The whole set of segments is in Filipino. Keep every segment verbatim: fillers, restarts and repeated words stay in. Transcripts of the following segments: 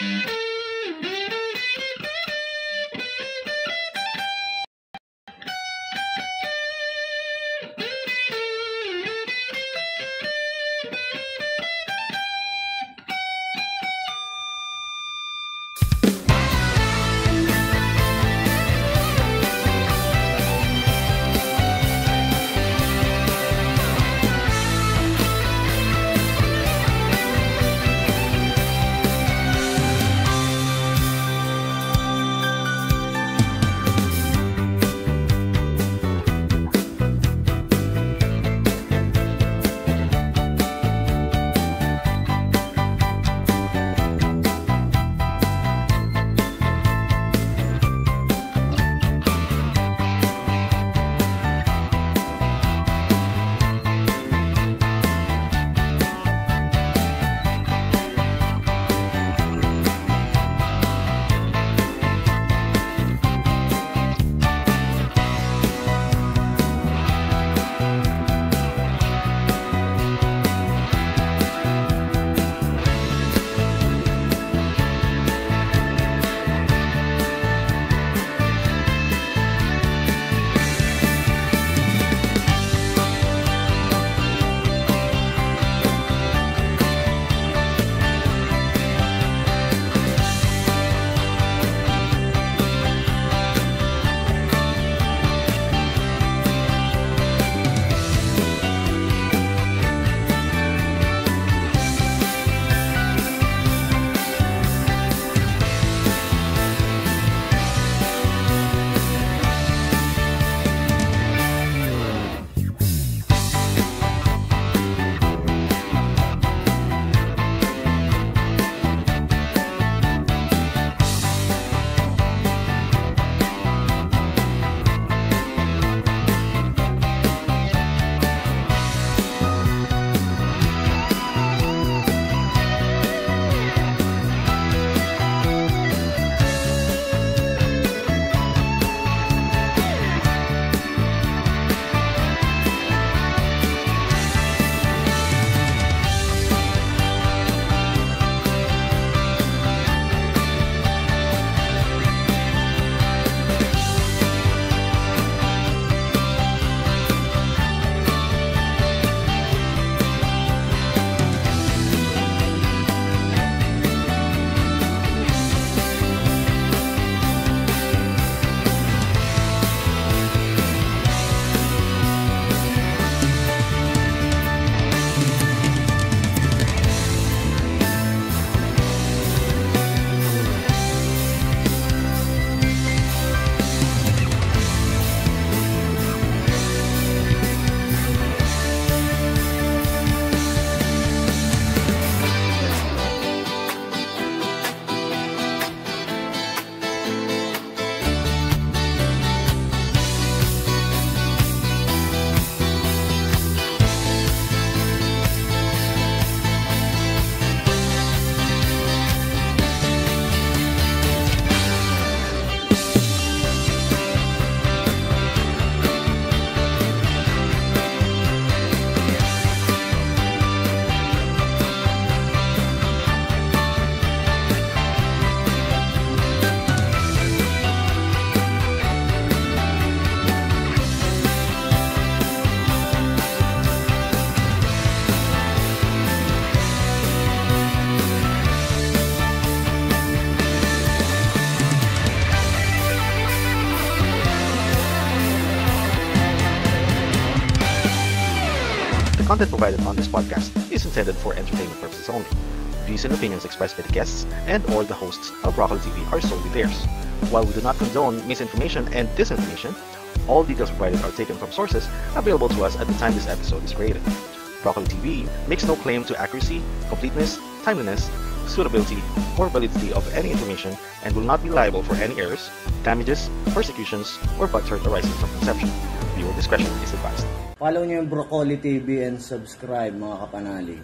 Content provided on this podcast is intended for entertainment purposes only. Views and opinions expressed by the guests and or the hosts of Broccoli T V are solely theirs. While we do not condone misinformation and disinformation, all details provided are taken from sources available to us at the time this episode is created. Broccoli T V makes no claim to accuracy, completeness, timeliness, suitability, or validity of any information and will not be liable for any errors, damages, persecutions, or butthurt arising from conception. Viewer discretion is advised. Follow nyo yung Broccoli T V and subscribe, mga kapanali.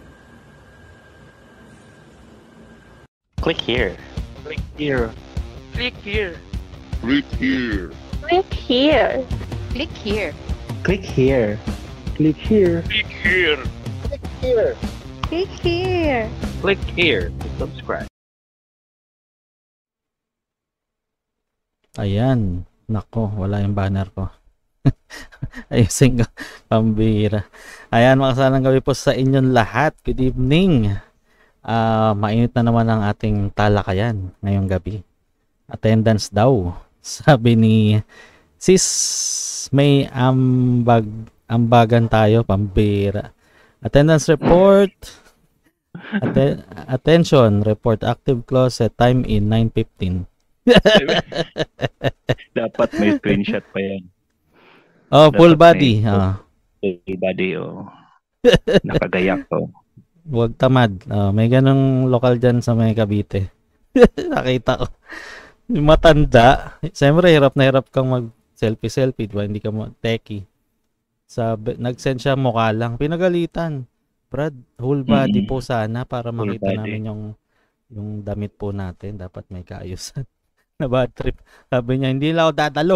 Click here. Click here. Click here. Click here. Click here. Click here. Click here. Click here. Click here. Click here. Click here. Click here to subscribe. Ayan. Nako, wala yung banner ko. Ayusin ko. Pambira. Ayan, makasalang gabi po sa inyong lahat. Good evening. Uh, mainit na naman ang ating talakayan ngayong gabi. Attendance daw. Sabi ni Sis May ambag ambagan tayo, pambira. Attendance report. Atten- attention, report active closet, time in nine fifteen. Dapat may screenshot pa yan. Oh, full Dapat body. may Ah. Full body, oh. Nakagayak, oh. Huwag tamad. Oh, may ganong lokal dyan sa may Cavite. Nakita ko. Yung matanda. Siyempre, hirap na hirap kang mag-selfie-selfie. Diba? Hindi ka mo techie. Sabi, nag-send siya mukha lang. Pinagalitan. Brad, whole body Mm-mm. po sana para Whole makita body. namin yung yung damit po natin. Dapat may kaayusan. Na bad trip. Sabi niya, hindi lang ako dadalo.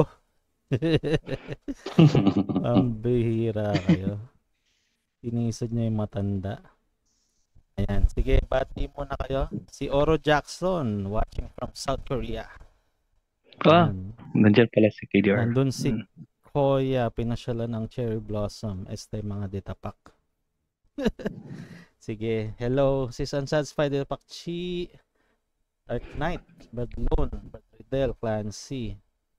Ang bihira kayo. Tinisod niya yung matanda. Ayan. Sige, bati muna kayo. Si Oro Jackson, watching from South Korea. Ah, Ayan. nandiyan pala si K D R. Nandun si Mm. Koya, pinasyalan ng Cherry Blossom. Este mga ditapak. Sige, hello. Si Unsatisfied Ditapak Chi. Dark Knight, Badlon, Badridel, Clancy,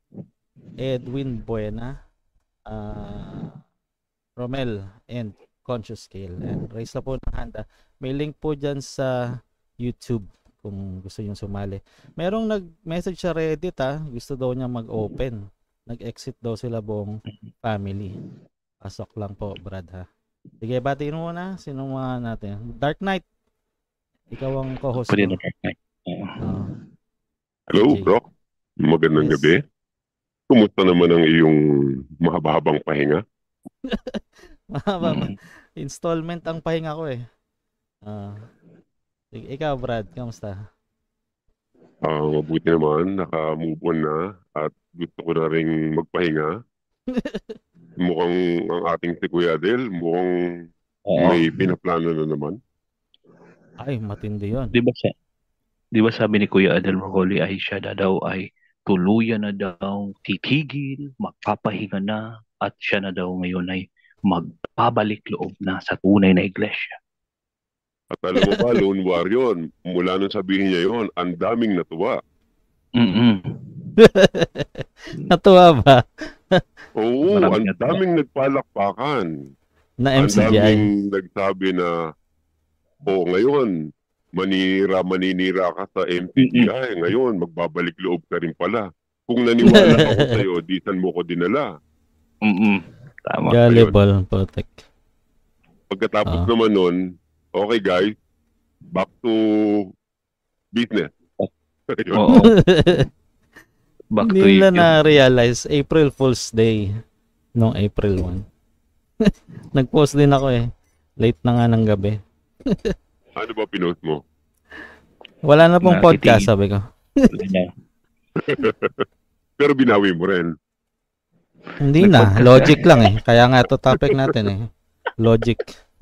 Edwin Buena, uh, Romel, and Conscious Scale. And raise na po ng handa. May link po dyan sa YouTube kung gusto nyo sumali. Merong nag-message sa Reddit ha. Gusto daw niya mag-open. Nag-exit daw sila buong family. Pasok lang po, Brad ha. Sige, batiin muna. Sino mga natin? Dark Knight. Ikaw ang co-host Pwede ko. na Dark Knight. Oo. Ah, Hello, Jay. bro. Magandang Yes. gabi. Kumusta naman ang iyong mahaba-habang pahinga? Mahaba ba? Mm. Installment ang pahinga ko eh. Ah, sige, ikaw Brad, kamusta? Ah, mabuti naman, naka-move on na at gusto ko na ring magpahinga. Mukhang ang ating si Kuya Del, mukhang Oo. may pinaplano na naman. Ay, matindi yun. Di ba sa Di ba sabi ni Kuya Adel Marcoli ay siya na daw ay tuluyan na daw titigil, magpapahinga na, at siya na daw ngayon ay magpabalik loob na sa tunay na iglesia. At alam mo ba, Lone Warrior, mula nung sabihin niya yon, ang daming natuwa. Mm-mm. Natuwa ba? Oo, Marami ang natuwa. daming nagpalakpakan. Na Ang M C G I. daming nagsabi na, oh, ngayon, maninira, maninira ka sa M C G I. Ngayon, magbabalik loob ka rin pala. Kung naniwala ako sa'yo, di saan mo ko dinala. Mm-mm. Tama. Gullible, putek. Pagkatapos Ah. naman nun, okay guys, back to business. Ayun. Oo. Back to Hindi nila you. na-realize April Fool's Day noong April first. Nag-post din ako eh. Late na nga ng gabi. Ano ba pinost mo? Wala na pong Nakitingin. podcast, sabi ko. Ganyan. Pero binawi mo rin. Hindi na. Logic lang eh. Kaya nga ito topic natin eh. Logic.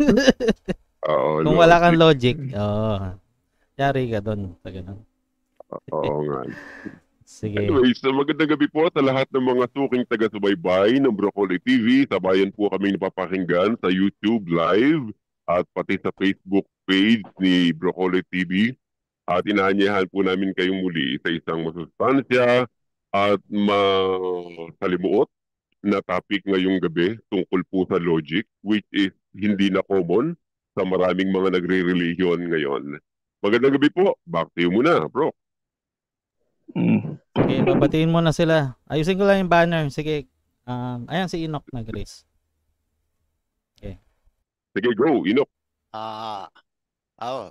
Oo, Kung no. wala kang logic, oo. Yari ka doon. Sa ganun. Oo nga. Sige. Anyways, so magandang gabi po sa lahat ng mga suking taga-subaybay ng Broccoli T V. Sabayan po kami napapakinggan sa YouTube Live at pati sa Facebook page ni Broccoli T V. At inaanyahan po namin kayong muli sa isang masustansya at masalimuot na topic ngayong gabi tungkol po sa logic, which is hindi na common sa maraming mga nagre-religion ngayon. Magandang gabi po. Back to you muna, bro. Mm. Okay, babatiin mo na sila. Ayusin ko lang yung banner. Sige. Um, ayan si Enoch na Grace. Sige, go. Inok. Ah, oh.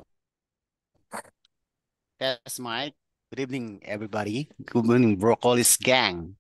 Yes, Mike. Good evening, everybody. Good evening, Broccolis Gang.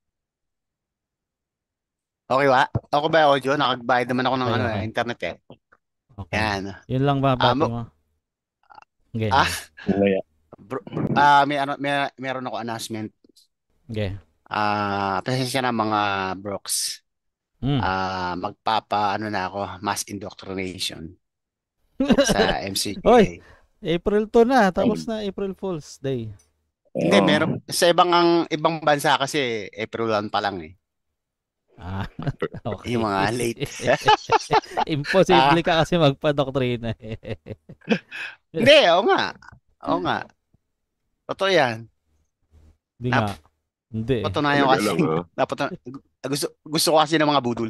Okay ba? Ako ba audio? Nakagbayad naman ako ng Okay, ano, okay. eh, internet eh. Okay. Yan. Yun lang ba bati mo- mo? Okay. Ah, Wala. bro, bro- ah, may ano, may meron ako announcement. Okay. Ah, pasensya na mga broks. Mm. Ah, magpapa ano na ako, mass indoctrination sa M C G A. Oy! April two na. Tapos na April Fool's Day. Hindi, Oo. meron sa ibang ang ibang bansa kasi April one pa lang eh. Ah, okay. Yung mga late. Imposible Ah. ka kasi magpa-doktrina eh. Hindi, oo nga. Oo nga. Totoo yan. Hindi Nap- nga. Hindi. Patunayan ko Talaga kasi. lang, ha? Napatun- gusto, gusto ko kasi ng mga budol.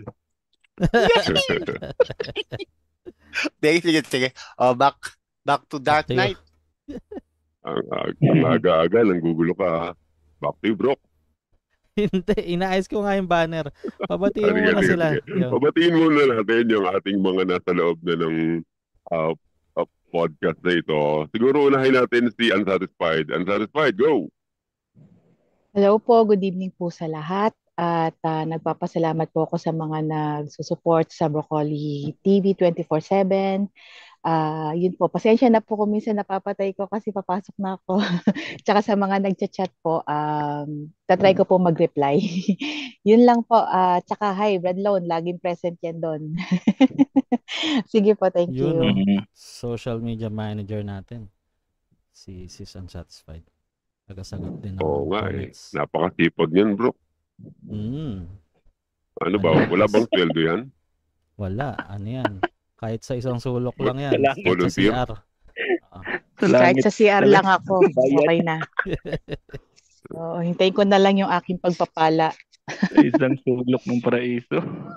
Sige, sige, sige. Oh, back back to Dark Back to you. Knight. ang, ag- ang aga-aga, nanggugulo ka, ha? Back to you, bro. Hindi, inaayos ko nga yung banner. Pabatiin mo Sige, muna sige, sila. sige. Yun. Pabatiin muna natin yung ating mga nasa loob na ng ah, ah, podcast na ito. Siguro unahin natin si Unsatisfied. Unsatisfied, go! Hello po, good evening po sa lahat. At ah, nagpapasalamat po ako sa mga nagsusupport sa Broccoli T V twenty-four seven. Ah, yun po, pasensya na po kung minsan napapatay ko kasi papasok na ako. Tsaka sa mga nagchat-chat po, um, tatry ko po mag-reply. Yun lang po. Ah, tsaka hi, Red Loan, laging present yan doon. Sige po, thank Yun, you. no? Mhm. Social media manager natin. Si Sis Unsatisfied. Nagasagot din ng Oo nga eh. comments. Napakasipag yan, bro. Mm, Ano ba? Wala bang sweldo yan? wala. Ano yan? Kahit sa isang sulok lang yan. Wala. Kahit sa Volunteer? C R. Ah. Sa Kahit langit. sa C R lang ako, Bayad. okay na. Oo, hintayin ko na lang yung aking pagpapala. Sa isang sulok ng paraiso.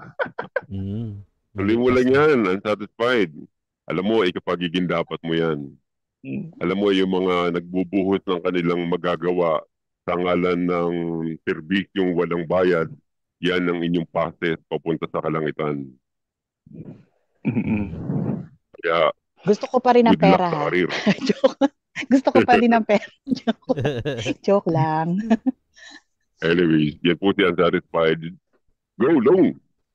Mm. Tuloy mo lang yan, Unsatisfied. Alam mo, ikapagiging dapat mo yan. Mm. Alam mo, yung mga nagbubuhos ng kanilang magagawa sa ngalan ng serbisyong walang bayad, yan ang inyong passes papunta sa kalangitan. Mm-mm. Kaya, Gusto ko pa rin ng good luck pera sa ha. karir. Joke. Gusto ko pa rin ng pera. Joke, joke lang. Anyways, yan po si Unsatisfied. Go, long!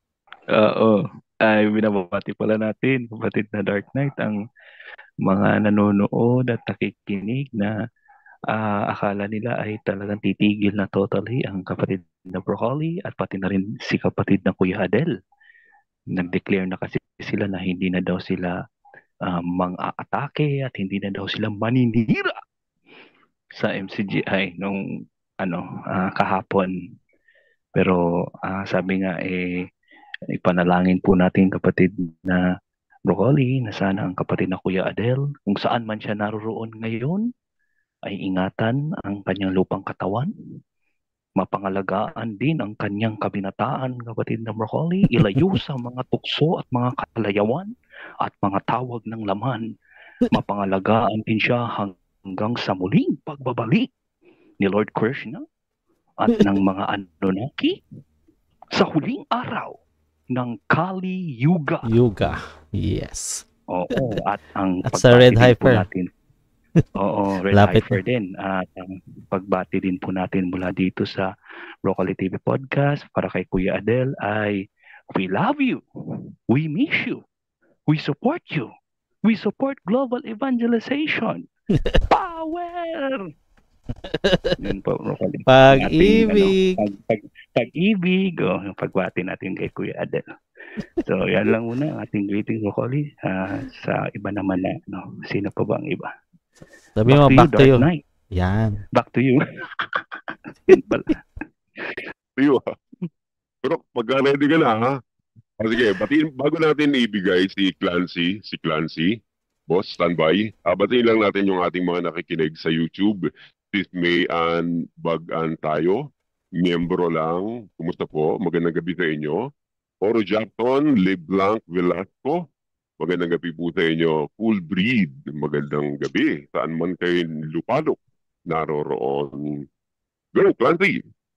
Oo. Ay, binabati pala natin, kapatid na Dark Knight, ang mga nanonood at nakikinig na ah, akala nila ay talagang titigil na totally ang kapatid na Broccoli at pati na rin si kapatid na Kuya Adel. Nag-declare na kasi sila na hindi na daw sila um, mang-aatake at hindi na daw sila maninira sa M C G I nung ano ah, kahapon. Pero ah, sabi nga eh ipanalangin po natin kapatid na Broccoli na sana ang kapatid na Kuya Adel kung saan man siya naroroon ngayon ay ingatan ang kanyang lupang katawan, mapangalagaan din ang kanyang kabinataan, kapatid na Broccoli, ilayo sa mga tukso at mga kalayawan at mga tawag ng laman. Mapangalagaan din siya hanggang sa muling pagbabalik ni Lord Krishna at ng mga Anunnaki sa huling araw ng Kali Yuga. Yuga. Yes. Oo, at ang At sa Red pagbati din po Hyper. natin. Oo, Red Lapit Hyper din. At ang pagbati din po natin mula dito sa Broccoli T V Podcast para kay Kuya Adel ay we love you, we miss you, we support you, we support global evangelization. Power! Yun po, Broccoli. Pag-ibig. Ating, ano, pag, pag, pag-ibig. Oh, yung pagbati natin kay Kuya Adel. So, yan lang muna ang ating greeting, Broccoli. Ah, sa iba naman na, no? Sino pa ba ang iba? Sabi mo, back to you. Dark Knight. Yan. Back to you. Yun pala. Tiyo, ha? Pero pagka-ready ka na, ha? Ah, sige, batiin, bago natin ibigay si Clancy, si Clancy, boss, standby. Ah, batiin lang natin yung ating mga nakikinig sa YouTube. Sis May and Bagan tayo. Miyembro lang. Kumusta po? Magandang gabi sa inyo. Oro Jackson, LeBlanc Velasco. Magandang gabi po sa inyo. Full Breed. Magandang gabi. Saan man kayo lupalok naroroon. Go, Clancy!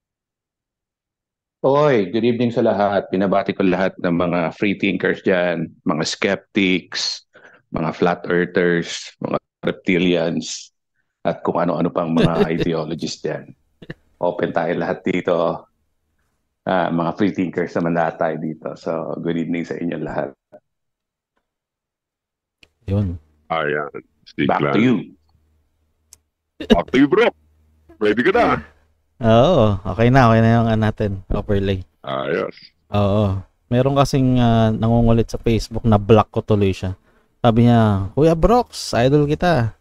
Oy, good evening sa lahat. Pinabati ko lahat ng mga free thinkers dyan, mga skeptics, mga flat earthers, mga reptilians, at kung ano-ano pang mga ideologies dyan. Open tayo lahat dito. Ah, mga free thinkers naman lahat tayo dito. So, good evening sa inyo lahat. Yun. Ayan. Si Back to Clancy. you. Back to you, bro. Ready ka na? Oo. Okay na. Okay na yung ano natin. Overlay. Ayos. Oo. Meron kasing ah, nangungulit sa Facebook na block ko tuloy siya. Sabi niya, Kuya Brox, idol kita.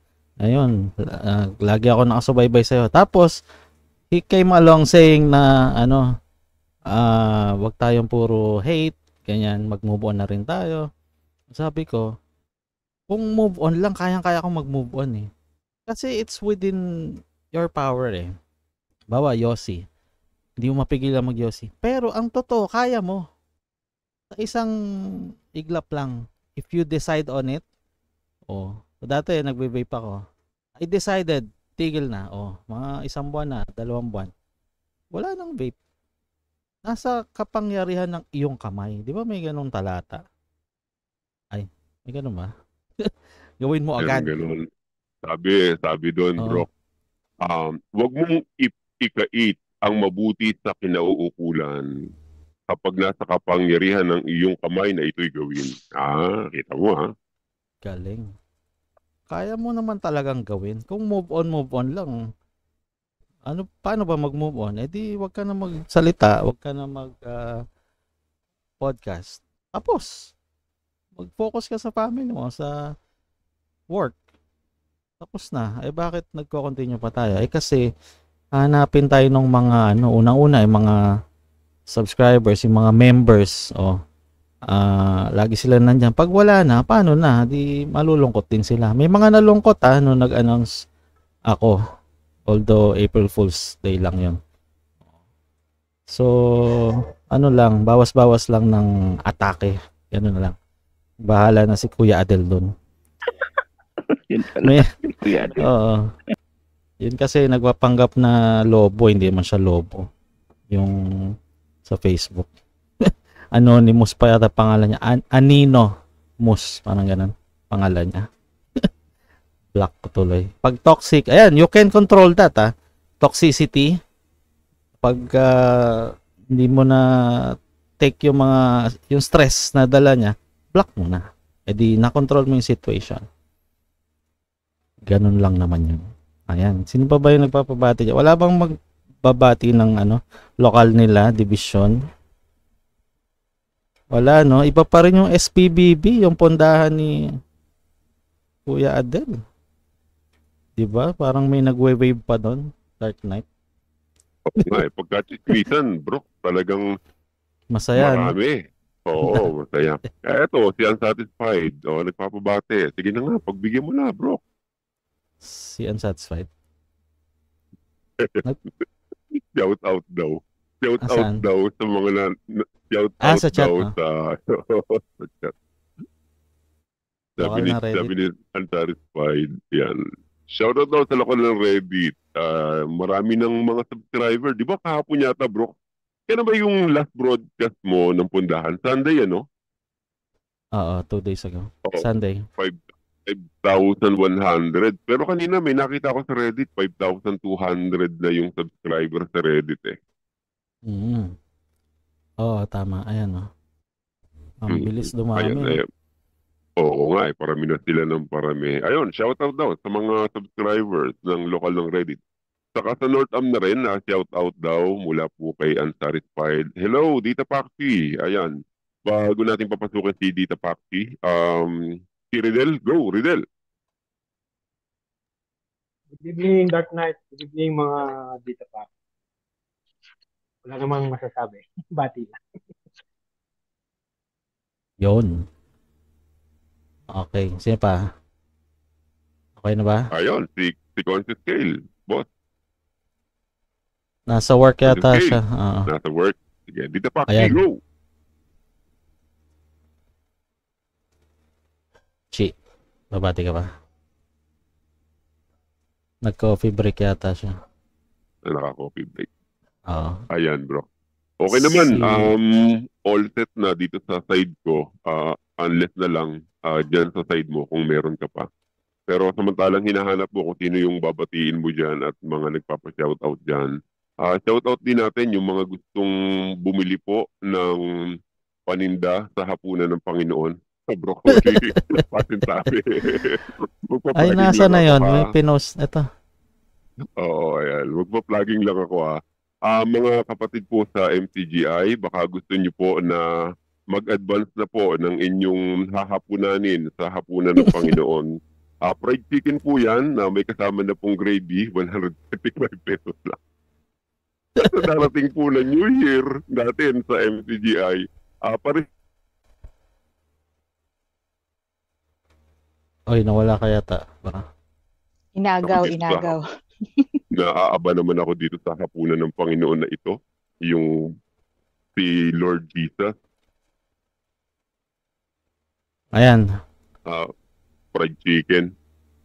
ayun, uh, lagi ako nakasubaybay sa'yo. Tapos, he came along saying na, ano, ah, uh, wag tayong puro hate, ganyan, mag-move on na rin tayo. Sabi ko, kung move on lang, kayang-kaya akong mag-move on eh. Kasi it's within your power eh. Bawa, Yossi. Hindi mo mapigilan mag-Yossi. Pero ang totoo, kaya mo. Sa isang iglap lang. If you decide on it, oh, dati nagbe-vape ako. I decided, tigil na. Oh, mga isang buwan na, dalawang buwan. Wala nang vape. Nasa kapangyarihan ng iyong kamay. Di ba may ganong talata? Ay, may ganon ba? Gawin mo agad. Ganun, ganun. Sabi, sabi doon, oh. Bro, um, wag mong ikait ang mabuti sa kinauukulan kapag nasa kapangyarihan ng iyong kamay na ito'y gawin. Ah, kita mo ha? Galing. Kaya mo naman talagang gawin. Kung move on, move on lang. Ano, paano ba mag-move on? Eh di, wag ka na magsalita, wag ka na mag-podcast. Uh, Tapos, mag-focus ka sa family mo, sa work. Tapos na. Eh bakit nagko-continue pa tayo? Eh kasi, hanapin tayo ng mga, ano, unang-una, yung mga subscribers, yung mga members, oh, uh, lagi sila nandyan. Pag wala na, paano na? Di malulungkot din sila. May mga nalungkot ha, nung nag-announce ako. Although April Fool's Day lang yun. So, ano lang, bawas-bawas lang ng atake. Ganun na lang. Bahala na si Kuya Adel doon. May, oo. Yun kasi nagpapanggap na lobo, hindi man siya lobo. Yung sa Facebook. Anonymous pa yata pangalan niya. An Anino Mus, parang ganun pangalan niya. Black ko tuloy. Pag toxic, ayan, you can control that ha. Toxicity. Pag uh, hindi mo na take yung mga, yung stress na dala niya, block mo na. E di, na-control mo yung situation. Ganun lang naman yun. Ayan. Sino pa ba yung nagpapabati dyan? Wala bang magbabati ng ano, lokal nila, division? Wala, no? Iba pa rin yung S P B B, yung pondahan ni Kuya Adel. Diba? Parang may nagwe-wave pa doon. Dark Knight. Oo nga eh. Pagka-chismisan, bro, talagang masaya, marami. No? Oo, masaya. Eto, si Unsatisfied. O, nagpapabate. Sige na nga, pagbigyan mo na, bro. Si Unsatisfied? Shout out daw. Shout ah, out daw sa mga na, na shout ah, out sa chat, daw no? sa, sa chat. Sabi ni, sabi ni Unsatisfied, yan. Shoutout daw sa lokal ng Reddit. Uh, marami ng mga subscriber. Di ba kahapon yata, bro? Kaya na ba yung last broadcast mo ng pundahan? Sunday, ano? Oo, two days ago. Oo, Sunday. five thousand one hundred. Pero kanina may nakita ko sa Reddit, five thousand two hundred na yung subscriber sa Reddit eh. Mm. Oo, tama. Ayan, no? Ang Hmm. bilis dumami. Ayan, ayan. Oo nga eh, parami na sila ng parami. Ayun, shoutout daw sa mga subscribers ng lokal ng Reddit. Saka sa North Am na rin, na shoutout daw mula po kay Unsatisfied. Hello, Dita Paxi. Ayan, bago natin papasukin si Dita Paxi, um, si Ridel, go, Ridel. Good evening, Dark Knight. Good evening, mga Dita Paxi. Wala namang masasabi. Bati lang. Yun. Okay, sino pa? Okay na ba? Ayun, si, si Conscious Scale, boss. Nasa work yata Conscious siya. Scale, Oo. nasa work. Sige, Dita Paxi, Ayan. go. Chi, babati ka ba? Nag-coffee break yata siya. Naka-coffee break. Oo. Ayan, bro. Okay naman, Si- um, all set na dito sa side ko. Uh, unless na lang uh, dyan sa side mo kung meron ka pa. Pero samantalang hinahanap mo kung sino yung babatiin mo dyan at mga nagpapa-shoutout dyan. Uh, shoutout din natin yung mga gustong bumili po ng paninda sa hapunan ng Panginoon. Sa broccoli, pasintabi. Ay, nasa na yon? May pinost. Ito. Oo, ayan. Magpa-plugging lang ako ha. Ah, mga kapatid po sa M C G I, baka gusto niyo po na mag-advance na po ng inyong hahapunanin sa hapunan ng Panginoon. Ah, fried chicken po yan na may kasama na pong gravy, one hundred thirty-five pesos lang. At sa darating po na New Year natin sa M C G I, ah, pare Oy, nawala ka yata. Baka. Inagaw, Ako dito inagaw. naaaba naman ako dito sa hapunan ng Panginoon na ito, yung si Lord Jesus, Ayan. ah, fried chicken.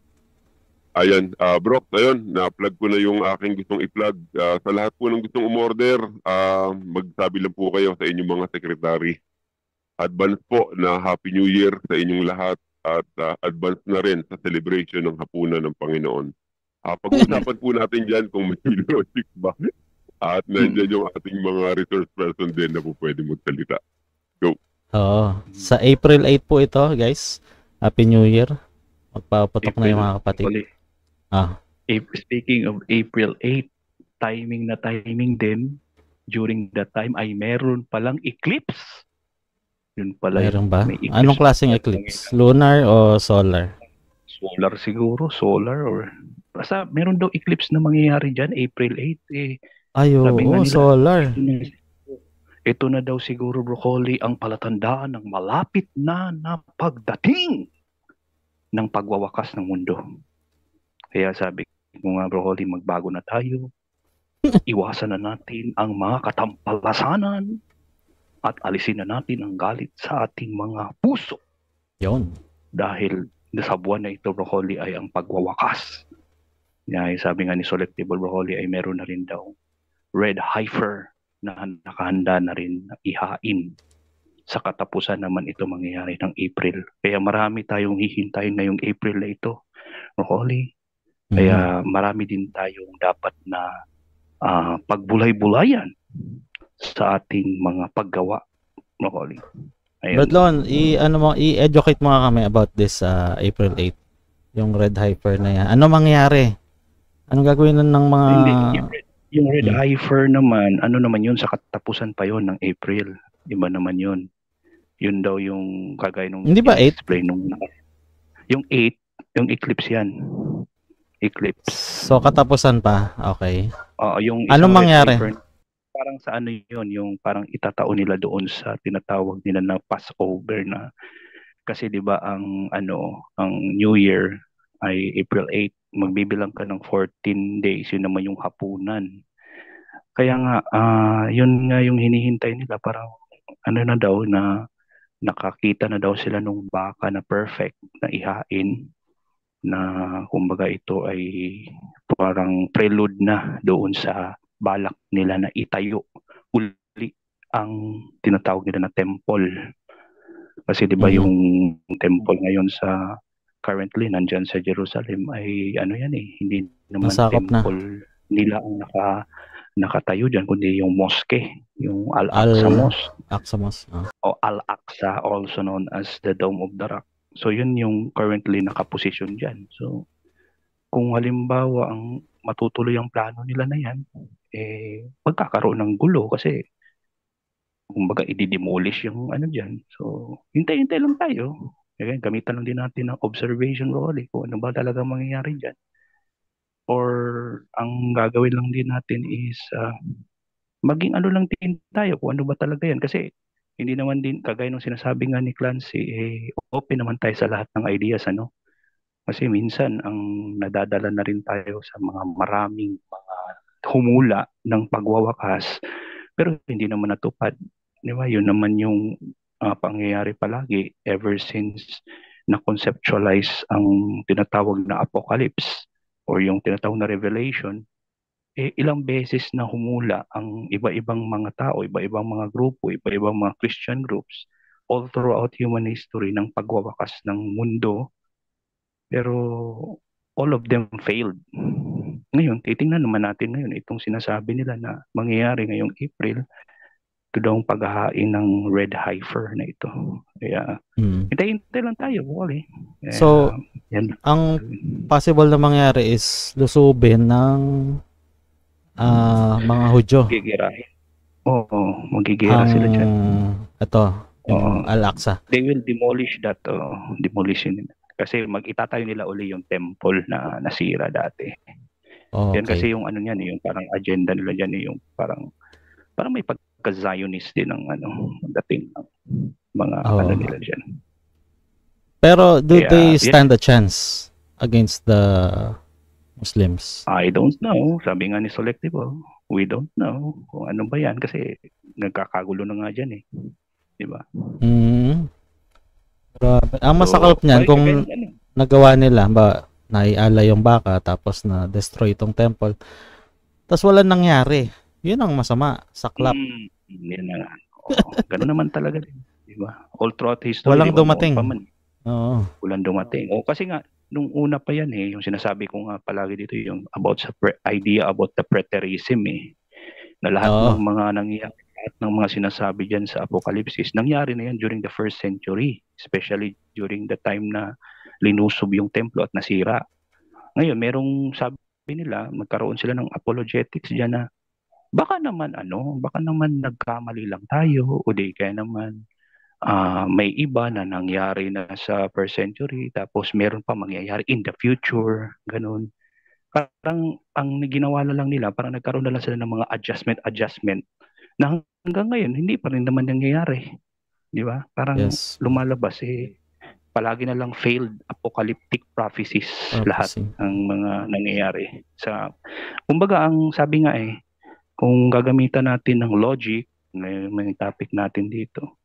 Ayan, ah bro, ayun, na-plug ko na yung aking gustong i-plug. Ah, sa lahat po ng gustong umorder, ah, magsabi lang po kayo sa inyong mga sekretary. Advance po na Happy New Year sa inyong lahat at ah, advance na rin sa celebration ng hapunan ng Panginoon. Ah, pag-uusapan po natin dyan kung may logic ba. At nandyan yung ating mga resource person din na po pwede magsalita. Go. Oo. Sa April eight po ito, guys. Happy New Year. Magpapatok na yung mga kapatid. Actually, Ah. Ap- speaking of April eighth, timing na timing din, during that time ay meron palang eclipse. Yun pala Meron yun. ba? May eclipse Anong klaseng na eclipse? Lunar o solar? Solar siguro, solar or basta meron daw eclipse na mangyayari dyan April eighth eh. Ay, Sabi nga oo, nila, solar. ito na, ito na daw siguro, broccoli, ang palatandaan ng malapit na na pagdating ng pagwawakas ng mundo. Kaya sabi ko nga, broccoli, magbago na tayo. Iwasan na natin ang mga katampalasanan at alisin na natin ang galit sa ating mga puso. Yun. Dahil sa buwan na ito, broccoli, ay ang pagwawakas. Kaya sabi nga ni Selectable Broccoli ay meron na rin daw red heifer na nakahanda na rin na ihain. Sa katapusan naman ito mangyayari ng April. Kaya marami tayong hihintayin ngayong April na ito, broccoli. Kaya marami din tayong dapat na uh, pagbulay-bulayan sa ating mga paggawa, broccoli. Bradlon, i ano mo i-educate mo kami about this uh, April eighth. Yung red heifer na yan. Ano mangyayari? Anong gagawin nun ng mga Hindi, yung red, yung red hmm. heifer naman, ano naman yun, sa katapusan pa yon ng April. Iba naman yun. Yun daw yung kagaya nung hindi ba eight? Nung, yung eight, yung eclipse yan. Eclipse. So katapusan pa. Okay. Oo, yung anong mangyari? Heifer, parang sa ano yun, yung parang itatao nila doon sa tinatawag nila na Passover na kasi 'di ba ang ano, ang New Year ay April eighth, magbibilang ka ng fourteen days, yun naman yung hapunan. Kaya nga uh, yun nga yung hinihintay nila, parang ano na daw na nakakita na daw sila nung baka na perfect na ihain, na kumbaga ito ay parang prelude na doon sa balak nila na itayo uli ang tinatawag nila na temple. Kasi 'di ba mm-hmm. yung temple ngayon sa currently nandyan sa Jerusalem ay ano yan eh, hindi naman Masakop temple na nila ang naka nakatayo diyan, kundi yung mosque, yung Al-Aqsa Al Mosque. Aqsa Mosque. Oh. O Al-Aqsa, also known as the Dome of the Rock. So yun yung currently nakaposisyon diyan. So kung halimbawa ang matutuloy ang plano nila na yan, eh magkakaroon ng gulo kasi kumbaga i-demolish yung ano diyan. So hintay-hintay lang tayo. Kaya gamitan lang din natin ng observation role kung ano ba talaga mangyayari diyan. Or ang gagawin lang din natin is uh, maging ano lang din tayo kung ano ba talaga yan. Kasi hindi naman din, kagaya ng sinasabi nga ni Clancy, eh, open naman tayo sa lahat ng ideas, ano? Kasi minsan, ang nadadala na rin tayo sa mga maraming mga humula ng pagwawakas, pero hindi naman natupad. Di ba? Yun naman yung uh, pangyayari palagi ever since na-conceptualize ang tinatawag na apocalypse or yung tinatawag na revelation, eh, ilang beses na humula ang iba-ibang mga tao, iba-ibang mga grupo, iba-ibang mga Christian groups all throughout human history ng pagwawakas ng mundo, pero all of them failed. Ngayon, titingnan naman natin ngayon itong sinasabi nila na mangyayari ngayong April, ito daw ang paghahain ng red heifer na ito. Kaya, hmm. hintay-hintay lang tayo, wali. Kaya, so, yan. Ang possible na mangyari is lusubin ng uh, mga Hudyo. Magigirahin. Oo, magigira ang, sila dyan. Ito, yung Al-Aqsa. They will demolish that, uh, demolition. Kasi mag-itatayo nila uli yung temple na nasira dati. Oh, Yan kasi okay. yung ano niyan, eh, yung parang agenda nila diyan, eh, yung parang parang may pagka-Zionist din ng ano, dating ng mga ano Oh. nila diyan. Pero do Kaya, they yan. stand a chance against the Muslims? I don't know. Sabi nga ni Selective, we don't know kung ano ba yan kasi nagkakagulo na nga dyan eh. Di ba? Mm. Grabe. Ang So, masaklap niyan balik kung kagaya ng ano. nagawa nila ba naiala yung baka tapos na destroy itong temple. Tapos wala nangyari. Yun ang masama, saklap. Mm, yan na nga. Oo, ganun naman talaga din. Di ba? All throughout history, Walang di ba, dumating. noon pa man, Oo. walang dumating. O kasi nga, nung una pa yan eh, yung sinasabi ko nga palagi dito, yung about sa pre- idea about the preterism eh, na lahat Oo. ng mga nangyayari, lahat ng mga sinasabi dyan sa Apocalypse, nangyari na yan during the first century, especially during the time na linusob yung templo at nasira. Ngayon, merong sabi nila, magkaroon sila ng apologetics dyan na baka naman ano, baka naman nagkamali lang tayo o di kaya naman ah, may iba na nangyari na sa first century tapos meron pa mangyayari in the future, ganun. Parang ang ginawa na lang nila, parang nagkaroon na lang sila ng mga adjustment adjustment na hanggang ngayon hindi pa rin naman nangyayari. Di ba? Parang Yes. lumalabas eh palagi na lang failed apocalyptic prophecies lahat Prophecy. ng mga nangyayari sa kumbaga ang sabi nga eh kung gagamitan natin ng logic, may, may topic natin dito,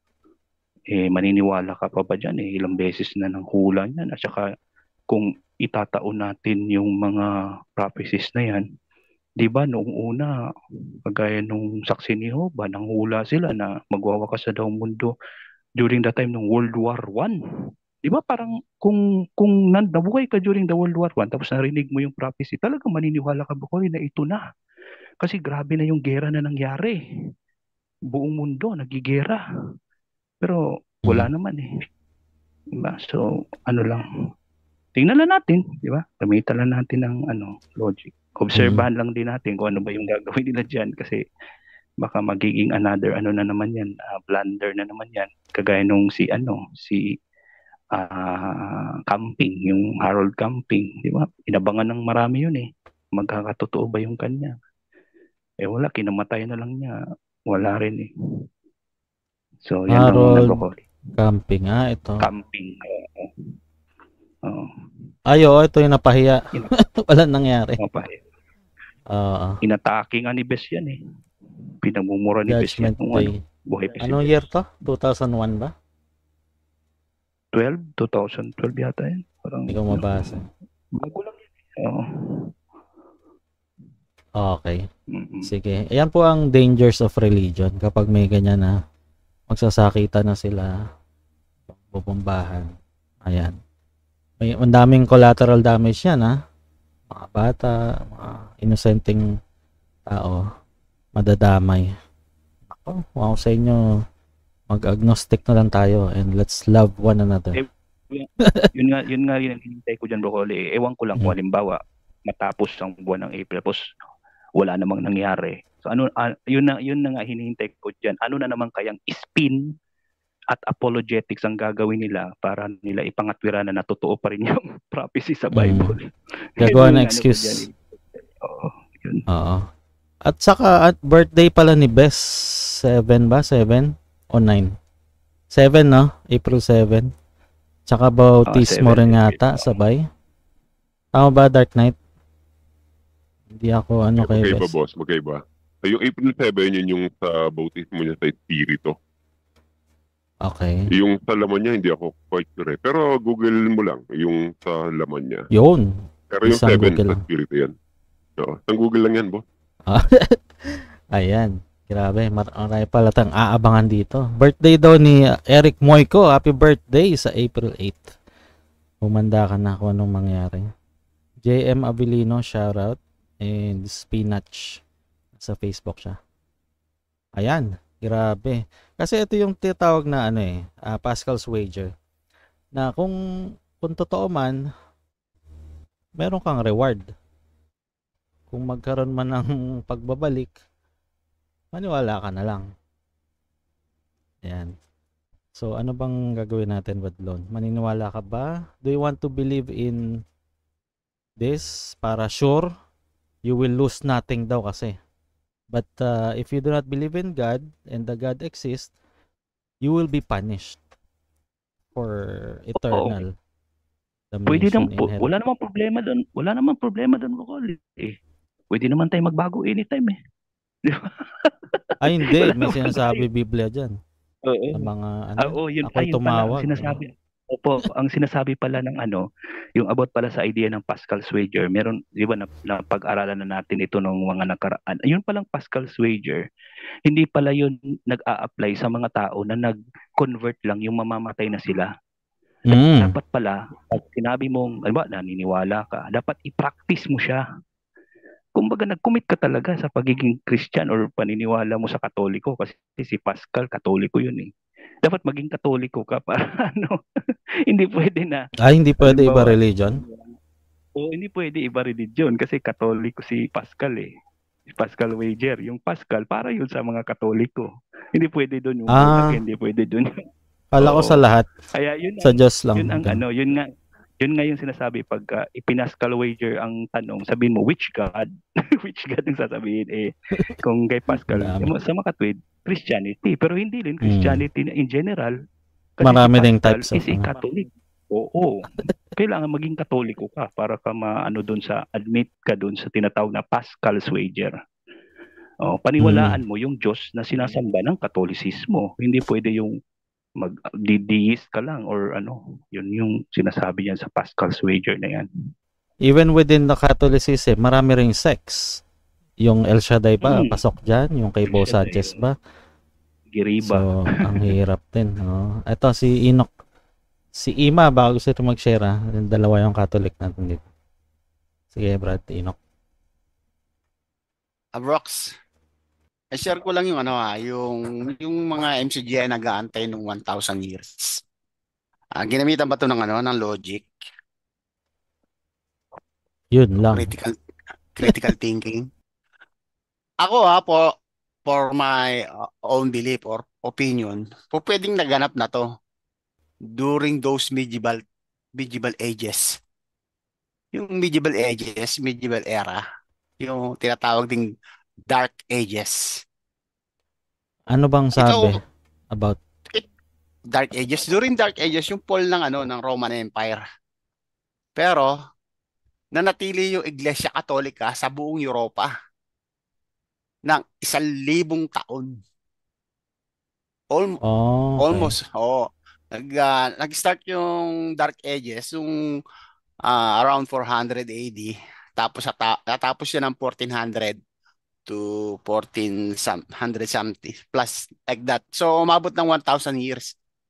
eh maniniwala ka pa ba dyan? Eh, ilang beses na ng hula yan. At saka kung itataon natin yung mga prophecies na yan, di ba noong una, kagaya nung saksi ni Jehovah, nang hula sila na magwawakas na daw mundo during the time ng World War One. Di ba parang kung kung nabuhay ka during the World War One tapos narinig mo yung prophecy, talagang maniniwala ka ba ko na ito na? Kasi grabe na yung gera na nangyari. Buong mundo nagigera. Pero wala naman eh. Diba? So, ano lang. Tingnan lang natin, di ba? Gamitan lang natin ng ano, logic. Obserbahan lang din natin kung ano ba yung gagawin nila dyan kasi baka magiging another ano na naman yan, uh, blunder na naman yan. Kagaya nung si ano, si uh, Camping, yung Harold Camping, di ba? Inabangan ng marami yun eh. Magkakatotoo ba yung kanya? Eh wala, kinamatay na lang niya. Wala rin eh. So, yan ang Harold nabukol. Camping. Ah, ito. Camping. Oo. Oo. Ay, oo, ito yung napahiya. Walang nangyari. Napahiya. Oo. Inatake nga ni Bes yan eh. Pinagmumura ni Bes yan. Judgment Nung Day. ano, buhay pa si Anong Bes. year to? two thousand one ba? twelve? twenty twelve yata yan. Parang, Hindi ko mabasa. bago lang yan. Oo. Okay. Mm-mm. Sige. Ayan po ang dangers of religion kapag may ganyan na magsasakita na sila, bubombahan. Ayan. May ang daming collateral damage yan, ha? Mga bata, mga inosenteng tao, madadamay. Ako, wow sa inyo, mag-agnostic na lang tayo and let's love one another. Eh, yun nga, yun nga yun ang hinintay ko dyan, Broccoli. Eh, ewan ko lang kung halimbawa, matapos ang buwan ng April, tapos wala namang nangyari. So ano, uh, yun na yun na nga hinihintay ko diyan. Ano na naman kayang spin at apologetics ang gagawin nila para nila ipangatwira na natotoo pa rin yung prophecy sa Bible. Mm. Gagawa Yun na yung excuse. ano ko dyan, eh. Oo, yun. Oo. At saka at birthday pala ni Bes, seven ba? seven o nine? seven, no? April seven. Tsaka bautismo Oh, seven, rin yata, sabay. Tama ba, Dark Knight? Hindi ako ano kay Magkaiba, Bes. boss. Magkaiba. So, yung April seven, yun yung sa bautismo niya sa Espiritu. Okay. Yung sa laman niya, hindi ako quite sure. eh. Pero Google mo lang yung sa laman niya. Yun. Pero yung Isang seven Google sa lang. Espiritu yan. So, isang Google lang yan, boss. Ayan. Grabe. Marami pala tayong aabangan dito. Birthday daw ni Eric Moico. Happy birthday sa April eighth. Humanda ka na kung anong mangyari. J M Abilino, shoutout. And Spinach. Sa Facebook siya. Ayan. Grabe. Kasi ito yung tinatawag na ano eh, uh, Pascal's Wager. Na kung kung totoo man, meron kang reward. Kung magkaroon man ng pagbabalik, maniwala ka na lang. Ayan. So, ano bang gagawin natin, Wadlon? Maniniwala ka ba? Do you want to believe in this para sure you will lose nothing daw kasi? But uh, if you do not believe in God and the God exists, you will be punished for eternal Pwede damnation naman in po, hell. wala namang problema doon. Wala namang problema doon, Rocol. Eh. Pwede naman tayo magbago anytime eh. Di ba? Ay, hindi. Wala May naman sinasabi tayo. Biblia dyan. Oo. Sa mga ano, Ah, oo, yun, ako'y ayun pala ang tumawag. sinasabi. Opo, ang sinasabi pala ng ano, yung about pala sa idea ng Pascal's wager, meron, di ba, na, na pag-aralan na natin ito nung mga nakaraan. Yun palang Pascal's wager, hindi pala yun nag-a-apply sa mga tao na nag-convert lang yung mamamatay na sila. Mm. Dapat pala, pag sinabi mong, ano ba, naniniwala ka, dapat i-practice mo siya. Kumbaga, nag-commit ka talaga sa pagiging Christian or paniniwala mo sa Katoliko kasi si Pascal, Katoliko yun eh. Dapat maging Katoliko ka para ano, hindi pwede na. Ay, hindi pwede iba halimbawa, religion? Oo, hindi pwede iba religion kasi Katoliko si Pascal eh. Si Pascal Wager. Yung Pascal, para yun sa mga Katoliko. Hindi pwede doon yung born Ah. again, hindi pwede doon yung Kala ko sa Oo. lahat. Kaya yun Sa ang, Diyos lang. yun ang Ganun. ano, yun nga, yun nga yung sinasabi pag uh, ipinascal wager ang tanong, sabihin mo, which God? Which God yung sasabihin eh. Kung kay Pascal, Dami. sa makatwid, Christianity. Pero hindi rin Christianity na in general. Kasi Marami si ding Pascal types of is a ano. Catholic. Oo. Kailangan maging Katoliko ka para ka maano doon sa, admit ka doon sa tinatawag na Pascal's wager. Oh, paniwalaan mo yung Diyos na sinasamba ng Katolisismo. Hindi pwede yung mag-deist ka lang or ano, yun yung sinasabi niyan sa Pascal's wager na yan. Even within the Catholicism, marami ring sects. Yung El Shaddai ba, Mm. pasok dyan? Yung kay Bo Sanchez ba? Giriba. So, ang hirap din. No? Ito, si Enoch. Si Ima, baka gusto ito mag-share ha. Yung dalawa yung Catholic natin dito. Sige, Brad, Enoch. Abrox, i-share ko lang yung ano ah, yung yung mga M C G I nag-aantay ng one thousand years. Ah, ginamitan ba 'to ng ano, ng logic, Yun lang. critical critical thinking? Ako ha po, for my uh, own belief or opinion, po pwedeng naganap na 'to during those medieval medieval ages. Yung medieval ages, medieval era, yung tinatawag ding dark ages. Ano bang sabi Ito, about? Dark Ages. During Dark Ages, yung fall ng ano ng Roman Empire. Pero nanatili yung Iglesia Katolika sa buong Europa ng isang libong taon. Al- Oh, okay. Almost. Oh, nag uh, nag-start yung Dark Ages yung uh, around four hundred A D. Tapos ata- natapos siya ng fourteen hundred to fourteen hundred something plus like that. So umabot ng one thousand years.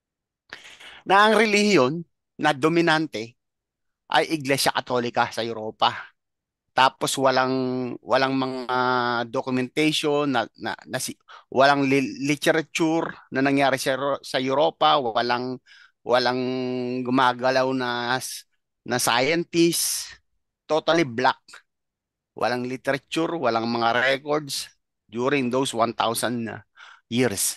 Na ang relihiyon na dominante ay Iglesia Katolika sa Europa. Tapos walang walang mga documentation na, na, na si, walang li- literature na nangyari sa sa Europa, walang walang gumagalaw na na scientist, totally black. Walang literature, walang mga records during those one thousand years.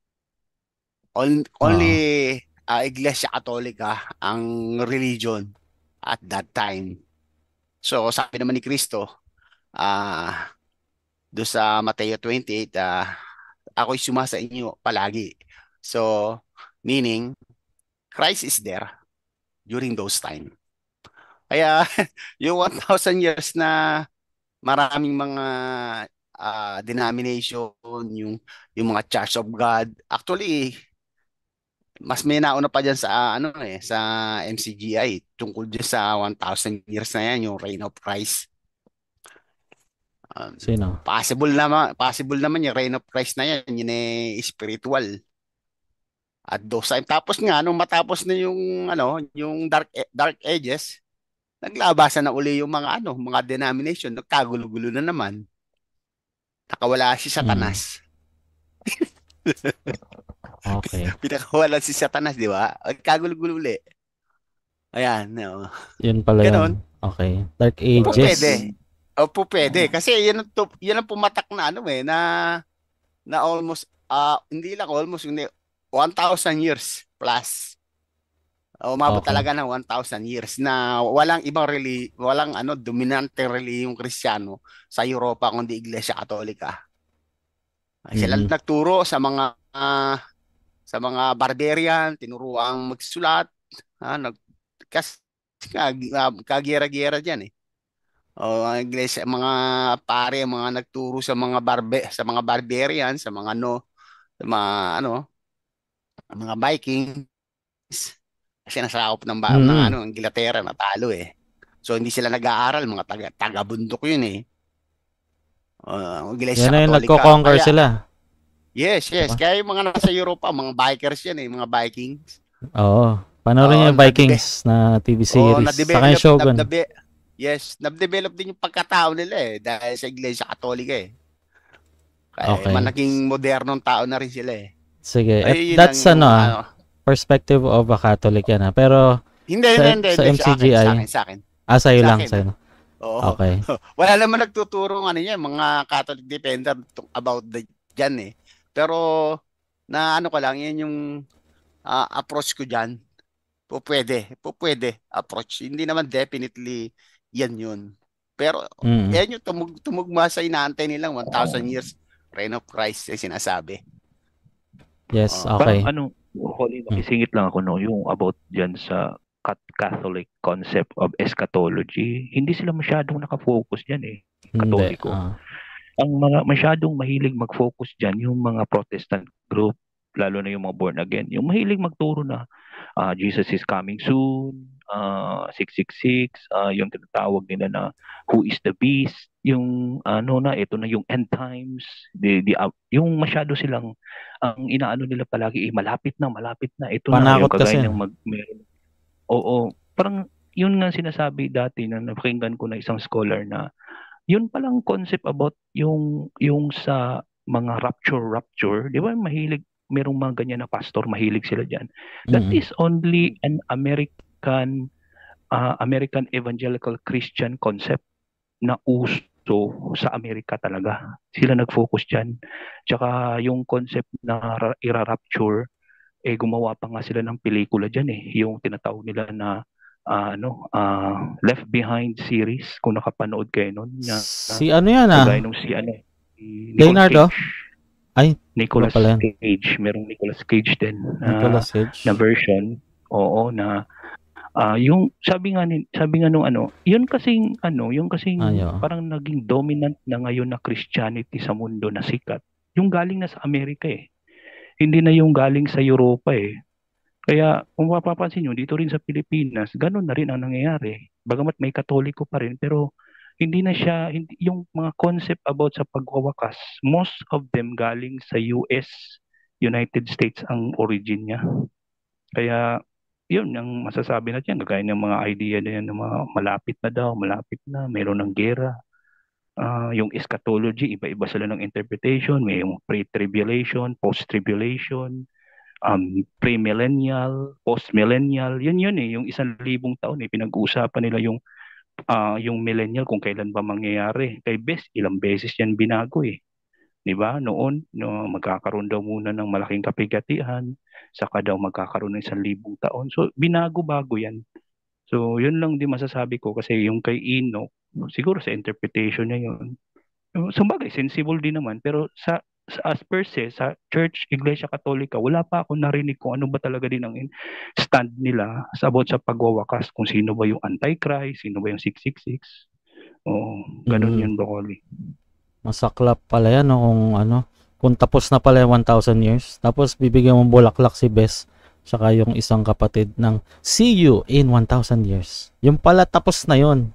On, only uh, Iglesia Katolika ang religion at that time. So sabi naman ni Kristo, ah uh, do sa Mateo twenty-eight, uh, ako'y sumasa inyo palagi. So meaning Christ is there during those time. Kaya yung one thousand years na maraming mga uh, denomination, yung yung mga Church of God, actually mas may nauna pa dyan sa uh, ano eh sa M C G I tungkol dyan sa one thousand years na yan, yung Reign of Christ. Um, Sino? Possible naman, possible naman yung Reign of Christ na yan, yun eh spiritual. At those time, tapos nga nung matapos na yung ano, yung Dark Dark Ages, naglabasan na uli yung mga ano, mga denomination, nagkagulo-gulo na naman. Nakawala si Satanas. Okay. Pinakawala si Satanas, di ba? Nagkagulo-gulo uli. Ayan, no. Yun pala Ganon. yun. Okay. Dark Po Ages. pwede. O po pwede. Kasi yan ang, to, yan ang pumatak na ano eh, na, na almost, uh, hindi lang almost, hindi, one thousand years plus. Umabot Okay. talaga ng one thousand years na walang ibang reli walang ano dominante relihiyong Kristiyano sa Europa kundi Iglesia Katolika. Sila Mm. nagturo sa mga ah, sa mga barbarian, tinuruang magsulat, ah, nag kas kag, kagera-gera diyan eh. O ang iglesia, mga pare, mga nagturo sa mga barbe, sa mga barbarian, sa mga no, sa mga ano, mga Vikings. Kasi nasakop ng ba, ng Mm. ano, ng Inglaterra natalo eh. So hindi sila nag-aaral, mga taga taga-bundok 'yun eh. Uh, Iglesia Yan na yung Katolika. nagko-conquer Kaya sila. yes, yes. Diba? Kaya yung mga nasa Europa, mga bikers 'yan eh, mga Vikings. Oo. Panoorin Oo, niyo yung nade- Vikings na T V Oo, series. Saka yung na-develop, Shogun. na, na, yes, na-develop din yung pagkatao nila eh dahil sa Iglesia Katolika eh. Kaya Okay. malaking modernong tao na rin sila eh. Sige. At Ay, yun that's lang yung, ano, ah, ano. perspective of a Catholic yan ah. Pero Hindi, sa, hindi, sa hindi. Sa akin, M C G I, sa akin, sa akin. ah, sa'yo Sa lang, akin, sa'yo. Oo. Okay. Wala naman nagtuturo ng ano yan, mga Catholic defender to- about the dyan eh. Pero na ano ko lang, yan yung ah, approach ko dyan. Po pwede, po pwede approach. Hindi naman definitely yan yun. Pero Mm. yan yung tumug, tumugma sa inaantay nilang one thousand years reign of Christ ay sinasabi. Yes, Oh. okay. Parang ano, Holly, makisingit lang ako no, yung about dyan sa cat- Catholic concept of eschatology. Hindi sila masyadong nakafocus dyan eh, Hindi. Katoliko. ah. Ang mga masyadong mahilig mag-focus dyan, yung mga Protestant group, lalo na yung mga born again, yung mahilig magturo na ah, Jesus is coming soon, ah, six six six, ah, yung tinatawag nila na who is the beast, yung ano na, ito na yung end times, the, the, ah, yung masyado silang, ang inaano nila palagi, eh, malapit na, malapit na, ito na, yung Panakot kasi. kagaya ng mag, meron, oo, parang yun nga sinasabi dati na napakinggan ko na isang scholar na yun palang concept about yung yung sa mga rapture rapture, 'di ba? Mahilig merong mga ganyan na pastor, mahilig sila diyan. That Mm-mm. is only an American uh, American evangelical Christian concept na uso sa Amerika talaga. Sila nag-focus diyan. Tsaka yung concept na ra- ira-rapture eh gumawa pa nga sila ng pelikula diyan eh, yung tinatawag nila na ah, ano, ah, Left Behind series, kung nakapanood kayo nun, na, na Si ano yan ah? kagaya nung si ano, si Nicolas Leonardo? Cage. Ay, Nicolas iba pala yan. Cage, merong Nicolas Cage din na, Nicolas Cage. na version. Oo, na ah, yung sabi nga ni, sabi nga nung ano, yun kasing ano, yung kasing Ayo. parang naging dominant na ngayon na Christianity sa mundo na sikat. Yung galing na sa Amerika eh. Hindi na yung galing sa Europa eh. Kaya kung mapapansin nyo, dito rin sa Pilipinas, ganun na rin ang nangyayari. Bagamat may Katoliko pa rin, pero hindi na siya, hindi, yung mga concept about sa pagwawakas, most of them galing sa U S, United States ang origin niya. Kaya yun, ang masasabi natin, kagaya ng mga idea na yan, ng mga malapit na daw, malapit na, mayroon ng gera. Ah, yung eschatology, iba-iba sila ng interpretation, may yung pre-tribulation, post-tribulation, um, pre-millennial, post-millennial, yun yun eh, yung isang libong taon eh, pinag-uusapan nila yung ah, yung millennial kung kailan ba mangyayari. Kay Best, ilang beses yan binago eh. 'Di ba? Noon, no, magkakaroon daw muna ng malaking kapigatihan, saka daw magkakaroon ng isang libong taon. So, binago-bago yan. So, yun lang din masasabi ko kasi yung kay Enoch, siguro sa interpretation niya yun. So, bagay, sensible din naman. Pero sa, sa as per se, sa Church, Iglesia Katolika, wala pa ako narinig kung ano ba talaga din ang in- stand nila sa about sa pagwawakas. Kung sino ba yung Antichrist, sino ba yung six six six. Oo, ganun Mm. yun, Broccoli. Masaklap pala yan no, kung ano. Kung tapos na pala yung one thousand years. Tapos bibigyan mo bulaklak si Bes. Tsaka yung isang kapatid ng see you in one thousand years. Yung pala tapos na yun.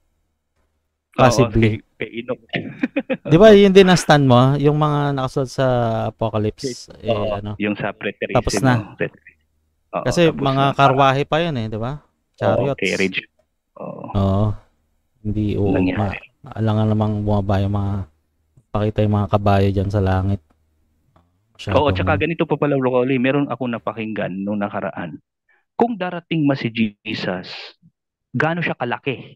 Possibly. Oo, kay, kay Enoch. Di ba yun din ang stand mo? Yung mga nakasulat sa Apocalypse. Eh, Oo, ano. yung sa preterism. Tapos na. Oo, Kasi tapos mga na. karwahe pa yun eh, di ba? Oo, Chariots. carriage. Oo. Oo. Hindi, oo. Ma- alangan namang bumaba yung mga pakita yung mga kabayo dyan sa langit. Masyadong- Oo, tsaka ganito pa pala, Broccoli, meron ako napakinggan nung nakaraan. Kung darating ma si Jesus, gaano siya kalaki?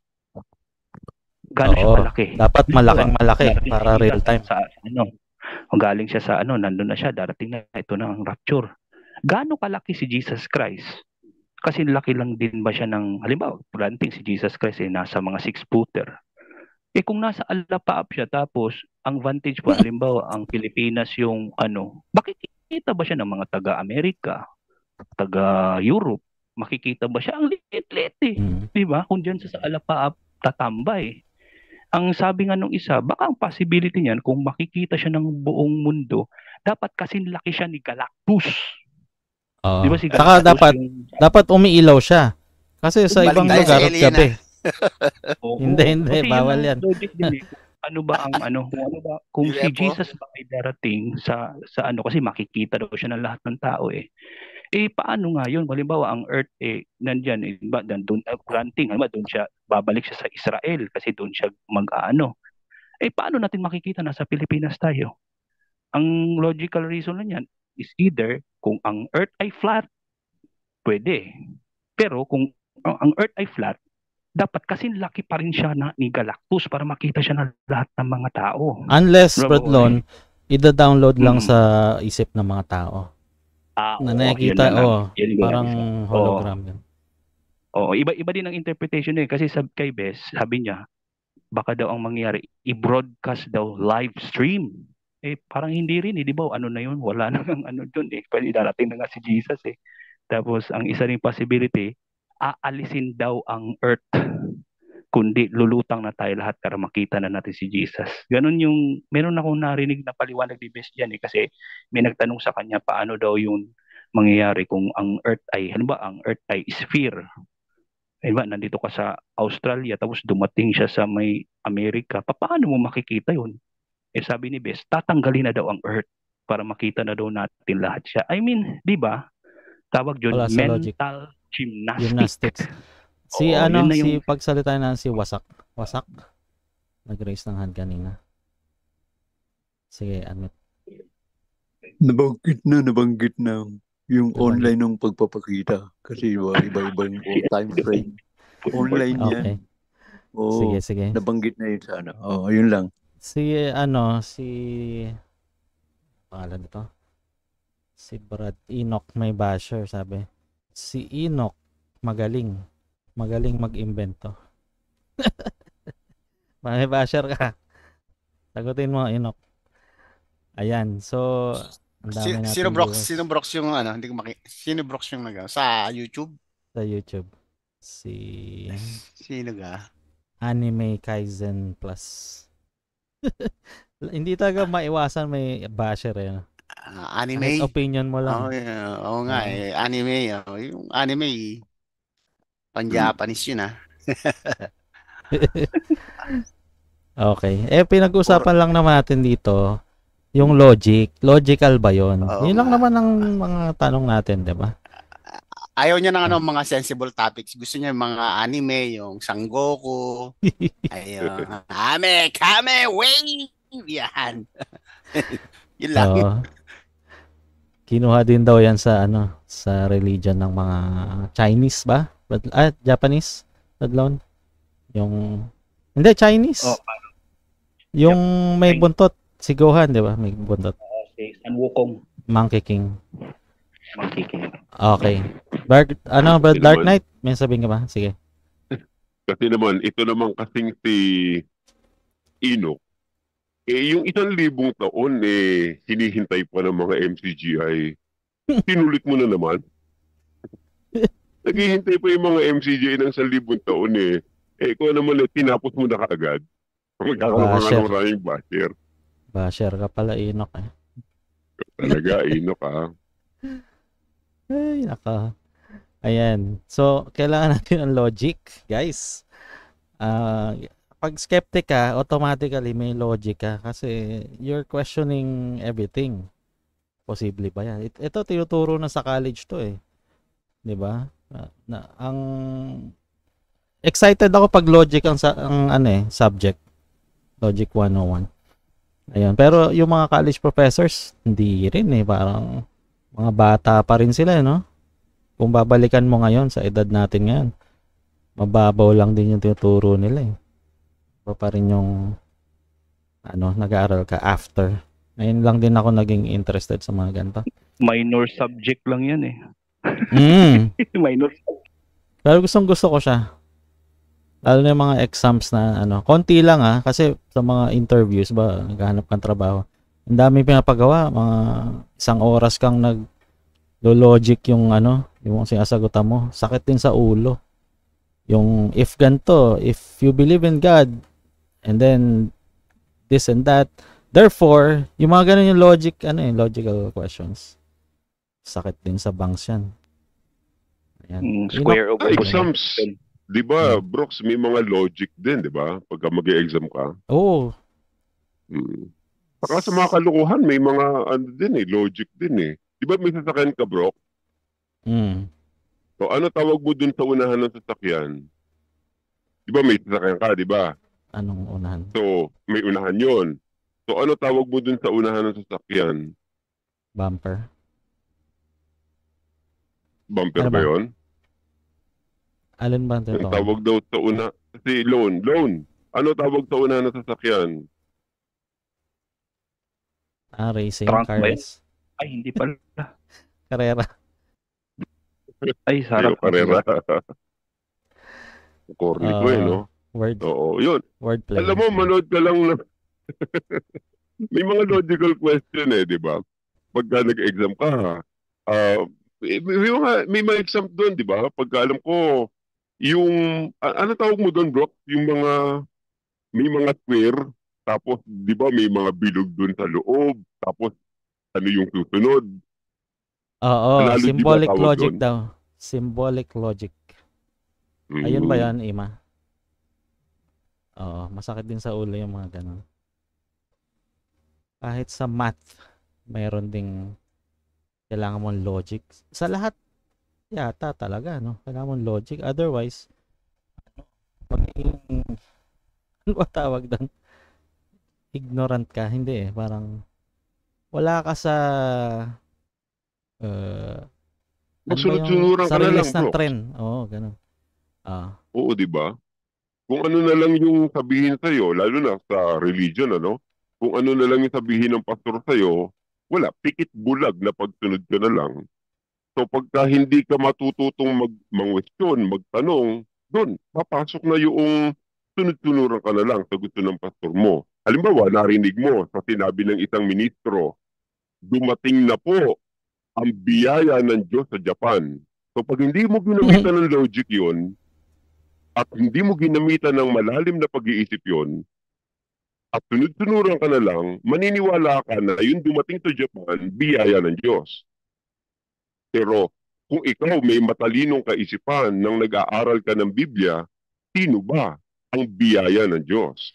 Gaano siya Oo, kalaki? dapat malaking malaki Darating para si real Jesus time. Sa, ano, kung galing siya sa ano, nandun na siya, darating na, ito na ang rapture. gaano kalaki si Jesus Christ? Kasi laki lang din ba siya ng, halimbawa, granting si Jesus Christ eh, nasa mga six-footer. Eh kung nasa alapaap siya, tapos ang vantage po, halimbawa, ang Pilipinas yung ano, makikita ba siya ng mga taga-Amerika, taga-Europe? Makikita ba siya? Ang liit-liit eh. Mm. Di ba? Kung dyan sa alapaap, tatambay. Ang sabi nga nung isa, baka ang possibility niyan, kung makikita siya ng buong mundo, dapat kasing laki siya ni Galactus. Oo. Di ba si Saka Galactus dapat, yung- dapat umiilaw siya. Kasi sa Balik ibang tayo sa lugar, alien, gabi. Oo. Hindi, hindi, Kasi yun bawal ang yan. logic din eh. Ano ba ang ano, kung ano ba, kung si U F O? Jesus ba ay darating sa sa ano, kasi makikita daw siya ng lahat ng tao eh. Eh paano nga yun? Halimbawa ang Earth eh nandiyan eh, ba doon uh, granting, halimbawa doon siya babalik siya sa Israel kasi doon siya mag-aano. Eh paano natin makikita nasa Pilipinas tayo? Ang logical reason lang yan is either kung ang Earth ay flat, pwede. Pero kung ang ang Earth ay flat, dapat kasing laki pa rin siya na ni Galactus para makita siya ng lahat ng mga tao. Unless, Bravo, Brad Lon, ida-download lang Mm. sa isip ng mga tao. Ah, Na oo, nakikita, yun na lang. oh, Yun yung parang isa. Oo. hologram yun. Oo, iba-iba din ang interpretation eh. Kasi sa kay Bes, sabi niya, baka daw ang mangyari, i-broadcast daw live stream. Eh, parang hindi rin eh, di ba? Ano na yun? Wala na ng ano dun eh. Pwede darating na nga si Jesus eh. Tapos, ang isa ring possibility, aalisin daw ang earth kundi lulutang na tayo lahat para makita na natin si Jesus. Ganun yung, meron akong narinig na paliwanag ni Bes dyan eh, kasi may nagtanong sa kanya paano daw yung mangyayari kung ang earth ay, ano ba, ang earth ay sphere. Diba, nandito ka sa Australia tapos dumating siya sa may Amerika, pa- paano mo makikita yun? Eh sabi ni Bes, tatanggalin na daw ang earth para makita na daw natin lahat siya. I mean, di ba? Tawag yun, Wala sa logic. mental gymnastics. Gymnastics. Si Oo, ano, yun na si yung- pagsalita na si Wasak. Wasak. Nag-raise ng hand kanina. Sige, admit. Nabanggit na, nabanggit na yung Nabanggit. online ng pagpapakita. Kasi iba, iba-ibang time frame. Online yan. Okay. Oo, Sige, sige. nabanggit na yun sana. Oo, yun lang. Si ano, si pangalan nito? Si Brad Enoch may basher, sabi. Si Enoch magaling. Magaling mag-imbento. May basher ka. Sagutin mo, Enoch. Ayan, so ang Si, dami natin sino Brox? viewers Sino Brox yung ano? Hindi ko maki... Sino Brox yung nag sa YouTube? sa YouTube. Si Sino ga? Anime Kaizen Plus. Hindi talaga maiwasan may basher eh. Ah, Kahit anime? opinion mo lang. Oo, yeah. Oo nga Oo. eh. Anime. Oh. Yung anime, pan-Japanese yun ah. Okay. Eh, pinag-usapan lang naman natin dito yung logic. Logical ba yun? Oo Yun lang nga. naman ang mga tanong natin, di ba? Ayaw niya ng ano, mga sensible topics. Gusto niya yung mga anime, yung Sangoku. Ayun. Kame, kame, wave! Yan. Yun lang. Oo. Kinuha din daw yan sa ano, sa religion ng mga Chinese ba? Bad- Ah, Japanese? Badlon? Yung hindi Chinese. Oh, Yung may buntot, si Gohan, di ba? May buntot. si San Wukong. Monkey King. Monkey King. Okay. Dark, ano, Brad, Kasi Dark naman- Knight? May sabihin ka ba? Sige. Kasi naman, ito naman kasing si Enoch, eh yung isang libong taon, eh, hinihintay pa ng mga M C G I. Sinulit mo na naman. Naghihintay pa yung mga M C G I ng isang libong taon eh. Eh, ikaw naman, eh, tinapos mo na kaagad. Magkakaroon ka nga Basher. ng maraming basher. Basher ka pala, Enoch eh. Talaga, Enoch ah. Ay, naka. Ayan. So, kailangan natin ng logic, guys. Ah, pag skeptic ka, automatically may logic ka kasi you're questioning everything. Posible ba yan? It- Ito tinuturo na sa college to eh. 'Di ba? Na, na ang excited ako pag logic ang, sa, ang ano eh, subject. Logic one oh one. Ayun. Pero yung mga college professors, hindi rin eh. Parang mga bata pa rin sila, eh, no? Kung babalikan mo ngayon sa edad natin ngayon, mababaw lang din yung tinuturo nila eh. Iba pa rin yung ano, nag-aaral ka after. Ngayon lang din ako naging interested sa mga ganito. Minor subject lang yan eh. Mm. Minor. Pero gustong gusto ko siya. Lalo na yung mga exams na ano, konti lang ah, kasi sa mga interviews ba, naghahanap kang trabaho. Ang dami pinapagawa, mga isang oras kang nag logic yung ano, yung sinasagutan mo. Sakit din sa ulo. Yung if ganto, if you believe in God, and then this and that, therefore, yung mga ganun yung logic, ano eh, logical questions. Sakit din sa bangs yan. Ayan. Mm, square Ah, exams. Di ba, Brooks, may mga logic din, di ba? Pagka mag-exam ka. Oo. Hmm. Saka sa mga kalukuhan, may mga ano din eh, logic din eh. Di ba may sasakyan ka, Brooks? Mm. So, ano tawag mo dun sa unahan ng sasakyan? Di ba may sasakyan ka, di ba? Anong unahan? So, may unahan yon. So, ano tawag mo dun sa unahan ng sasakyan? Bumper. Bumper Ano ba ba? yun? Alin ba ang Ang tinatawag? tawag daw sa una, kasi loan, loan. Ano tawag sa unahan ng sasakyan? Ah, racing Trunk ba yun? cars. Ay, hindi pala. Karera. Ay, sarap. Yung karera. Corny ko eh, Ah, no? word. Oo, yun. Wordplay. Alam mo, manood ka lang na... May mga logical question eh, di ba? Pagka nag-exam ka, ah, may, may mga, may mga exam doon, di ba? Pagka alam ko, yung, a- ano tawag mo doon, bro? Yung mga, may mga square, tapos, di ba, may mga bilog doon sa loob, tapos, ano yung susunod? Oo, Analogy ba symbolic tawag logic doon? daw. Symbolic logic. Ayun ba Mm. yan, Ima? Oo, masakit din sa ulo yung mga ganun. Kahit sa math, mayroon ding kailangan mong logic. Sa lahat, yata talaga, no? Kailangan mong logic. Otherwise, magiging, ano ba tawag doon? Ignorant ka. Hindi eh. Parang, wala ka sa, uh, ano ba yung, Magsunod-sunuran sa ka na lang, release ng bro. trend. Oo, ganun. Ah, Oo, di ba? Kung ano na lang yung sabihin sa'yo, lalo na sa religion, ano? Kung ano na lang yung sabihin ng pastor sa'yo, wala, pikit bulag na pagsunod ka na lang. So pagka hindi ka matututong mag mangwestiyon, magtanong, doon, papasok na yung sunod-sunuran ka na lang sa gusto ng pastor mo. Halimbawa, narinig mo sa sinabi ng isang ministro, dumating na po ang biyaya ng Diyos sa Japan. So pag hindi mo ginamitan ng logic yun, at hindi mo ginamitan ng malalim na pag-iisip yun, at sunod-sunuran ka na lang, maniniwala ka na yung dumating sa Japan, biyaya ng Diyos. Pero kung ikaw may matalinong kaisipan nang nag-aaral ka ng Biblia, sino ba ang biyaya ng Diyos?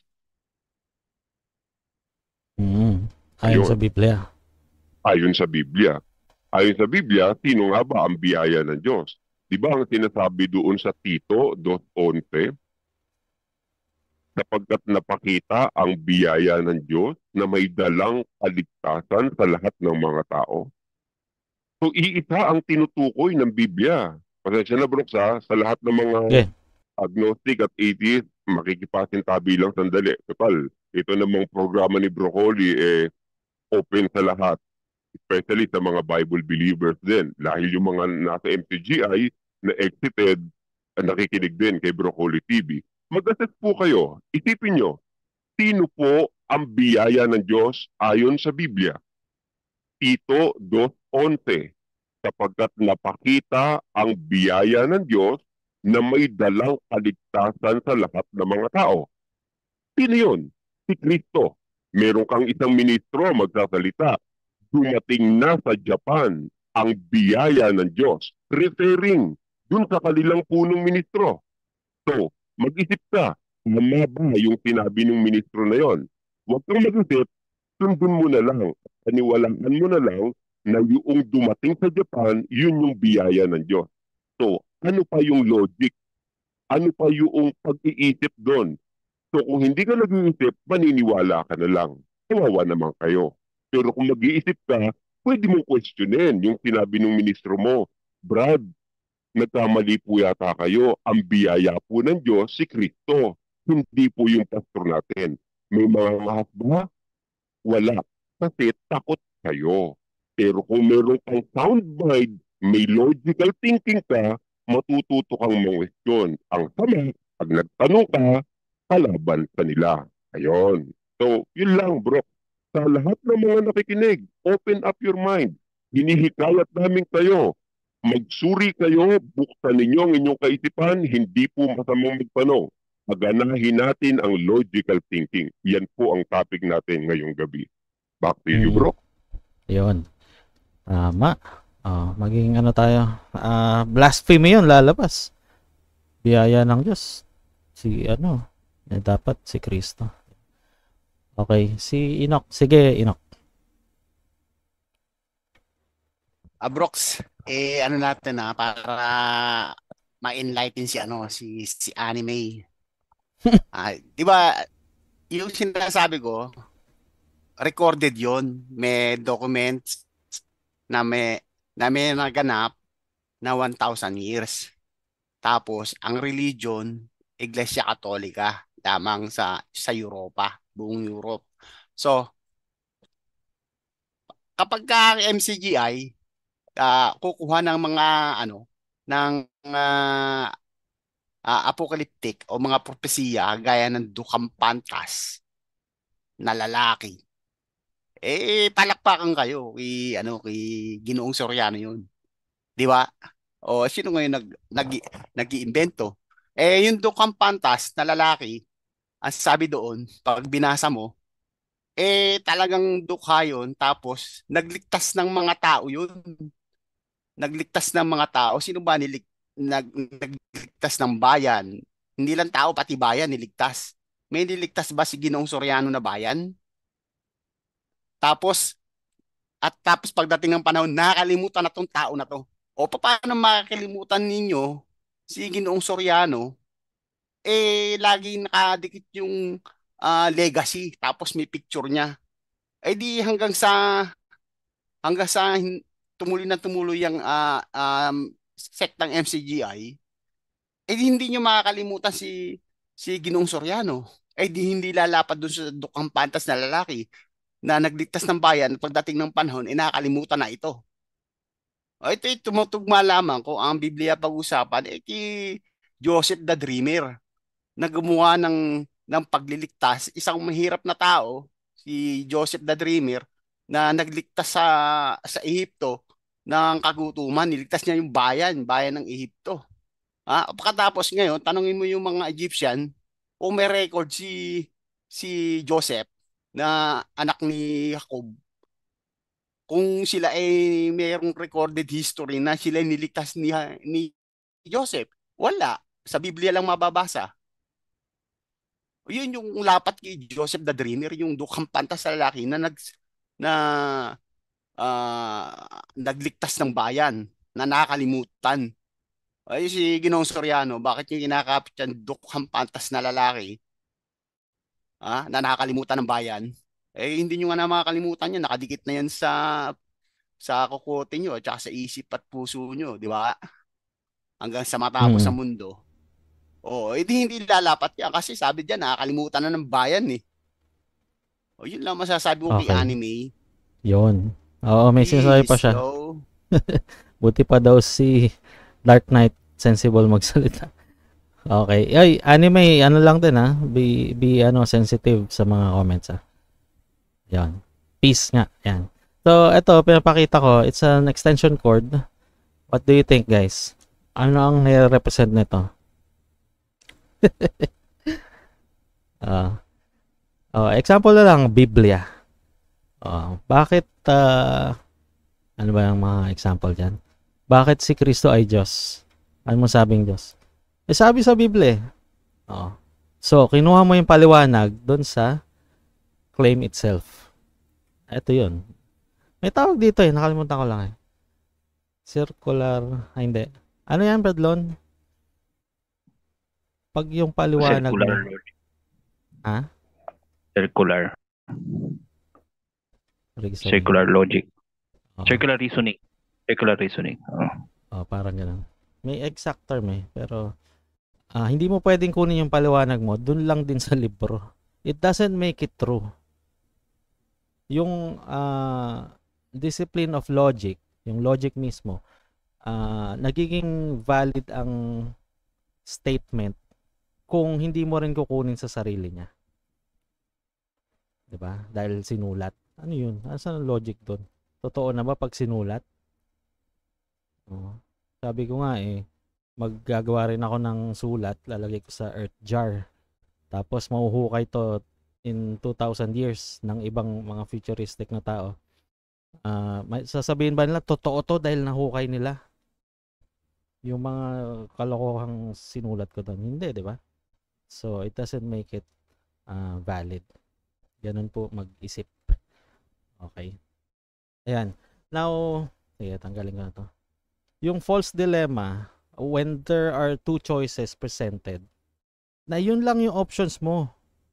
mm, ayon sa Ayun, Biblia. ayon sa Biblia. Ayon sa Biblia, sino nga ba ang biyaya ng Diyos? Di ba ang sinasabi doon sa Tito two eleven, sapagkat napakita ang biyaya ng Diyos na may dalang kaligtasan sa lahat ng mga tao. So, iisa ang tinutukoy ng Biblia. Pasensya na, Brooks, ha? Sa lahat ng mga Okay. agnostic at atheist, makikipasintabi lang sandali. Total, ito namang programa ni Broccoli, eh, open sa lahat. Especially sa mga Bible believers din. Dahil yung mga nasa M C G I na exited, ah, nakikinig din kay Broccoli T V. Mag-assess po kayo. Isipin nyo, sino po ang biyaya ng Diyos ayon sa Biblia? Tito two eleven, sapagkat napakita ang biyaya ng Diyos na may dalang kaligtasan sa lahat ng mga tao. Sino yun? Si Kristo. Meron kang isang ministro magsasalita, dumating na sa Japan ang biyaya ng Diyos, referring dun sa kanilang punong ministro. So, mag-isip ka, tama ba yung sinabi ng ministro na yon? Huwag kang mag-isip, sundin mo na lang, paniwalaan mo na lang na yung dumating sa Japan, yun yung biyaya ng Diyos. So, ano pa yung logic? Ano pa yung pag-iisip doon? So, kung hindi ka nag-iisip, maniniwala ka na lang. Kawawa naman kayo. Pero kung mag-iisip ka, pwede mong questionin yung sinabi ng ministro mo. Brad, nagkamali po yata kayo. Ang biyaya po ng Diyos si Kristo. Hindi po yung pastor natin. May mga ngahas ba? Wala. Kasi takot kayo. Pero kung meron kang sound mind, may logical thinking ka, matututo kang mangwestiyon. Ang sama, pag nagtanong ka, kalaban sa nila. Ayun. So, yun lang bro. Sa lahat ng mga nakikinig, open up your mind. Hinihikayat namin kayo. Magsuri kayo, buksan ninyo ang inyong kaisipan, hindi po masamang magtanong. Maganahin natin ang logical thinking. Yan po ang topic natin ngayong gabi. Back to you, bro. Yun. Tama. Oh, maging ano tayo, uh, blasphemy yun, lalabas. Biyaya ng Diyos. Si ano, eh, dapat si Kristo. Okay, si Enoch. Sige, Enoch. Ah, Brox, eh ano natin na para ma-enlighten si ano si si Anime. Ah, 'di ba? Yung sinasabi ko, recorded 'yon, may documents na may na may naganap na one thousand years. Tapos ang religion, Iglesia Katolika, lamang sa sa Europa, buong Europe. So kapag ka M C G I uh, kukuha ng mga ano ng uh, uh, apocalyptic o mga propesiya gaya ng Dukang Pantas na lalaki, eh palakpakan kayo kay ano kay Ginoong Soriano yun, di ba? O sino ngayon nag nag nag-iimbento? Eh yung Dukang Pantas na lalaki, ang sabi doon pag binasa mo, eh talagang dukha yun, tapos nagligtas ng mga tao yun. Nagligtas ng mga tao. Sino ba nilig nag nagligtas ng bayan? Hindi lang tao, pati bayan niligtas. May niligtas ba si Ginoong Soriano na bayan? Tapos at tapos pagdating ng panahon, nakakalimutan na tong tao na to. O paano makakalimutan ninyo si Ginoong Soriano? Eh lagi nakadikit yung uh, legacy, tapos may picture niya. Eh di hanggang sa hanggang sa tumuloy na tumuloy yung uh, um, sektang M C G I, eh di hindi nyo makakalimutan si si Ginoong Soriano. Eh di hindi lalapad dun sa Dukang Pantas na lalaki na nagligtas ng bayan. Pagdating ng panahon, eh nakakalimutan na ito. O ito, ito tumutugma lamang kung ang Biblia pag-usapan, eh ki Joseph the Dreamer na gumawa ng, ng pagliligtas. Isang mahirap na tao, si Joseph the Dreamer, na nagligtas sa sa Ehipto ng kagutuman. Niligtas niya yung bayan, bayan ng Ehipto. Ah, pagkatapos ngayon, tanungin mo yung mga Egyptian kung may record si si Joseph na anak ni Jacob. Kung sila ay mayroong recorded history na sila niligtas ni ni Joseph. Wala, sa Biblia lang mababasa. Yun yung lapat kay Joseph the Dreamer, yung Dukang Pantas sa lalaki na nag na uh, nagligtas ng bayan na nakakalimutan. Ay si Ginoong Soriano, bakit yung kinakapit yan Dukang Pantas na lalaki, ah, na nakakalimutan ng bayan? Eh hindi nyo nga na makakalimutan yan, nakadikit na yan sa sa kukote nyo at sa isip at puso nyo, di ba? Hanggang sa matapos Hmm. sa mundo. Oo, hindi hindi lalapat yan kasi sabi diyan nakakalimutan na ng bayan eh. O yun lang masasabi ko kay Okay. Anime. Yun. Oo, may sinasabi pa Peace, siya. yo. Buti pa daw si Dark Knight sensible magsalita. Okay. Ay, Anime, ano lang din ha. Be, be ano, sensitive sa mga comments ha. Yan. Peace nga. Yan. So, ito, pinapakita ko. It's an extension cord. What do you think, guys? Ano ang nire-represent nito? Ah. Oh, example na lang, Biblia. Oh, bakit, ah, ano ba yung mga example dyan? Bakit si Kristo ay Diyos? Ano mo sabing Diyos? Eh, sabi sa Biblia. Oh. So, kinuha mo yung paliwanag dun sa claim itself. Ito yun. May tawag dito eh. Nakalimutan ko lang eh. Circular. Ay, hindi. Ano yan, Bradlon? Pag yung paliwanag Circular mo. logic. Ha? Circular. Reasoning. Circular logic. Oo. Circular reasoning. Circular reasoning. Oh. Oh, parang ganun. May exact term eh. Pero, ah, hindi mo pwedeng kunin yung paliwanag mo. Dun lang din sa libro. It doesn't make it true. Yung, ah, discipline of logic, yung logic mismo, uh, nagiging valid ang statement kung hindi mo rin kukunin sa sarili niya. 'Di ba? Dahil sinulat. Ano 'yun? Asan ang logic doon? Totoo na ba pag sinulat? Oh. Sabi ko nga eh, maggagawa rin ako ng sulat, lalagay ko sa earth jar. Tapos mahuhukay to in two thousand years ng ibang mga futuristic na tao. Uh, may sasabihin ba nila totoo to dahil nahukay nila yung mga kalokohang sinulat ko doon? Hindi, 'di ba? So it doesn't make it uh, valid. Ganun po mag-isip. Okay. Ayan. Now, sige, tanggalin ko na to. Yung false dilemma, when there are two choices presented, na yun lang yung options mo.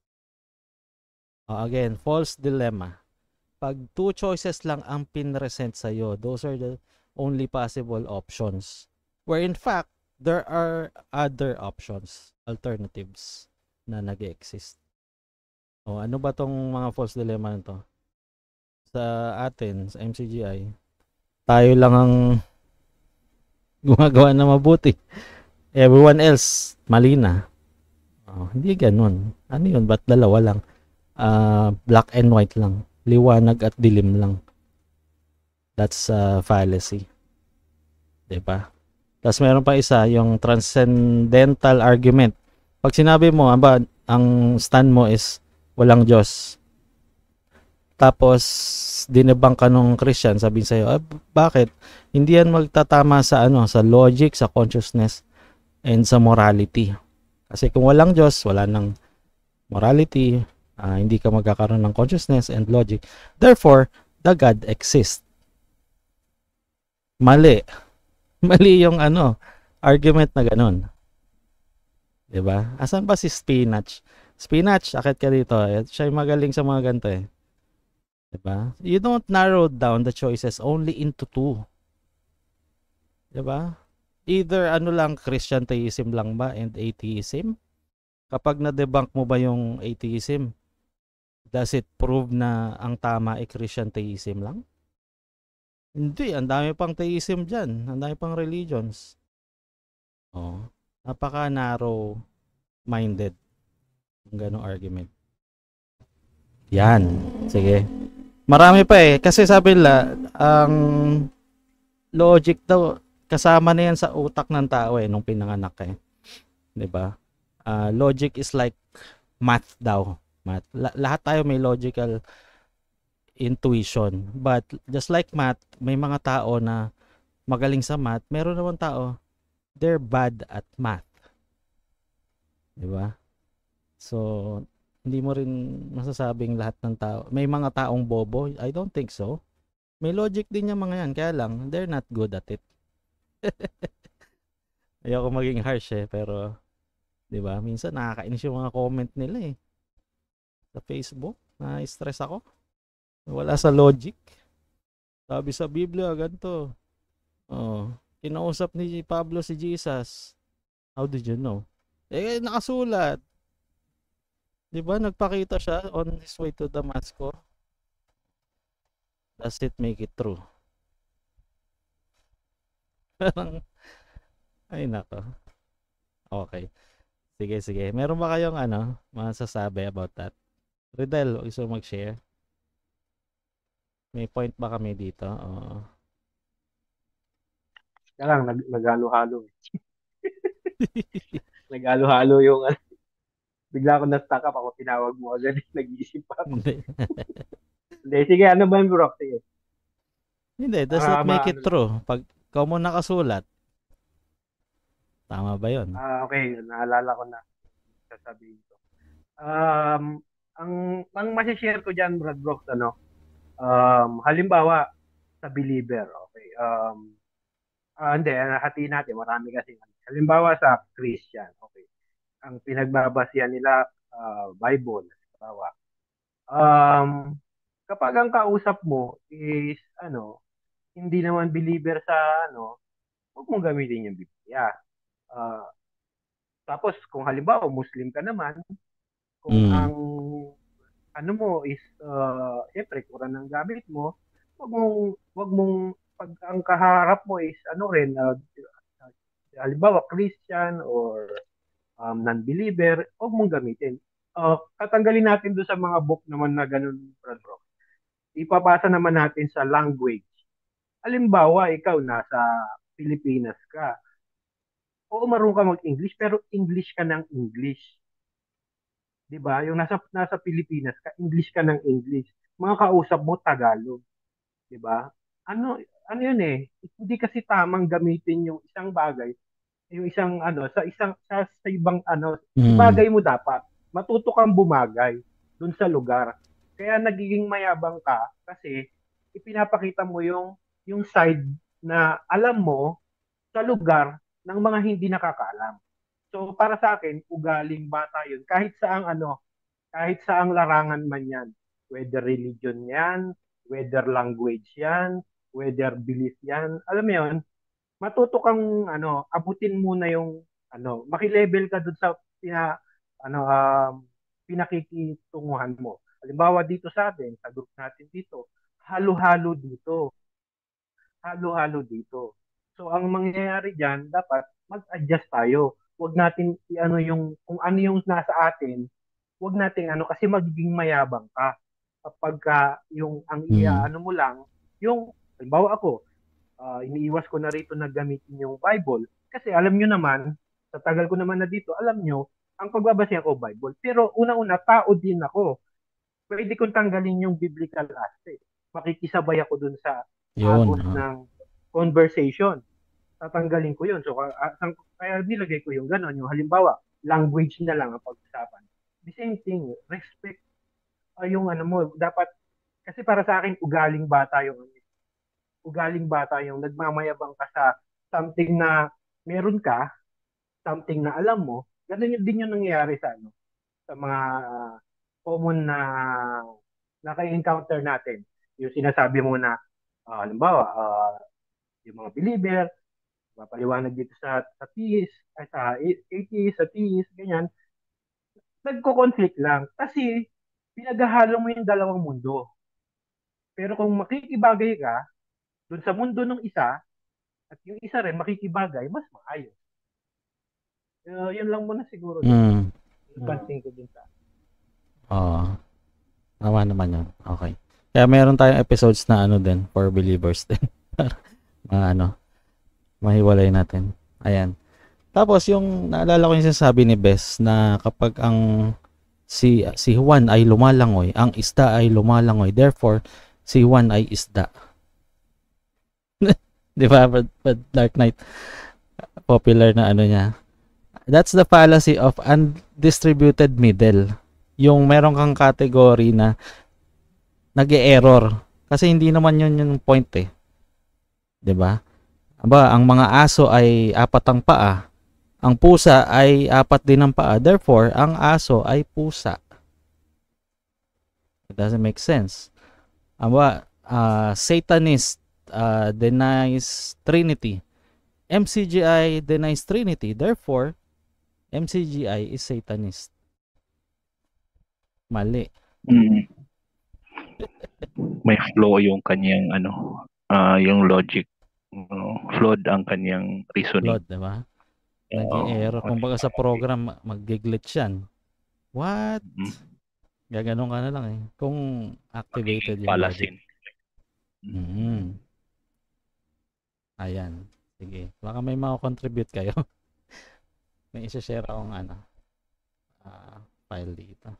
Uh, again, false dilemma. Pag two choices lang ang pinresent sa'yo, those are the only possible options. Where in fact, there are other options, alternatives na nag-exist. O, ano ba tong mga false dilemma na to? Sa atin, sa M C G I, tayo lang ang gumagawa na mabuti. Everyone else, mali na. Oh, hindi ganun. Ano yun? Ba't dalawa lang? Uh, black and white lang. Liwanag at dilim lang. That's a uh, fallacy. Diba? Tapos meron pa isa, yung transcendental argument. Pag sinabi mo, aba, ang stand mo is walang Diyos. Tapos, dinebang ka nung Christian, sabihin sa'yo, ah, bakit? Hindi yan magtatama sa, ano, sa logic, sa consciousness, and sa morality. Kasi kung walang Diyos, wala nang morality, uh, hindi ka magkakaroon ng consciousness and logic. Therefore, the God exists. Mali. Mali yung ano, argument na ganun. Diba? Asan ba si Spinach? Spinach, akit ka dito. Siya yung magaling sa mga ganito eh. Diba? You don't narrow down the choices only into two. Diba? Either ano lang, Christian theism lang ba and atheism? Kapag na-debunk mo ba yung atheism, does it prove na ang tama ay Christian theism lang? Hindi, ang dami pang theism dyan. Ang dami pang religions. Oh, napaka-narrow minded yung ganong argument. Yan. Sige. Marami pa eh. Kasi sabi nila, ang logic daw, kasama na yan sa utak ng tao eh, nung pinanganak eh. Diba? Uh, logic is like math daw. Math. La- lahat tayo may logical intuition. But just like math, may mga tao na magaling sa math. Meron naman tao, they're bad at math. Diba? So, hindi mo rin masasabing lahat ng tao. May mga taong bobo? I don't think so. May logic din yung mga yan. Kaya lang, they're not good at it. Ayoko maging harsh eh. Pero, diba? Minsan nakakainis yung mga comment nila eh. Sa Facebook, na-stress ako. Wala sa logic. Sabi sa Biblia, ganito. Oh, kinausap ni Pablo si Jesus. How did you know? Eh, nakasulat. Diba, nagpakita siya on his way to Damascus. Does it make it true? Parang, ay nako. Okay. Sige, sige. Meron ba kayong ano, masasabi about that? Riddle, gusto mag-share? May point ba kami dito? Oo. Kaya lang, nag naghalo-halo. Naghalo-halo yung ano. Bigla ako na-stuck up ako, tinawag mo agad. Nag-iisip pa ako. Hindi, sige, ano ba yung bro? Sige. Hindi, does Ah, it make ma- it true? Pag ikaw mo nakasulat, tama ba yun? Ah, okay, naalala ko na sasabihin ko. Um, ang ang ma-share ko diyan, Brad Brooks, ano? Um, halimbawa sa believer, okay. Um, ah, hindi, hati natin, marami kasi. Halimbawa sa Christian, okay. Ang pinagbabasihan nila uh, Bible, halimbawa. Um, kapag ang kausap mo is ano, hindi naman believer sa ano, huwag mong gamitin yung Biblia. Uh, tapos kung halimbawa Muslim ka naman, kung Mm. ang ano mo is uh, siyempre Quran ang gamit mo, wag mong wag mong pag ang kaharap mo is ano rin uh, halimbawa Christian or um, non-believer, wag mong gamitin. Uh, tatanggalin natin doon sa mga book naman na ganun, Brad Bro. Ipapasa naman natin sa language. Halimbawa, ikaw nasa Pilipinas ka. Oo, marunong ka mag-English, pero English ka ng English. 'Di ba? Yung nasa nasa Pilipinas ka, English ka ng English. Mga kausap mo Tagalog, 'di ba? Ano ano 'yun eh? Hindi kasi tamang gamitin yung isang bagay, yung isang ano sa isang sa, sa ibang ano, Mm. bagay mo dapat. Matuto kang bumagay dun sa lugar. Kaya nagiging mayabang ka kasi ipinapakita mo yung yung side na alam mo sa lugar ng mga hindi nakakaalam. So para sa akin, ugaling bata 'yun. Kahit saang ano, kahit saang larangan man 'yan. Whether religion 'yan, whether language 'yan, whether belief 'yan. Alam mo 'yun, matuto kang ano, abutin muna yung ano, maki-level ka dun sa pina, ano um, pinakikitunguhan mo. Halimbawa dito sa atin, sa group natin dito, halo-halo dito. Halo-halo dito. So ang mangyayari diyan, dapat mag-adjust tayo. Huwag natin i-ano yung kung ano yung nasa atin, huwag nating ano kasi magiging mayabang ka. Kapag ka yung ang Mm. iaano mo lang, yung halimbawa ako, ah, iniiwas ko na rito na gamitin yung Bible kasi alam nyo naman, sa tagal ko naman na dito, alam nyo, ang pagbabasa ko Bible. Pero una-una, tao din ako. Pwede kong tanggalin yung biblical aspect. Makikisabay ako dun sa Yun. agos ah. ng conversation. Tatanggalin ko yun. So, ka- ah, sang- kaya nilagay ko yung gano'n. Yung halimbawa, language na lang ang pag-usapan. The same thing, respect ah, yung ano mo. Dapat, kasi para sa akin, ugaling bata yung ano, ugaling bata yung nagmamayabang ka sa something na meron ka, something na alam mo, ganun yun din yung nangyayari sa ano, sa mga ah, common na naka-encounter natin. Yung sinasabi mo na, ah, halimbawa, ah, yung mga believer, mapaliwanag dito sa sa theist, ay sa atheist, sa theist, ganyan, nagko-conflict lang. Kasi, pinaghahalo mo yung dalawang mundo. Pero kung makikibagay ka, dun sa mundo ng isa, at yung isa rin makikibagay, mas maayos. Uh, yun lang muna siguro. Mm. Napansin ko din sa Oo. Tama naman yun. Okay. Kaya meron tayong episodes na ano din for believers din. Mga ano, mahiwalay natin. Ayan. Tapos yung naalala ko yung sinasabi ni Bess na kapag ang si si Juan ay lumalangoy, ang isda ay lumalangoy. Therefore, si Juan ay isda. Di ba? But, but Dark Knight, popular na ano niya. That's the fallacy of undistributed middle. Yung meron kang category na nag-e-error. Kasi hindi naman yun yung point eh. 'Di ba? Aba, ang mga aso ay apat ang paa. Ang pusa ay apat din ang paa. Therefore, ang aso ay pusa. It doesn't make sense. Aba, uh, Satanist uh, denies Trinity. M C G I denies Trinity. Therefore, M C G I is Satanist. Mali. Mm. May flaw yung kanyang ano, ah yung logic. Uh, flawed ang kanyang reasoning. Flawed, diba? Oo. Nag-i-error. Kung baga sa program, mag-glitch yan. What? Mm. Gaganon ka na lang eh. Kung activated yung Palasin. logic. Mm-hmm. Ayan. Sige. Baka may makakontribute kayo. May isa-share akong ano, ah, file dito.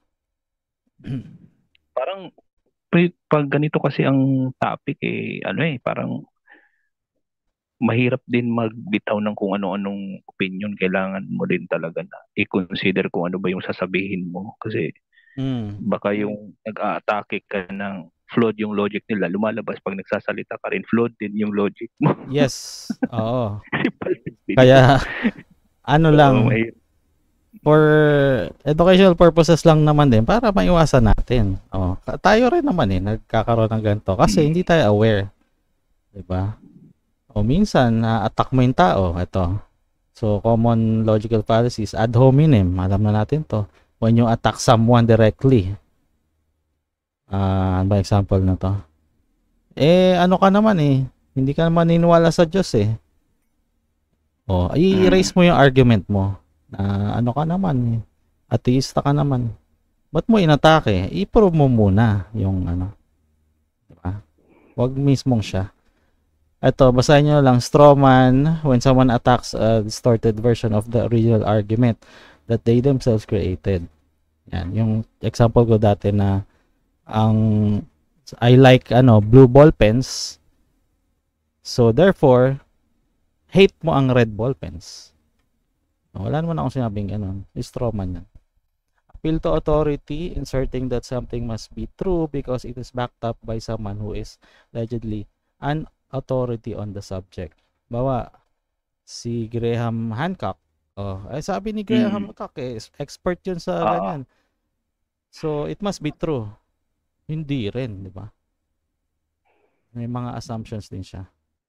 Parang pre- pag ganito kasi ang topic eh ano eh parang mahirap din magbitaw ng kung ano-anong opinion. Kailangan mo din talaga na i-consider kung ano ba yung sasabihin mo kasi Mm. baka yung nag-a-atake ka ng flawed yung logic nila, lumalabas pag nagsasalita ka rin flawed din yung logic mo. Yes. Oo. Kaya ano lang, Oo, mahirap. for educational purposes lang naman din para maiwasan natin. Oh, tayo rin naman eh nagkakaroon ng ganito kasi hindi tayo aware. 'Di ba? O minsan na-attack mo yung tao, ito. So common logical fallacies ad hominem, alam na natin 'to. When you attack someone directly. Ah, uh, ano ba example na 'to? Eh, ano ka naman eh. Hindi ka naman niniwala sa Diyos eh. O, i-raise mo yung argument mo. Na ano ka naman eh. Ateista ka naman. Ba't mo inatake? I-prove mo muna yung ano. Diba? Huwag mismong siya. Ito, basahin nyo lang. Straw man, when someone attacks a distorted version of the original argument that they themselves created. Yan. Yung example ko dati na ang I like ano blue ball pens. So, therefore, hate mo ang red ball pens. Wala naman akong sinabing ganun. Straw man yan. Appeal to authority, inserting that something must be true because it is backed up by someone who is allegedly an authority on the subject. Bawa, si Graham Hancock. Oh, ay sabi ni Graham Mm. Hancock eh, expert yun sa Ah. ganyan. So, it must be true. Hindi rin, di ba? May mga assumptions din siya.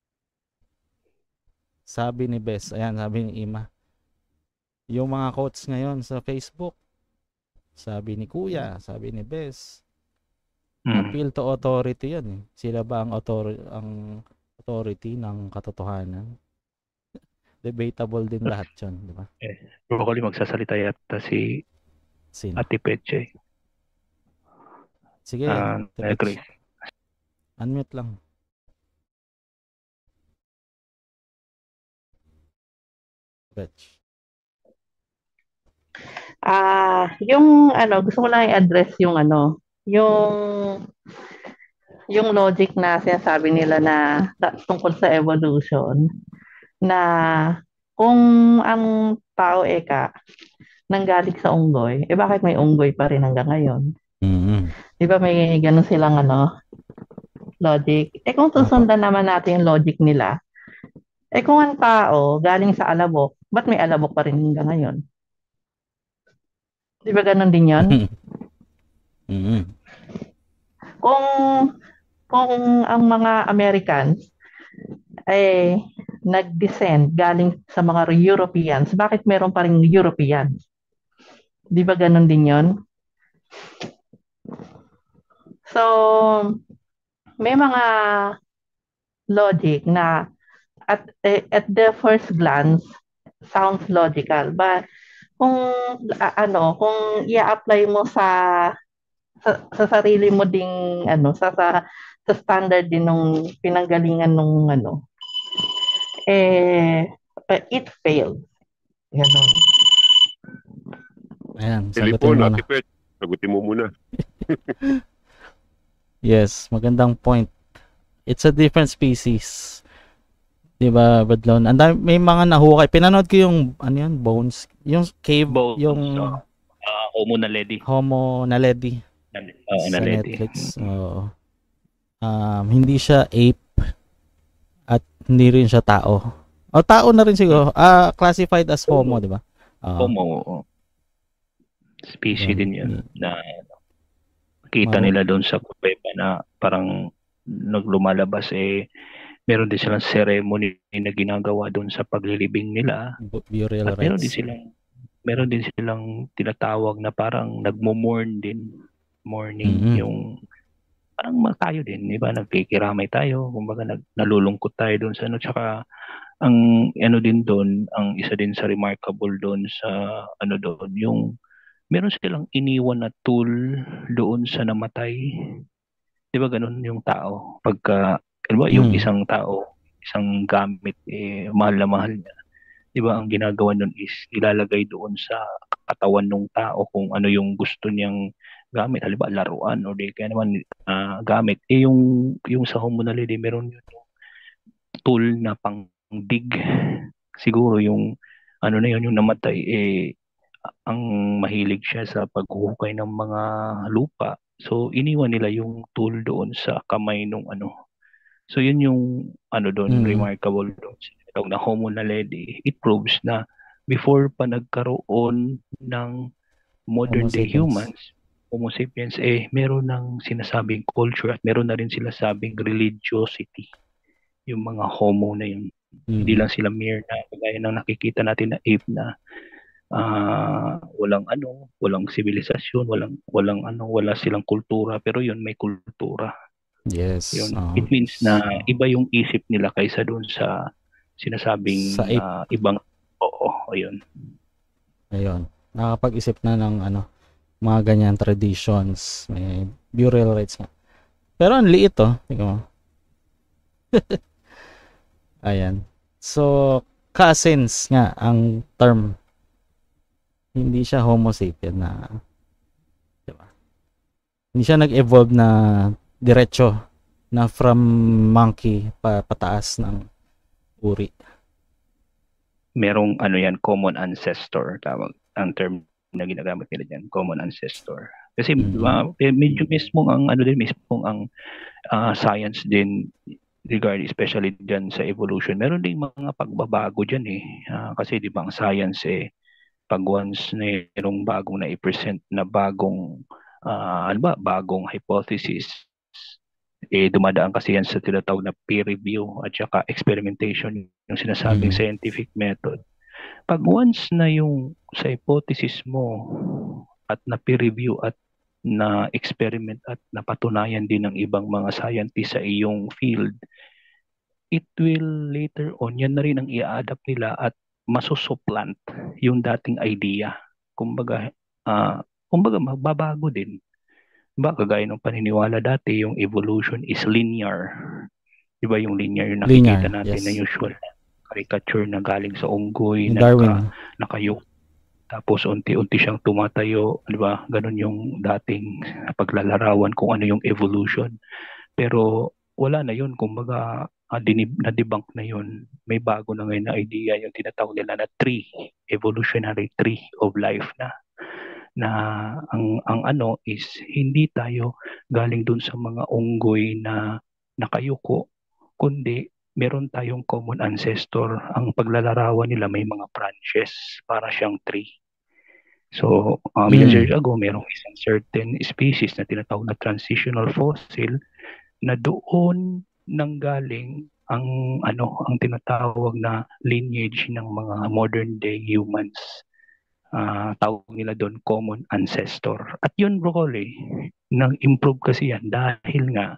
Sabi ni Bess, ayan, sabi ni Ima. Yung mga quotes ngayon sa Facebook, sabi ni Kuya, sabi ni Bess, Mm. appeal to authority yan eh. Sila ba ang, author- ang authority ng katotohanan? Debatable din lahat yun, di ba? Eh, broccoli magsasalita yata si Sino? Ate Peche. Sige, Ah, Ate Pech. Grace. Unmute lang. Pech. Ah, yung ano, gusto ko lang i-address yung ano, yung yung logic na sinasabi nila na ta- tungkol sa evolution na kung ang tao eka nanggaling sa unggoy, eh bakit may unggoy pa rin hanggang ngayon? Mm-hmm. Di ba may ganun silang ano, logic? Eh kung susundan naman natin yung logic nila, eh kung ang tao galing sa alabok, ba't may alabok pa rin hanggang ngayon? Di ba ganun din yun? Mm-hmm. Kung kung ang mga Americans ay nag-descend galing sa mga Europeans, bakit meron pa ring Europeans? Di ba ganun din yun? So, may mga logic na at eh, at the first glance sounds logical, but kung a- ano, kung i-apply mo sa sa, sa sarili mo ding ano, sa sa sa standard din nung pinanggalingan nung ano, eh eh, it failed. Ganun. Ayan, sagutin Telepon, mo na. Ate Pet. Sagutin mo muna. Yes, magandang point. It's a different species. 'Di ba, Badlon? And may mga nahukay. Pinanood ko yung ano yan, Bones, yung cave, Bones, yung uh, uh, Homo naledi. Homo naledi Uh, sa naledi. Netflix. Oo. Um, hindi siya ape at hindi rin siya tao. O tao na rin siguro. Ah, classified as homo, 'di ba? Oo. Homo. oo. Species Yan. din yun na kita Wow. nila doon sa kuweba na parang naglumalabas eh meron din silang ceremony na ginagawa doon sa paglilibing nila Bu- Burial at meron din rites. silang meron din silang tinatawag na parang nagmo-mourn din mourning Mhm. yung parang mga tayo din, di ba? Nagkikiramay tayo, kumbaga nag, nalulungkot tayo doon sa ano, tsaka ang ano din doon, ang isa din sa remarkable doon sa ano doon, yung meron silang iniwan na tool doon sa namatay. Di ba ganun yung tao? Pagka, ano ba, yung Mm. isang tao, isang gamit, eh, mahal na mahal niya. Di ba ang ginagawa nun is ilalagay doon sa katawan ng tao kung ano yung gusto niyang gamit, halimbawa laruan o di kaya naman ah, gamit. Eh yung yung sa Homo naledi meron yun yung tool na pang dig. Siguro yung ano na yun yung namatay eh ang mahilig siya sa paghuhukay ng mga lupa. So iniwan nila yung tool doon sa kamay nung ano. So yun yung ano doon Mm. remarkable doon sa tinatawag na Homo naledi. It proves na before pa nagkaroon ng modern Homo day sapiens. humans, Homo sapiens, eh meron ng sinasabing culture at meron na rin sila sabing religiosity. Yung mga homo na yun. Hindi Mhm. lang sila mere na kagaya ng nakikita natin na ape na ah, walang ano, walang sibilisasyon, walang walang ano, wala silang kultura, pero yun may kultura. Yes. Yun. oo. It means na iba yung isip nila kaysa doon sa sinasabing Sa ape. ah, ibang oo, ayun. Ayun. Nakakapag-isip na ng ano, mga ganyan traditions. May burial rites nga. Pero ang liit oh. Tingnan mo. Ayan. So, cousins nga ang term. Hindi siya homo sapien na, diba? Hindi siya nag-evolve na diretso na from monkey pa pataas ng uri. Merong ano yan, common ancestor tawag ang term na ginagamit nila diyan, common ancestor. Kasi Mhm. ah, eh, medyo mismo ang ano din mismo ang ah, science din regard especially diyan sa evolution. Meron ding mga pagbabago diyan eh. Ah, kasi 'di ba ang science eh pag once na merong bagong na i-present na bagong ah, ano ba, bagong hypothesis eh dumadaan kasi yan sa tinatawag na peer review at saka experimentation yung sinasabing Mhm. scientific method. Pag once na yung sa hypothesis mo at na peer review at na experiment at napatunayan din ng ibang mga scientists sa iyong field, it will later on, yan na rin ang i-adapt nila at masusuplant yung dating idea. Kumbaga, ah kumbaga magbabago din. Diba, kagaya ng paniniwala dati, yung evolution is linear. Diba yung linear yung nakikita Linear, natin na yes. usual caricature na galing sa unggoy, Ni na naka, Darwin. nakayo. Tapos unti-unti siyang tumatayo, di ba? Ganun yung dating paglalarawan kung ano yung evolution. Pero wala na yun, kumbaga ah, dinib- na-debunk na yun. May bago na ngayon na idea yung tinatawag nila na tree, evolutionary tree of life na na ang ang ano is hindi tayo galing dun sa mga unggoy na nakayuko, kundi meron tayong common ancestor. Ang paglalarawan nila may mga branches para siyang tree. So, uh, millions Mm. years ago, merong isang certain species na tinatawag na transitional fossil na doon nanggaling ang ano ang tinatawag na lineage ng mga modern day humans. Ah, tawag nila doon common ancestor. At yun broccoli, nang-improve kasi yan dahil nga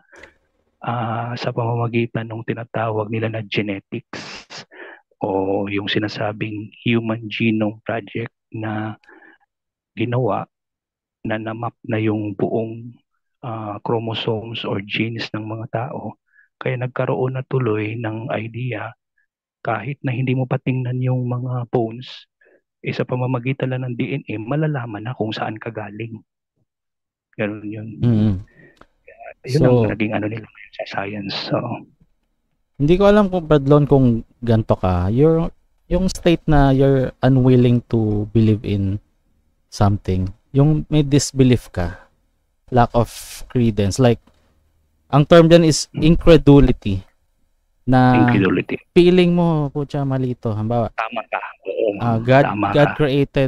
ah, sa pamamagitan ng tinatawag nila na genetics o yung sinasabing Human Genome Project na ginawa na namap na yung buong ah, chromosomes or genes ng mga tao. Kaya nagkaroon na tuloy ng idea kahit na hindi mo patingnan yung mga bones, eh, sa pamamagitan lang ng D N A, malalaman na kung saan ka galing. Ganun yun. Mm. Yun ang So, naging ano nila sa science. So, hindi ko alam kung Badlon kung ganto ka. You're, yung state na you're unwilling to believe in something. Yung may disbelief ka. Lack of credence. Like, ang term dyan is incredulity. Na incredulity. feeling mo, putya, mali to. Halimbawa, Tama ka. Oo, ah, God, tama God ka. created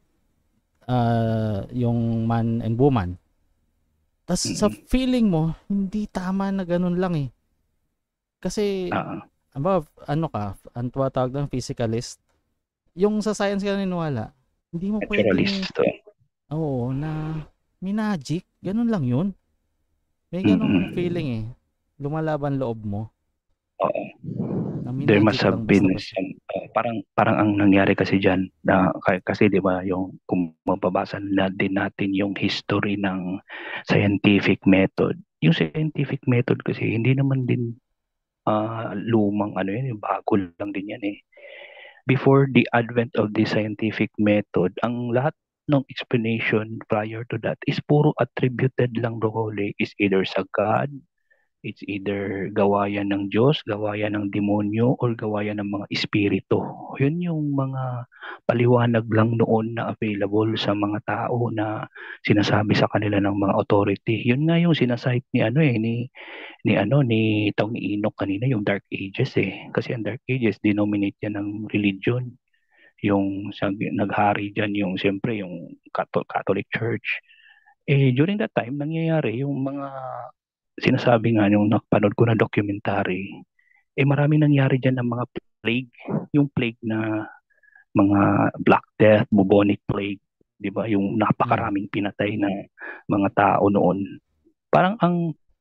uh, yung man and woman. Tapos sa feeling mo, hindi tama na ganun lang eh. Kasi, Ah, aba, ano ka, ang tuwatawag ng physicalist, yung sa science ka naniniwala, hindi mo pwedeng, naturalist. oh. oo, na may magic, ganun lang yun. May ganung Mm-mm. feeling eh. Lumalaban loob mo. Oo. Na may There must magic have lang been basta-basta. some, uh, parang parang ang nangyari kasi diyan na k- kasi 'di ba yung kung mababasa na din natin yung history ng scientific method. Yung scientific method kasi hindi naman din ah, lumang ano yan, yung bago lang din yan eh. Before the advent of the scientific method, ang lahat ng explanation prior to that is puro attributed lang broccoli is either sa God, it's either gawayan ng Diyos, gawayan ng demonyo, or gawayan ng mga espiritu. Yun yung mga paliwanag lang noon na available sa mga tao na sinasabi sa kanila ng mga authority. Yun nga yung sinasite ni ano eh, ni ni ano ni tawag ni Enoch kanina yung Dark Ages eh. Kasi ang Dark Ages denominate yan ng religion. Yung sa, naghari diyan yung siyempre yung Catholic, Catholic Church. Eh during that time nangyayari yung mga sinasabi nga yung napanood ko na documentary, eh marami nangyari dyan ng mga plague, yung plague na mga Black Death, bubonic plague, di ba? Yung napakaraming pinatay na mga tao noon. Parang ang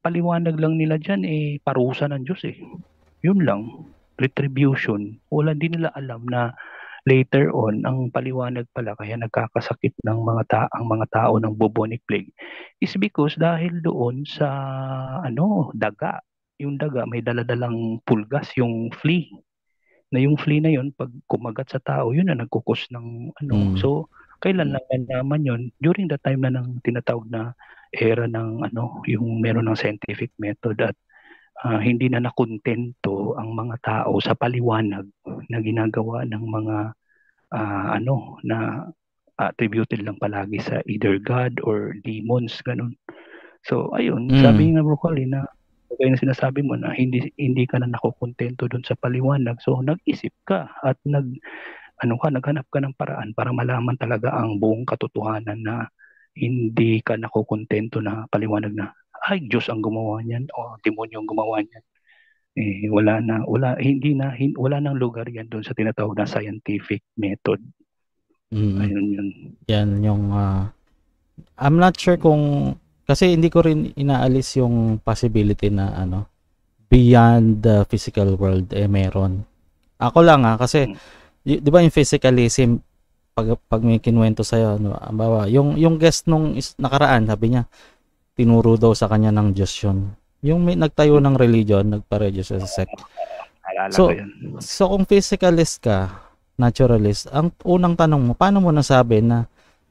paliwanag lang nila dyan, eh, parusa ng Diyos eh. Yun lang. Retribution. Wala din nila alam na later on, ang paliwanag pala kaya nagkakasakit ng mga ta ang mga tao ng bubonic plague is because dahil doon sa ano, daga. Yung daga may daladalang pulgas, yung flea. Na yung flea na yun, pag kumagat sa tao, yun na nagkukos ng ano. Mm. So, kailan lang nalaman yun? During the time na ng tinatawag na era ng ano, yung meron ng scientific method at uh, hindi na nakontento ang mga tao sa paliwanag na ginagawa ng mga uh, ano na attributed lang palagi sa either God or demons, ganun. So, ayun, Mm. sabi nga Broccoli na kaya na sinasabi mo na hindi hindi ka na nakokontento doon sa paliwanag. So, nag-isip ka at nag ano ka, naghanap ka ng paraan para malaman talaga ang buong katotohanan na hindi ka nakokontento na paliwanag na ay Diyos ang gumawa niyan o demonyo ang gumawa niyan. Eh wala na, wala hindi na hin, wala nang lugar yan doon sa tinatawag na scientific method. Mm. Ayun yun. Yan yung uh, I'm not sure kung kasi hindi ko rin inaalis yung possibility na ano beyond the physical world eh meron. Ako lang ah kasi y- 'di ba yung physicalism pag pag may kinuwento sa iyo no, ambawa yung yung guest nung is, nakaraan sabi niya tinuro daw sa kanya ng Diyos yun. Yung may nagtayo ng religion, nagpa-register sa sect. So, so kung physicalist ka, naturalist, ang unang tanong mo, paano mo nasabi na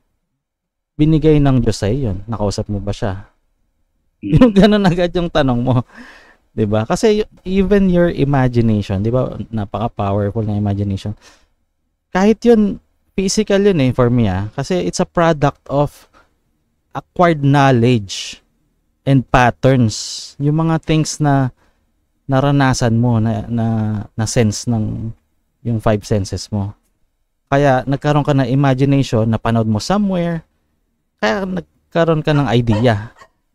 binigay ng Diyos sa iyo yun? Nakausap mo ba siya? Yung ganun agad yung tanong mo. 'Di ba? Kasi even your imagination, 'di ba? Napaka-powerful na imagination. Kahit yun physical yun eh for me ah, kasi it's a product of acquired knowledge and patterns. Yung mga things na naranasan mo na na, na sense ng yung five senses mo. Kaya nagkaroon ka ng imagination, napanood mo somewhere, kaya nagkaroon ka ng idea.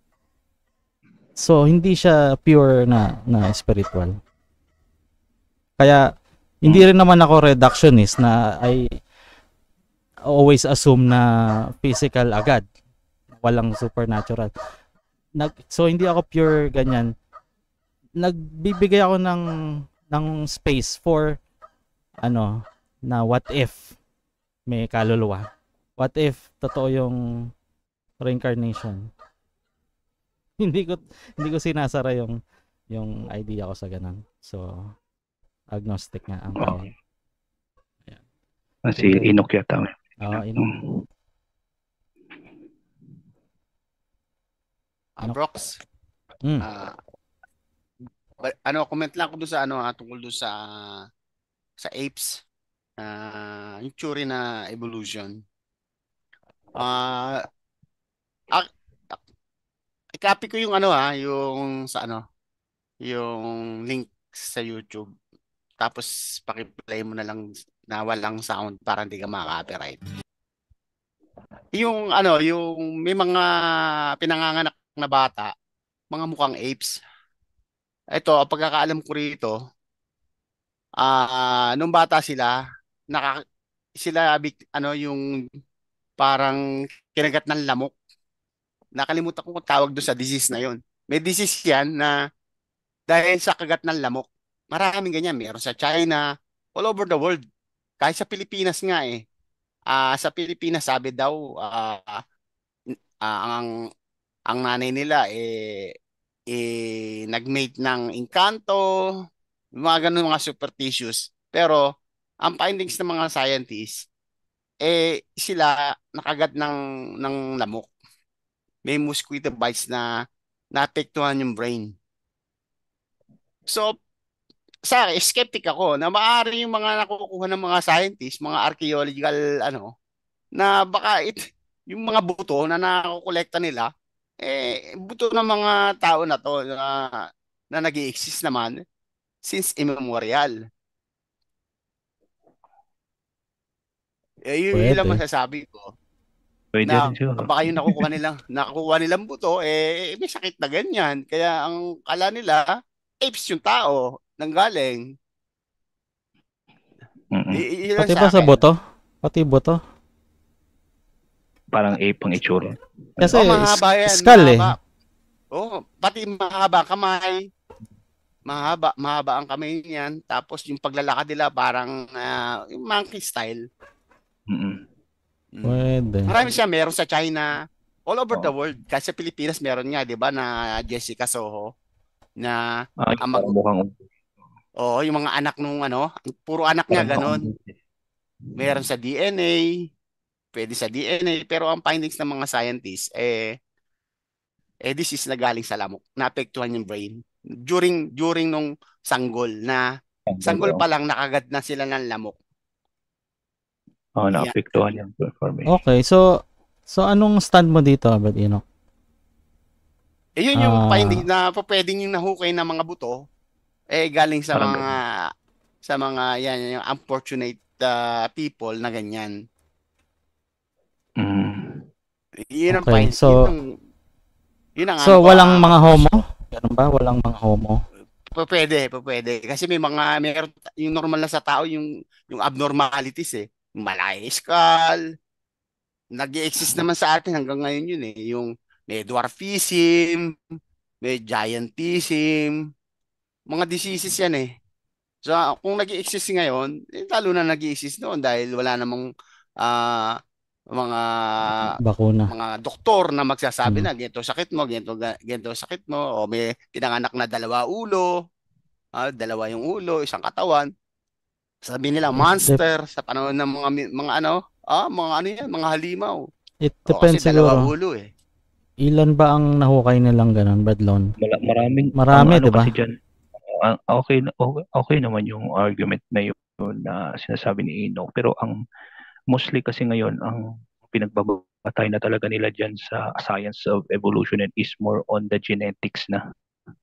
So, hindi siya pure na, na spiritual. Kaya, hindi rin naman ako reductionist na I always assume na physical agad. Walang supernatural. Nag, so, hindi ako pure ganyan. Nagbibigay ako ng, ng space for ano, na what if may kaluluwa. What if totoo yung reincarnation? hindi ko hindi ko sinasara yung yung idea ko sa ganun. So agnostic nga ang oh. Yeah. Si okay. Enoch yata. Oo, oh, Enoch. Uh, Brox. Mm. Uh, ano, comment lang ako doon sa ano, ah, tungkol doon sa sa apes. Uh, yung theory na evolution. Ah, uh, i-copy ko yung ano ha, yung sa ano, yung link sa YouTube. Tapos paki-play mo na lang na walang sound para hindi ka maka-copyright. Yung ano, yung may mga pinanganganak na bata, mga mukhang apes. Ito, ang pagkakaalam ko rito, ah, uh, nung bata sila, naka sila ano yung parang kinagat ng lamok. Nakalimutan ko kung tawag doon sa disease na yon. May disease yan na dahil sa kagat ng lamok. Maraming ganyan. Meron sa China, all over the world. Kahit sa Pilipinas nga eh. Uh, sa Pilipinas, sabi daw, uh, uh, ang ang nanay nila eh, eh nag-mate ng engkanto, mga ganun mga superstitious. Pero, ang findings ng mga scientists, eh sila nakagat ng, ng lamok. May mosquito bites na naapektuhan yung brain. So, sa akin, skeptic ako na maaari yung mga nakukuha ng mga scientists, mga archaeological, ano, na baka it, yung mga buto na nakukolekta nila, eh, buto ng mga tao na to na, na nag-i-exist naman since immemorial. Eh, yun, yun lang masasabi ko. Pwede na rin siguro. Baka yung nakukuha nilang, nakukuha nilang buto, eh, may sakit na ganyan. Kaya ang kala nila, apes yung tao, nanggaling. I- Pati ba sa buto? Pati buto? Parang ape ang itsura. Kasi oh, mahaba yan, skull eh. mahaba. Oh, pati mahaba kamay, mahaba, mahaba ang kamay niyan. Tapos yung paglalakad nila parang ah, yung monkey style. Mm. Mm. Pwede. Marami siya, meron sa China, all over the Oo. world. Kasi sa Pilipinas meron nga, 'di ba, na Jessica Soho na Ah, ang yung mag parang mukhang Oo, yung mga anak nung ano, puro anak niya parang ganun. mukhang Meron sa D N A, pwede sa D N A, pero ang findings ng mga scientists eh eh disease na galing sa lamok, naapektuhan yung brain. During during nung sanggol na sanggol sanggol. pa lang nakagad na sila ng lamok. Oo, Yan. naapektuhan yung performance. Okay, so so anong stand mo dito, Brad Enoch? Eh yun yung Ah, finding na po pwedeng yung nahukay ng mga buto eh galing sa Parang mga sa mga yan yung unfortunate uh, people na ganyan. Mm. Yun ang okay, find, so yun ang, yun ang so ano ko, walang ah, mga homo? Ganun ba? Walang mga homo? p- pwede, p- pwede. Kasi may mga, meron, yung normal na sa tao, yung, yung abnormalities eh. Yung malay skull, nag-exist naman sa atin hanggang ngayon yun eh. Yung may dwarfism, may giantism, mga diseases yan eh. So kung nag-exist ngayon, eh, lalo na nag-exist noon dahil wala namang ah, mga Bakuna. mga doktor na magsasabi Mm. na ganito sakit mo, ganito ga- ganito sakit mo o may pinanganak na dalawa ulo, ah, dalawa yung ulo, isang katawan. Sabi nila It, dep- monster sa panahon ng mga mi- mga ano, ah, mga ano yan, mga halimaw. it O kasi depends dalawa siguro. ulo eh. Ilan ba ang nahukay nilang ganun, Brad Lon? Mala- maraming ang Marami, ano di ba? kasi diyan, ah, okay okay, okay naman yung argument na yun na sinasabi ni Eno, pero ang mostly kasi ngayon ang pinagbabatay na talaga nila diyan sa science of evolution and is more on the genetics na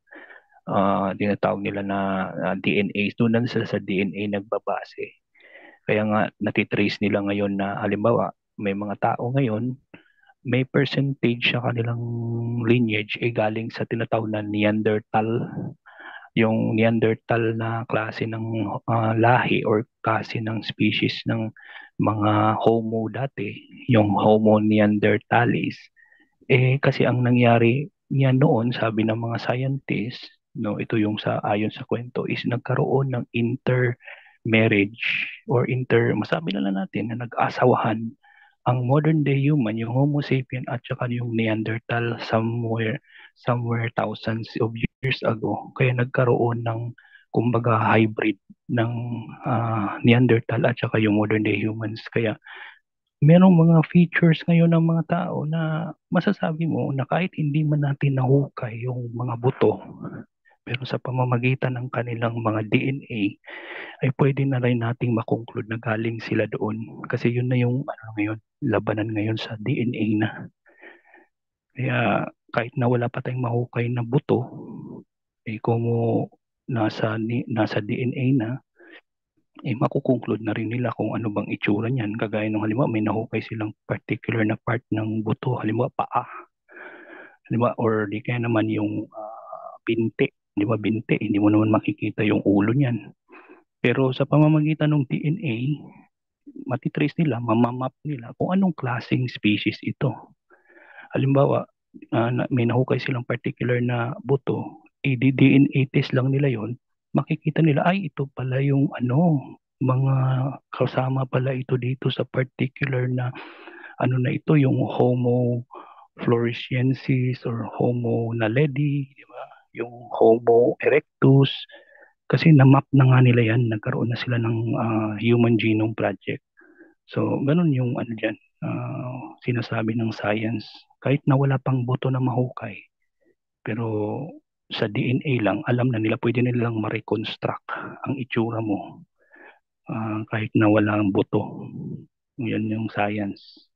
uh, tinatawag nila na ah, D N A. Doon na sila sa D N A nagbabase. Kaya nga natitrace nila ngayon na halimbawa may mga tao ngayon may percentage sa kanilang lineage ay galing sa tinatawag na Neanderthal. Yung Neanderthal na klase ng ah, lahi or klase ng species ng mga Homo dati, yung Homo neanderthalis. Eh kasi ang nangyari niya noon, sabi ng mga scientists, no, ito yung sa ayon sa kwento is nagkaroon ng intermarriage or inter masabi na lang natin na nag-asawahan ang modern day human, yung Homo sapien at saka yung Neanderthal somewhere somewhere thousands of years ago. Kaya nagkaroon ng kumbaga hybrid ng ah, Neanderthal at saka yung modern day humans. Kaya merong mga features ngayon ng mga tao na masasabi mo na kahit hindi man natin nahukay yung mga buto, pero sa pamamagitan ng kanilang mga D N A ay pwede na rin nating makonclude na galing sila doon. Kasi yun na yung ano ngayon, labanan ngayon sa D N A na. Kaya kahit na wala pa tayong mahukay na buto, eh kung nasa ni- nasa D N A na, eh makukonclude na rin nila kung ano bang itsura niyan. Kagaya nung halimbawa may nahukay silang particular na part ng buto, halimbawa paa, halimbawa or di kaya naman yung ah, binti, di ba binti, hindi mo naman makikita yung ulo niyan. Pero sa pamamagitan ng D N A, matitrace nila, mamamap nila kung anong klaseng species ito. Halimbawa, ah, na- may nahukay silang particular na buto, eh, di D N A test lang nila yon, makikita nila, ay ito pala yung ano, mga kasama pala ito dito sa particular na ano na ito, yung Homo floresiensis or Homo naledi, di ba? Yung Homo erectus, kasi na-map na nga nila yan, nagkaroon na sila ng ah, Human Genome Project. So, ganun yung ano dyan, ah, sinasabi ng science. Kahit na wala pang buto na mahukay, pero sa D N A lang, alam na nila, pwede nilang ma-reconstruct ang itsura mo ah, kahit na wala ang buto. Yan yung science.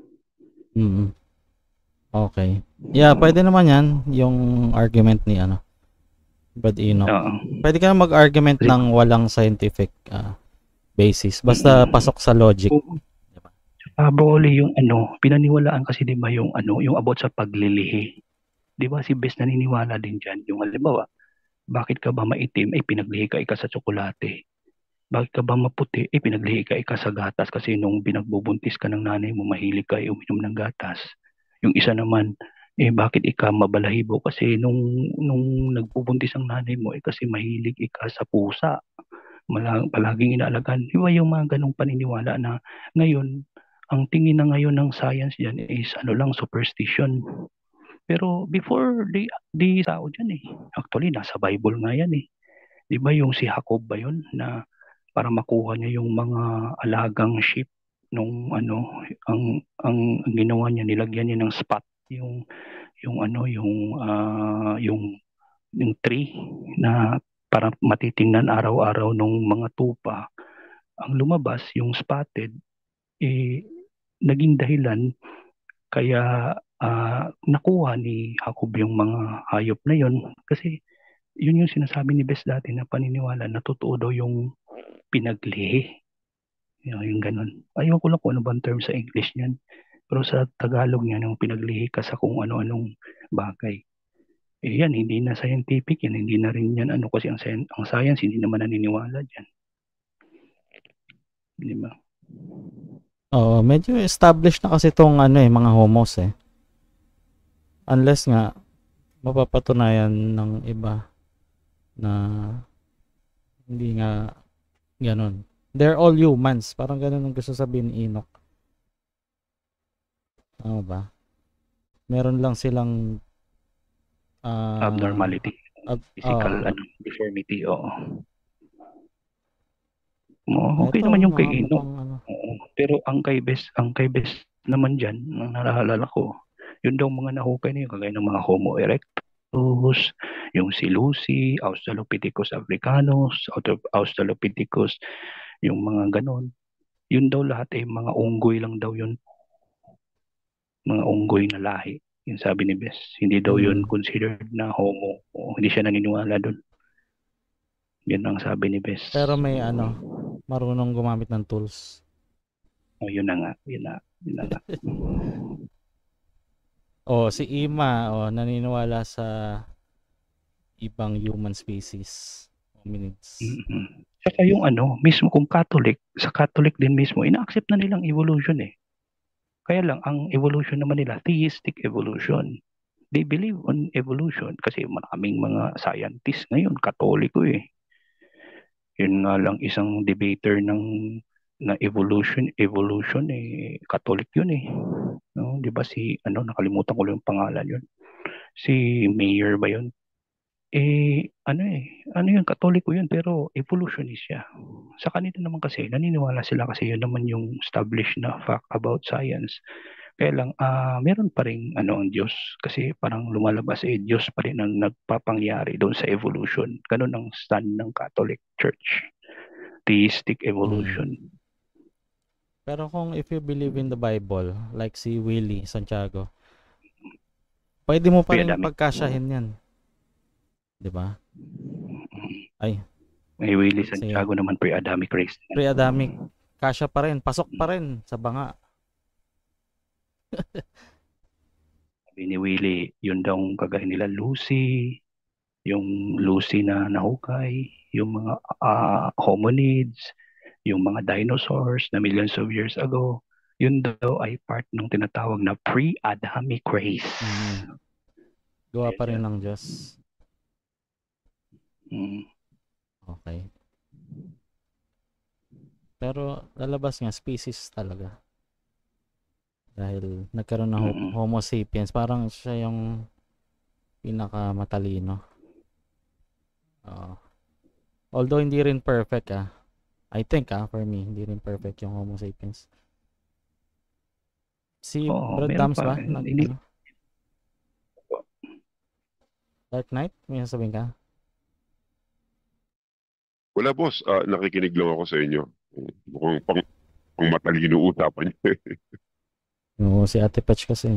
Mm. Okay. Yeah, pwede naman yan, yung argument ni ano, Brad Enoch. Oo. Pwede ka na mag-argument Kasi- ng walang scientific ah, basis. Basta pasok sa logic. Ah, Broly, yung ano, pinaniwalaan kasi 'di ba yung ano, yung about sa paglilihi. 'Di ba si Bes naniniwala din diyan. Yung halimbawa, bakit ka ba maitim? Eh pinaglihi ka ika sa tsokolate. Bakit ka ba maputi? Eh pinaglihi ka ika sa gatas kasi nung binagbubuntis ka ng nanay mo, mahilig ka eh, uminom ng gatas. Yung isa naman, Eh bakit ika mabalahibo? Kasi nung nung nagbubuntis ang nanay mo, eh kasi mahilig ika sa pusa. Mala, palaging inaalagaan. Di ba yung mga ganong paniniwala na ngayon, ang tingin na ngayon ng science dyan is ano lang, superstition. Pero before, di, di tao dyan eh. Actually, nasa Bible nga yan eh. Di ba yung si Jacob ba yun na para makuha niya yung mga alagang sheep nung ano, ang ang ginawa niya, nilagyan niya ng spot yung yung ano yung uh, yung yung tree na para matitingnan araw-araw nung mga tupa. Ang lumabas yung spotted, eh naging dahilan kaya uh, nakuha ni Jacob yung mga hayop na yon, kasi yun yung sinasabi ni Bes dati na paniniwala na totoo daw yung pinaglihi. You know, yung ganun. Ayaw ko lang kung ano bang term sa English niyan. Pero sa Tagalog niyan, yung pinaglihi ka sa kung ano-anong bagay. Eh yan, hindi na scientific yan. Hindi na rin yan ano, kasi ang, ang science hindi naman naniniwala dyan. Di ba? Oo, medyo established na kasi itong ano eh, mga homos eh. Unless nga, mapapatunayan ng iba na hindi nga ganun. They're all humans. Parang ganun ang gusto sabihin ni Enoch. Ano ba? Meron lang silang uh, abnormality. Ab- physical uh, ano, deformity. Oo. Oh, okay ito, naman yung kay mga Enoch. mukhang ano. Oo. Pero ang kay Bes, ang kay Bes naman dyan, ang naalala ko, yun daw mga nahukay na yun, kagaya ng mga Homo erectus, yung si Lucy, Australopithecus africanus, Australopithecus, yung mga ganon. Yun daw lahat ay mga unggoy lang daw yun. Mga unggoy na lahi. Yung sabi ni Bes. Hindi daw yun Hmm. considered na homo. O, hindi siya naniniwala dun. Yan ang sabi ni Bes. Pero may ano, marunong gumamit ng tools. O, yun na nga. Yun na, yun na nga. O, si Ima, o, naniniwala sa ibang human species. Hominids. Mm-hmm. Saka yung ano, mismo kung Catholic, sa Catholic din mismo, ina-accept na nilang evolution eh. Kaya lang, ang evolution naman nila, theistic evolution. They believe on evolution kasi maraming mga scientists ngayon, Katoliko eh. Yun nga lang, isang debater ng na evolution, evolution eh, Catholic yun eh. No? Di ba si, ano, nakalimutan ko lang yung pangalan yun. Si Mayor ba yun? Eh, ano eh, ano yun, Katoliko yun, pero evolutionist siya. Sa kanila naman kasi, naniniwala sila kasi yun naman yung established na fact about science. Kaya lang, uh, meron pa rin ano, ang Diyos, kasi parang lumalabas eh, Diyos pa rin ang nagpapangyari doon sa evolution. Ganun ang stand ng Catholic Church. Theistic evolution. Hmm. Pero kung if you believe in the Bible, like si Willie Santiago, pwede mo pa rin pagkasyahin yan. Diba? Ay. May Willie Santiago naman pre-Adamic race. Pre-Adamic. Kasya pa rin. Pasok pa rin sa banga. Sabi ni Willie, yun daw kagaya nila Lucy, yung Lucy na nahukay, yung mga uh, hominids, yung mga dinosaurs na millions of years ago, yun daw ay part ng tinatawag na pre-Adamic race. Mm. Gawa pa rin ng Diyos. Mm. Okay. Pero lalabas nga species talaga. Dahil nagkaroon ng Mm. Homo sapiens, parang siya yung pinakamatalino. Uh, although hindi rin perfect ah. I think ah, for me, hindi rin perfect yung Homo sapiens. Si Oo, Brad meron Dams pa. ba? Nag, Hindi. ano? Dark Knight? May sasabihin ka? Wala boss, Ah, nakikinig lang ako sa inyo. Mukhang pang, pang matalino usapan niyo. Oo, si Ate Patch kasi.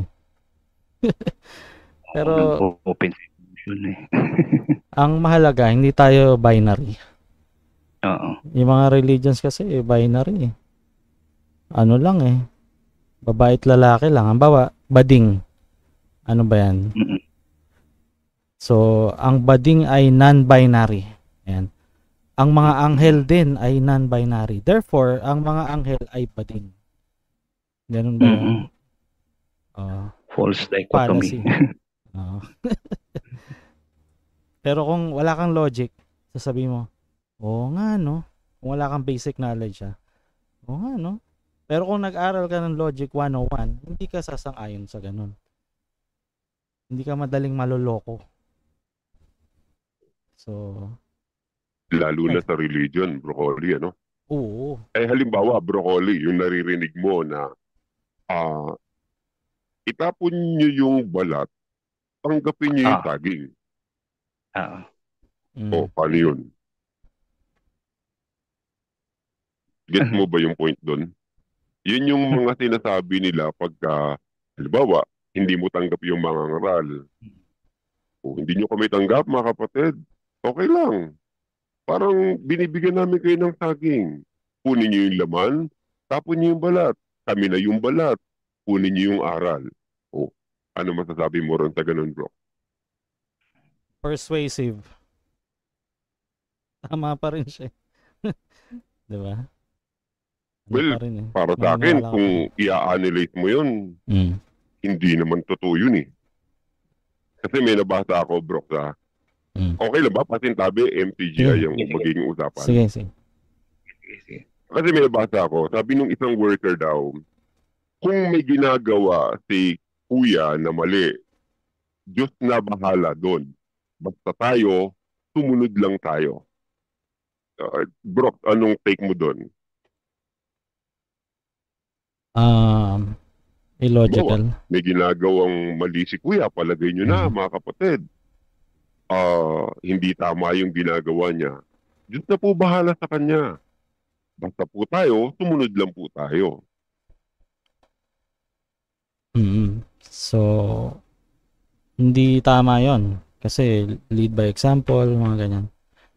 Pero open yun eh. ang mahalaga, hindi tayo binary. Oo. Yung mga religions kasi binary eh. Ano lang eh. Babae at lalaki lang. Ang bawa, bading. Ano ba yan? Mm-mm. So, ang bading ay non-binary. Ayan. Ang mga anghel din ay non-binary. Therefore, ang mga anghel ay bading. Ganun ba? Mm-mm. Uh, False dichotomy. fallacy. Oo. Pero kung wala kang logic, sasabihin mo, oo nga, no? Kung wala kang basic knowledge, ha? Oo nga, no? Pero kung nag-aral ka ng Logic one oh one, hindi ka sasang-ayon sa ganun. Hindi ka madaling maloloko. So, Lalo na sa religion, broccoli, ano? oo. Eh, halimbawa, broccoli, yung naririnig mo na ah itapon nyo yung balat, tanggapin nyo yung Ah. saging. Ah. O, paano yun? Get mo ba yung point doon? Yun yung mga sinasabi nila pagka, halimbawa, hindi mo tanggap yung mga ngaral. O, hindi nyo kami tanggap, mga kapatid. Okay lang. Parang binibigyan namin kayo ng saging. Kunin nyo yung laman, tapon nyo yung balat. Kami na yung balat. Kunin nyo yung aral. O, ano masasabi mo ron sa ganun, bro? Persuasive. Tama pa rin siya. Di ba? Ano Well, pa rin eh. para sa akin, Maniniwala ka kung pa rin. i-analyze mo yun, Mm. hindi naman totoo yun eh. Kasi may nabasa ako, bro, sa Mm. okay lang ba? Pasintabi, M T G I Sige. ang magiging usapan. Sige, sige. Kasi may nabasa ako, sabi nung isang worker daw, kung may ginagawa si kuya na mali, Diyos na bahala doon. Basta tayo, sumunod lang tayo. Uh, bro, anong take mo doon? Um, illogical. Bawa, may ginagawang mali si kuya, palagay nyo na, mga kapatid. Ah, hindi tama yung ginagawa niya. Diyos na po bahala sa kanya. Basta po tayo, sumunod lang po tayo. Mm. So, hindi tama yon. Kasi lead by example, mga ganyan.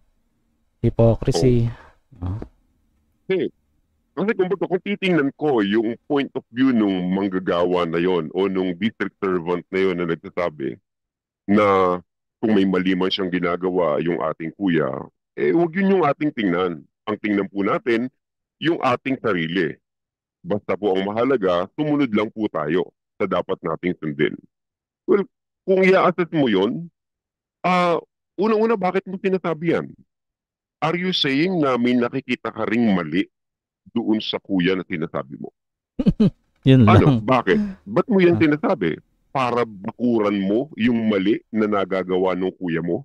Hypocrisy. Oh. Kasi, kasi kung, baga, kung titingnan ko yung point of view nung manggagawa na yon o nung district servant na yon na nagsasabi na kung may mali man siyang ginagawa yung ating kuya, eh huwag yun yung ating tingnan. Ang tingnan po natin, yung ating sarili. Basta po ang mahalaga, sumunod lang po tayo sa dapat nating sundin. Well, kung i-assess mo yun, ah, unang-una, bakit mo sinasabi yan? Are you saying na may nakikita ka ring mali doon sa kuya na sinasabi mo? Yun Ano? lang. Bakit? Ba't mo yan Ah. sinasabi? Para bakuran mo yung mali na nagagawa ng kuya mo?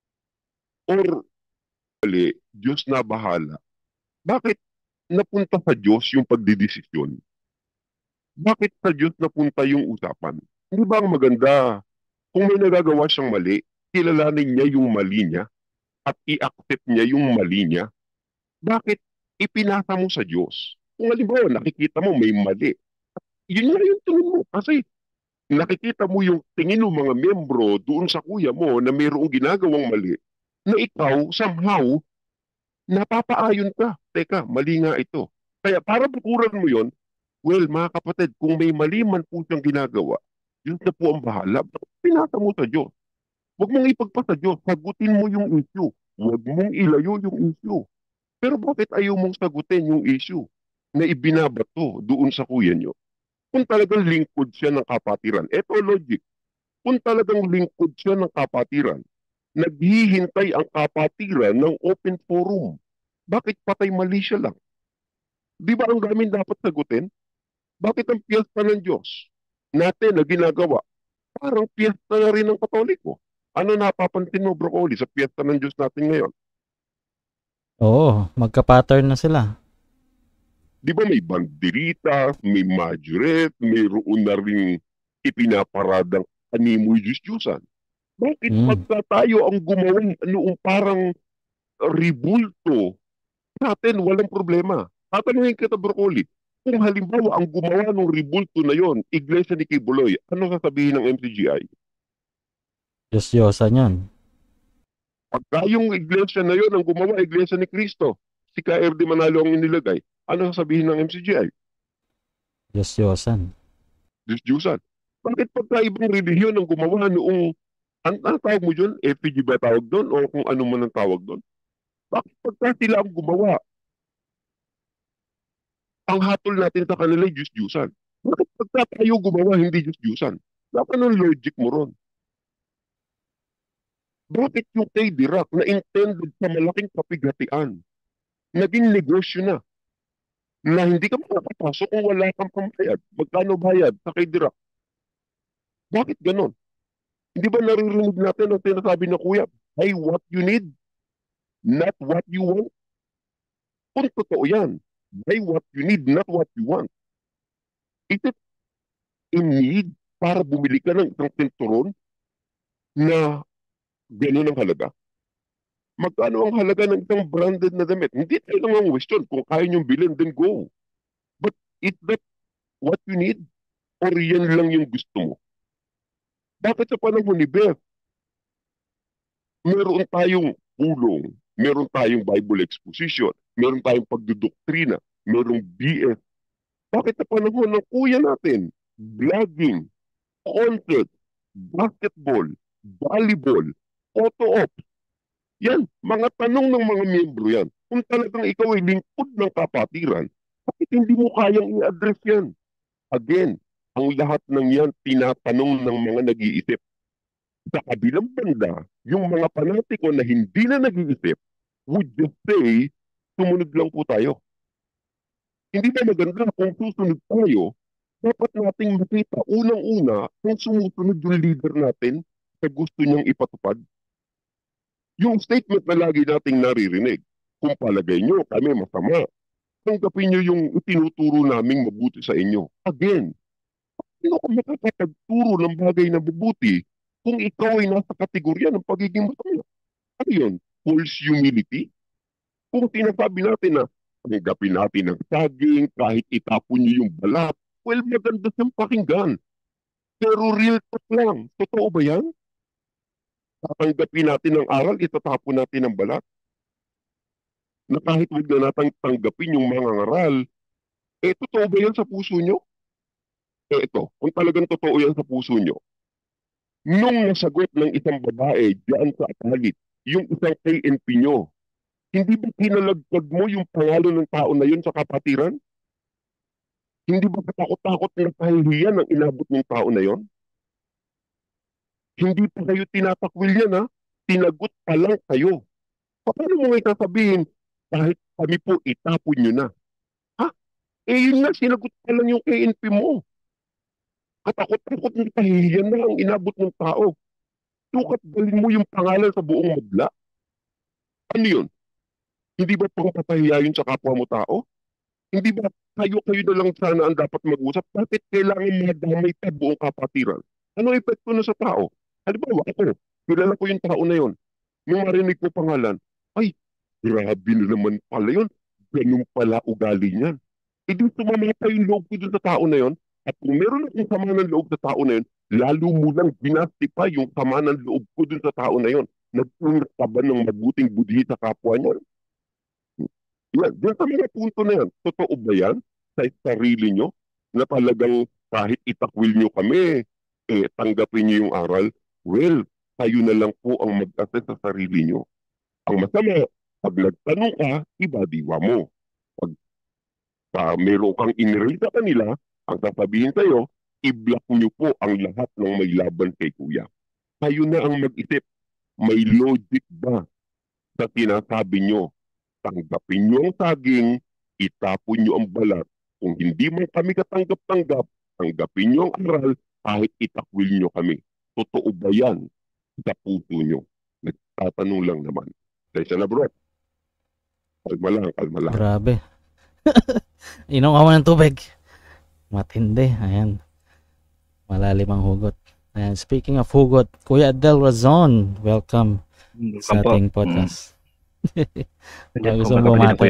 Or mali, Diyos na bahala? Bakit napunta sa Diyos yung pagdidesisyon? Bakit sa Diyos napunta yung usapan? Hindi ba ang maganda kung may nagagawa siyang mali, kilalanin niya yung mali niya at i-accept niya yung mali niya? Bakit ipinasa mo sa Diyos? Kung halimbawa nakikita mo may mali, yun nga yung tingin mo. Kasi nakikita mo yung tingin ng mga membro doon sa kuya mo na mayroong ginagawang mali, na ikaw somehow napapaayon ka. Teka, mali nga ito. Kaya para bukuran mo yon, well, mga kapatid, kung may mali man po siyang ginagawa, yun na po ang bahala. Bakit pinasa mo sa Diyos? Huwag mong ipagpa sa Diyos. Sagutin mo yung issue. Huwag mong ilayo yung issue. Pero bakit ayaw mong sagutin yung issue na ibinabato doon sa kuya nyo? Kung talagang lingkod siya ng kapatiran, eto logic. Kung talagang lingkod siya ng kapatiran, naghihintay ang kapatiran ng open forum. Bakit patay mali siya lang? Di ba ang gamin dapat sagutin? Bakit ang piyesta ng Diyos natin na ginagawa, parang piyesta na rin ng Katoliko? Ano napapansin mo, broccoli, sa piyesta ng Diyos natin ngayon? Oo, magka-pattern na sila. Di ba may banderitas, may majorette, mayroon na rin ipinaparadang animoy Diyos-Diyusan? Bakit Mm. pagka tayo ang gumawa noong parang ribulto natin, walang problema? Tatanungin kita, broccoli, kung halimbawa ang gumawa ng ribulto na yon, Iglesia ni Kibuloy, ano sasabihin ng M C G I? Diyos-Diyosan yun. Pagka yung iglesia na yon ang gumawa, Iglesia ni Cristo, si K R D Manalo ang inilagay, ano sasabihin ng M C G I? Diyos-Diyosan. Diyos-Diyusan. Bakit pagka ibang relihiyon ang gumawa noong, ang, ang tawag mo dyan, F P G ba tawag doon o kung ano man ang tawag doon? Bakit pagka sila ang gumawa, ang hatol natin sa kanila ay Diyos-Diyusan? Bakit pagka tayo gumawa, hindi Diyos-Diyusan? Dapat anong logic mo ron? Bakit yung kay Dirac na intended sa malaking kapigatian, naging negosyo na, na hindi ka makakapasok kung wala kang pambayad? Magkano bayad sa kay Dirac? Bakit ganon? Hindi ba naririnig natin ang sinasabi na kuya, buy what you need, not what you want? Kung totoo yan, buy what you need, not what you want. Is it in need para bumili ka ng isang sinturon na gano'n ang halaga? Magkano ang halaga ng isang branded na damit? Hindi tayo lang ang question. Kung kaya niyong bilhin, then go. But is that what you need? Or yan lang yung gusto mo? Bakit sa panahon ni Beth, meron tayong pulong, meron tayong Bible exposition, meron tayong pagdudoktrina, merong B S. Bakit sa panahon ng kuya natin, vlogging, concert, basketball, volleyball, auto-op, yan, mga tanong ng mga miyembro yan. Kung talagang ikaw ay lingkod ng kapatiran, bakit hindi mo kayang i-address yan? Again, ang lahat ng yan tinatanong ng mga nag-iisip. Sa kabilang banda, yung mga panatiko na hindi na nag-iisip would just say, sumunod lang po tayo. Hindi ba maganda kung susunod tayo, dapat nating makita unang-una kung sumusunod yung leader natin sa gusto niyang ipatupad. Yung statement na lagi nating naririnig, kung palagay nyo kami masama, tanggapin nyo yung itinuturo naming mabuti sa inyo. Again, sino ka makakapagturo ng bagay na mabuti kung ikaw ay nasa kategorya ng pagiging masama? Ano yun? False humility? Kung sinasabi natin na tanggapin natin ang saging kahit itapon nyo yung balat, well, maganda siyang pakinggan. Pero real talk lang. Totoo ba yan? Tatanggapin natin ang aral, itatapon natin ang balat? Na kahit huwag na natin tanggapin yung mga ngaral, eh, totoo ba yan sa puso nyo? Eh, ito, kung talagang totoo yan sa puso nyo, nung nasagot ng isang babae diyan sa atalit, yung isang K N P nyo, hindi ba kinalagkad mo yung pangalan ng tao na yun sa kapatiran? Hindi ba katakot-takot na kahihiyan ang inabot ng tao na yon? Hindi pa kayo tinatakwil yan, ha? Tinagot pa lang kayo. Paano mo ngayon sasabihin, kahit kami po itapon nyo na? Ha? Eh yun nga, sinagot pa lang yung K N P mo. Katakot-takot na kahihiyan na ang inabot ng tao. Sukat galing mo yung pangalan sa buong madla. Ano yun? Hindi ba pangpapahiya yun sa kapwa mo tao? Hindi ba kayo-kayo na lang sana ang dapat mag-usap? Bakit kailangan madamay sa buong kapatiran? Ano epekto na sa tao? Halimbawa ako, kilala ko yung tao na yun. Nung marinig ko pangalan, ay, grabe na naman pala yun. Ganun pala ugali niyan. E di sumamata yung loob ko dun sa tao na yun. At kung meron akong sama ng loob sa tao na yun, lalo mo lang binastify yung sama ng loob ko dun sa tao na yun. Nagpunod ka ba ng mabuting budhi sa kapwa niya? Yan, dyan sa mga punto na yan, totoo ba yan sa sarili nyo na talagang kahit itakwil nyo kami, eh, tanggapin nyo yung aral? Well, kayo na lang po ang mag-assess sa sarili nyo. Ang masama, pag nagtanong ka, iba-diwa mo. Pag uh, meron kang iniril sa kanila, ang sasabihin sa'yo, i-block nyo po ang lahat ng may laban kay kuya. Kayo na ang mag-isip, may logic ba sa sinasabi nyo? Tanggapin nyo ang saging, itapon nyo ang balat. Kung hindi man kami katanggap-tanggap, tanggapin nyo ang aral, kahit itakwil nyo kami. Totoo ba yan sa puso nyo? Nagtatanong lang naman. Kaysa na bro, kalma lang, kalma lang. Grabe. Inom ako ng tubig. Matindi. Ayan. Malalim ang hugot. Ayan. Speaking of hugot, Kuya Adel Razon, welcome, welcome sa ating po. Podcast. Mm. Gusto mo bumati?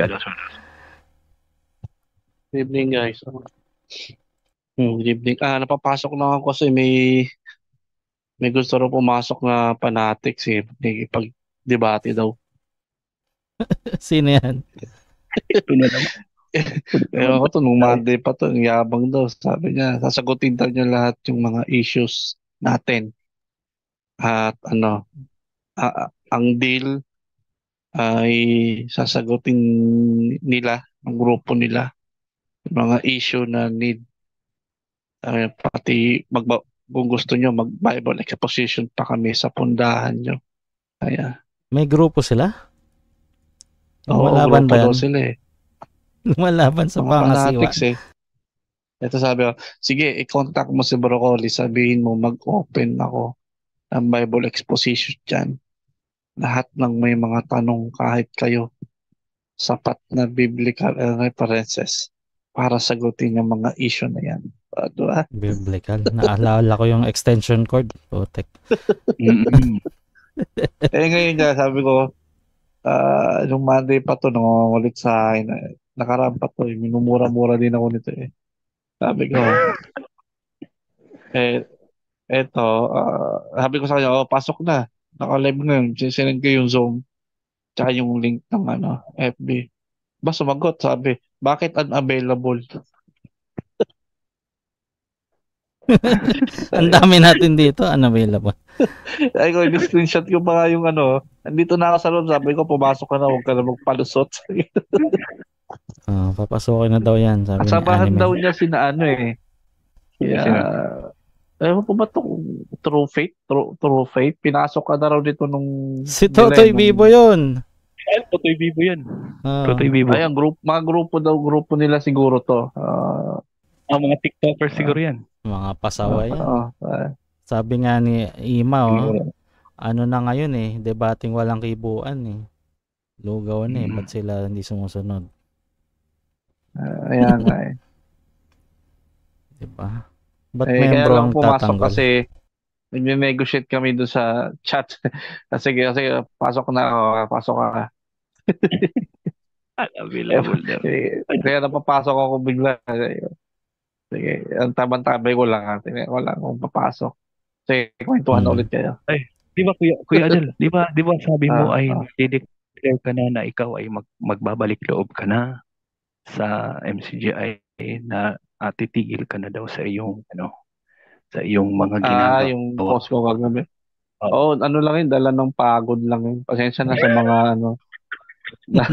Good evening, guys. Hmm, good evening. Ah, napapasok lang ako kasi may may gusto rin pumasok na fanatics eh. Pag-debate daw. Sino yan? Ito na naman. Ewan ko to, nung Monday pa to, yabang daw. Sabi niya, sasagutin daw niya lahat yung mga issues natin. At ano, ah, ang deal ay sasagutin nila, ang grupo nila, yung mga issue na need uh, pati magba kung gusto nyo, mag-Bible exposition pa kami sa pundahan nyo. Kaya, May grupo sila? oo, Lumalaban grupo ba daw yan? sila eh. Lumalaban sa Mga pangasiwa. fanatics eh. Ito sabi ko, sige, i-contact mo si Broccoli, sabihin mo mag-open ako ng Bible exposition dyan. Lahat ng may mga tanong kahit kayo, sapat na biblical uh, references para sagutin yung mga issue na yan. Uh, diba? Biblical. Naalala ko yung extension cord. Putek. Eh ngayon dyan, sabi ko, uh, yung Monday pa to, nangungulit sa akin. Eh, nakaraan pa to, eh, minumura-mura din ako nito eh. Sabi ko, eh, eto, uh, sabi ko sa kanya, oh, pasok na. Naka-live ngayon, sinend ko yung Zoom, tsaka yung link ng ano, F B. Ba, sumagot, sabi, bakit unavailable? Ang dami natin dito, unavailable. Ay ko, screenshot ko pa nga yung ano, andito na ako sa loob, sabi ko, pumasok ka na, huwag ka na magpalusot. Ah, papasokin na daw yan, sabi ni Kasabahan Anime. daw niya sina ano eh. Yeah. Ewan ko ba ito, True Faith? True, True Faith? Pinasok ka na raw dito nung... Si Totoy nila, Bibo yun. Ay, Totoy Bibo yan. Ah. Totoy Bibo. Ay, ang group, mga grupo daw, grupo nila siguro to. Uh, ah, mga TikTokers siguro yan. Mga pasawa yan. Uh, uh, Sabi nga ni Ima, oh, ano na ngayon eh, debating walang kibuan eh. Lugaw na eh, ba't sila hindi sumusunod? Uh, ayan nga eh. Diba? Ba't eh, membro kaya lang ang pumasok tatanggol? kasi nag-negotiate kami doon sa chat. kasi kasi pasok na ako, pasok ka. Available daw. eh, kaya napapasok ako bigla. Sige, ang tabang-tabay ko lang. Tingnan ko lang kung papasok. Sige, kwentuhan Hmm. ulit kayo. Ay, di ba Kuya, Kuya Adel, di ba, di ba sabi mo Ah, ay ah. i-declare ka na na ikaw ay mag, magbabalik loob ka na sa M C G I na uh, titigil ka na daw sa iyong ano sa iyong mga Ah, ginagawa. yung post ko kagabi. Oo, oh, ano lang yun, dala ng pagod lang yun. Pasensya na sa mga ano. na,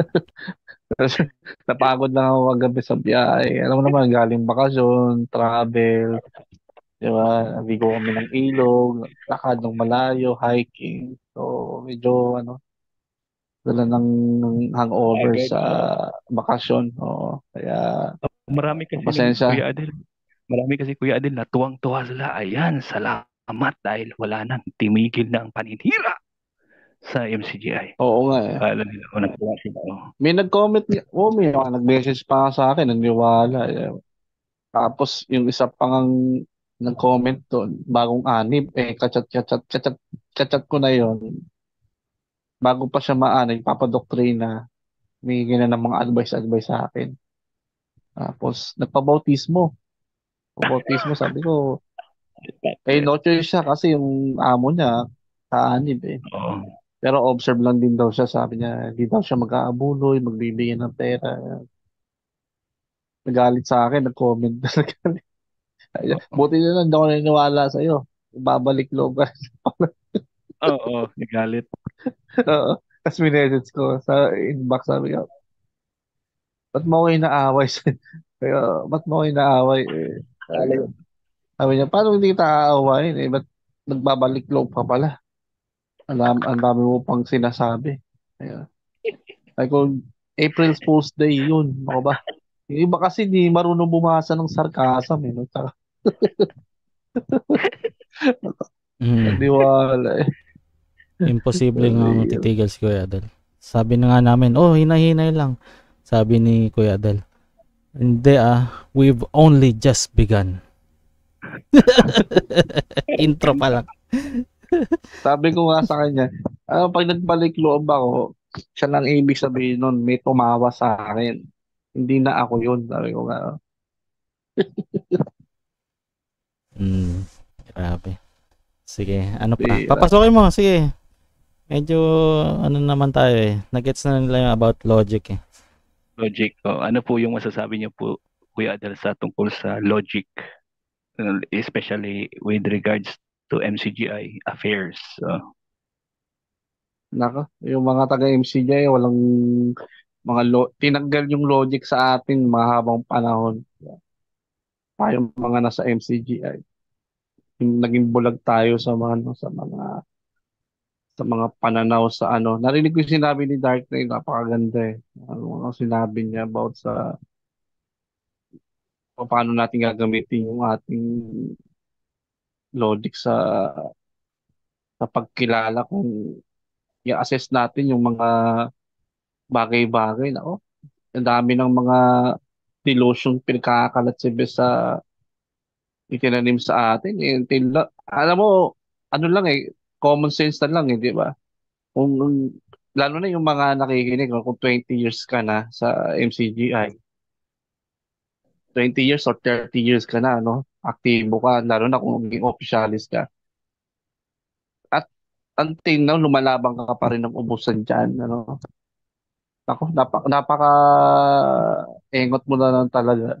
napagod lang ako kagabi sa biyahe. Alam mo naman, galing bakasyon, travel, di ba? Nabigo kami ng ilog, lakad ng malayo, hiking. So, medyo ano, dala ng, ng hangover Agad, sa ah. bakasyon. Oo, kaya Marami kasi pasensya. Kuya Adel. Marami kasi Kuya Adel na tuwang-tuwa sila. Ayan, salamat dahil wala nang timigil na ang paninira sa M C G I. Oo nga eh. Kala nila kung nagtuwa sila. Oh. May nag-comment, oh, may mga nag-message pa nga sa akin, naniwala. Eh. Tapos yung isa pang nag-comment doon, bagong anib, eh, kachat, kachat, kachat, kachat ko na yon. Bago pa siya maanib, papadoktrina, may gina ng mga advice-advice sa akin. Tapos, nagpabautismo. Pabautismo, sabi ko, eh, no choice siya kasi yung amo niya, kaanib eh. Oo. Pero observe lang din daw siya, sabi niya, hindi daw siya mag-aabuloy, magbibigay ng pera. Nagalit sa akin, nag-comment na nagalit. Buti na lang, hindi ako naniniwala sa'yo. Babalik loob ka. Oo, nagalit. Oo. Tapos minessage ko sa inbox, sabi ko, ba't mo ako inaaway? Kaya, ba't mo ako inaaway? Eh, sabi, sabi niya, paano hindi kita aawayin? Eh, ba't nagbabalik loob pa pala? Alam, ang dami mo pang sinasabi. Kaya, ay kung April Fool's Day yun, ako ba? Yung iba kasi di marunong bumasa ng sarcasm eh. No? Tsaka- Mm. Di wala eh. Imposible nga Ayun. titigil si Kuya Adel. Sabi na nga namin, oh, hinay-hinay lang. Sabi ni Kuya Adel, hindi ah, we've only just begun. Intro pa lang. Sabi ko nga sa kanya, ah, pag nagbalik loob ako, siya lang ibig sabihin nun, may tumawa sa akin. Hindi na ako yun. Sabi ko nga. Mm, grabe. Sige, ano pa? Di- Papasokin mo, sige. Medyo, ano naman tayo eh. Nagets na nila yung about logic eh. Logic. Oh, ano po yung masasabi niyo po, Kuya Adel, sa tungkol sa logic, uh, especially with regards to M C G I affairs? Oh. Naka, yung mga taga-M C J, walang mga lo- tinanggal yung logic sa atin mahabang panahon. Tayong mga nasa M C G I. yung naging bulag tayo sa mga ano, sa mga sa mga pananaw sa ano. Narinig ko yung sinabi ni Dark Knight, napakaganda eh. Ano ang sinabi niya about sa kung paano natin gagamitin yung ating logic sa sa pagkilala kung i-assess natin yung mga bagay-bagay na oh, ang dami ng mga delusion pinakakalat si Bes sa itinanim sa atin. Eh, until na- alam mo, ano lang eh, common sense na lang eh, di ba? Kung, lalo na yung mga nakikinig, no, kung twenty years ka na sa M C G I, twenty years or thirty years ka na, no? Aktibo ka, lalo na kung maging officialist ka. At until now, lumalabang ka pa rin ng ubusan dyan, ano? Ako, napaka, napaka engot mo na lang talaga.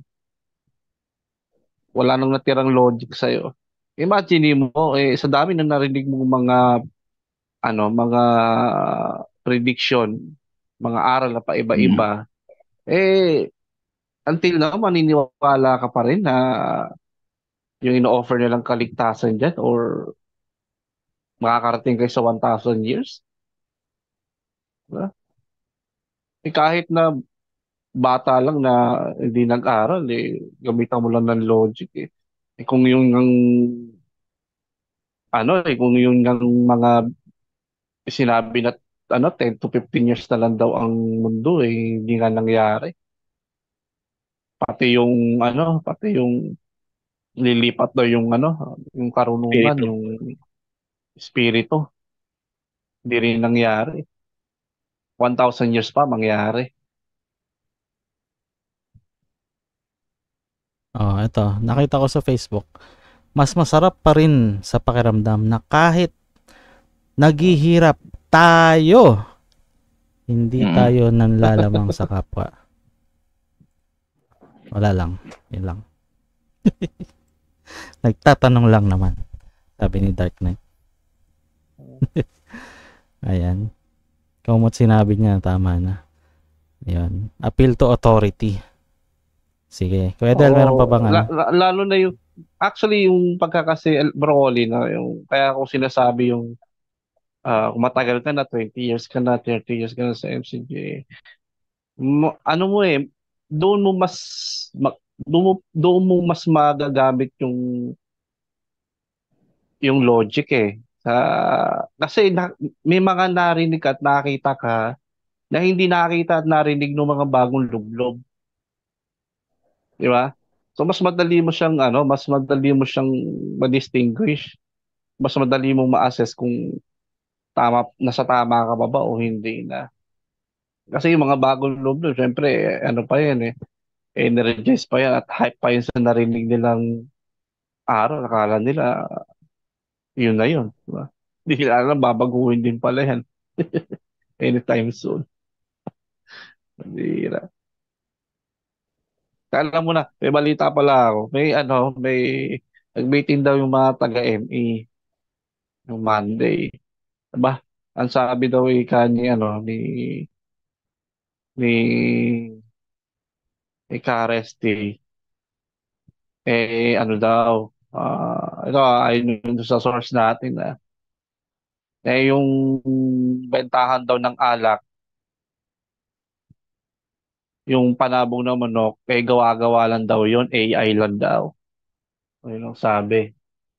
Wala nang natirang logic sa'yo. Imagine mo, eh, sa dami na narinig mong mga, ano, mga prediction, mga aral na Mm. paiba-iba, eh, until now, maniniwala ka pa rin na yung ino-offer nilang kaligtasan dyan or makakarating kayo sa one thousand years. Diba? Eh, kahit na bata lang na hindi nag-aral, eh, gamitan mo lang ng logic eh. Eh, kung yung ang ano eh, kung yung ang mga sinabi na ano ten to fifteen years na lang daw ang mundo eh, hindi nga nangyari. Pati yung ano, pati yung lilipat daw yung ano, yung karunungan, Espiritu. yung espiritu, hindi rin nangyari. one thousand years pa mangyari. Oh, ito. Nakita ko sa Facebook. Mas masarap pa rin sa pakiramdam na kahit naghihirap tayo, hindi Mm. tayo nanlalamang sa kapwa. Wala lang. Yun lang. Nagtatanong lang naman. Sabi ni Dark Knight. Ayan. Kumot sinabi niya, tama na. Yun. Appeal to authority. Sige. Kuya Del, meron pa bang ano? La- la- lalo na yung actually yung pagkakasi broccoli na yung kaya ako sinasabi yung ah, kung matagal ka na twenty years ka na thirty years ka na sa M C G mo, ano mo eh doon mo mas ma, doon mo doon mo mas magagamit yung yung logic eh sa kasi na, may mga narinig ka at nakita ka na hindi nakita at narinig ng mga bagong lublob, di ba? So mas madali mo siyang ano, mas madali mo siyang ma-distinguish, mas madali mong ma-assess kung tama nasa tama ka ba ba o hindi na. Kasi yung mga bagong loob doon, syempre, eh, ano pa yan eh, energize pa yan at hype pa yun sa narinig nilang araw. Akala nila, yun na yun. Diba? Hindi nila alam, babaguhin din pala yan. Anytime soon. Bira. Alam mo na, may balita pala ako. May ano, may nag-meeting daw yung mga taga-M E yung Monday. Diba? Ang sabi daw eh, ni, ano, ni, ni, ni Caresti, eh, ano daw, ah ito, ayun yung sa source natin na, eh, yung bentahan daw ng alak, yung panabong ng manok, eh, gawa-gawa lang daw yun, A I lang daw. Ayun ang sabi.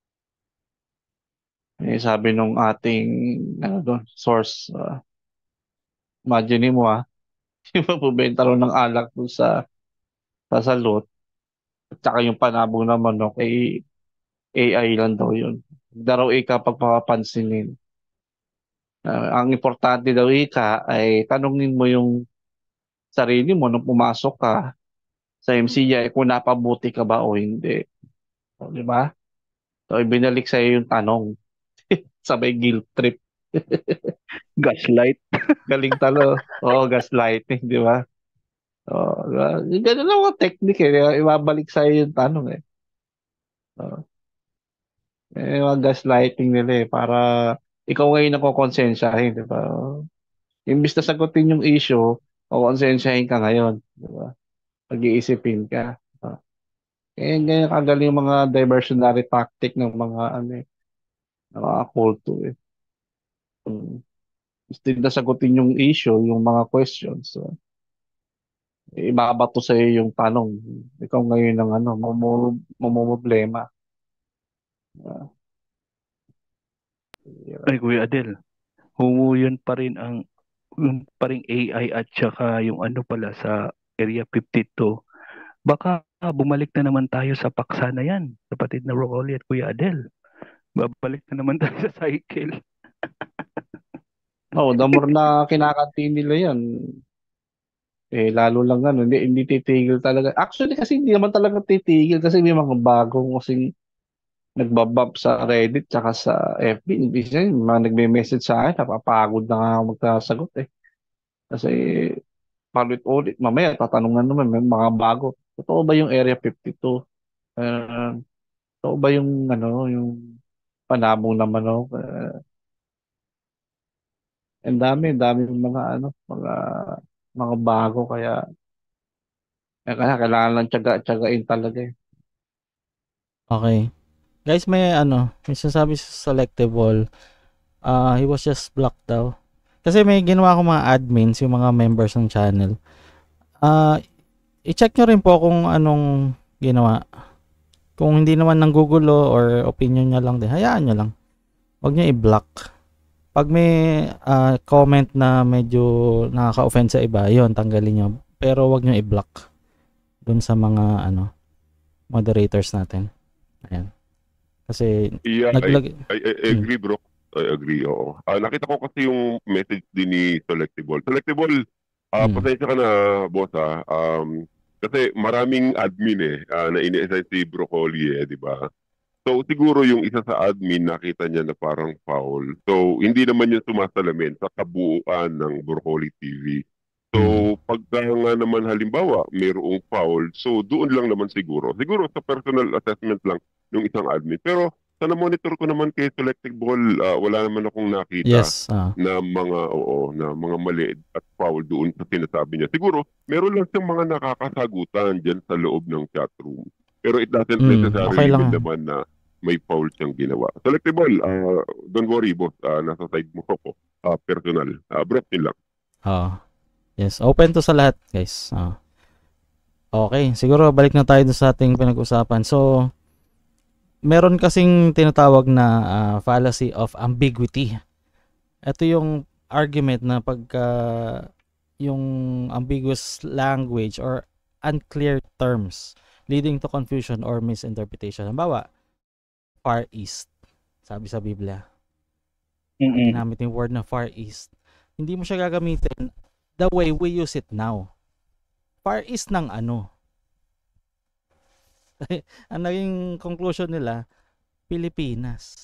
Eh, sabi nung ating, ano doon, source, ah, imagine mo ah, yung magbebenta raw ng alak doon sa, sa salot, at saka yung panabong ng manok, eh, A I lang daw yun. Daraw ika pagpapansinin. Ah, ang importante daw ika ay tanungin mo yung sarili mo nung pumasok ka sa M C I kung napabuti ka ba o hindi. O, di ba? So, ibinalik sa'yo yung tanong. Sabay guilt trip. Gaslight. Galing talo. Oo, gaslighting, di ba? Oo, di ba? Yung ganun lang ang technique eh. Di ba? Ibabalik sa'yo yung tanong eh. Oo. Eh, yung mga gaslighting nila eh. Para ikaw ngayon ang kukonsensyahin, di ba? Imbis na sagutin yung issue, kukonsensyahin ka ngayon. Di ba? Pag-iisipin ka. Eh, ganyan kagaling yung mga diversionary tactic ng mga ano eh, ng mga kulto eh. Um, Instead na sagutin yung issue, yung mga questions, so, eh, ibabato sa iyo yung tanong. Ikaw ngayon ang ano, mamumroblema. Uh, Ay, Kuya Adel, humo yun pa rin ang yung pa rin A I at saka yung ano pala sa Area fifty-two. Baka bumalik na naman tayo sa paksa na yan, kapatid na Broccoli at Kuya Adel. Babalik na naman tayo sa cycle. oh, the more na kinakanti nila yan, eh, lalo lang ano, hindi, hindi titigil talaga. Actually, kasi hindi naman talaga titigil kasi may mga bagong kasing nagbabump sa Reddit tsaka sa F B. Ibig sabihin, mga nagme-message sa akin, napapagod na nga ako magkasagot eh. Kasi palit-ulit, mamaya tatanungan naman, may mga bago. Totoo ba yung Area fifty-two? Uh, totoo ba yung ano, yung panabong na manok? Uh, ang dami, ang dami yung mga ano, mga mga bago kaya eh, kaya kailangan lang tiyaga-tiyagain talaga eh. Okay. Guys, may ano, may sinasabi sa Selectable. Uh, he was just blocked daw. Kasi may ginawa ko mga admins, yung mga members ng channel. Uh, i-check nyo rin po kung anong ginawa. Kung hindi naman nanggugulo or opinion niya lang din, hayaan nyo lang. Huwag nyo i-block. Pag may uh, comment na medyo nakaka-offend sa iba, yun, tanggalin nyo. Pero huwag nyo i-block dun sa mga ano moderators natin. Ayan. Kasi yeah, naglag... I, I, I agree bro. I agree, oo. Uh, nakita ko kasi yung message din ni Selectable. Selectable, uh, Hmm. pasensya ka na, boss ah. Um, kasi maraming admin eh, uh, na ini-assign si Broccoli eh, di ba? So siguro yung isa sa admin nakita niya na parang foul. So hindi naman yun sumasalamin sa kabuuan ng Broccoli T V. So pagka nga naman halimbawa mayroong foul, so doon lang naman siguro. Siguro sa personal assessment lang ng isang admin. Pero sa na-monitor ko naman kay Selectable, uh, wala naman akong nakita Yes. ah. na mga oo na mga mali at foul doon sa sinasabi niya. Siguro meron lang siyang mga nakakasagutan diyan sa loob ng chat room. Pero it doesn't Mm, necessarily okay lang mean yan. naman na may foul siyang ginawa. Selectable, uh, don't worry boss, uh, nasa side mo ako. Uh, personal, uh, breath nil lang. Oo. Yes, open to sa lahat, guys. Ah. Okay, siguro balik na tayo dun sa ating pinag-usapan. So, meron kasing tinatawag na ah, fallacy of ambiguity. Ito yung argument na pagka yung ambiguous language or unclear terms leading to confusion or misinterpretation. Halimbawa, Far East. Sabi sa Biblia. Pag Mm-mm. ginamit yung word na Far East, hindi mo siya gagamitin the way we use it now. Far East ng ano? Ang naging conclusion nila, Pilipinas.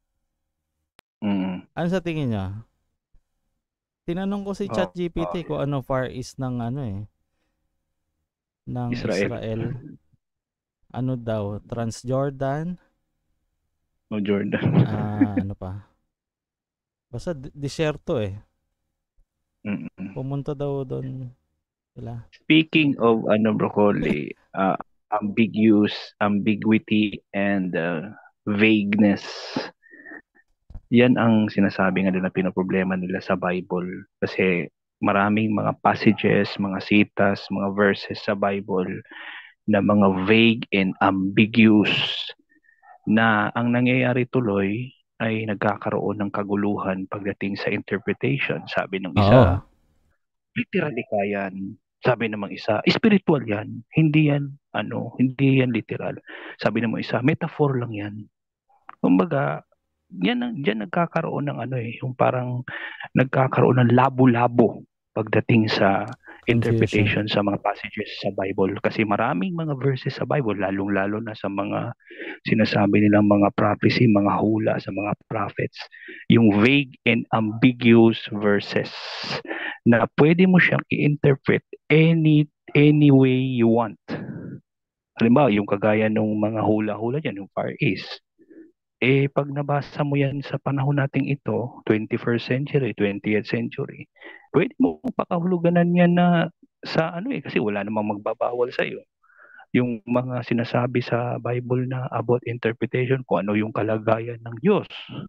Mm. Ano sa tingin niya? Tinanong ko si Oh, ChatGPT oh. kung ano Far East ng ano eh, ng Israel. Israel. Ano daw? Transjordan? No, Jordan. Ah, ano pa? Basta d- disyerto eh. Mm-mm. Pumunta daw doon sila. Speaking of ano broccoli, uh, ambiguous, ambiguity and uh, vagueness. Yan ang sinasabi nga nila pinoproblema nila sa Bible kasi maraming mga passages, mga citas, mga verses sa Bible na mga vague and ambiguous na ang nangyayari tuloy ay nagkakaroon ng kaguluhan pagdating sa interpretation. Sabi ng Oo. isa, literally ka yan. Sabi namang isa, spiritual yan. Hindi yan, ano, hindi yan literal. Sabi namang isa, metaphor lang yan. Kumbaga, yan ang diyan nagkakaroon ng ano eh, yung parang nagkakaroon ng labo-labo pagdating sa interpretation sa mga passages sa Bible kasi maraming mga verses sa Bible lalong-lalo na sa mga sinasabi nilang mga prophecy, mga hula sa mga prophets, yung vague and ambiguous verses na pwede mo siyang i-interpret any any way you want. Halimbawa, yung kagaya nung mga hula-hula dyan, yung Far East. Eh, pag nabasa mo yan sa panahon nating ito, twenty-first century, twentieth century, pwede mo pakahuluganan yan na sa ano eh, kasi wala namang magbabawal sa iyo. yung mga sinasabi sa Bible na about interpretation, kung ano yung kalagayan ng Diyos,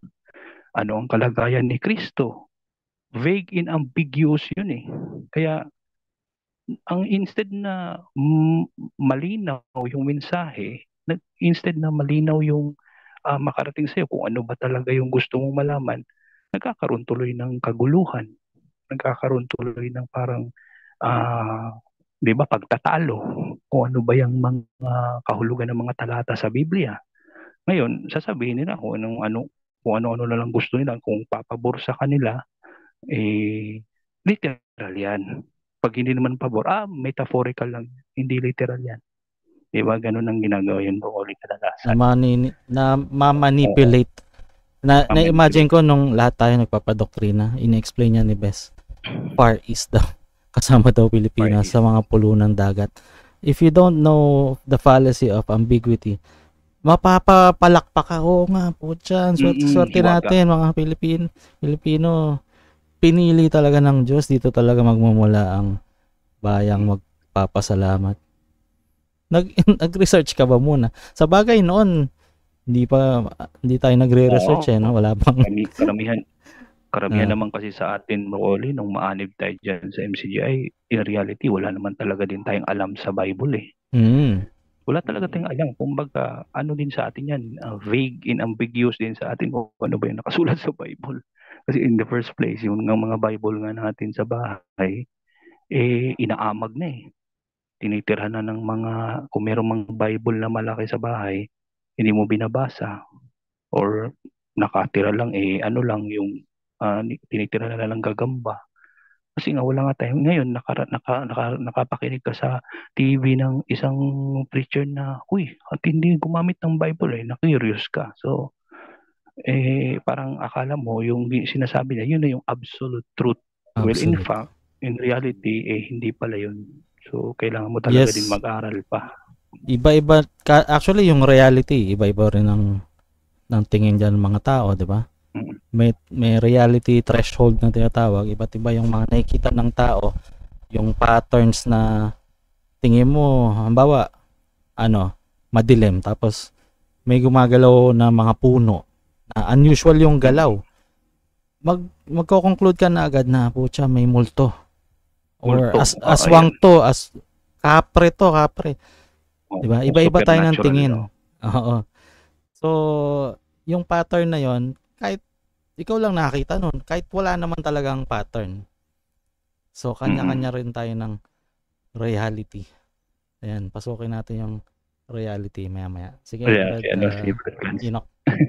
ano ang kalagayan ni Kristo. Vague and ambiguous yun eh. Kaya ang instead na mm, malinaw yung mensahe, nag- instead na malinaw yung ah, makarating sa'yo kung ano ba talaga yung gusto mong malaman, nagkakaroon tuloy ng kaguluhan, nagkakaroon tuloy ng parang, ah, di ba, pagtatalo, kung ano ba yung mga kahulugan ng mga talata sa Biblia. Ngayon, sasabihin nila kung anong ano, kung ano-ano na lang gusto nila, kung papabor sa kanila, eh, literal yan. Pag hindi naman pabor, ah, metaphorical lang, hindi literal yan. Di ba, ganun ang ginagawa yun broccoli Na, kadalasan. mani, na Oo. ma-manipulate. Na, na-imagine Ma-manipulate. ko nung lahat tayo nagpapadoktrina, in-explain niya ni Bes, Far East daw. Kasama daw Far Pilipinas East. sa mga pulo ng dagat. If you don't know the fallacy of ambiguity, mapapapalakpak ka. Oo nga, putya, swerte, Mm-mm, swerte hiwaga. natin mga Pilipin, Pilipino. Pinili talaga ng Diyos, dito talaga magmumula ang bayang magpapasalamat. Nag nag-research ka ba muna? Sa bagay noon, hindi pa hindi tayo nagre-research Oo. eh, no? Wala pang Karami, karamihan, karamihan Ah. naman kasi sa atin, broccoli, nung maanib tayo dyan sa M C G I, in reality, wala naman talaga din tayong alam sa Bible eh. Mm. Wala talaga tayong alam. Kumbaga, ano din sa atin yan, uh, vague and ambiguous din sa atin kung ano ba yung nakasulat sa Bible. Kasi in the first place, yung nga mga Bible nga natin sa bahay, eh, inaamag na eh. Tinitirhan na ng mga, kung merong mga Bible na malaki sa bahay, hindi mo binabasa. Or nakatira lang, eh, ano lang yung, uh, tinitira na lang gagamba. Kasi nga wala nga tayo. Ngayon, naka, naka, naka, nakapakinig ka sa T V ng isang preacher na, uy, at hindi gumamit ng Bible eh, na-curious ka. So, eh, parang akala mo, yung sinasabi niya, yun na yung absolute truth. Well, in Absolute. fact, in reality, eh, hindi pala yun. So, kailangan mo talaga din Yes. mag-aral pa. Iba-iba, ka- actually yung reality, iba-iba rin ng, ng tingin dyan ng mga tao, di ba? Mm. May, may reality threshold na tinatawag, iba't iba yung mga nakikita ng tao, yung patterns na tingin mo, halimbawa, ano, madilim, tapos may gumagalaw na mga puno, na unusual yung galaw. Mag, magko-conclude ka na agad na, putya, may multo. Or Multo. as, Ah, aswang ayan. to, as kapre to, kapre. Oh, Diba? oh, Iba-iba tayo ng supernatural, tingin. no? Oo. So, yung pattern na yon, kahit ikaw lang nakakita nun, kahit wala naman talagang pattern. So, kanya-kanya rin tayo ng reality. Ayan, pasukin natin yung reality maya-maya. Sige, Reality, Brad, ano, uh, si Brad Clancy. Enoch.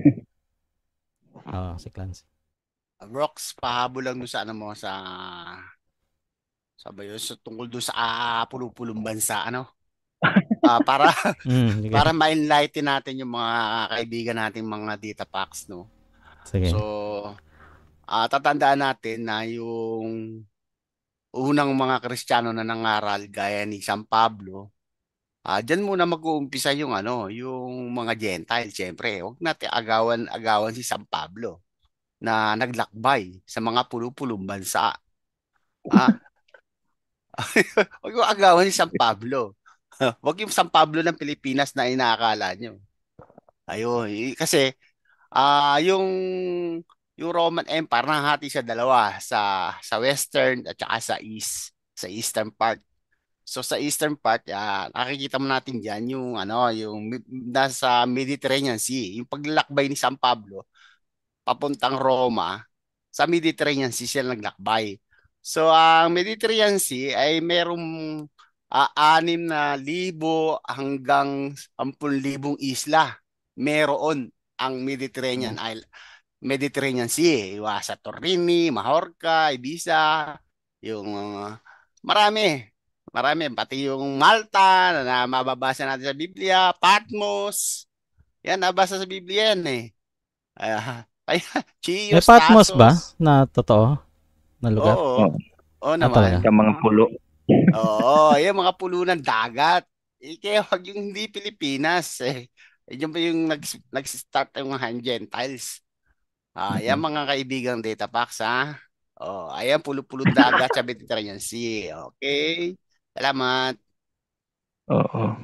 Oo, si Clancy. Brox, pahabol lang doon sa ano mo, sa sabi yun, so, tungkol doon sa ah, pulupulong bansa, ano? Ah, para Mm, sige. para ma-enlighten natin yung mga kaibigan nating mga Dita Packs, no? Sige. So, ah, tatandaan natin na yung unang mga Kristiyano na nangaral gaya ni San Pablo, ah, diyan muna mag-uumpisa yung ano, yung mga Gentile, siyempre. Huwag natin agawan-agawan si San Pablo na naglakbay sa mga pulupulong bansa. Ah, huwag yung agawan si San Pablo. Huwag yung San Pablo ng Pilipinas na inaakala nyo. Ayun, y- kasi ah yung yung Roman Empire nahati sa dalawa, sa sa western at saka sa east, sa eastern part. So sa eastern part, ah, nakikita mo natin diyan yung ano, yung mi- nasa Mediterranean Sea, yung paglalakbay ni San Pablo papuntang Roma, sa Mediterranean Sea sila naglakbay. So ang Mediterranean Sea ay merong ah, anim na libo hanggang sampung libong isla. Meron ang Mediterranean Island, Mediterranean Sea, iwa sa Torrini, Majorca, Ibiza, yung uh, marami. Marami, pati yung Malta na, na mababasa natin sa Biblia, Patmos. Yan, nabasa sa Biblia yan eh. Uh, May Chios, Patmos ba Tasos. na totoo na lugar? Oo. Oh. Oo Ah, talaga? naman. Sa mga pulo. Oo, yung mga pulo ng dagat. Eh, kaya wag yung hindi Pilipinas. Eh, eh yun pa yung nag, nag-start yung mga Gentiles. Ah, yan mga kaibigang Data Packs, ha? Oh, ayan, pulo-pulong dagat sa Mediterranean Sea. Okay? Salamat. Oo.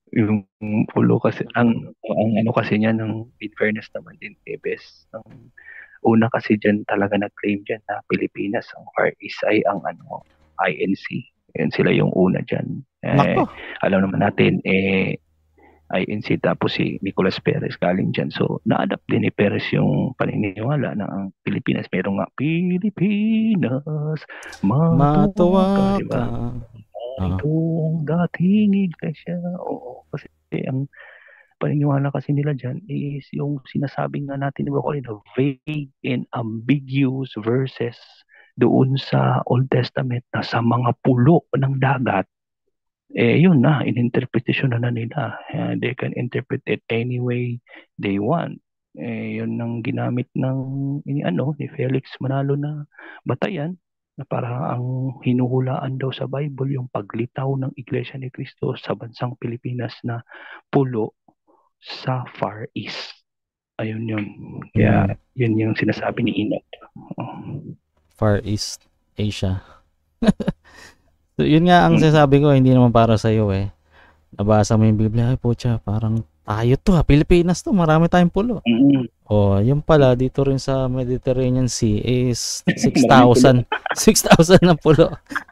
Yung pulo kasi, ang, ang ano kasi niya, ng in fairness naman din, Tebes, ang una kasi dyan talaga nag-claim dyan na Pilipinas, ang Far East ay ang ano, I N C. Yan sila yung una dyan. Eh, Nako. alam naman natin, eh, I N C tapos si Nicolas Perez galing dyan. So, na-adapt din ni Perez yung paniniwala na ang Pilipinas, merong nga Pilipinas, matuwa Matuwa ka, di ba? ka. Ah. Itong dating iglesia. Oo, kasi ang paniniwala kasi nila dyan is yung sinasabi nga natin, di ba, ko na vague and ambiguous verses doon sa Old Testament na sa mga pulo ng dagat, eh yun na, ininterpretasyon na na nila. Eh, they can interpret it any way they want. Eh, yun ang ginamit ng ini ano ni Felix Manalo na batayan, na para ang hinuhulaan daw sa Bible yung paglitaw ng Iglesia ni Cristo sa bansang Pilipinas na pulo sa Far East. Ayun yun. Kaya yun yung sinasabi ni Enoch. Oh. Far East Asia. So, yun nga ang sinasabi ko, hindi naman para sa iyo eh. Nabasa mo yung Biblia, ay putya, parang tayo to ha, Pilipinas to, marami tayong pulo. Mm-hmm. Oh, yung pala dito rin sa Mediterranean Sea is six thousand. six thousand na pulo.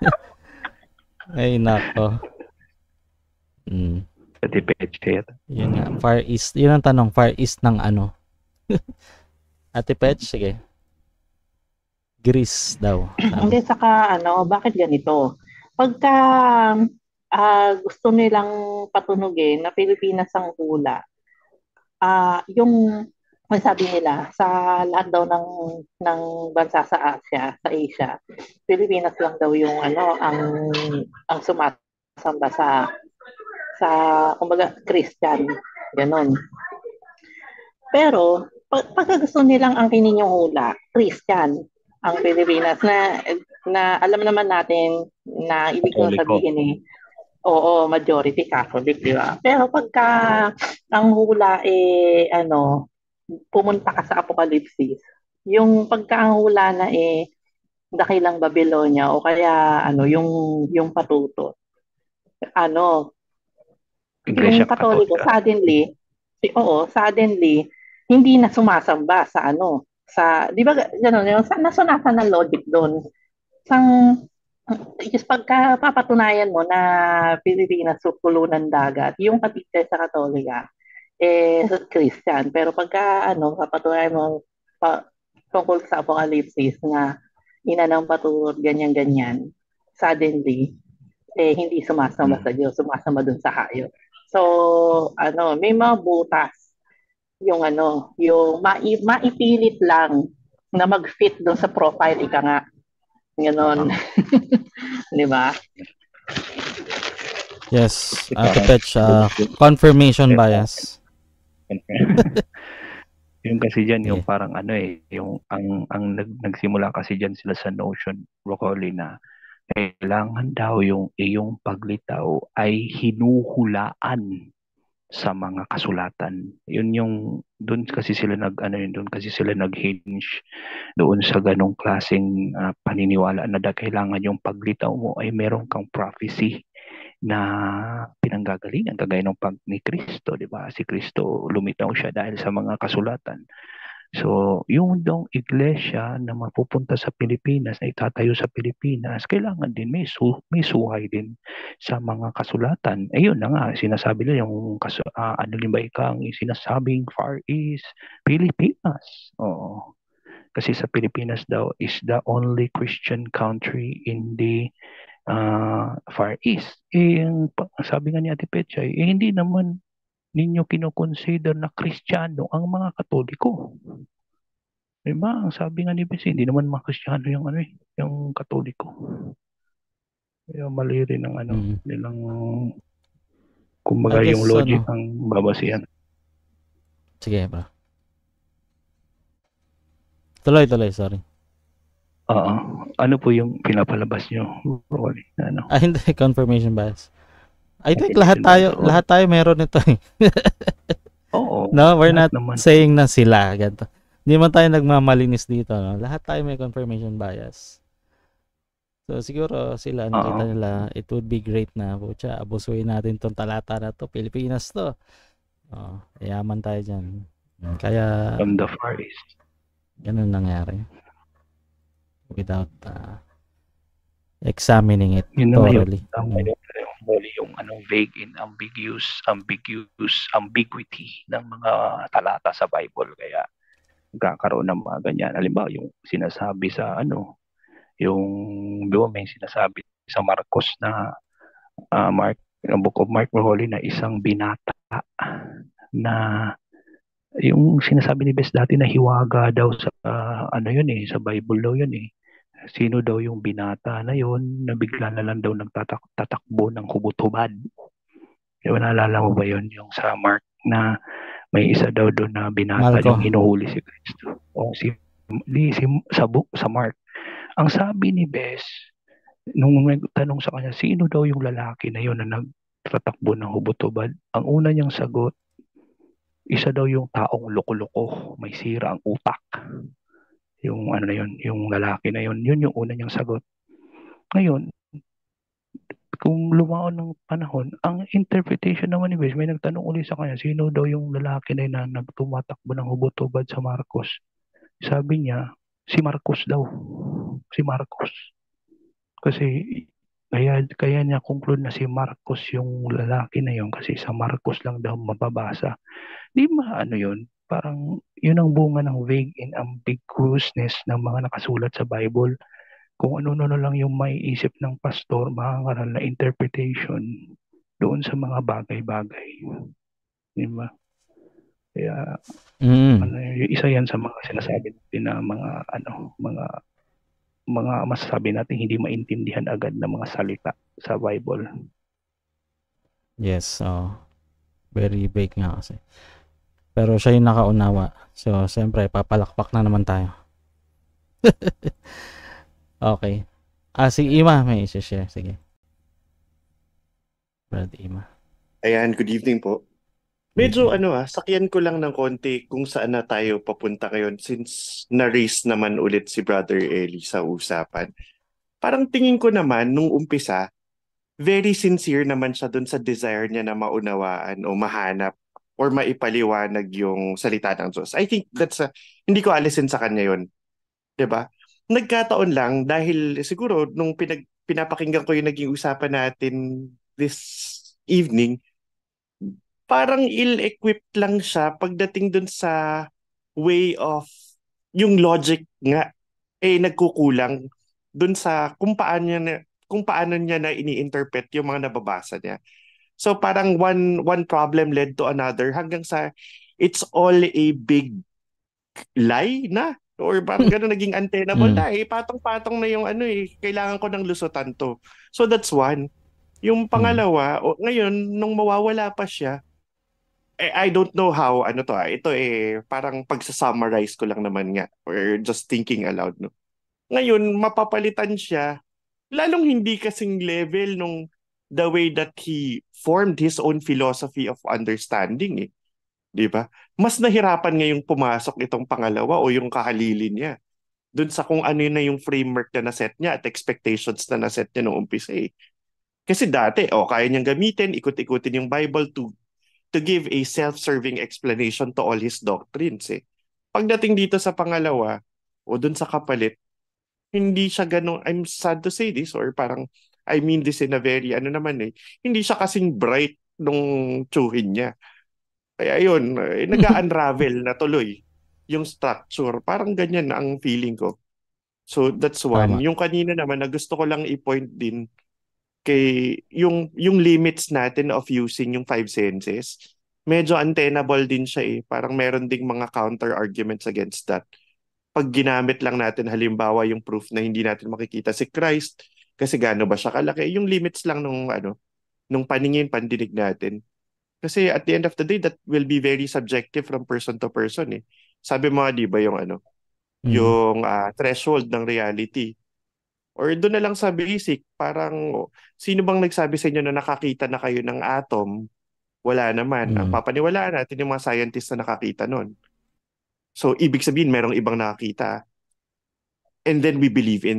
Ay nako. Mm. Ate Petch. Yun nga, Far East. Yun ang tanong, Far East ng ano? Ate Petch, sige. Greece daw. Hindi, saka ano, bakit ganito? Pagka uh, gusto nilang patunugin na Pilipinas ang hula, uh, yung sabi nila, sa lahat daw ng, ng bansa sa Asia, sa Asia, Pilipinas lang daw yung ano, ang, ang sumasamba sa, sa, kumbaga, Christian. Ganon. Pero, pag, pagka gusto nilang ang kininyong hula, Christian, ang Pilipinas, na, na alam naman natin na ibig kong sabihin eh, oo, majority Catholic, di ba? Pero pagka ang hula eh, ano, pumunta ka sa Apokalipsis, yung pagka ang hula na eh, dakilang Babylonia o kaya ano, yung, yung patuto, ano, Iglesia yung Katoliko, suddenly, oo, suddenly, hindi na sumasamba sa ano, sa, di ba, gano'n, yung nasunatan ng logic doon. Sang, just pagka papatunayan mo na Pilipinas sukulo ng dagat, yung kapitid sa Katolika, eh, Christian. Pero pagka, ano, papatunayan mo pa, tungkol sa Apocalypse na ina ng patulog, ganyan-ganyan, suddenly, eh, hindi sumasama sa Diyos, sumasama dun sa hayop. So, ano, may mga butas yung ano, yung mai- maipilit lang na mag-fit doon sa profile, ika nga. Ganon. Di ba? Yes, Ate Petch, uh, confirmation bias. Yung kasi diyan yung parang ano eh, yung ang ang nag, nagsimula kasi diyan sila sa notion, Broccoli, na kailangan daw yung iyong paglitaw ay hinuhulaan sa mga kasulatan. Yun yung doon kasi sila nag ano yun doon kasi sila nag-hinge doon sa ganong klaseng uh, paniniwala na da kailangan yung paglitaw mo ay meron kang prophecy na pinanggagalingan kagaya ng pag ni Kristo, di ba? Si Kristo lumitaw siya dahil sa mga kasulatan. So, yung dong iglesia na mapupunta sa Pilipinas, na itatayo sa Pilipinas, kailangan din may, su- may suhay din sa mga kasulatan. Eh yun na nga, sinasabi nila yung kasu- uh, ano din ba ikang sinasabing Far East, Pilipinas. Oo. Kasi sa Pilipinas daw is the only Christian country in the uh, Far East. Eh, yung, sabi nga ni Ate Petchay, eh hindi naman ninyo kinoconsider na Kristiyano ang mga Katoliko. Diba? Ang sabi nga ni Besi, hindi naman mga Kristiyano yung ano eh, yung Katoliko. Kaya mali rin ang ano, mm. nilang kumbaga yung logic ano, ang babasihan. Sige, bro. Tuloy, tuloy, sorry. Oo. Ano po yung pinapalabas nyo? Ano? Ah, hindi, confirmation bias. I think lahat tayo, oh. lahat tayo meron nito eh. Oo. No, we're not naman saying na sila ganito. Hindi man tayo nagmamalinis dito, no? Lahat tayo may confirmation bias. So siguro sila Oo. nakita nila it would be great na putya, abusuin natin tong talata na to. Pilipinas to. Oh, yaman tayo dyan. Mm, Kaya From the Far East. ganun nangyari without uh, examining it Yun na ngayon. thoroughly. Ang Mm. yung, yung, muli yung ano, vague and ambiguous, ambiguous, ambiguity ng mga talata sa Bible. Kaya nagkakaroon ng mga ganyan. Halimbawa, yung sinasabi sa ano, yung, di ba may sinasabi sa Marcos na ah, Mark, ang Book of Mark Maholi na isang binata na yung sinasabi ni Bes dati na hiwaga daw sa ah, ano yun eh, sa Bible daw yun eh. Sino daw yung binata na yun na bigla na lang daw nagtatakbo ng hubot-hubad. Di ba naalala mo ba yun? Yung sa Mark na may isa daw doon na binata Marco. yung hinuhuli si Kristo. O si, di, si sa book sa Mark. Ang sabi ni Bes, nung may tanong sa kanya, sino daw yung lalaki na yun na nagtatakbo ng hubot-hubad? Ang una niyang sagot, isa daw yung taong loko-loko, may sira ang utak. Yung ano na yun, yung lalaki na yun, yun yung una niyang sagot. Ngayon, kung lumaon ng panahon, ang interpretation naman ni Bes, may nagtanong uli sa kanya, sino daw yung lalaki na yun na nagtumatakbo ng hubot-hubad sa Marcos? Sabi niya, si Marcos daw. Si Marcos. Kasi kaya, kaya niya conclude na si Marcos yung lalaki na yun kasi sa Marcos lang daw mababasa. Di ba ano yun? Parang yun ang bunga ng vague and ambiguousness ng mga nakasulat sa Bible. Kung ano-ano lang yung maiisip ng pastor, makakaral na interpretation doon sa mga bagay-bagay. Di ba? Kaya Mm. ano, yung isa yan sa mga sinasabi natin na mga ano, mga mga masasabi natin hindi maintindihan agad ng mga salita sa Bible. Yes, oh. Very vague nga kasi. Pero siya yung nakaunawa. So, siyempre, papalakpak na naman tayo. Okay. Ah, si Ima may isi-share. Sige. Brad Ima. Ayan, good evening po. Medyo ano ah, sakyan ko lang ng konti kung saan na tayo papunta ngayon since na-raise naman ulit si Brother Eli sa usapan. Parang tingin ko naman nung umpisa, very sincere naman siya dun sa desire niya na maunawaan o mahanap or maipaliwanag yung salita ng Diyos. I think that's a, hindi ko alisin sa kanya yun. 'Di ba? Nagkataon lang dahil siguro nung pinag, pinapakinggan ko yung naging usapan natin this evening, parang ill-equipped lang siya pagdating dun sa way of yung logic nga eh nagkukulang dun sa kung paano niya na, kung paano niya na ini-interpret yung mga nababasa niya. So parang one one problem led to another hanggang sa it's all a big lie na or parang gano'n naging untenable Mm. na eh patong-patong na yung ano eh kailangan ko ng lusutan to. So that's one. Yung pangalawa, o, ngayon nung mawawala pa siya, eh, I don't know how ano to ah. Ito eh parang pagsa-summarize ko lang naman nga or just thinking aloud no. Ngayon mapapalitan siya lalong hindi kasing level nung the way that he formed his own philosophy of understanding eh. 'Di ba? Mas nahirapan ngayong pumasok itong pangalawa o yung kahalili niya dun sa kung ano na yung framework na naset niya at expectations na naset niya noong umpisa eh. Kasi dati, oh, kaya niyang gamitin, ikut-ikutin yung Bible to to give a self-serving explanation to all his doctrines eh. Pagdating dito sa pangalawa o dun sa kapalit, hindi siya ganun, I'm sad to say this or parang I mean this in a very ano naman eh, hindi siya kasing bright nung tsuhin niya. Kaya yun, eh, nag-unravel na tuloy yung structure. Parang ganyan na ang feeling ko. So that's one. Tama. Yung kanina naman na gusto ko lang i-point din kay yung yung limits natin of using yung five senses. Medyo untenable din siya eh. Parang meron ding mga counter arguments against that. Pag ginamit lang natin halimbawa yung proof na hindi natin makikita si Christ kasi gaano ba siya kalaki, yung limits lang nung ano nung paningin pandinig natin. Kasi at the end of the day, that will be very subjective from person to person eh. Sabi mo, di ba yung ano, Mm. yung ah, threshold ng reality. Or doon na lang sa basic, parang oh, sino bang nagsabi sa inyo na nakakita na kayo ng atom? Wala naman. Ang Mm. papaniwalaan natin yung mga scientists na nakakita nun. So, ibig sabihin, merong ibang nakakita. And then we believe in that.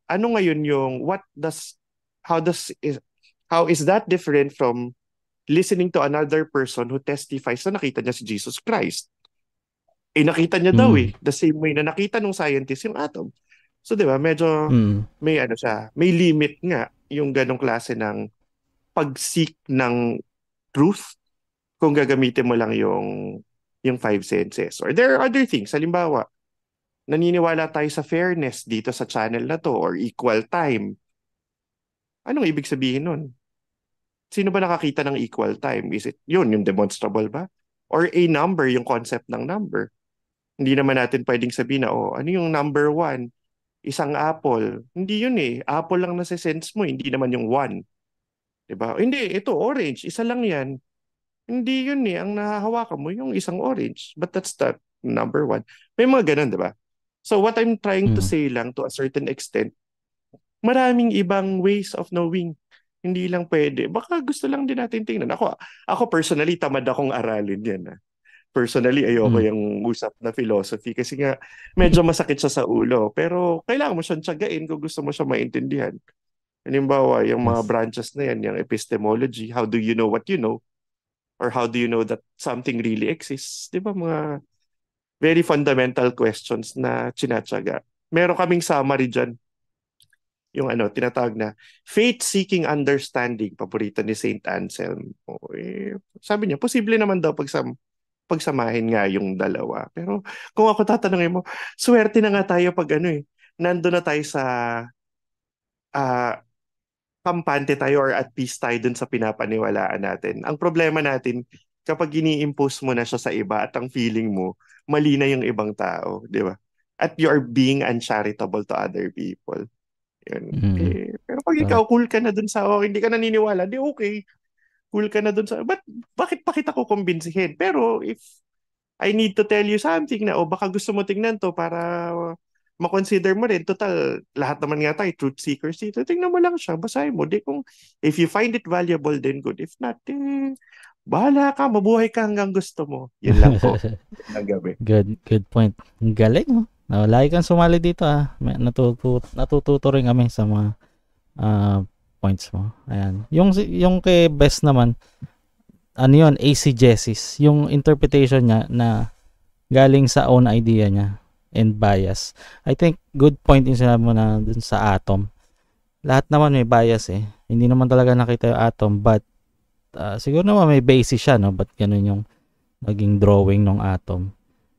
ano ngayon yung what does how does is how is that different from listening to another person who testifies na nakita niya si Jesus Christ? Eh nakita niya daw eh, Mm. the same way na nakita nung scientist yung atom. So 'di ba, medyo Mm. may ano siya, may limit nga yung ganong klase ng pag-seek ng truth kung gagamitin mo lang yung yung five senses. Or there are other things. Halimbawa, naniniwala tayo sa fairness dito sa channel na to or equal time. Anong ibig sabihin nun? Sino ba nakakita ng equal time? Is it yun, yung demonstrable ba? Or a number, yung concept ng number? Hindi naman natin pwedeng sabihin na, oh, ano yung number one? Isang apple. Hindi yun eh. Apple lang nasa-sense mo, hindi naman yung one. Diba? Hindi, ito orange. Isa lang yan. Hindi yun eh. Ang nahahawakan mo yung isang orange. But that's the number one. May mga ganun, diba? So what I'm trying to Mm. say lang to a certain extent, maraming ibang ways of knowing. Hindi lang pwede. Baka gusto lang din natin tingnan. Ako, ako personally, tamad akong aralin yan. Ah. Personally, ayoko Mm. yung usap na philosophy kasi nga medyo masakit siya sa ulo. Pero kailangan mo siyang tiyagain kung gusto mo siya maintindihan. Halimbawa, yung mga Yes. branches na yan, yung epistemology, how do you know what you know? Or how do you know that something really exists? Di ba mga very fundamental questions na tinatyaga. Meron kaming summary dyan. Yung ano, tinatawag na faith-seeking understanding, paborito ni Saint Anselm. O, eh, sabi niya, posible naman daw pagsam pagsamahin nga yung dalawa. Pero kung ako tatanungin mo, swerte na nga tayo pag ano eh, nando na tayo sa ah kampante tayo or at peace tayo dun sa pinapaniwalaan natin. Ang problema natin, kapag ini-impose mo na siya sa iba at ang feeling mo, mali na yung ibang tao, di ba? At you're being uncharitable to other people. Yun. Mm. Eh, pero pag Correct. ikaw cool ka na dun sa, oh, hindi ka naniniwala, di okay. Cool ka na dun sa, but bakit pa kita ko kumbinsihin? Pero if I need to tell you something na, oh, baka gusto mo tingnan to para makonsider mo rin. Total, lahat naman nga tayo, truth seekers dito. Tingnan mo lang siya, basahin mo. Di kung, if you find it valuable, then good. If not, eh, bahala ka, mabuhay ka hanggang gusto mo. Yun lang po. Ang gabi. Good, good point. Ang galing, oh. Oh, lagi kang sumali dito, ah. May natutu natututo rin kami sa mga ah, points mo. Ayan. Yung yung kay Best naman, ano yun, eisegesis. Yung interpretation niya na galing sa own idea niya and bias. I think good point yung sinabi mo na dun sa atom. Lahat naman may bias eh. Hindi naman talaga nakita yung atom, but uh, siguro naman may basis siya, no? But ganun yung naging drawing ng atom.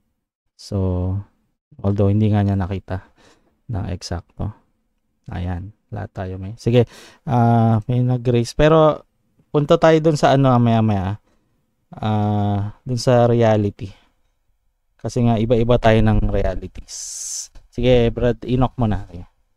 So, although hindi nga niya nakita na eksakto. Ayan, lahat tayo may. Sige, uh, may nag-raise. Pero, punta tayo dun sa ano, maya-maya. Uh, dun sa reality. Kasi nga, iba-iba tayo ng realities. Sige, Brad, Enoch mo na.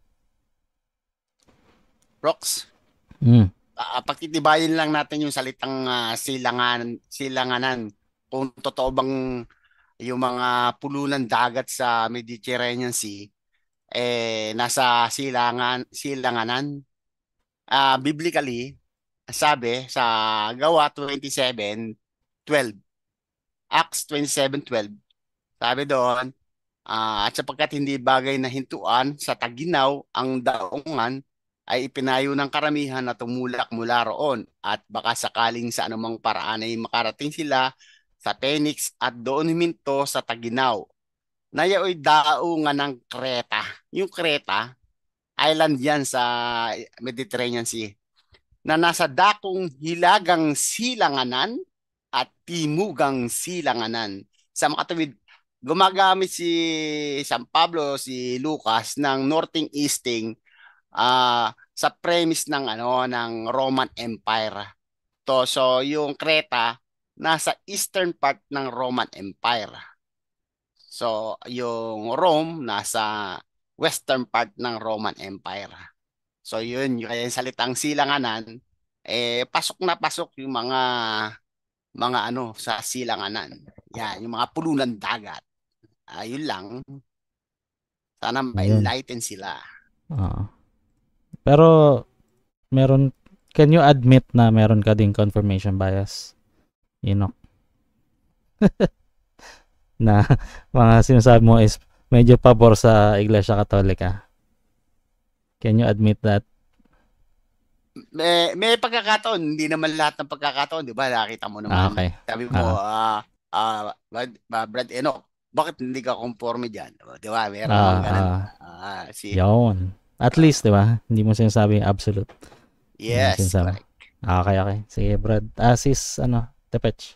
Rox, Mm. uh, pagtitibayin lang natin yung salitang uh, silangan, silanganan. Kung totoo bang yung mga pulunan dagat sa Mediterranean Sea, eh, nasa silangan, silanganan. Uh, biblically, sabi sa Gawa twenty-seven twelve, Acts twenty-seven twelve, sabi doon, uh, at sapagkat hindi bagay na hintuan sa taginaw ang daungan, ay ipinayo ng karamihan na tumulak mula roon at baka sakaling sa anumang paraan ay makarating sila sa Phoenix at doon huminto sa taginaw. Nayaoy daungan ng Creta. Yung Creta, island yan sa Mediterranean Sea, na nasa dakong hilagang silanganan at timugang silanganan. Sa makatuwid, gumagamit si San Pablo, si Lucas ng northing easting uh, sa premise ng ano ng Roman Empire. To, so yung Creta nasa eastern part ng Roman Empire. So yung Rome nasa western part ng Roman Empire. So yun, kaya yung salitang silanganan, eh pasok na pasok yung mga mga ano sa silanganan. Yan, yung mga pulunan dagat. Ayun lang. Sana ma-enlighten sila. Uh, pero meron, can you admit na meron ka ding confirmation bias? Enoch. Na mga sinasabi mo is medyo pabor sa Iglesia Katolika. Can you admit that? May, may pagkakataon, hindi naman lahat ng pagkakataon, di ba? Nakita mo Ah, naman, okay. sabi mo, Ah, ah, ah, Brad, ah, Brad Enoch, bakit hindi ka conforme dyan? Di ba? Meron ah, naman ganun. ah, Ah, si, yun. At ah, least, di ba? Hindi mo sinasabi absolute. Hindi mo yes, sinasabi. correct. Ah, okay, okay. Sige, Brad. Ah, sis, ano, Tepech.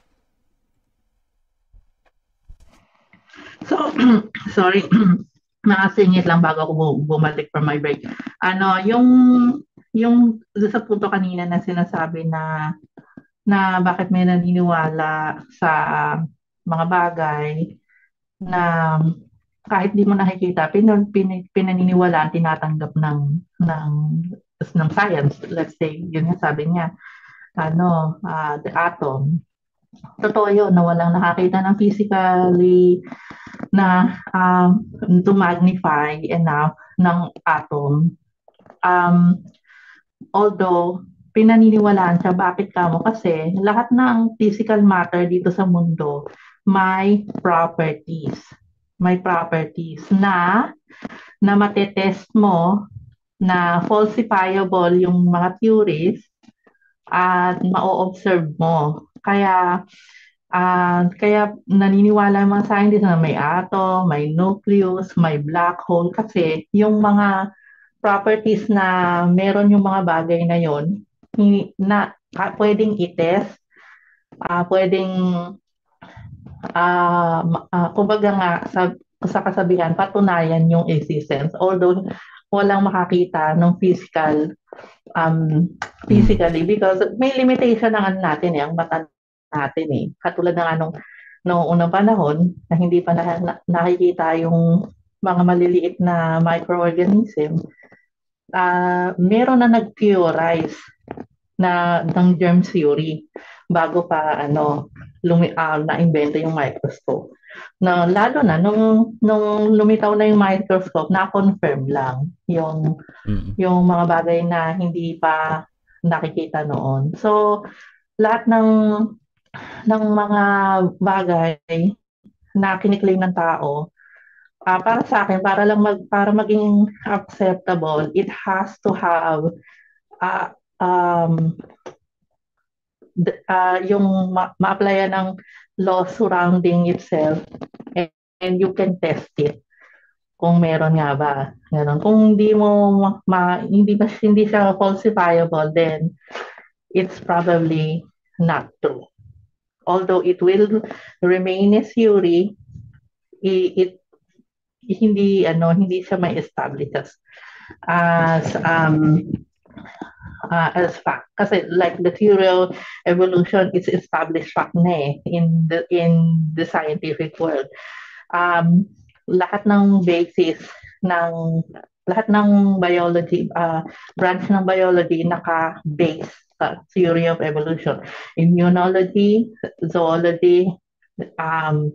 So, sorry, nakasingit lang bago ako bu- bumalik from my break. Ano, yung yung doon sa punto kanina na sinasabi na na bakit may naniniwala sa mga bagay na kahit di mo nakikita, pin, pin, pinaniniwalaan, tinatanggap ng ng ng science. Let's say, yun nga sabi niya, ano, ah, the atom. Totoo yun na walang nakakita ng physically na um, to magnify enough ng atom. Um, although, pinaniniwalaan siya, bakit ka mo? Kasi lahat ng physical matter dito sa mundo may properties. May properties na na matetest mo na falsifiable yung mga theories at ma-observe mo. Kaya Ah, kaya naniniwala yung mga scientists na may atom, may nucleus, may black hole kasi yung mga properties na meron yung mga bagay na yon hi- na ah, pwedeng i-test, ah, pwedeng ah, ma- ah, kumbaga nga sa, sa kasabihan patunayan yung existence although walang makakita ng physical um, physically because may limitation na ano natin eh, ang mata natin eh. Katulad ng anong noong unang panahon na hindi pa na, na, nakikita yung mga maliliit na microorganism, ah meron na nag-theorize na ng germ theory bago pa ano lumi, ah, na-invento yung microscope. Na lalo na nung nung lumitaw na yung microscope, na-confirm lang yung Mm. yung mga bagay na hindi pa nakikita noon. So lahat ng ng mga bagay na kiniklaim ng tao, ah, para sa akin, para lang mag, para maging acceptable, it has to have ah, um, d- ah, yung ma- ma-applyan ng law surrounding itself and, and you can test it kung meron nga ba. Ganun. Kung hindi mo ma, ma- hindi ba hindi siya falsifiable, then it's probably not true. Although it will remain a theory, i- it hindi ano hindi siya may establish as as um uh, as fact kasi like the theory of evolution is established fact na eh in the in the scientific world. Um lahat ng basis ng lahat ng biology uh, branch ng biology naka-base sa theory of evolution. Immunology, zoology, um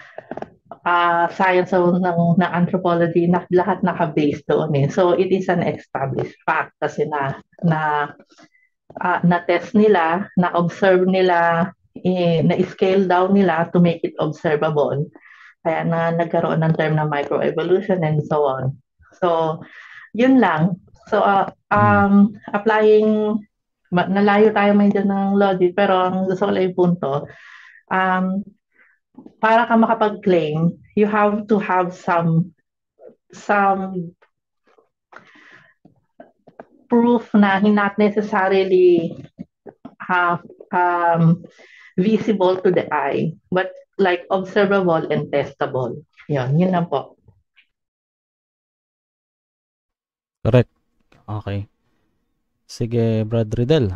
ah, science of, ng, ng anthropology na lahat naka-base doon eh. So it is an established fact kasi na na ah, na-test nila, na-observe nila, eh, na-scale down nila to make it observable. Kaya na nagkaroon ng term na microevolution and so on. So, yun lang. So, ah, um, applying, ma- nalayo tayo man dyan ng logic, pero ang gusto ko lang yung punto, um, para ka makapag-claim, you have to have some some proof na not necessarily have um, visible to the eye, but like observable and testable. Yun, yun lang po. Correct. Okay. Sige, Brad Riddle.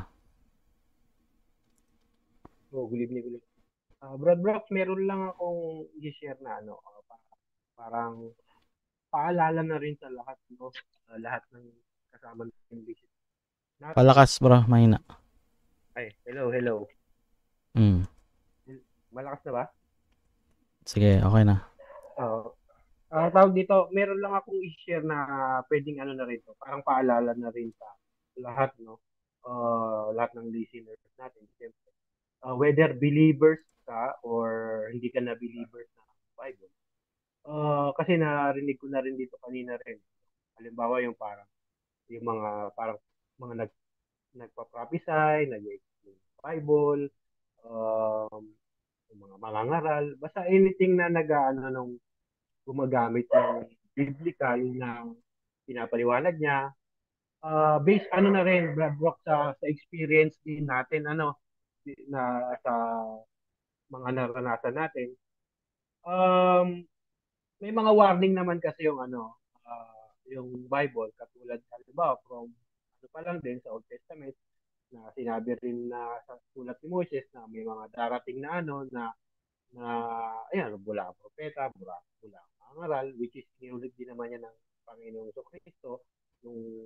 Oh, good evening, good evening. Ah, Brad Brock, meron lang akong i-share na ano, ah, pa- parang paalala na rin sa lahat, no? Ah, lahat ng kasama ng visit. Not, Palakas, bro. Mahina. ay, hello, hello. Mm. Malakas na ba? Sige, okay na. Oo. Ah, tawag dito, meron lang akong i-share na pwedeng ano na rin to, parang paalala na rin sa lahat, no? Ah, lahat ng listeners natin. Siyempre, ah, whether believers ka or hindi ka na believers na Bible. Ah, kasi narinig ko na rin dito kanina rin. Halimbawa yung parang yung mga parang mga nag nagpa-prophesy, nag-explain ng Bible, um, yung mga mangangaral, basta anything na nag-ano nung gumagamit ng biblika, yun na pinapaliwanag niya. Uh, based ano na rin, Brad Brock, sa, sa experience din natin, ano, na sa mga naranasan natin. Um, may mga warning naman kasi yung ano, uh, yung Bible, katulad halimbawa from ano pa lang din sa Old Testament, na sinabi rin na sa sulat ni Moses na may mga darating na ano na na ayan, bula ang propeta, bula, bula ang mangaral, which is niulit din naman yan ng Panginoong Kristo yung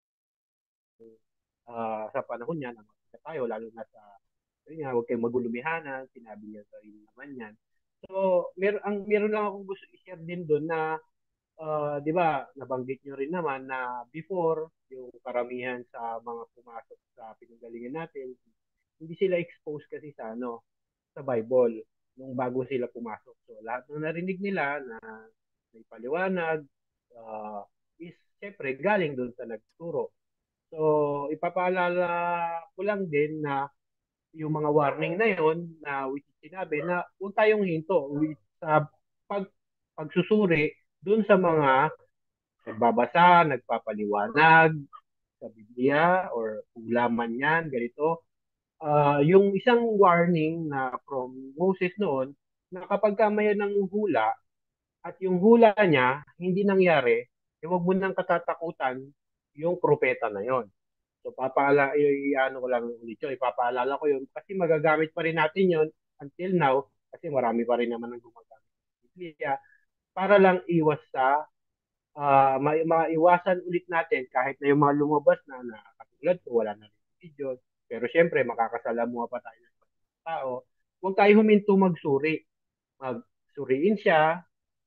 uh, sa panahon niya na magkita tayo, lalo na sa yun nga, huwag kayong magulumihanan, sinabi niya sa rin naman yan. So, mer ang meron lang akong gusto i-share din doon na uh, 'di ba, nabanggit niyo rin naman na before yung karamihan sa mga pumasok sa pinanggalingan natin, hindi sila exposed kasi sa ano, sa Bible nung bago sila pumasok. So, lahat ng narinig nila na may paliwanag uh, is syempre galing doon sa nagturo. So, ipapaalala ko lang din na yung mga warning na yon na which is sinabi na huwag tayong hinto sa pag, pagsusuri dun sa mga nagbabasa, nagpapaliwanag sa Biblia or ulaman yan, ganito. Uh, yung isang warning na from Moses noon na kapag ka may ng hula at yung hula niya hindi nangyari, eh, huwag mo nang katatakutan yung propeta na yon. So, papaala, i-ano ko lang ulit yun, ipapaalala ko yun kasi magagamit pa rin natin yun until now kasi marami pa rin naman ang gumagamit ng Biblia para lang iwas sa uh, ma- maiwasan ulit natin kahit na yung mga lumabas na na katulad ko, wala na rin video. Pero syempre, makakasalamuha pa tayo ng tao. Huwag tayo huminto magsuri. Magsuriin siya.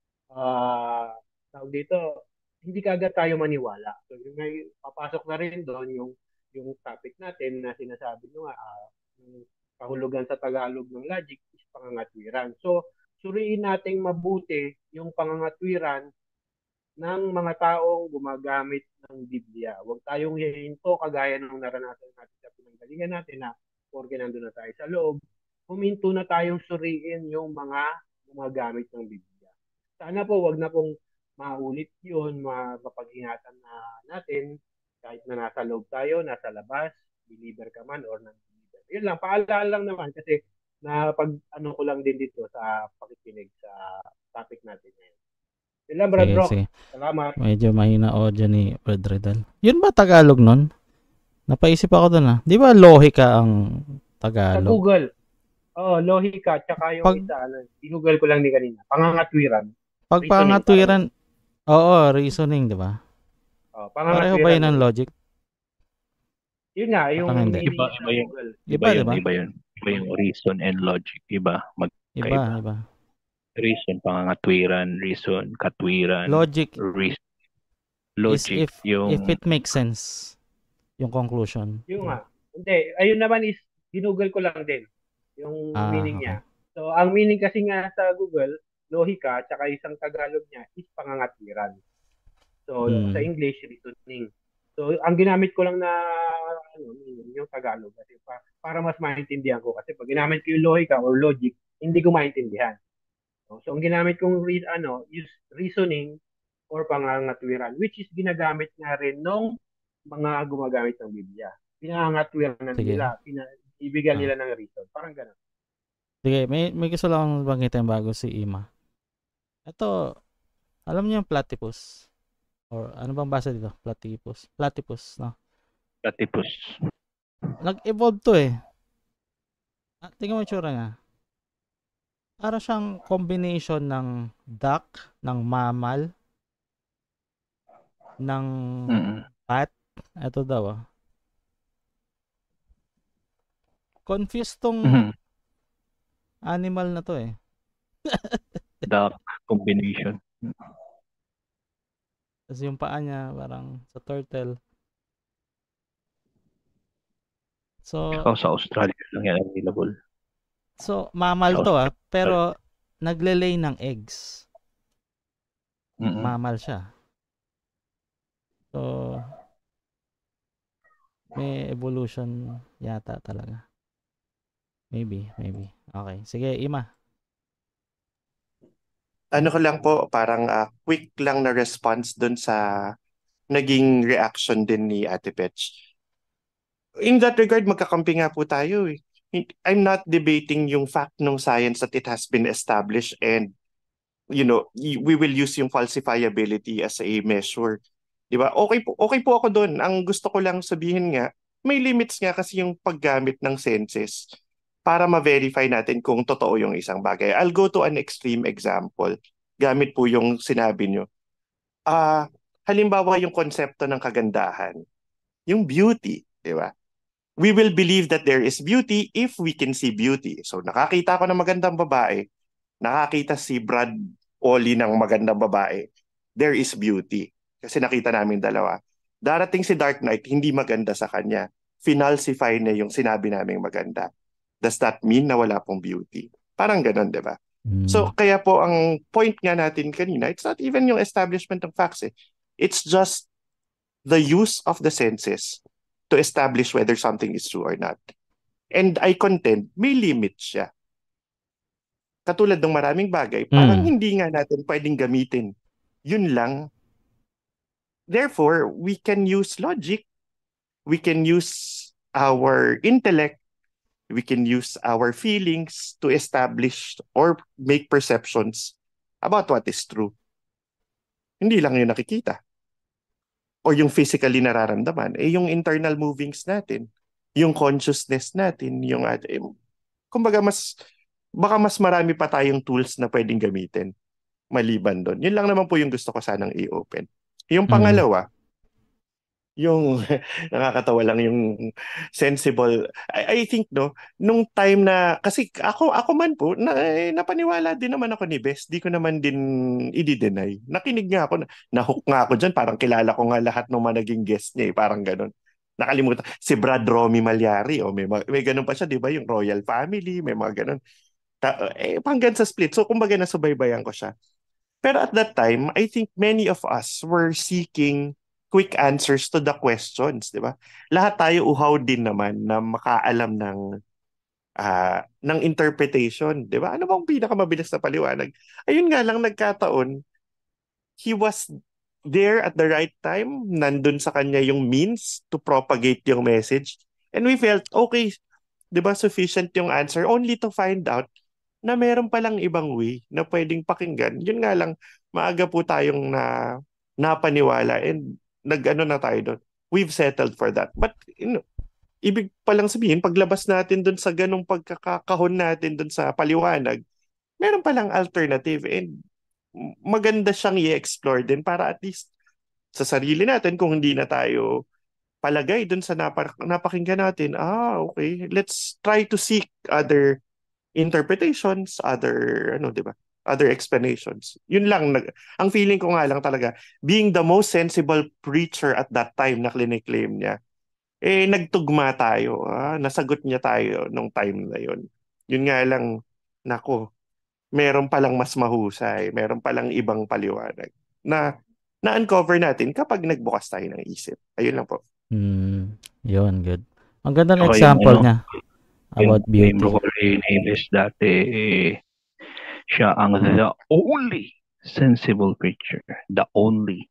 Uh, tawag dito, hindi kagad tayo maniwala. So, yung may papasok na rin doon yung yung topic natin na sinasabi nyo nga, uh, yung kahulugan sa Tagalog ng logic is pangangatwiran. So, suriin nating mabuti yung pangangatwiran ng mga taong gumagamit ng Biblia. Huwag tayong hihinto kagaya ng naranasan natin sa pinanggalingan natin na porke nandun na tayo sa loob, huminto na tayong suriin yung mga gumagamit ng Biblia. Sana po, wag na pong maulit yun, mapag-ingatan na natin kahit na nasa loob tayo, nasa labas, believer ka man or non-believer. Yun lang, paalala lang naman kasi na pag ano ko lang din dito sa pakikinig sa topic natin ngayon. Yun lang, Brad Brock. Salamat. Medyo mahina audio ni Brad Redal. Yun ba Tagalog nun? Napaisip ako doon ah. Di ba lohika ang Tagalog? Sa Google. Oo, oh, lohika. Tsaka yung pag, isa, ano, i-google ko lang ni kanina. Pangangatwiran. Pag pangangatwiran, oo, reasoning, di ba? Oh, pareho ba yun ang logic? Yun nga, yung meaning iba, iba, yung, iba, iba, yun, iba yun. Iba yung reason and logic. Iba. Magkaiba. Iba, iba. Reason, pangangatwiran, reason, katwiran. Logic. Reason. Logic. If, yung... if it makes sense. Yung conclusion. Yung nga. Hindi. Ayun naman is, ginugol ko lang din. Yung ah, meaning okay. niya. So, ang meaning kasi nga sa Google, lohika, tsaka isang Tagalog niya is pangangatwiran. So, hmm. sa English, reasoning. So, ang ginamit ko lang na ano, yung Tagalog kasi pa, para mas maintindihan ko. Kasi pag ginamit ko yung lohika or logic, hindi ko maintindihan. So, so ang ginamit kong re- ano, is reasoning or pangangatwiran, which is ginagamit nga rin nung mga gumagamit ng Biblia. Pinangatwiran na nila, pina, ibigyan nila ng reason. Parang gano'n. Sige, may, may gusto lang banggitin bago si Ima. Ito, alam niyo yung platypus? Or ano bang basa dito? Platypus. Platypus, no? Platypus. Nag-evolve to eh. Ah, tingnan mo yung tsura niya. Para siyang combination ng duck, ng mammal, ng mm-hmm. bat. Ito daw ah. Confused tong mm-hmm. animal na to eh. Duck combination. Kasi yung paa niya parang sa turtle. So, oh, sa Australia lang yan available. So, mammal to ah, pero nagle-lay ng eggs. Mm-mm. Mammal siya. So, may evolution yata talaga. Maybe, maybe. Okay. Sige, Ima. Ano ko lang po, parang ah, quick lang na response dun sa naging reaction din ni Ate Petch. In that regard, magkakampi nga po tayo eh. Hin- I'm not debating yung fact ng science that it has been established and you know, y- we will use yung falsifiability as a measure. 'Di ba? Okay po, okay po ako doon. Ang gusto ko lang sabihin nga, may limits nga kasi yung paggamit ng senses para ma-verify natin kung totoo yung isang bagay. I'll go to an extreme example. Gamit po yung sinabi nyo. Ah, halimbawa yung konsepto ng kagandahan, yung beauty, 'di ba? We will believe that there is beauty if we can see beauty. So nakakita ako ng magandang babae, nakakita si Brad Oli ng magandang babae, there is beauty. Kasi nakita namin dalawa. Darating si Dark Knight, hindi maganda sa kanya. Finalsify niya yung sinabi naming maganda. Does that mean na wala pong beauty? Parang ganun, di ba? So, kaya po ang point nga natin kanina, it's not even yung establishment ng facts eh. It's just the use of the senses to establish whether something is true or not. And I contend, may limit siya. Katulad ng maraming bagay, parang Mm. hindi nga natin pwedeng gamitin. Yun lang. Therefore, we can use logic, we can use our intellect, we can use our feelings to establish or make perceptions about what is true. Hindi lang yung nakikita. O yung physically nararamdaman, eh yung internal movings natin, yung consciousness natin, yung at eh, kumbaga mas baka mas marami pa tayong tools na pwedeng gamitin maliban doon. Yun lang naman po yung gusto ko sanang i-open. Yung Mm. pangalawa, yung nakakatawa lang yung sensible. I, I think no, nung time na kasi ako ako man po na, eh, napaniwala din naman ako ni Bes. Di ko naman din i-deny. Nakinig nga ako, na-hook nga ako diyan, parang kilala ko nga lahat ng mga naging guest niya, eh, parang ganun. Nakalimutan si Brad Romy Malyari, o may mga- may ganun pa siya, 'di ba? Yung Royal Family, may mga ganun. Ta- eh hanggang sa Split. So kumbaga nasubaybayan ko siya. Pero at that time, I think many of us were seeking quick answers to the questions, di ba? Lahat tayo uhaw din naman na makaalam ng ah, ng interpretation, di ba? Ano bang pinakamabilis na paliwanag? Ayun nga lang nagkataon, he was there at the right time, nandun sa kanya yung means to propagate yung message. And we felt, okay, di ba, sufficient yung answer only to find out na meron palang ibang way na pwedeng pakinggan. Yun nga lang, maaga po tayong na napaniwala and nag-ano na tayo doon. We've settled for that. But, you know, ibig palang sabihin, paglabas natin doon sa ganong pagkakahon natin doon sa paliwanag, meron palang alternative and maganda siyang i-explore din para at least sa sarili natin kung hindi na tayo palagay doon sa napa- napakinggan natin, ah, okay, let's try to seek other interpretations, other ano, 'di ba? Other explanations. Yun lang nag ang feeling ko nga lang talaga being the most sensible preacher at that time na kliniklaim niya. Eh nagtugma tayo. Ah, nasagot niya tayo nung time na yun. Yun nga lang nako, meron palang mas mahusay, meron palang ibang paliwanag na na-uncover natin kapag nagbukas tayo ng isip. Ayun lang po. Mm. Yun, good. Ang ganda ng Saka yung example ano, niya about yung, yung beauty. Broccoli Navis dati, eh, siya ang the only sensible preacher. The only.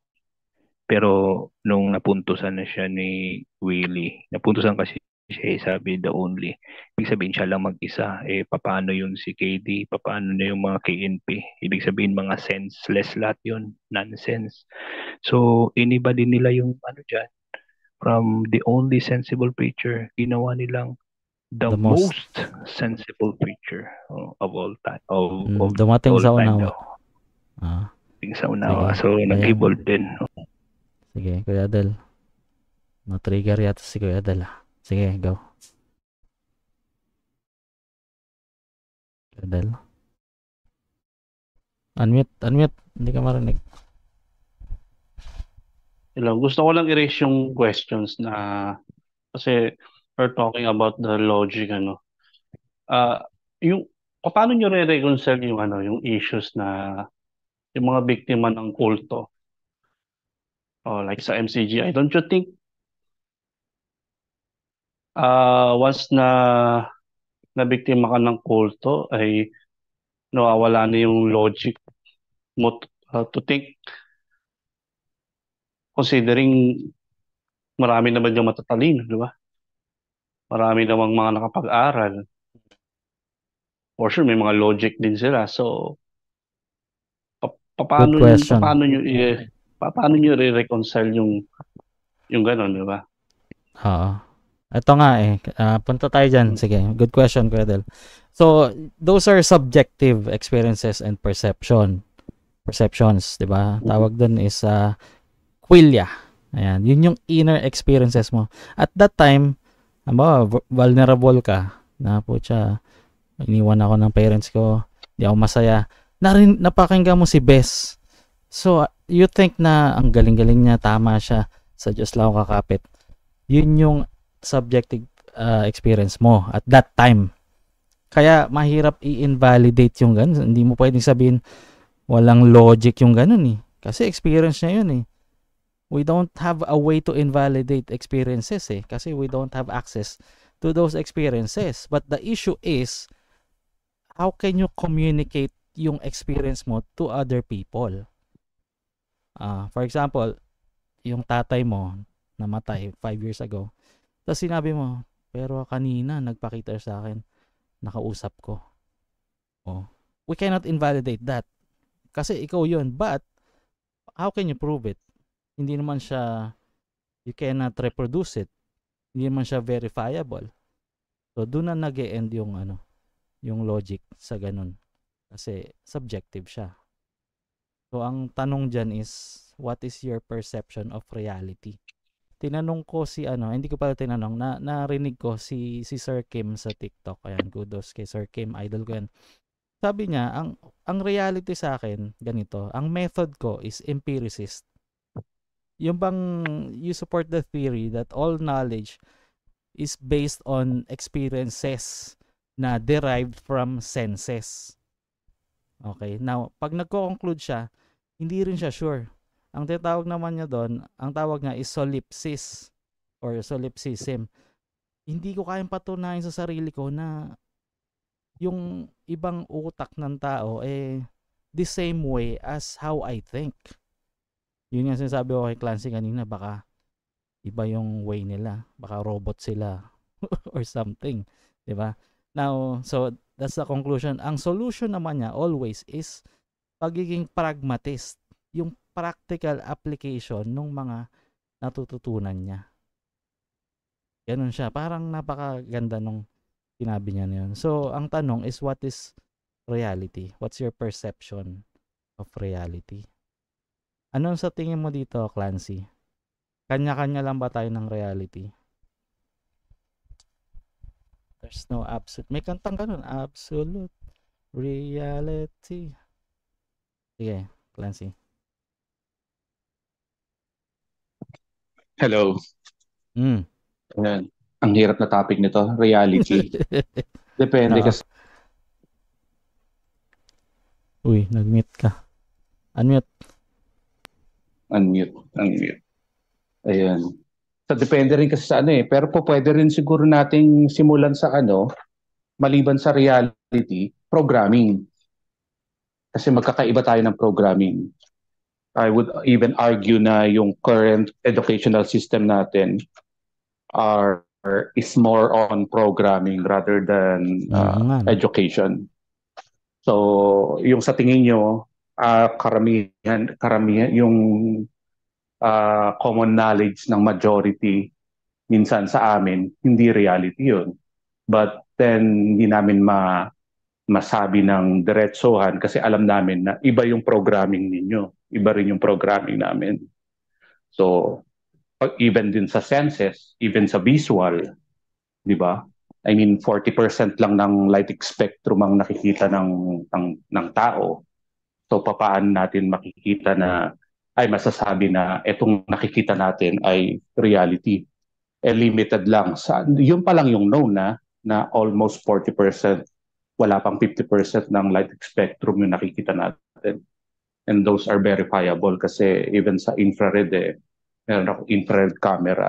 Pero nung napuntusan na siya ni Willie, napuntusan kasi siya, eh, sabi the only. Ibig sabihin siya lang mag-isa. Eh, papaano yun si K D? Papaano na yung mga K N P? Ibig sabihin mga senseless lahat yun. Nonsense. So, iniba din nila yung ano dyan. From the only sensible preacher, ginawa nilang the, The most. most sensible preacher uh, of all time. Of, Mm, of dumating all sa time unawa. daw. Ah, Dumating sa unawa. sige. So, Ayan. nag-evolve din. Sige, Kuya Adel. Na-trigger yata si Kuya Adel. ah. Sige, go. Kuya Adel. Unmute, unmute. Hindi ka marinig. Hello, gusto ko lang erase yung questions na kasi we're talking about the logic ano. Ah, yung paano nyo re-reconcile yung ano, yung issues na yung mga biktima ng kulto? Oh, like sa M C G I, don't you think Ah, once na nabiktima ka ng kulto ay nawawala na yung logic mo t- uh, to think, considering marami naman yung matatalino, di ba? Marami namang mga nakapag-aral. For sure, may mga logic din sila. So, pa- Good paano yun, question. paano nyo, i- pa- paano nyo re-reconcile yung, yung gano'n, di ba? Oo. Ito nga eh. Ah, punta tayo dyan. Sige. Good question, Kuya Del. So, those are subjective experiences and perception. Perceptions, di ba? Tawag dun is uh, quillia. Ayan. Yun yung inner experiences mo. At that time, aba, vu- vulnerable ka. Na po siya, iniwan ako ng parents ko. Di ako masaya. Narin, napakinggan mo si Bess. So, uh, you think na ang galing-galing niya, tama siya, sa Diyos lang ako kakapit. Yun yung subjective uh, experience mo at that time. Kaya mahirap i-invalidate yung ganun. Hindi mo pwedeng sabihin walang logic yung ganun eh. Kasi experience niya yun eh. We don't have a way to invalidate experiences eh. Kasi we don't have access to those experiences. But the issue is, how can you communicate yung experience mo to other people? Uh, for example, yung tatay mo namatay five years ago. Tapos sinabi mo, pero kanina nagpakita sa akin, nakausap ko. Oh. We cannot invalidate that. Kasi ikaw yun. But, how can you prove it? Hindi naman siya, you cannot reproduce it. Hindi naman siya verifiable. So, doon na nag-e-end yung, ano, yung logic sa ganun. Kasi, subjective siya. So, ang tanong dyan is, what is your perception of reality? Tinanong ko si ano, hindi ko pala tinanong, na narinig ko si si Sir Kim sa TikTok. Ayan, kudos kay Sir Kim, idol ko yan. Sabi niya, ang ang reality sa akin ganito, ang method ko is empiricist. Yung bang you support the theory that all knowledge is based on experiences na derived from senses. Okay, now pag nagko-conclude siya, hindi rin siya sure. Ang tinatawag naman niya doon, ang tawag niya is solipsis or solipsism. Hindi ko kayang patunayan sa sarili ko na yung ibang utak ng tao eh the same way as how I think. Yun yung sinasabi ko kay Clancy kanina, baka iba yung way nila, baka robot sila or something, 'di ba? Now, so that's the conclusion. Ang solution naman niya always is pagiging pragmatist, yung practical application ng mga natututunan niya. Ganun siya. Parang napakaganda nung sinabi niya na yun. So, ang tanong is, what is reality? What's your perception of reality? Anong sa tingin mo dito, Clancy? Kanya-kanya lang ba tayo ng reality? There's no absolute. May kantang ganun. Absolute reality. Sige, Clancy. Hello. Mm. Ayan. Ang hirap na topic nito, reality. Depende Oo. kasi. Uy, nag-mute ka. Unmute. Unmute, unmute. Ayan. So, depende rin kasi sa ano eh. Pero po pwede rin siguro nating simulan sa ano, maliban sa reality, programming. Kasi magkakaiba tayo ng programming. I would even argue na yung current educational system natin are is more on programming rather than uh, Oo nga, no? education. So, yung sa tingin nyo, uh, karamihan, karamihan, yung uh, common knowledge ng majority, minsan sa amin, hindi reality yun. But then, hindi namin ma masabi ng diretsohan kasi alam namin na iba yung programming ninyo. Iba rin yung programming namin. So, pag even din sa senses, even sa visual, di ba? I mean, forty percent lang ng light spectrum ang nakikita ng, ng, ng tao. So, papaano natin makikita na, ay masasabi na itong nakikita natin ay reality. Eh, limited lang. Sa, yun pa lang yung known na, na almost forty percent, wala pang fifty percent ng light spectrum yung nakikita natin. And those are verifiable kasi even sa infrared eh, meron ako infrared camera.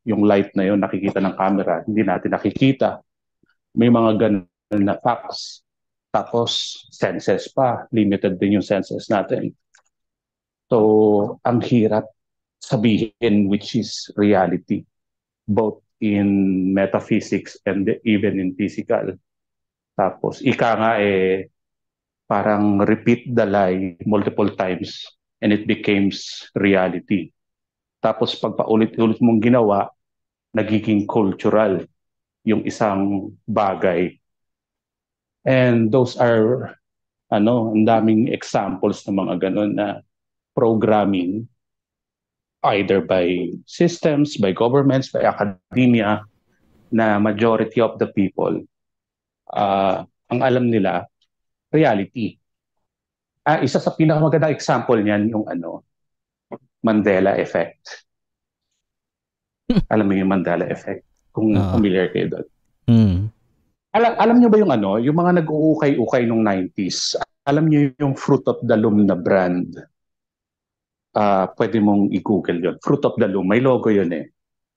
yung light na yun nakikita ng camera, hindi natin nakikita. May mga ganun na facts. Tapos, senses pa. Limited din yung senses natin. So, ang hirap sabihin which is reality, both in metaphysics and even in physical. Tapos, ika nga eh, parang repeat the lie multiple times and it becomes reality. Tapos, pag paulit-ulit mong ginawa, nagiging cultural yung isang bagay. And those are, ano, ang daming examples ng mga ganun na programming either by systems, by governments, by academia, na majority of the people, uh, ang alam nila, reality. Ah, isa sa pinakamagandang example niyan yung ano, Mandela Effect. Alam mo yung Mandela Effect? Kung Oo. familiar kayo doon. Mm. Alam, alam niyo ba yung ano, yung mga nag-uukay-ukay nung nineties, alam niyo yung Fruit of the Loom na brand? Ah, pwede mong i-google yun. Fruit of the Loom, may logo yun eh.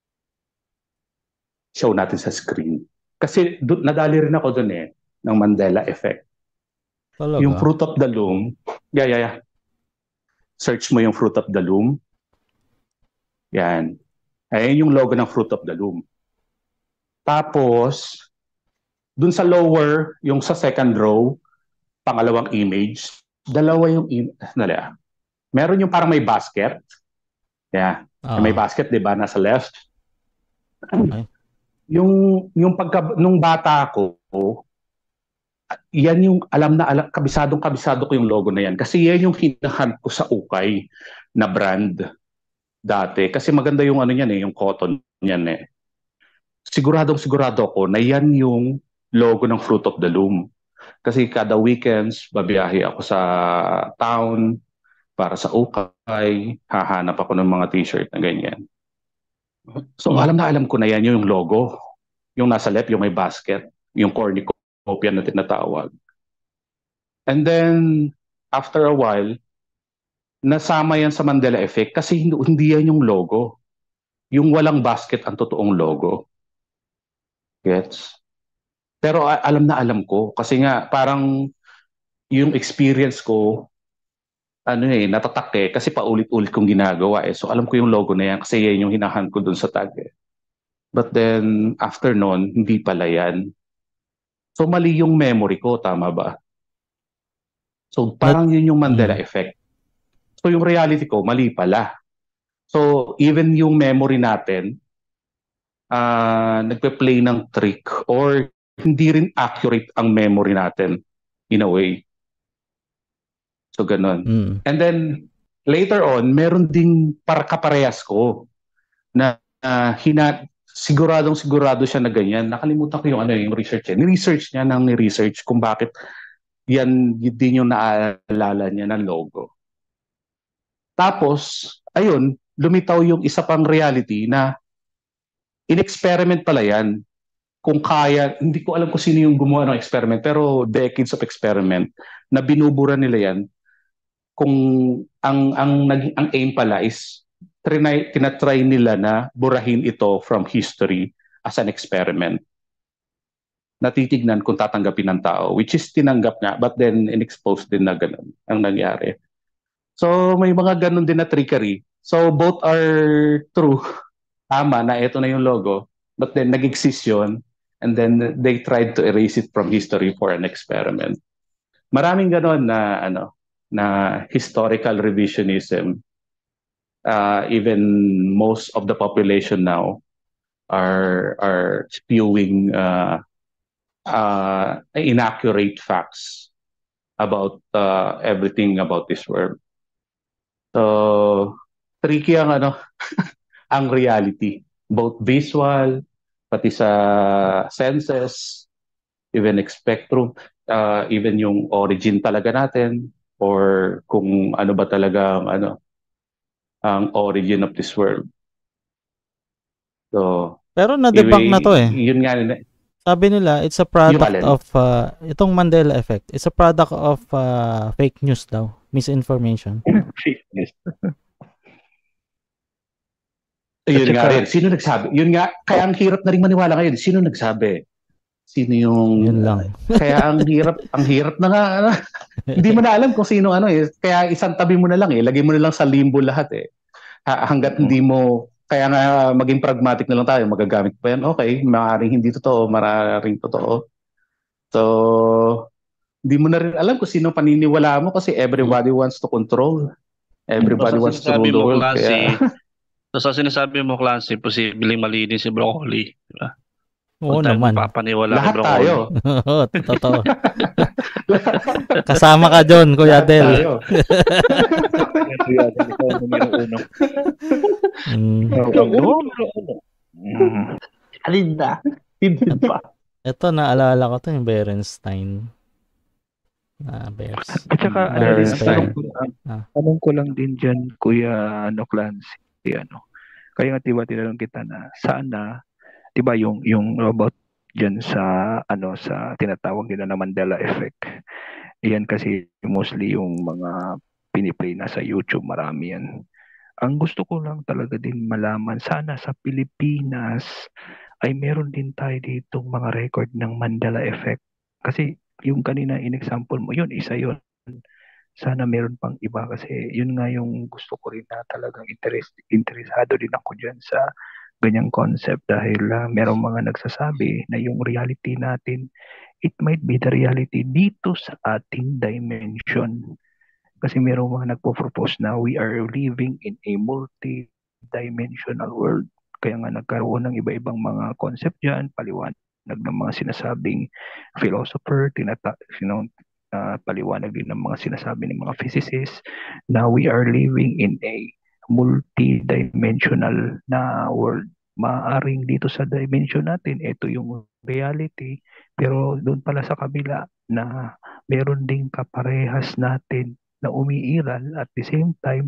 Show natin sa screen. Kasi dun, nadali rin ako dun eh, ng Mandela Effect. Talaga? Yung Fruit of the Loom, yeah, yeah, yeah. Search mo yung Fruit of the Loom. Yan. Ayan yung logo ng Fruit of the Loom. Tapos, dun sa lower, yung sa second row, pangalawang image, dalawa yung im- dali ah. Meron yung parang may basket. Yeah. Ah. May basket, 'di ba, nasa left. Okay. Yung yung pagka nung bata ko, yan yung alam na alam, kabisadong kabisado ko yung logo na yan kasi yan yung hinahan ko sa ukay na brand dati kasi maganda yung ano niyan eh, yung cotton niyan eh. Siguradong sigurado ako na yan yung logo ng Fruit of the Loom. Kasi kada weekends, babiyahe ako sa town para sa ukay, hahanap ako ng mga t-shirt na ganyan. So alam na alam ko na yan yung logo. Yung nasa left, yung may basket, yung cornucopia na tinatawag. And then, after a while, nasama yan sa Mandela Effect kasi hindi, hindi yan yung logo. Yung walang basket ang totoong logo. Gets? Pero a- alam na alam ko kasi nga parang yung experience ko ano eh, natatak eh kasi paulit-ulit kong ginagawa eh. So alam ko yung logo na yan kasi yan yung hinahan ko dun sa tag eh. But then after nun, hindi pala yan. So mali yung memory ko, tama ba? So parang yun yung Mandela Effect. So yung reality ko, mali pala. So even yung memory natin, uh, nagpe-play ng trick or hindi rin accurate ang memory natin in a way. So ganun. Mm. And then later on, meron ding para kaparehas ko na uh, hina siguradong sigurado siya na ganyan. Nakalimutan ko yung ano yung research niya. Ni-research niya nang ni-research kung bakit yan din yung naalala niya ng logo. Tapos, ayun, lumitaw yung isa pang reality na in-experiment pala yan. Kung kaya, hindi ko alam kung sino yung gumawa ng experiment, pero decades of experiment na binubura nila yan. Kung ang ang naging ang aim pala is trinay, tinatry nila na burahin ito from history as an experiment. Natitignan kung tatanggapin ng tao, which is tinanggap nga, but then in-expose din na ganun ang nangyari. So may mga ganun din na trickery. So both are true. Tama na ito na yung logo, but then nag-exist yun, and then they tried to erase it from history for an experiment. Maraming ganun na ano na historical revisionism. Uh, even most of the population now are are spewing uh, uh, inaccurate facts about uh, everything about this world. So tricky ang ano ang reality, both visual, pati sa senses, even spectrum, uh, even yung origin talaga natin, or kung ano ba talaga ang ano ang origin of this world. So, pero na-debunk na to eh. Yun nga nila. Sabi nila, it's a product alin? of, uh, itong Mandela Effect, it's a product of uh, fake news daw, misinformation. Fake news. yun At nga saka- rin. Sino nagsabi? Yun nga, kaya ang hirap na rin maniwala ngayon. Sino nagsabi? Sino yung... Yun lang. Kaya ang hirap, ang hirap na nga. Ano, hindi mo na alam kung sino ano eh. Kaya isang tabi mo na lang eh. Lagay mo na lang sa limbo lahat eh. Ha- hanggat hindi mo... Kaya nga maging pragmatic na lang tayo. Magagamit pa yan. Okay, maaaring hindi totoo, maaaring totoo. So, hindi mo na rin alam kung sino paniniwala mo kasi everybody wants to control. Everybody So, sa wants to sinasabi rule the mo, world. Clancy, Kaya... so, sa sinasabi mo, Clancy, posibleng malinis si Broccoli. Diba? Oo Kung tayo naman. magpapaniwala kay Lahat Broccoli. tayo. Oo, totoo. Kasama ka John, Kuya Lahat Del. tayo. Kuya Del, ikaw ang numero uno. Mm. Numero uno. Mm. Alin na? Hindi pa. Ito, naalala ko to yung Berenstein. Ah, Bears. At saka, Ah, ano, rin, Berenstein. tanong, ko, Ah. tanong ko lang din dyan, Kuya ano, Clancy, ano, kaya nga diba tinanong kita na sana, diba yung, yung about dyan sa, ano, sa tinatawag nila na Mandela Effect. Yan kasi mostly yung mga piniplay na sa YouTube, marami yan. Ang gusto ko lang talaga din malaman, sana sa Pilipinas ay meron din tayo ditong mga record ng Mandela Effect. Kasi yung kanina in-example mo, yun, isa yun. Sana meron pang iba kasi yun nga yung gusto ko rin na talagang interest, interesado din ako dyan sa ganyang concept dahil uh, merong mga nagsasabi na yung reality natin, it might be the reality dito sa ating dimension. Kasi merong mga nagpo-propose na we are living in a multi-dimensional world. Kaya nga nagkaroon ng iba-ibang mga concept dyan, paliwanag ng mga sinasabing philosopher, tinata, you know, uh, paliwanag din ng mga sinasabi ng mga physicists na we are living in a multi-dimensional na world. Maaring dito sa dimension natin, ito yung reality, pero doon pala sa kabila na meron ding kaparehas natin na umiiral at the same time,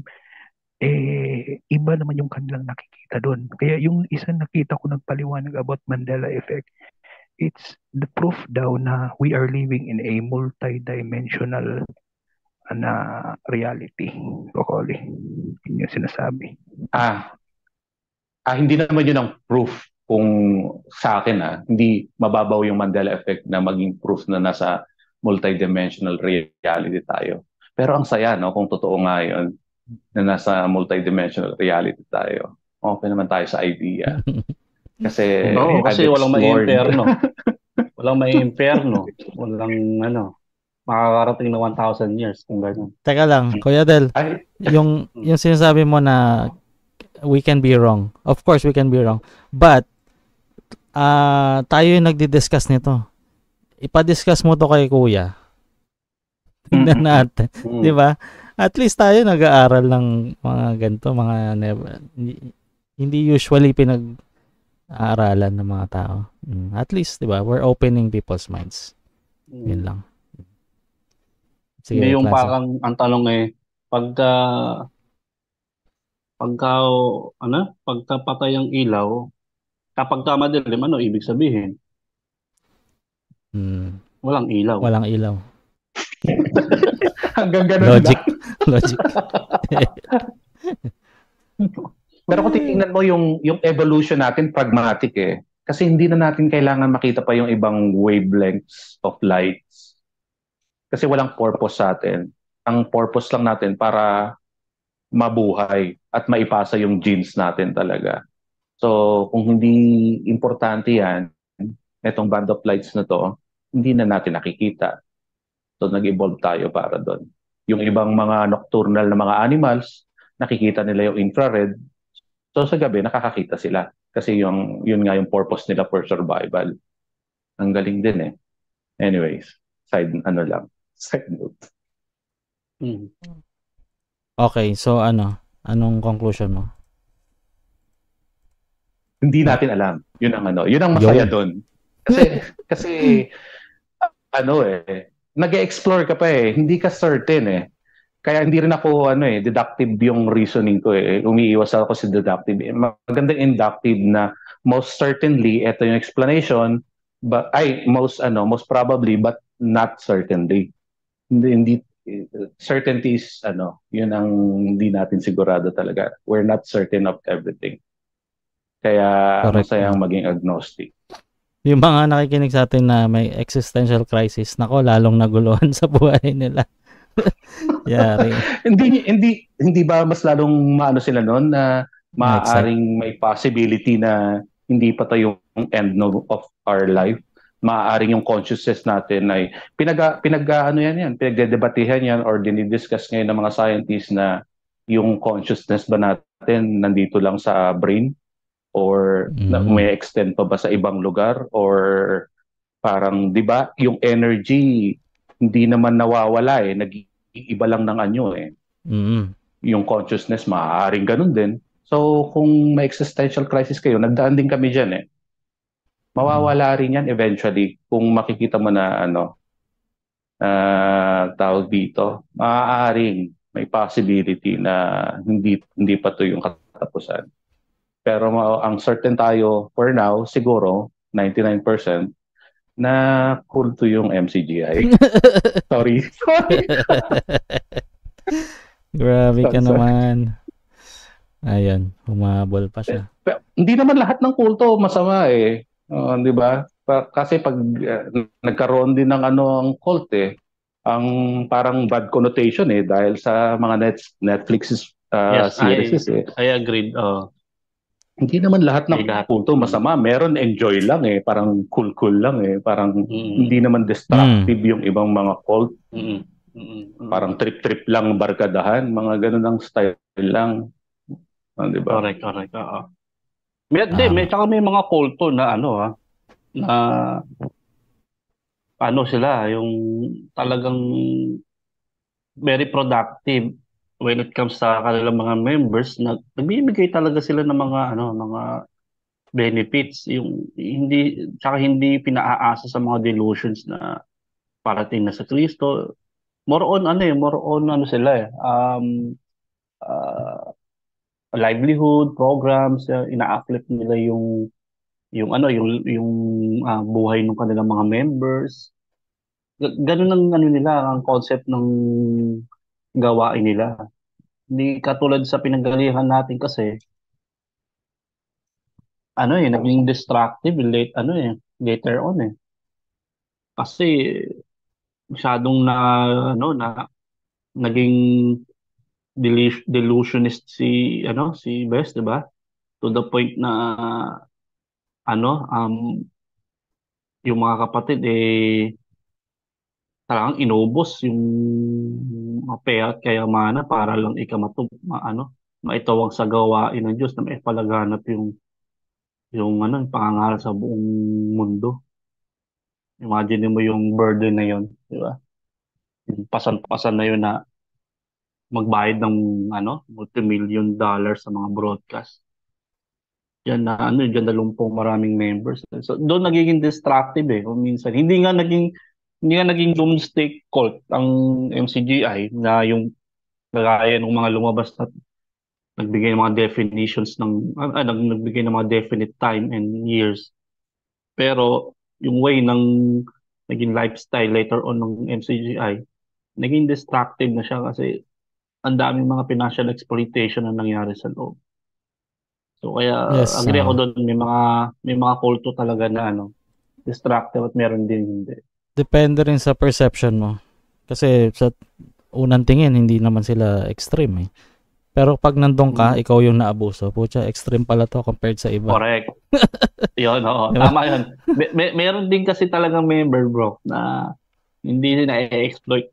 eh, iba naman yung kanilang nakikita doon. Kaya yung isang nakita ko nagpaliwanag about Mandela Effect, it's the proof daw na we are living in a multi-dimensional na reality. Broccoli. Yun yung sinasabi. Ah, ah, hindi naman yun ang proof kung sa akin ah, hindi mababaw yung Mandela Effect na maging proof na nasa multidimensional reality tayo. Pero ang saya, no, kung totoo nga yun, na nasa multidimensional reality tayo. Okay naman tayo sa idea. Kasi, Oo, kasi I've walang may explored. imperno. Walang may imperno. Walang ano, makakarating na one thousand years kung gano'n. Teka lang, Kuya Del. Yung, yung sinasabi mo na we can be wrong. Of course, we can be wrong. But, uh, tayo yung nagdi-discuss nito. Ipa-discuss mo to kay Kuya. Tingnan natin. Mm. Di ba? At least tayo nag-aaral ng mga ganito, mga never, hindi usually pinag-aaralan ng mga tao. Mm. At least, di ba? We're opening people's minds. Mm. Yun lang. Hindi yung Clancy. parang ang tanong eh, pagka pagka ano, pagka patay ang ilaw, kapag madilim, ano ibig sabihin? Hmm. Walang ilaw. Walang ilaw. Hanggang ganun Logic. lang. Logic. Pero kung titingnan mo yung, yung evolution natin, pragmatic eh. Kasi hindi na natin kailangan makita pa yung ibang wavelengths of lights. Kasi walang purpose sa atin. Ang purpose lang natin para mabuhay at maipasa yung genes natin talaga. So, kung hindi importante yan, itong band of lights na to, hindi na natin nakikita. So, nag-evolve tayo para doon. Yung ibang mga nocturnal na mga animals, nakikita nila yung infrared. So, sa gabi, nakakakita sila. Kasi yung, yun nga yung purpose nila for survival. Ang galing din eh. Anyways, side, ano lang, side note. Hmm. Okay, so ano? Anong conclusion mo? Hindi natin alam. Yun ang ano, yun ang masaya Yun. doon. Kasi kasi ano eh, nag-explore ka pa eh, hindi ka certain eh. Kaya hindi rin ako ano eh, deductive yung reasoning ko eh. Umiiwas ako sa deductive. Magandang inductive na most certainly ito yung explanation, but ay most ano, most probably but not certainly. Hindi, hindi certainty is ano, yun ang hindi natin sigurado talaga. We're not certain of everything. Kaya Correct. masayang maging agnostic. Yung mga nakikinig sa atin na may existential crisis, nako, lalong naguluhan sa buhay nila. Yari. hindi hindi hindi ba mas lalong maano sila noon na maaaring may possibility na hindi pa tayo yung end no, of our life. Maaaring yung consciousness natin ay pinag pinag ano yan yan, pinagdedebatehan yan or dinidiscuss ngayon ng mga scientists na yung consciousness ba natin nandito lang sa brain or Mm. may extend pa ba sa ibang lugar or parang 'di ba yung energy hindi naman nawawala eh, nag-iiba lang ng anyo eh. Mm. Yung consciousness maaaring ganun din. So kung may existential crisis kayo, nagdaan din kami diyan eh. Mawawala rin yan eventually kung makikita mo na ano uh, tawag dito, maaaring may possibility na hindi hindi pa to yung katapusan. Pero ma- ang certain tayo for now siguro ninety-nine percent na cool to yung M C G I. Sorry. Sorry. Grabe ka Sorry. naman. Ayun, humabol pa siya. Pero, hindi naman lahat ng kulto masama eh. Uh, 'di ba? Pa- kasi pag uh, nagkaroon din ng ano ang cult eh, ang parang bad connotation eh dahil sa mga net, Netflix uh, Yes, series I eh. I agreed. Oh. Hindi naman lahat ng Hindi lahat. kulto masama. Meron enjoy lang eh, parang cool-cool lang eh, parang Mm. hindi naman destructive yung ibang mga cult. Mm. Mm. Parang trip-trip lang barkadahan, mga ganun ang style lang. Ah, 'di ba? Correct, correct. Oo. May, di, may, tsaka may mga kulto na ano ha, na ano sila, yung talagang very productive when it comes sa kanilang mga members na nagbibigay talaga sila ng mga ano, mga benefits, yung hindi tsaka hindi pinaaasa sa mga delusions na parating na sa Kristo. More on ano eh, more on ano sila eh, um uh, livelihood programs, uh, ina-uplift nila yung yung ano yung yung ah, buhay ng kanilang mga members. Ga- Ganun ang ano nila, ang concept ng gawain nila. Hindi katulad sa pinanggalihan natin kasi ano eh naging destructive late ano eh later on eh. Kasi masyadong na ano na naging delu- delusionist si ano si Best, 'di ba? To the point na ano um yung mga kapatid eh talagang inubos yung mga pera at kayamanan para lang ikamatub ma, ano maitawag sa gawain ng Diyos na maipalaganap yung yung ano yung pangangaral sa buong mundo. Imagine mo yung burden na yun, di ba? Yung pasan-pasan na yun na magbayad ng ano multi-million dollars sa mga broadcast. Yan na ano, diyan nalumpong maraming members. So doon nagiging destructive eh. Kung minsan hindi nga naging hindi nga naging doomsday cult ang M C G I na yung kagaya ng mga lumabas na nagbigay ng mga definitions ng ah, ah, nag- nagbigay ng mga definite time and years. Pero yung way ng naging lifestyle later on ng M C G I, naging destructive na siya kasi ang daming mga financial exploitation na nangyari sa loob. So kaya Yes, agree ako ah. doon, may mga may mga kulto talaga na ano, destructive at meron din hindi. Depende rin sa perception mo. Kasi sa unang tingin, hindi naman sila extreme eh. Pero pag nandun ka, ikaw yung naabuso. Pucha, extreme pala to compared sa iba. Correct. Yun, oo. Diba? Tama yun. May, may, meron din kasi talagang member bro na hindi nila i-exploit.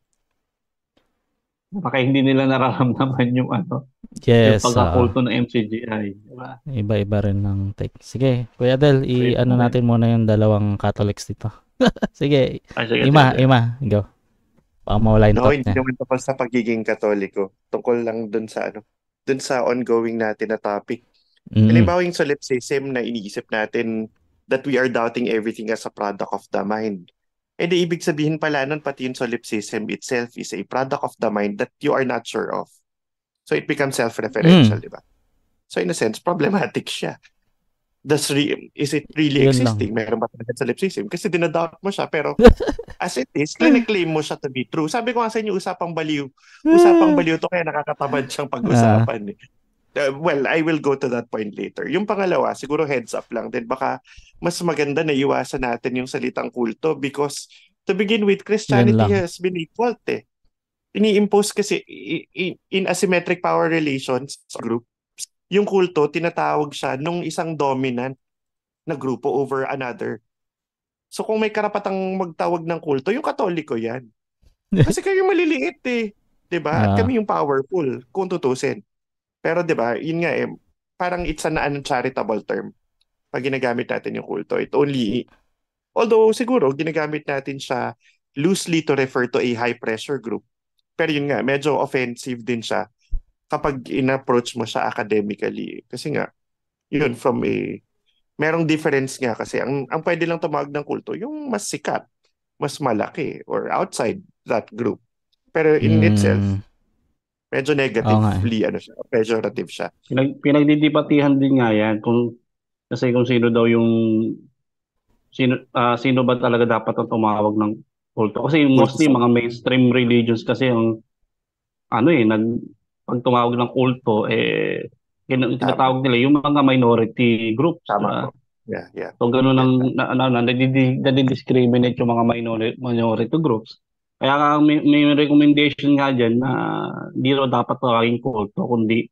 Baka hindi nila nararamdaman yung ano, Yes, yung pagkakulto ng M C G I. Diba? Iba-iba rin ng take. Sige, Kuya Del, i-ano natin muna yung dalawang Catholics dito. Sige, Ah, sige, Ima, sige. Ima, go. Baka mawala yung No, thought hindi niya. naman tungkol sa pagiging Katoliko. Tungkol lang dun sa ano, dun sa ongoing natin na topic. Mm. Halimbawa yung solipsism na iniisip natin that we are doubting everything as a product of the mind. Eh di ibig sabihin pala nun pati yung solipsism itself is a product of the mind that you are not sure of. So it becomes self-referential, Mm. di ba? So in a sense, problematic siya. Does re- is it really Yun lang. existing? Meron ba talaga solipsism? Kasi dinadoubt mo siya, pero as it is, claim mo siya to be true. Sabi ko nga sa inyo, usapang baliw. Usapang baliw to kaya nakakatamad siyang pag-usapan. Eh. Uh, well, I will go to that point later. Yung pangalawa, siguro heads up lang din. Baka mas maganda na iwasan natin yung salitang kulto because to begin with, Yan Christianity lang. has been equal eh. Ini-impose kasi i- i- in asymmetric power relations groups, yung kulto, tinatawag siya nung isang dominant na grupo over another. So kung may karapatang magtawag ng kulto, yung Katoliko yan. Kasi kayo maliliit eh. 'Di ba? At Ah, kami yung powerful kung tutusin. Pero 'di ba, yun nga eh, parang it's an uncharitable term pag ginagamit natin yung kulto. It only, although siguro ginagamit natin siya loosely to refer to a high pressure group. Pero yun nga, medyo offensive din siya kapag in-approach mo siya academically. Kasi nga, yun from a, merong difference nga kasi ang, ang pwede lang tumawag ng kulto, yung mas sikat, mas malaki, or outside that group. Pero in itself, mm, medyo oo nga eh. negatively, ano siya, pejorative siya. Pinag, pinagdidibatihan din nga yan kung kasi kung sino daw yung sino ah, sino ba talaga dapat ang tumawag ng kulto. Kasi Kulto mostly sa, mga mainstream religions kasi ang ano eh nag pag tumawag ng kulto eh kin- tama, tinatawag nila yung mga minority groups, di tama ba? po. Yeah, yeah. So ganun Yeah, ang tama. na, ano, na, nadidi- nadidiscriminate yung mga minority, minority groups. Kaya nga may, may recommendation nga dyan na hindi raw dapat tawaging kulto kundi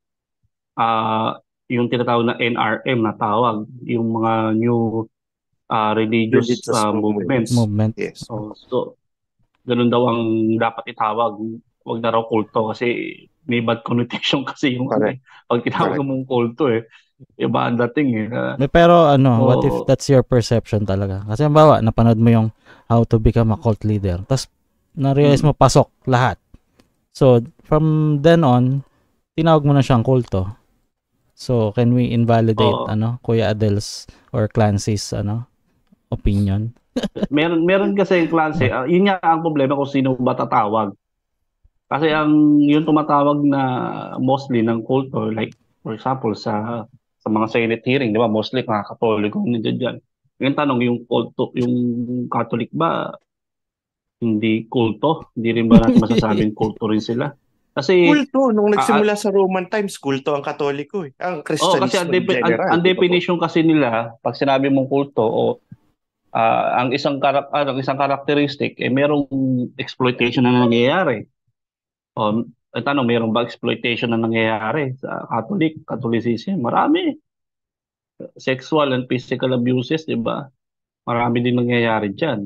ah yung tinatawag na N R M na tawag, yung mga new ah, religious Religious ah, movements. movements. Movement. Yes. So, so ganun daw ang dapat itawag. Huwag na raw kulto kasi may bad connotation kasi yung ano Correct. eh. Pag tinawag Correct. mong kulto eh, iba ang dating eh. Ah, May- Pero ano, what if so, that's your perception talaga? Kasi halimbawa, napanood mo yung How to Become a Cult Leader. Tapos, na-realize mm, mo, pasok lahat. So, from then on, tinawag mo na siyang kulto. So, can we invalidate, oo. ano, Kuya Adel's or Clancy's, ano, opinion? meron meron kasi yung klase, ah, yun nga ang problema kung sino ba tatawag. Kasi ang yung tumatawag na mostly ng kulto, like for example sa sa mga Senate hearing, di ba? Mostly mga Katoliko nandiyan dyan. Yung tanong, yung kulto, yung Catholic ba hindi kulto? Hindi rin ba natin masasabing kulto rin sila? Kasi Kulto, nung ah, ah, nagsimula sa Roman times, kulto ang Katoliko eh. Ang oh, kasi ang, Kristyanismo in defi- ang, general, ang di ba po? definition kasi nila, pag sinabi mong kulto o ah, ang isang karak ah, ang isang characteristic eh merong exploitation na nangyayari. O, eh, tanong, mayroon ba exploitation na nangyayari sa Catholic, Catholicism? Marami. Sexual and physical abuses, di ba? Marami din nangyayari dyan.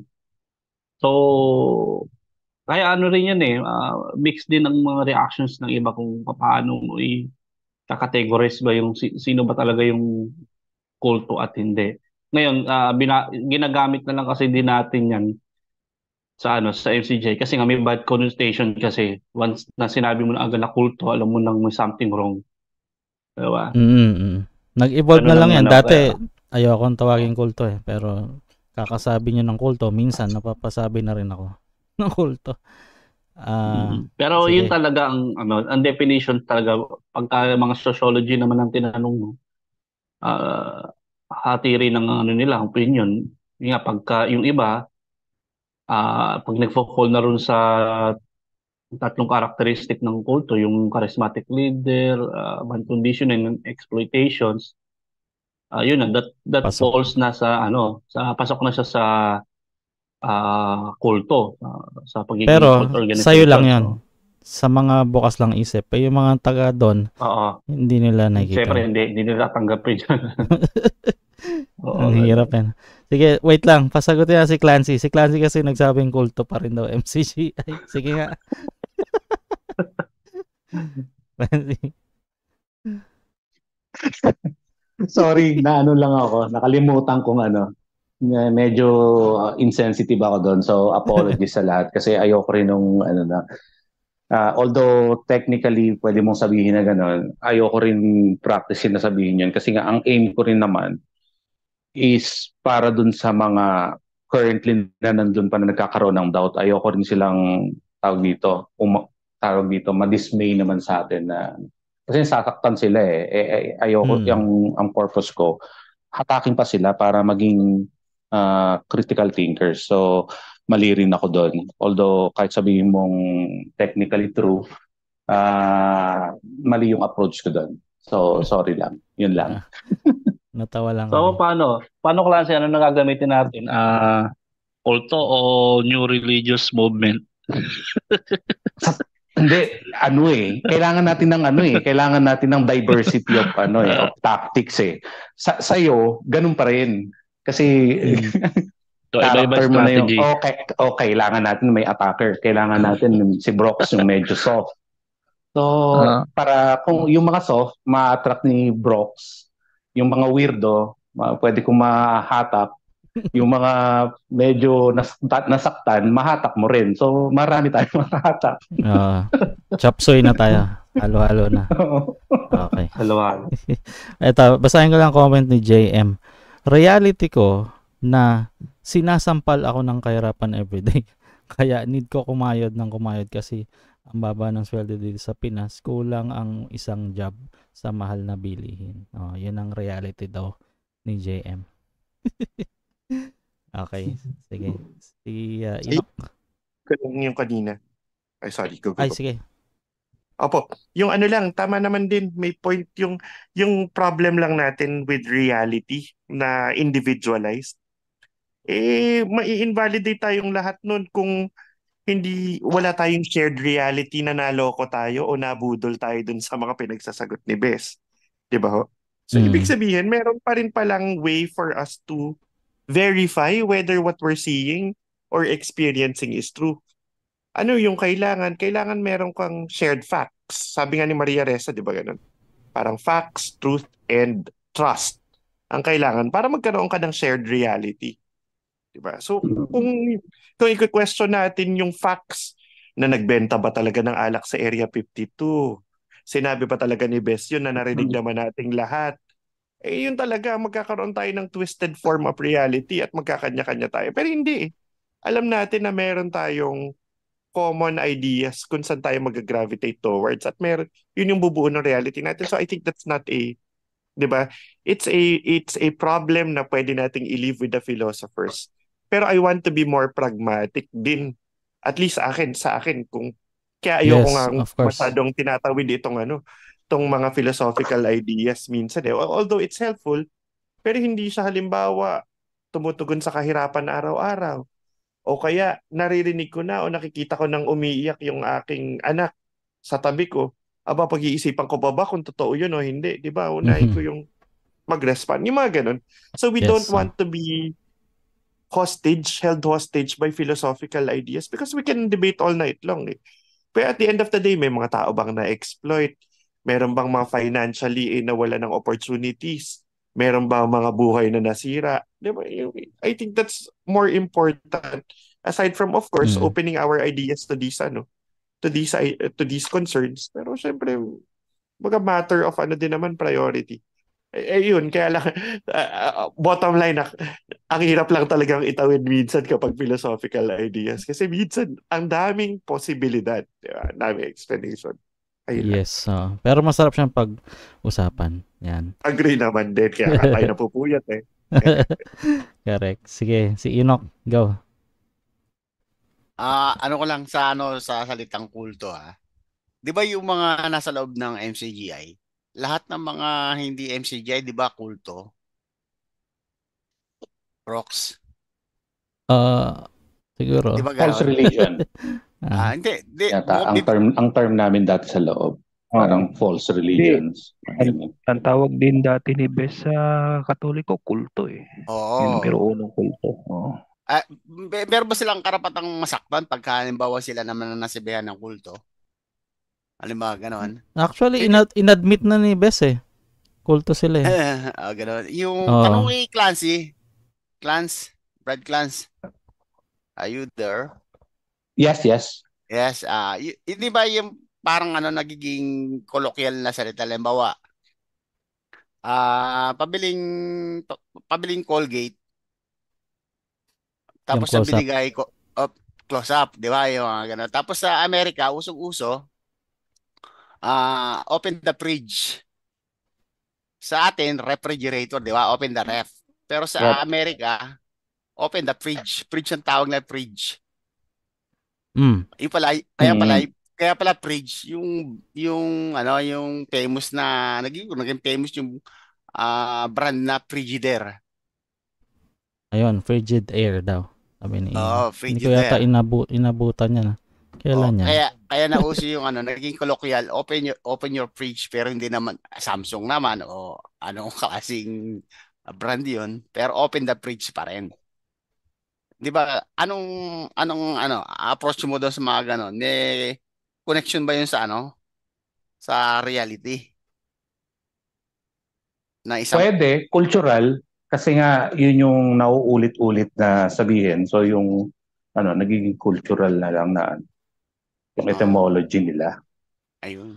So, kaya ano rin yan eh, ah, mix din ng mga reactions ng iba kung paano mo i-categorize ba yung si- sino ba talaga yung kulto at hindi. Ngayon, ah, bina- ginagamit na lang kasi din natin yan sa ano sa M C J kasi nga may bad connotation kasi once na sinabi mo na agad na kulto, alam mo nang may something wrong. Di ba? Mm-mm. Nag-evolve na Ganun lang ang yan. ano, Dati, kaya ayokong tawagin kulto eh. Pero, kakasabi nyo ng kulto, minsan, napapasabi na rin ako ng kulto. Ah, mm. Pero yun sige. talaga ang ano, ang definition talaga pagka mga sociology naman ang tinanong mo, ah hati rin ng ano nila, opinion. Yung nga pagka yung iba ah pag nagfo-fall na rin sa tatlong characteristic ng kulto, yung charismatic leader, uh, bad conditioning and exploitations, ah yun na, that that Pasok. falls na sa ano, sa pasok na siya sa ah kulto, sa, sa pagiging Pero, cult sa'yo lang organization. yan. So, Sa mga bukas lang isip. Eh, yung mga taga doon, oo. hindi nila nakikita. Siyempre, hindi, hindi nila tanggapin yun. Oo, Ang ganun. hirap yan. Sige, wait lang. Pasagutin na si Clancy. Si Clancy kasi nagsabing kulto pa rin daw M C G. Ay, sige nga. Clancy. Sorry, na ano lang ako, nakalimutan kong ano, na medyo uh, insensitive ako doon. So apologies sa lahat kasi ayoko rin nung ano na ah, although technically pwede mong sabihin na gano'n, ayoko rin practicein na sabihin yun kasi nga ang aim ko rin naman is para dun sa mga currently na nandun pa na nagkakaroon ng doubt. Ayoko rin silang tawag dito, um, tawag dito, madismay naman sa atin na kasi sasaktan sila eh. eh, eh ayoko, Hmm. yung ang purpose ko, hatakin pa sila para maging ah, critical thinkers. So, mali rin ako doon. Although, kahit sabihin mong technically true, ah, mali yung approach ko doon. So, sorry lang. Yun lang. Natawa lang So, kami. paano? Paano klase? Ano na gagamitin natin? Ah, kulto o new religious movement? Hindi, ano eh. Kailangan natin ng ano eh. Kailangan natin ng diversity of ano eh, of tactics eh. Sa sa'yo, ganun pa rin. Kasi So, iba-iba character mo na yung, strategy. okay, oh, kailangan natin may attacker. Kailangan natin si Brox yung medyo soft. So, Ah. para kung yung mga soft, ma-attract ni Brox, yung mga weirdo, ma- pwede kong mahatak. Yung mga medyo nas- nasaktan, mahatak mo rin. So, marami tayong mahatak. Ah, chop suey na tayo. Halo-halo na. Okay. Halo-halo. Ito, basahin ko lang comment ni J M. Reality ko na sinasampal ako ng kahirapan everyday. Kaya need ko kumayod ng kumayod kasi ang baba ng sweldo dito sa Pinas, kulang ang isang job sa mahal na bilihin. Oh, yun ang reality daw ni J M. Okay, sige. Si uh, Inok. Ko lang yung kanina. Ay, sorry. Go, go, Ay, go. sige. Opo, yung ano lang, tama naman din, may point yung yung problem lang natin with reality na individualized. Eh, mai-invalidate tayong lahat nun kung hindi, wala tayong shared reality na naloko tayo o nabudol tayo dun sa mga pinagsasagot ni Bes. Di ba ho? So, Mm. ibig sabihin, meron pa rin palang way for us to verify whether what we're seeing or experiencing is true. Ano yung kailangan? Kailangan meron kang shared facts. Sabi nga ni Maria Ressa, di ba ganun? Parang facts, truth, and trust ang kailangan para magkaroon ka ng shared reality. Di ba? So, kung, kung i-question natin yung facts na nagbenta ba talaga ng alak sa Area fifty-two, sinabi ba talaga ni Bes yun na narinig naman nating lahat, eh yun talaga, magkakaroon tayo ng twisted form of reality at magkakanya-kanya tayo. Pero hindi eh. Alam natin na meron tayong common ideas kung saan tayo mag-gravitate towards at meron, yun yung bubuo ng reality natin. So I think that's not a, di ba? It's a, it's a problem na pwede nating i-live with the philosophers. Pero I want to be more pragmatic din. At least sa akin, sa akin, kung kaya ayoko Yes, nga of course. masyadong tinatawid itong ano, itong mga philosophical ideas minsan eh. Although it's helpful, pero hindi siya halimbawa tumutugon sa kahirapan araw-araw. O kaya naririnig ko na o nakikita ko nang umiiyak yung aking anak sa tabi ko. Aba, pag-iisipan ko pa ba kung totoo yun o hindi? Di ba? Unahin Mhm. ko yung mag-respond. Yung mga ganun. So we Yes, don't ah. want to be hostage, held hostage by philosophical ideas because we can debate all night long eh. Pero at the end of the day, may mga tao bang na-exploit? Meron bang mga financially eh, nawala ng opportunities? Meron bang mga buhay na nasira? Di ba? I think that's more important. Aside from, of course, Mm. opening our ideas to these, ano, to these, i- to these concerns. Pero syempre, mga matter of ano din naman, priority. Eh, eh, yun, kaya lang, uh, bottom line, ak- ang hirap lang talagang itawid minsan kapag philosophical ideas. Kasi minsan, ang daming posibilidad. Diba? Ang daming explanation. Ayun lang. Yes. ah. Pero masarap siyang pag-usapan. Yan. Agree naman din. Kaya ka tayo napupuyat eh. Correct. Sige, si Inok, go. Ah, ano ko lang sa ano sa salitang kulto ha. 'Di ba yung mga nasa loob ng M C G I, lahat ng mga hindi M C G I, 'di ba kulto? Rocks. Ah, siguro. 'Di ba False gano'n? religion. Ah, hindi, di, Yata, ang di- term, ang term namin dati sa loob. Parang false religions. Ang, ang tawag din dati ni Bes sa Katoliko, kulto eh. Yung Oo. numero unong kulto. Oo. Ah, be- meron ba silang karapatang masaktan pagka halimbawa sila naman na nasibihan ng kulto? Halimbawa, gano'n. Actually, inad- inadmit na ni Bes eh. Kulto sila eh. Ah, gano'n. Yung Oo. tanong kay Clancy, Clans, Brad Clans, are you there? Yes, yes. Yes, ah, y- hindi ba yung parang ano nagiging colloquial na salita, halimbawa, ah, pabiling pa- pabiling Colgate, tapos Yung ang close-up. binigay ko oh, close up, di ba? Yung mga ganun. Tapos sa Amerika, usong-uso, ah, open the fridge. Sa atin, refrigerator, di ba? Open the ref. Pero sa Yep. Amerika, open the fridge. Fridge ang tawag na fridge. Mm. Yung pala, kaya pala, Mm. kaya pala Fridge, yung yung ano, yung famous na naging naging famous yung ah, brand na Frigidaire. Ayun, frigid air daw. Sabi ni Ian. Oo, Hindi ko yata Frigidaire. inabu inabutan yan. ah. Oh, Kailan yan? kaya kaya nauso yung ano, naging colloquial, open your open your fridge, pero hindi naman Samsung naman o anong klaseng brand 'yun, pero open the fridge pa rin. 'Di ba? Anong anong ano, approach mo daw sa mga ganon? May connection ba 'yun sa ano? Sa reality na isang Pwede, cultural, kasi nga yun yung nauulit-ulit na sabihin. So yung ano, nagiging cultural na lang na ano, yung Ah, etymology nila. ayun.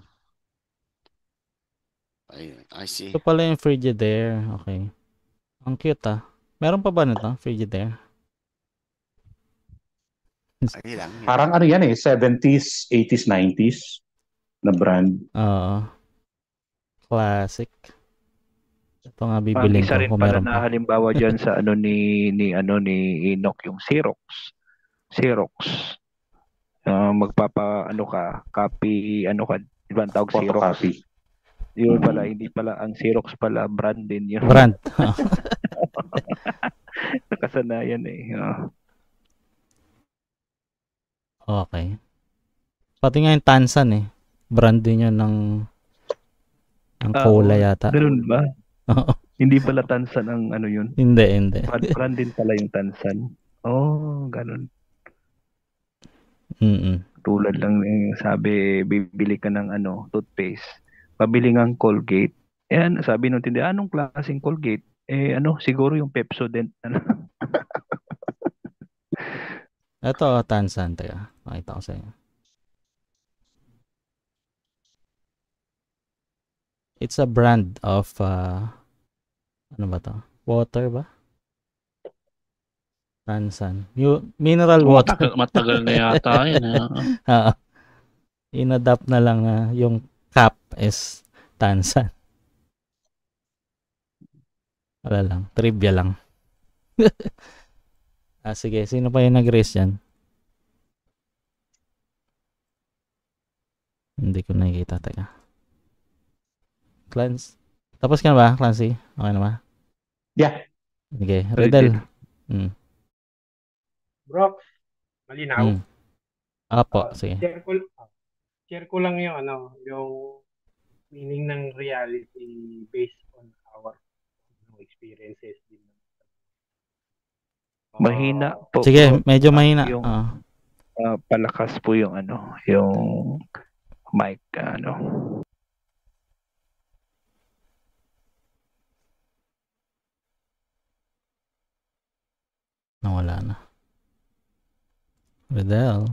Ayun, I see. Ito pala yung Frigidaire. Okay. Ang cute ah. Meron pa ba nito? Frigidaire? Ay lang. yun. Parang ano yan eh, seventies, eighties, nineties na brand. Oo. Classic. Ito nga Ang bibiling isa ko rin kung pala meron na pa. halimbawa diyan sa ano ni ni ano ni Enoch yung Xerox. Xerox. Ah, magpapa ano ka, copy ano ka, di ba ang tawag Xerox? Photocopy. Yun pala, hindi pala ang Xerox pala brand din yun. Brand. Nakasanayan eh. ah. Okay. Pati nga yung Tansan eh. Brand din yun ng ng Ah, cola oo. yata. Ganun ba? Oo. Hindi pala Tansan ang ano yun. Hindi, hindi. Brand, brand din pala yung Tansan. Oh, ganun. Mm-mm. Tulad lang ng sabi, bibili ka ng ano, toothpaste. Pabili ng Colgate. Eh, ano, sabi nung tindi, anong klaseng Colgate? Eh, ano, siguro yung Pepsodent. Ano? Ito, Tansan. Teka, makita ko sa inyo. It's a brand of, uh, ano ba to? Water ba? Tansan. Yung mineral water. Matagal, matagal na yata yun. ah. Oo. In-adapt na lang na yung cap is Tansan. Wala lang. Trivia lang. ah, sige. Sino pa yung nag-raise yan? Hindi ko nakikita. Teka. Clans. Tapos ka na ba, Clancy? Okay na ba? Yeah. Sige. Riddle. Hmm. Brox, malinaw. Hmm. Apo, Ah, sige. share ko, ah, share ko lang yung ano, yung meaning ng reality based on our ano, experiences din. Mahina po. Sige, po, medyo ah, mahina. Yung Ah. ah, palakas po yung ano, yung mic ano. Nawala na. Riddle.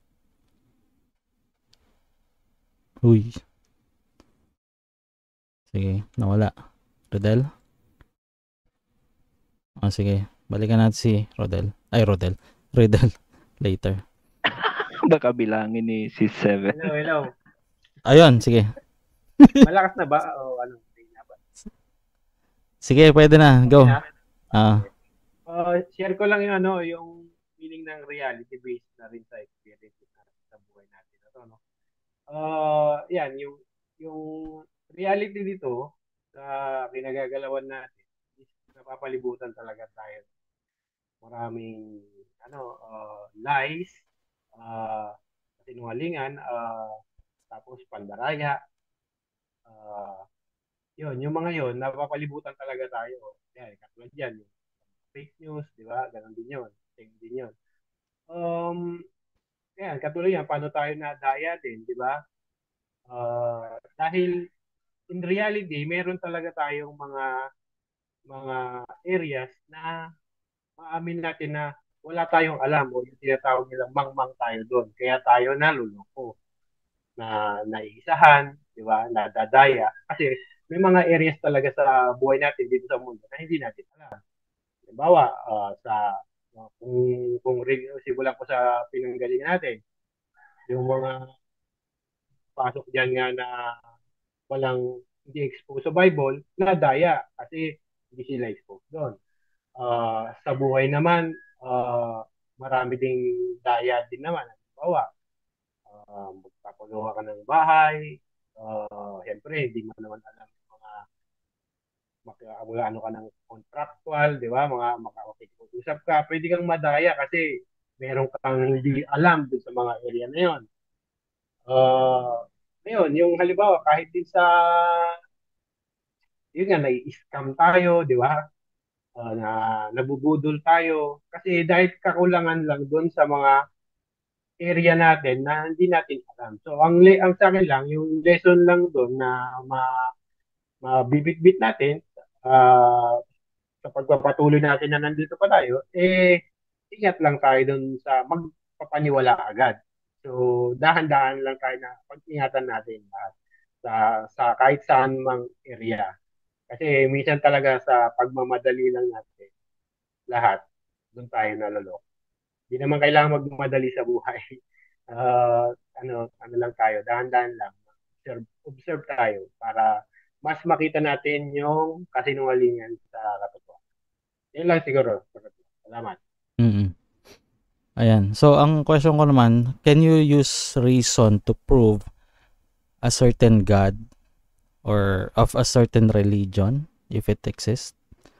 Uy. Sige, nawala. Rodel? Ah, sige. Balikan natin si Rodel. Ay, Rodel. Riddle. Later. Baka bilangin ni si Seven. Hello, hello. Ayun, sige. Malakas na ba? O ano? na ba? Sige, pwede na. Go. na? Ah. Uh, share ko lang yung ano, yung meaning ng reality based na rin sa experiences natin sa buhay natin. Ito, no? Uh, yan, yung yung reality dito sa kinagagalawan natin is napapalibutan talaga tayo. Maraming ano, uh, lies, uh, sinungalingan, uh, tapos pandaraya. Uh, yun, yung mga yun, napapalibutan talaga tayo. Yan, katulad yan, yung fake news, di ba? Ganon din yun. Fake din yun. Um, yan, katulad yan, paano tayo nadaya din, di ba? Uh, dahil in reality, meron talaga tayong mga mga areas na maamin natin na wala tayong alam o yung tinatawag nilang mangmang tayo doon. Kaya tayo naluloko, na naiisahan, di ba? Nadadaya. Kasi may mga areas talaga sa buhay natin dito sa mundo na hindi natin alam. Halimbawa, uh, sa uh, kung kung simulan ko sa pinanggalingan natin, yung mga pasok diyan nga na walang hindi exposed sa Bible, nadaya kasi hindi sila exposed doon. Uh, sa buhay naman, uh, marami ding daya din naman. Halimbawa, uh, uh, magpapagawa ka ng bahay, uh, siyempre, hindi mo naman alam yung mga maka, ano ka ng contractual, di ba? Mga makakapag-usap ka, pwede kang madaya kasi meron kang hindi alam dun sa mga area na yun. Uh, ngayon, yung halimbawa, kahit din sa, yun nga, nai-scam tayo, di ba? Uh, na nabubudol tayo. Kasi dahil kakulangan lang dun sa mga area natin na hindi natin alam. So, ang, le- ang sa akin lang, yung lesson lang doon na ma mabibit-bit natin, uh, sa pagpapatuloy natin na nandito pa tayo, eh, ingat lang tayo dun sa magpapaniwala agad. So, dahan-dahan lang tayo na pag-ingatan natin lahat sa, sa kahit saan mang area. Kasi minsan talaga sa pagmamadali lang natin lahat, doon tayo naloloko. Hindi naman kailangan magmadali sa buhay. Uh, ano, ano lang tayo, dahan-dahan lang. Observe, observe tayo para mas makita natin yung kasinungalingan sa katotohanan. Yun lang siguro. Salamat. Mm. Ayan. So, ang question ko naman, can you use reason to prove a certain God or of a certain religion if it exists?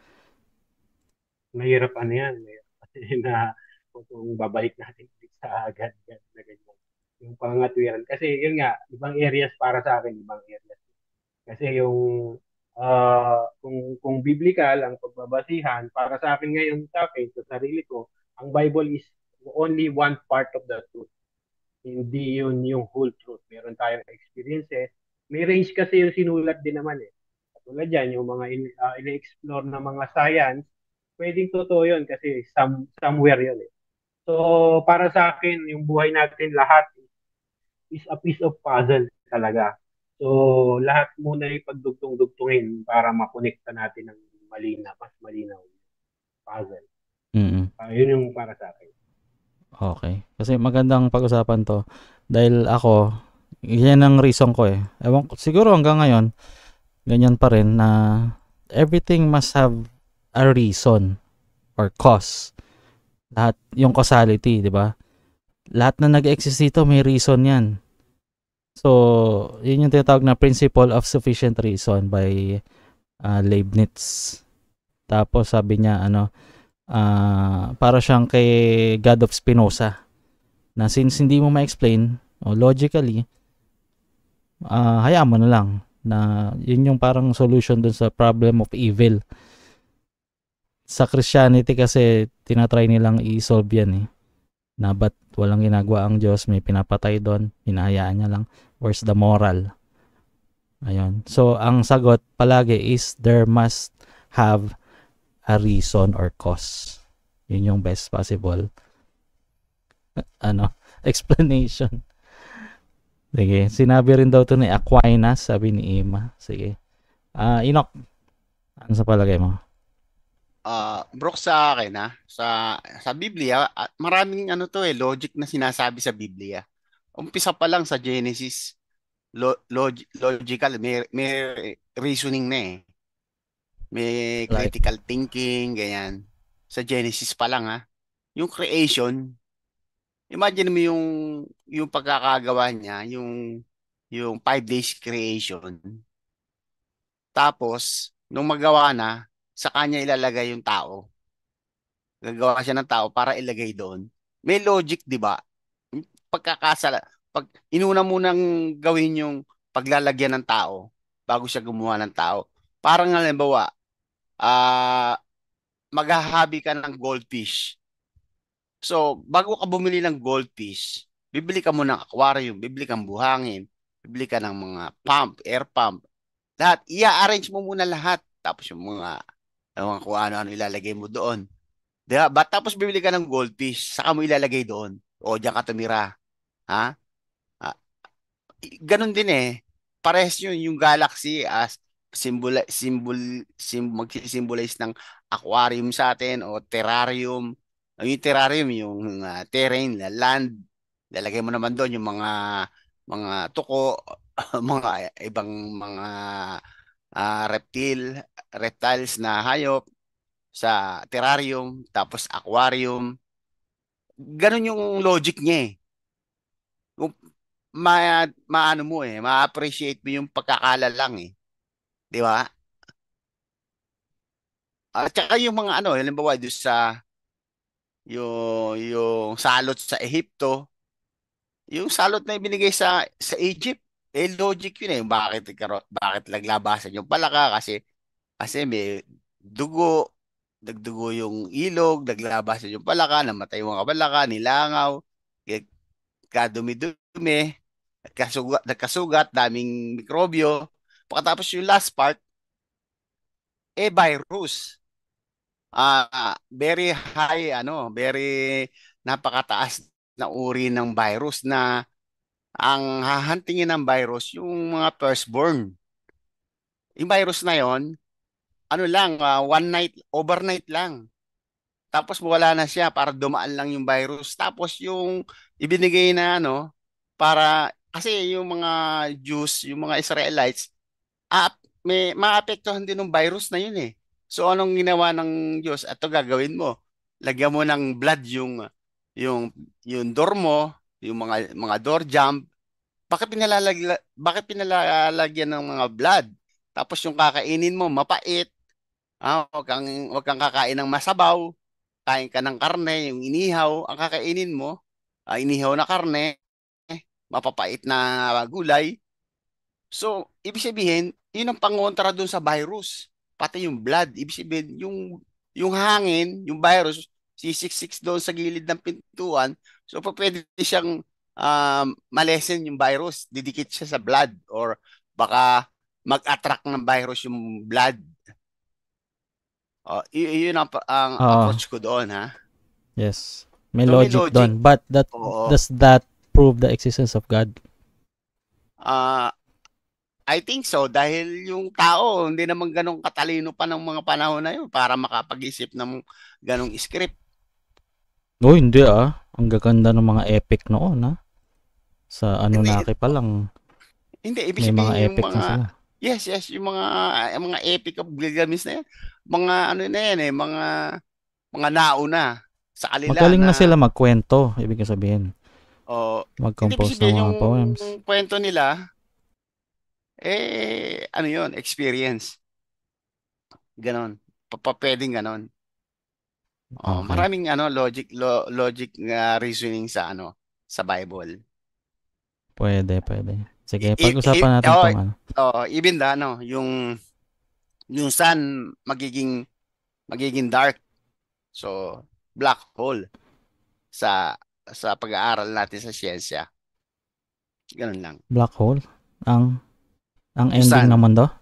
Mahirap ano yan. Mahirap kasi na kung babalik natin sa God-God na ganyan. Yung pangatwiran. Kasi yun nga, ibang areas para sa akin, ibang areas. Kasi yung uh, kung kung biblical ang pagbabasihan para sa akin ngayon sa akin sa sarili ko, ang Bible is only one part of the truth. Hindi yun yung whole truth. Meron tayong experiences. May range kasi yung sinulat din naman eh. Katulad yan, yung mga in, uh, in-explore na mga science, pwedeng totoo yun kasi some, somewhere yun eh. So, para sa akin, yung buhay natin lahat is a piece of puzzle talaga. So, lahat muna ipagdugtong-dugtungin para makonekta natin ng malinaw, mas malinaw puzzle. Mm. Uh, yun yung para sa akin. Okay. Kasi magandang pag-usapan to. Dahil ako, yan ang reason ko eh. Ewan ko, siguro hanggang ngayon, ganyan pa rin na everything must have a reason or cause. Lahat, yung causality, di ba? Lahat na nag-exist dito, may reason yan. So, yun yung tinatawag na principle of sufficient reason by uh, Leibniz. Tapos sabi niya, ano, uh, para siyang kay God of Spinoza, na since hindi mo ma-explain, o logically, uh, hayaan mo na lang, na yun yung parang solution dun sa problem of evil. Sa Christianity kasi, tinatry nilang i-solve yan eh. Na ba't walang ginagawa ang Diyos, may pinapatay doon, hinahayaan niya lang. Where's the moral? Ayun. So, ang sagot palagi is there must have a reason or cause. Yun yung best possible ano, explanation. Sige. Sinabi rin daw to ni Aquinas, sabi ni Ima. Sige. Ah, uh, Inok, ano sa palagay mo? Uh, Brooke, sa akin ha, sa sa Biblia, uh, maraming ano to eh, logic na sinasabi sa Biblia. Umpisa pa lang sa Genesis, lo, log, logical, may, may reasoning na eh. May critical thinking, ganyan. Sa Genesis pa lang ha. Yung creation, imagine mo yung yung pagkakagawa niya, yung yung five days creation. Tapos, nung magawa na, sa kanya ilalagay yung tao. Gagawa siya ng tao para ilagay doon. May logic, di ba? Pagkakasala, pag inuna mo nang gawin yung paglalagyan ng tao bago siya gumawa ng tao. Parang halimbawa, ah uh, maghahabi ka ng goldfish. So, bago ka bumili ng goldfish, bibili ka mo ng aquarium, bibili kang buhangin, bibili ka ng mga pump, air pump. Lahat, i-arrange mo muna lahat. Tapos yung mga Ewan kung ano-ano ilalagay mo doon. Diba? But tapos bibili ka ng goldfish, saka mo ilalagay doon. O, diyan ka tumira. Ha? Ah, ganun din eh. Parehas yun, yung galaxy as symbol, symbol, symbol, mag-symbolize ng aquarium sa atin o terrarium. Yung terrarium, yung uh, terrain, land. Lalagay mo naman doon yung mga mga tuko, mga ibang mga uh, reptile, reptiles na hayop sa terrarium, tapos aquarium. Ganon yung logic niya eh. Kung, ma maano mo eh, ma-appreciate mo yung pagkakalalang eh. Di ba? At saka yung mga ano, halimbawa doon sa yung yung salot sa Ehipto, yung salot na ibinigay sa sa Egypt, eh logic yun eh. Bakit nagkaro- bakit naglabasan yung palaka kasi kasi may dugo, nagdugo yung ilog, naglabasan yung palaka, namatay yung mga palaka, nilangaw, kaya kadumi-dumi, nagkasugat, nagkasugat, daming mikrobyo. Pagkatapos yung last part, eh virus. Ah, very high ano, very napakataas na uri ng virus na ang hahantingin ng virus yung mga firstborn. Yung virus na yon, ano lang, ah, one night, overnight lang. Tapos wala na siya para dumaan lang yung virus. Tapos yung ibinigay na ano, para, kasi yung mga Jews, yung mga Israelites, ah, may maapektuhan din ng virus na yun eh. So anong ginawa ng Diyos? Ito gagawin mo. Lagyan mo ng blood yung yung yung door mo, yung mga mga door jump. Bakit pinalalagyan bakit pinalalagyan ng mga blood? Tapos yung kakainin mo mapait. Ah, wag kang wag kang kakain ng masabaw. Kain ka ng karne, yung inihaw, ang kakainin mo, ah, inihaw na karne, mapapait na gulay. So, ibig sabihin, yun ang pangontra dun sa virus. Pati yung blood. Ibig sabihin, yung, yung hangin, yung virus, sisiksik doon sa gilid ng pintuan. So, pa pwede siyang um, malesen yung virus. Didikit siya sa blood. Or baka mag-attract ng virus yung blood. Oh, y- yun ang, ang Oo. approach ko doon, ha? Yes. May So, may logic logic. doon. But that Oo. does that prove the existence of God? Ah, I think so dahil yung tao hindi naman ganong katalino pa ng mga panahon na yun para makapag-isip ng ganong script. Oh, hindi ah. Ang gaganda ng mga epic noon ah. Sa Anunnaki pa lang. Hindi, ibig May mga sabihin yung epic na mga sila. yes, yes, yung mga yung mga epic of Gilgamesh na yan. Mga ano na yan eh, mga mga nauna sa kanila Magaling na na sila magkwento, ibig sabihin. oh, hindi ibig Mag-compose ng sabihin mga yung poems. kwento nila eh ano yun, experience. Ganon. Pa- Pwedeng ganon. Oh, Okay. maraming ano logic lo, logic nga reasoning sa ano sa Bible. Pwede, pwede. Sige, I, i, pag-usapan natin oh, tong ano. oh, even da ano, yung yung sun magiging magiging dark. So, black hole sa sa pag-aaral natin sa siyensya. Ganun lang. Black hole? Ang ang Yung ending sun. ng mundo?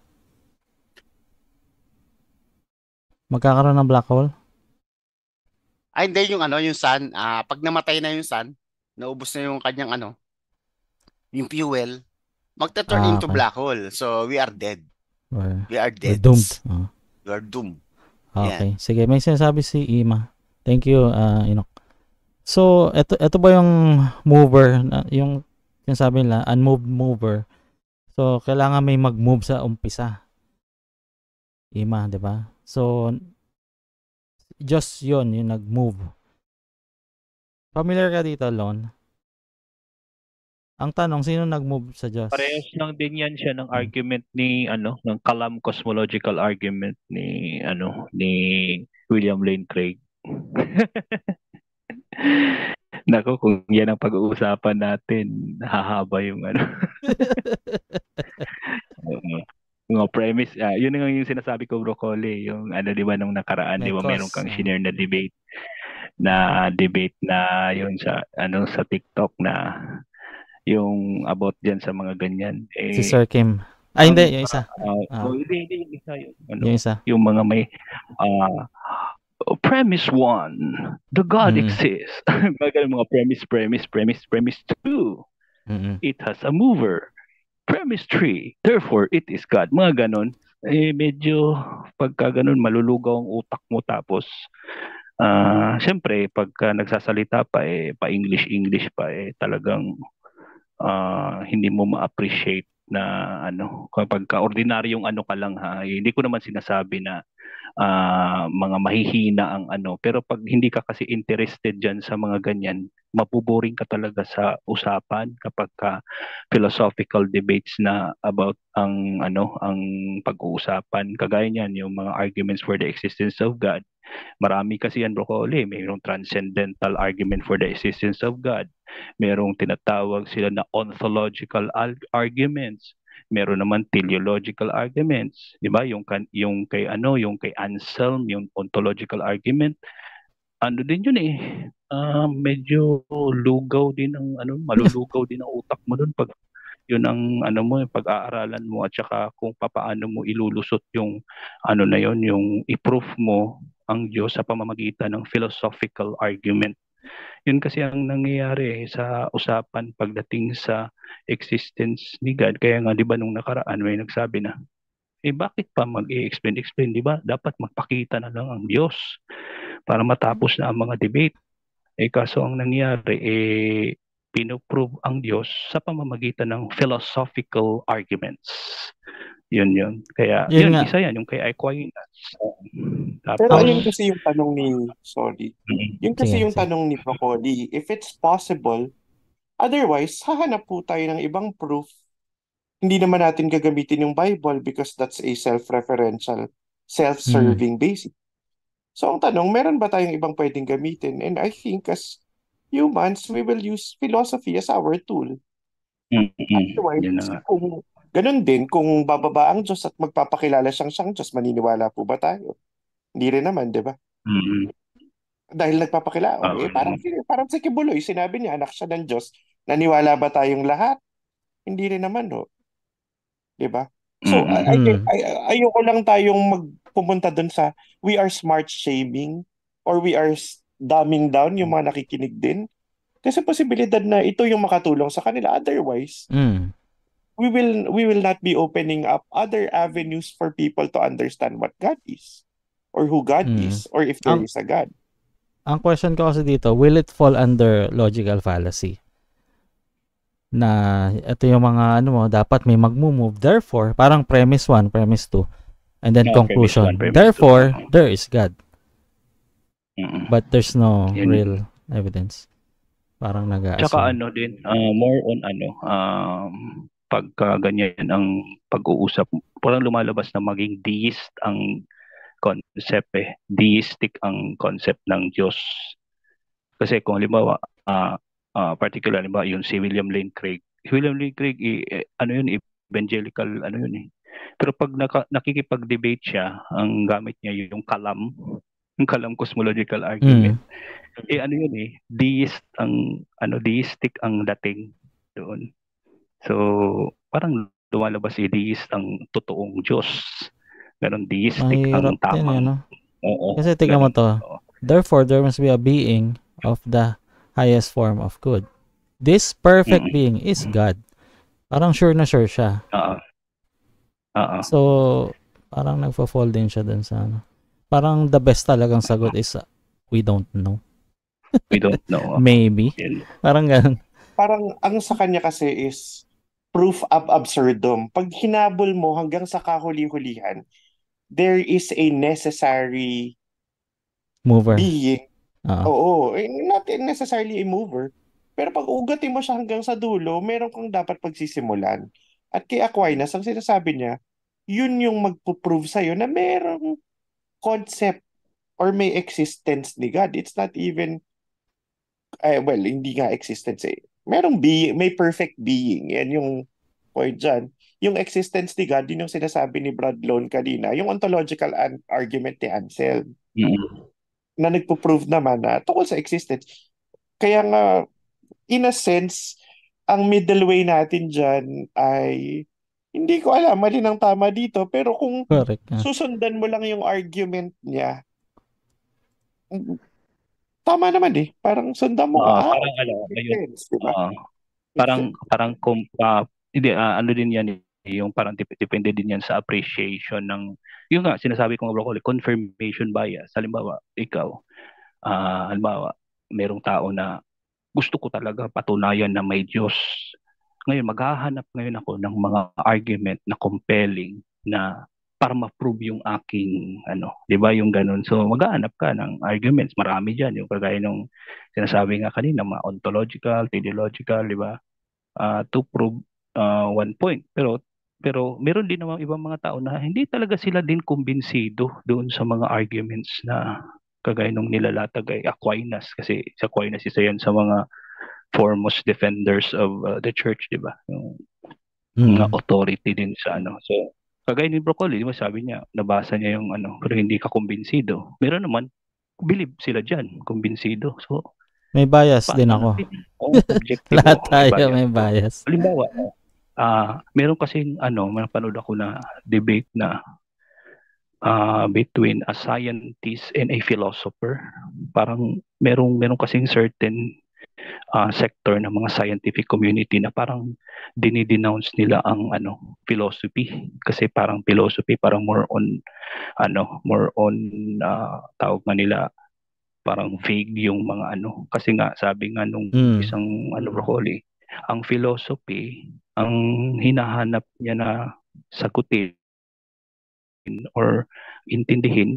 Magkakaroon ng black hole? Ay, hindi yung ano, yung sun, ah pag namatay na yung sun, naubos na yung kanyang ano, yung fuel, magta-turn Ah, into okay. black hole. So, we are dead. We're, We are we're dead. doomed. Ah. We are doomed. Okay. Yan. Sige, may sinasabi si Ima. Thank you, uh, Inok. So, eto, eto ba yung mover, na- yung sinasabi nila, unmoved mover. So, kailangan may mag-move sa umpisa. Ima, di ba? So, just yun, yung nag-move. Familiar ka dito, Lon? Ang tanong, sino nag-move sa Diyos? Parehas lang din yan siya ng argument ni ano, ng Kalam cosmological argument ni ano, ni William Lane Craig. Nako, kung yan ang pag-uusapan natin, hahaba yung ano. Oo. Mga premise, ah, yun nga yung sinasabi ko, Broccoli, yung ano, di ba, nung nakaraan, di ba, meron Mekos. kang ah. shinare na debate na debate na yun sa ano sa TikTok na yung about diyan sa mga ganyan Si eh Sir Kim. Ay, ang hindi. Yung isa. ah, Ah, oh, hindi, hindi yung isa yun ano yung isa. yung mga may ah, premise one, the God Mm. exists. Mga ganun, mga premise, premise, premise, premise two, Mm-mm. it has a mover. Premise three, therefore it is God. Mga ganun. Eh, medyo pagka ganun, malulugaw ang utak mo tapos ah syempre, pagka nagsasalita pa, eh, pa-English-English pa, eh, talagang ah, hindi mo ma-appreciate na ano, kapag ka ordinaryong ano ka lang ha, eh, hindi ko naman sinasabi na ah, mga mahihina ang ano, pero pag hindi ka kasi interested dyan sa mga ganyan, mapuboring ka talaga sa usapan kapag ka philosophical debates na about ang ano ang pag-uusapan. Kagaya niyan, yung mga arguments for the existence of God. Marami kasi yan, Broccoli. Mayroong transcendental argument for the existence of God. Mayroong tinatawag sila na ontological al- arguments. Meron naman teleological arguments, 'di ba? Yung kan yung kay ano, yung kay Anselm, yung ontological argument. Ano din yun eh. Ah, medyo lugaw din ang ano, malulugaw din ang utak mo doon pag yun ang ano mo, yung pag-aaralan mo at saka kung papaano mo ilulusot yung ano na yun, yung i-proof mo ang Diyos sa pamamagitan ng philosophical argument. Yun kasi ang nangyayari eh, sa usapan pagdating sa existence ni God. Kaya nga 'di ba nung nakaraan may nagsabi na eh bakit pa mag-i-explain explain, 'di ba? Dapat magpakita na lang ang Diyos para matapos na ang mga debate. Eh kaso ang nangyari eh pinoprove ang Diyos sa pamamagitan ng philosophical arguments. Yun yun. Kaya Yun yun, nga. isa yan, yung kay Aquinas. Pero Tapos, ayun kasi yung tanong ni, sorry, yun kasi Sige, yung sige. tanong ni Broccoli, if it's possible, otherwise, hahanap po tayo ng ibang proof. Hindi naman natin gagamitin yung Bible because that's a self-referential, self-serving basis. So ang tanong, meron ba tayong ibang pwedeng gamitin? And I think as humans, we will use philosophy as our tool. mm-mm, Otherwise, yun na nga. kung ganun din, kung bababa ang Diyos at magpapakilala siyang siyang Diyos, maniniwala po ba tayo? Hindi rin naman, di ba? Mm-mm. Dahil nagpapakilala, Ah, eh, parang, parang si Kibuloy, sinabi niya, anak siya ng Diyos, naniwala ba tayong lahat? Hindi rin naman, no? Di ba? So, mm-mm. I, I, Mm. I, ayoko lang tayong magpumunta dun sa we are smart shaming or we are s- dumbing down yung mga nakikinig din. Kasi posibilidad na ito yung makatulong sa kanila. Otherwise, Mm. we will we will not be opening up other avenues for people to understand what God is or who God Mm. is or if there Ang is a God. ang question ko kasi dito, will it fall under logical fallacy? Na ito yung mga ano mo, dapat may magmo-move. Therefore, parang premise one, premise two, and then No, premise conclusion. one, premise two. Therefore, there is God. Mm-mm. But there's no Yun. real evidence. Parang Tsaka nag-a-assume. ano din, ah, more on ano, um, pagka ganyan ang pag-uusap, parang lumalabas na maging deist ang concept eh. Deistic ang concept ng Diyos. Kasi kung halimbawa, ah ah, particular halimbawa yung si William Lane Craig. Si William Lane Craig, eh, eh, ano yun, evangelical, ano yun eh. Pero pag naka, nakikipag-debate siya, ang gamit niya yung kalam, yung kalam cosmological argument. Mm. Eh ano yun eh, deist ang, ano, deistic ang dating doon. So, parang lumalabas si deist ang totoong Diyos. Ganon, deistic ang Mahirap din eh, tamang. no? Oo, Kasi tingnan mo ganon. to. Oo. Therefore, there must be a being of the highest form of good. This perfect Mm-mm. being is God. Parang sure na sure siya. Oo. Oo. So, parang nagfo-fall din siya dun sa ano. Parang the best talagang sagot is uh, we don't know. We don't know. Maybe. Yun. Parang ganun. Parang ang sa kanya kasi is proof ab absurdum. Pag hinabol mo hanggang sa kahuli-hulihan, there is a necessary Mover. being. Oo. Oo, eh, not necessarily a mover. Pero pag ugatin mo siya hanggang sa dulo, meron kang dapat pagsisimulan. At kay Aquinas, ang sinasabi niya, yun yung magpo-prove sa'yo na merong concept or may existence ni God. It's not even, eh, well, hindi nga existence eh. Merong being, may perfect being. Yan yung point dyan. Yung existence ni God, yun yung sinasabi ni Brad Lone kanina, yung ontological an- argument ni Anselm, Mm-mm. na nagpo-prove naman na tungkol sa existence. Kaya nga, in a sense, ang middle way natin dyan ay, hindi ko alam, mali ng tama dito, pero kung Correct. ah. susundan mo lang yung argument niya, mm, tama naman eh. Parang sundan mo, Oo, ah, parang ano, makes ayun. sense, di ba? Oo. Makes Parang sense. parang kung ah, hindi ah, ano din yan eh, yung parang dep- depende din yan sa appreciation ng yung nga sinasabi ko nga broccoli, confirmation bias. Halimbawa, ikaw, ah halimbawa, merong tao na gusto ko talaga patunayan na may Diyos. Ngayon, maghahanap ngayon ako ng mga argument na compelling na para ma-prove yung aking ano, 'di ba yung ganun. So maghahanap ka ng arguments, marami diyan yung kagaya nung sinasabi nga kanina, mga ontological, teleological, 'di ba? Uh, to prove uh, one point. Pero pero meron din namang ibang mga tao na hindi talaga sila din kumbinsido doon sa mga arguments na kagaya nung nilalatag ay Aquinas, kasi si Aquinas isa yan sa mga foremost defenders of uh, the church, 'di ba? Yung mga Mm. authority din sa ano. So kagaya ni Broccoli, di ba sabi niya, nabasa niya yung ano, pero hindi ka kumbinsido. Meron naman, believe sila dyan, kumbinsido. So, May bias din paano ako. natin? Oo, objective. Lahat Oo, tayo bias. may bias. Halimbawa, ah meron kasing ano, napanood ako na debate na uh, between a scientist and a philosopher. Parang merong merong kasing certain uh, sector ng mga scientific community na parang dinidenounce nila ang ano philosophy, kasi parang philosophy parang more on ano more on uh, tawag nga nila parang vague yung mga ano, kasi nga sabi nga nung Mm. isang ano Broccoli, ang philosophy ang hinahanap niya na sagutin or intindihin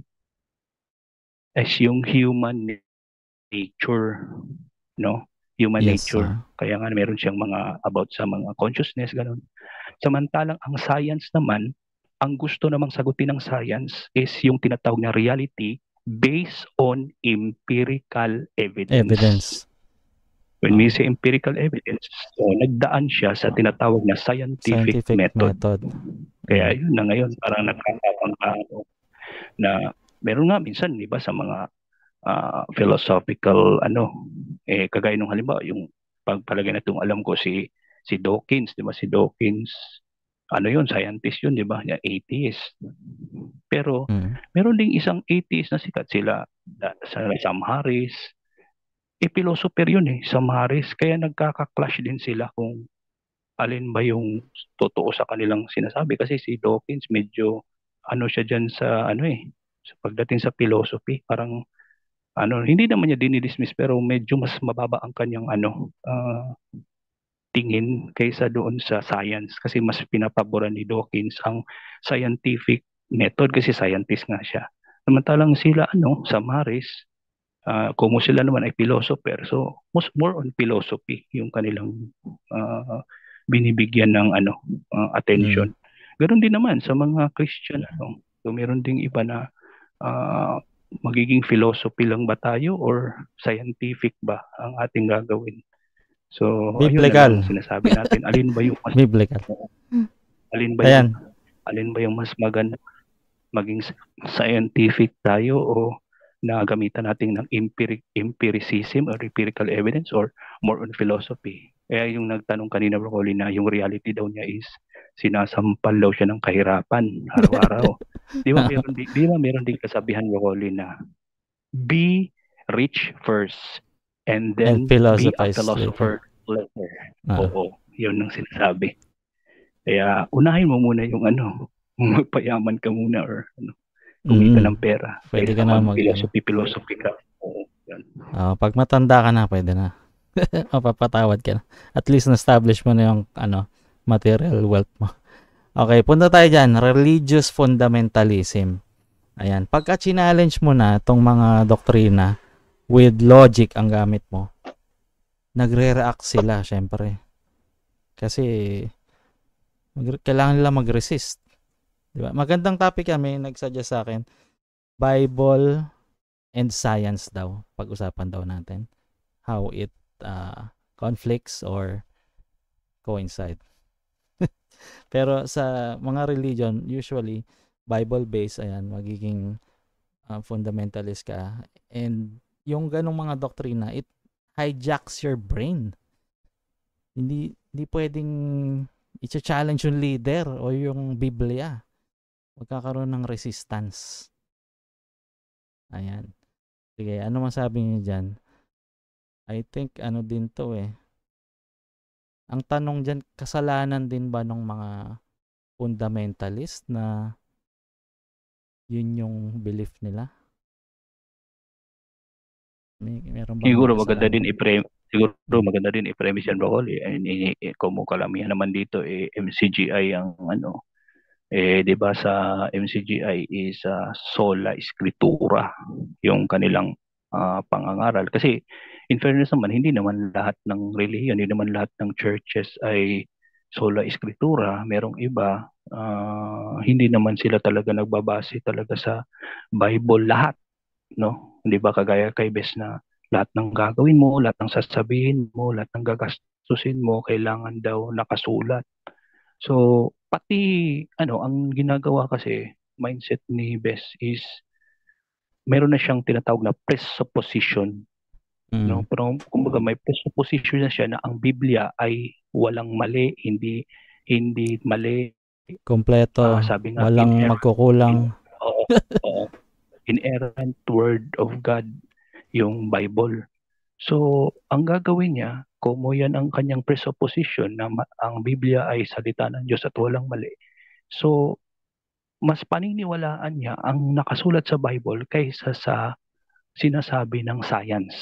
as yung human nature, no? Human Yes, nature. ah. Kaya nga meron siyang mga about sa mga consciousness, ganun. Samantalang ang science naman, ang gusto namang sagutin ng science is yung tinatawag na reality based on empirical evidence. Evidence. When we say empirical evidence, so nagdaan siya sa tinatawag na scientific, Scientific method. method. Kaya yun na ngayon, parang nagkakapangkano na meron nga minsan, di ba, sa mga uh, philosophical, ano, eh, kagaya nung halimbawa, yung pagpalagay na itong alam ko, si si Dawkins, di ba, si Dawkins, ano yun, scientist yun, di ba, atheist. Pero, Mm. meron ding isang atheist na sikat, sila, sa Sam Harris, eh, philosopher yun eh, Sam Harris, kaya nagkaka-clash din sila kung alin ba yung totoo sa kanilang sinasabi, kasi si Dawkins medyo ano siya dyan sa ano eh sa pagdating sa philosophy, parang ano, hindi naman niya dinidismiss pero medyo mas mababa ang kanyang ano uh, tingin kaysa doon sa science, kasi mas pinapaboran ni Dawkins ang scientific method kasi scientist nga siya. Samantalang sila ano, Sam Harris, uh, kung sila naman ay philosopher, so most more on philosophy yung kanilang uh, binibigyan ng ano uh, attention. Mm. Ganon din naman sa mga Christian, ano. So meron ding iba na uh, magiging philosophy lang ba tayo or scientific ba ang ating gagawin? So biblical. Ayun na sinasabi natin, alin ba yung mas biblical. Alin ba Ayan. yung alin ba yung mas maganda, maging scientific tayo o nagamitan natin ng empiric, empiricism or empirical evidence or more on philosophy? Kaya yung nagtanong kanina Broccoli na yung reality daw niya is sinasampal daw siya ng kahirapan araw-araw. Di ba meron di, di ba meron din kasabihan Broccoli na be rich first and then And be a philosophize philosopher later. Ah. Oo, yun ang sinasabi. Kaya unahin mo muna yung ano, magpayaman ka muna or ano, kumita Mm. ng pera. Pwede Kaysa ka na naman mag- philosophy, philosophy ka. Oo, yan. Ah, pag matanda ka na, pwede na. Mapapatawad ka na. At least na-establish mo na yung ano, material wealth mo. Okay, punta tayo dyan. Religious fundamentalism. Ayan. Pagka challenge mo na itong mga doktrina with logic ang gamit mo, nagre-react sila, syempre. Kasi mag- kailangan nila mag-resist. Diba? Magandang topic yan. May nagsuggest sa akin. Bible and science daw. Pag-usapan daw natin. How it uh, conflicts or coincide. Pero sa mga religion, usually, Bible-based, ayan, magiging uh, fundamentalist ka. And yung ganong mga doktrina, it hijacks your brain. Hindi, hindi pwedeng i-challenge yung leader o yung Biblia. Magkakaroon ng resistance. Ayan. Sige, ano masabi niyo dyan? I think, ano din to eh. Ang tanong dyan, kasalanan din ba ng mga fundamentalist na yun yung belief nila? May, meron bang Siguro may maganda kasalanan? din i-frame siguro maganda din i-premise yan Broccoli. Eh, eh, eh, kung kalamihan naman dito eh, M C G I ang ano Eh, 'di ba sa M C G I is ah, sola scriptura yung kanilang ah, pangangaral. Kasi in fairness naman, hindi naman lahat ng relihiyon, hindi naman lahat ng churches ay sola scriptura. Merong iba, ah, hindi naman sila talaga nagbabase talaga sa Bible lahat, no? Hindi ba kagaya kay Bes na lahat ng gagawin mo, lahat ng sasabihin mo, lahat ng gagastusin mo, kailangan daw nakasulat. So, pati ano, ang ginagawa kasi mindset ni Bes is meron na siyang tinatawag na presupposition, no? Mm. Pero kumbaga may presupposition na siya na ang Biblia ay walang mali, hindi hindi mali. Kompleto, Ah, sabi nga walang inerrant, magkukulang. oo, oo, inerrant word of God yung Bible. So, ang gagawin niya, kung yan ang kanyang presupposition na ma- ang Biblia ay salita ng Diyos at walang mali. So, mas paniniwalaan niya ang nakasulat sa Bible kaysa sa sinasabi ng science.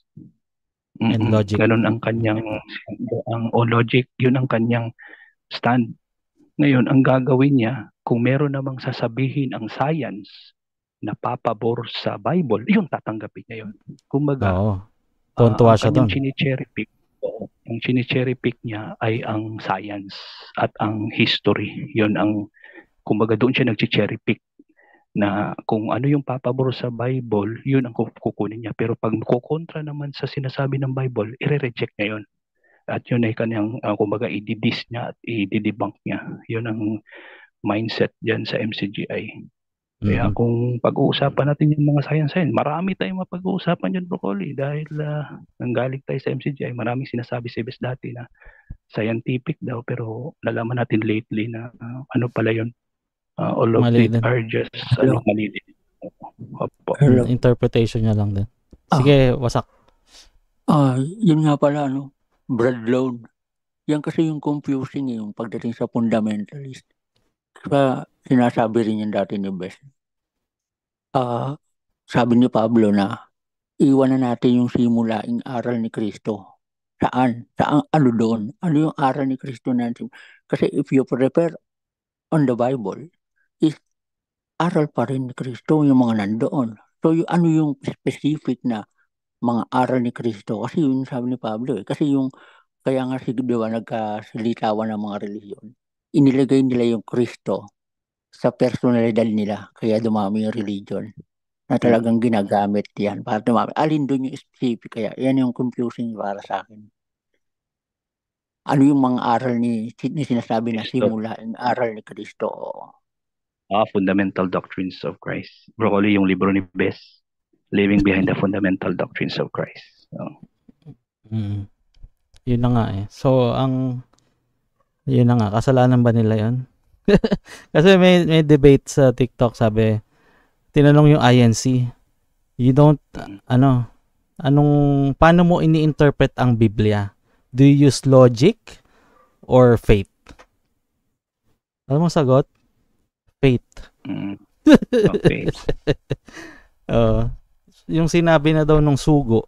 And Mm-mm. logic. Ganun ang kanyang ang o logic, yun ang kanyang stand. Ngayon, ang gagawin niya, kung meron namang sasabihin ang science na papabor sa Bible, yun tatanggapin niya yun. Kumbaga, Oo. ah, Tuwan-tuwa ang siya kanyang doon. chini-cherry pick, oo, ang chini-cherry pick niya ay ang science at ang history. Yun ang, kumbaga doon siya nag-cherry pick na kung ano yung papabor sa Bible, yun ang ku- kukunin niya. Pero pag kukontra naman sa sinasabi ng Bible, i-reject niya yun. At yun ay kanyang, uh, kumbaga, i-dis niya at i-debunk niya. Yun ang mindset dyan sa M C G I. Kaya Mm. kung pag-uusapan natin yung mga science-science, marami tayong mapag-uusapan dyan, Broccoli. Dahil uh, nanggaling tayo sa M C G I, maraming sinasabi si Bes dati na scientific daw. Pero nalaman natin lately na uh, ano pala yun. Uh, all of Mali it din. are just Hello. ano, mali din. Opo. Mm, Hello. interpretation niya lang din. Ah, Sige, wasak. ah, yun nga pala, ano, Brad Load. Yan kasi yung confusing eh, yung pagdating sa fundamentalist. Kaya sinasabi rin yan dati ni Bes. Ah, sabi ni Pablo na iwan na natin yung simulaing aral ni Kristo. Saan? Saan? Ano doon? Ano yung aral ni Kristo natin? Kasi if you prepare on the Bible, is aral pa rin ni Kristo yung mga nandoon. So yung ano yung specific na mga aral ni Kristo? Kasi yun sabi ni Pablo eh. Kasi yung, kaya nga si di ba nagkasilitawan ng mga relihiyon, inilagay nila yung Kristo sa personalidad nila. Kaya dumami yung religion na talagang ginagamit yan para dumami. Alin doon yung specific? Kaya yan yung confusing para sa akin. Ano yung mga aral ni, ni sinasabi na Kristo. simula yung aral ni Kristo? Ah, Fundamental Doctrines of Christ. Broccoli, yung libro ni Bes, Living Behind the Fundamental Doctrines of Christ. So, Mm. Yun na nga eh. So, ang yun na nga, kasalanan ba nila yun? Kasi may, may debate sa TikTok, sabi, tinanong yung I N C, you don't, ano, anong, paano mo ini-interpret ang Biblia? Do you use logic or faith? Ano mo sagot? Faith. mm, okay. Oo. Yung sinabi na daw nung sugo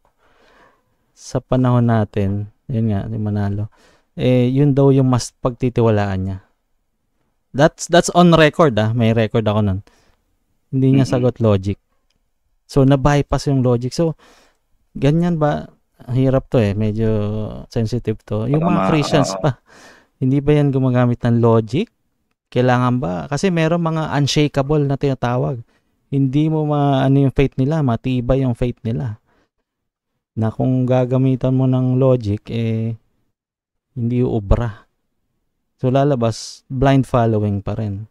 sa panahon natin, yun nga, ni Manalo, eh, yun daw yung mas pagtitiwalaan niya. That's that's on record ah. May record ako nun. Hindi niya Mm-mm. sagot logic. So, na-bypass yung logic. So, ganyan ba? Hirap to eh. Medyo sensitive to. Yung Baka mga ma- Christians oo. pa, hindi ba yan gumagamit ng logic? Kailangan ba? Kasi meron mga unshakable na tinatawag. Hindi mo ma ano yung faith nila, matibay yung faith nila. Na kung gagamitan mo ng logic, eh, hindi uubra. So, lalabas, blind following pa rin.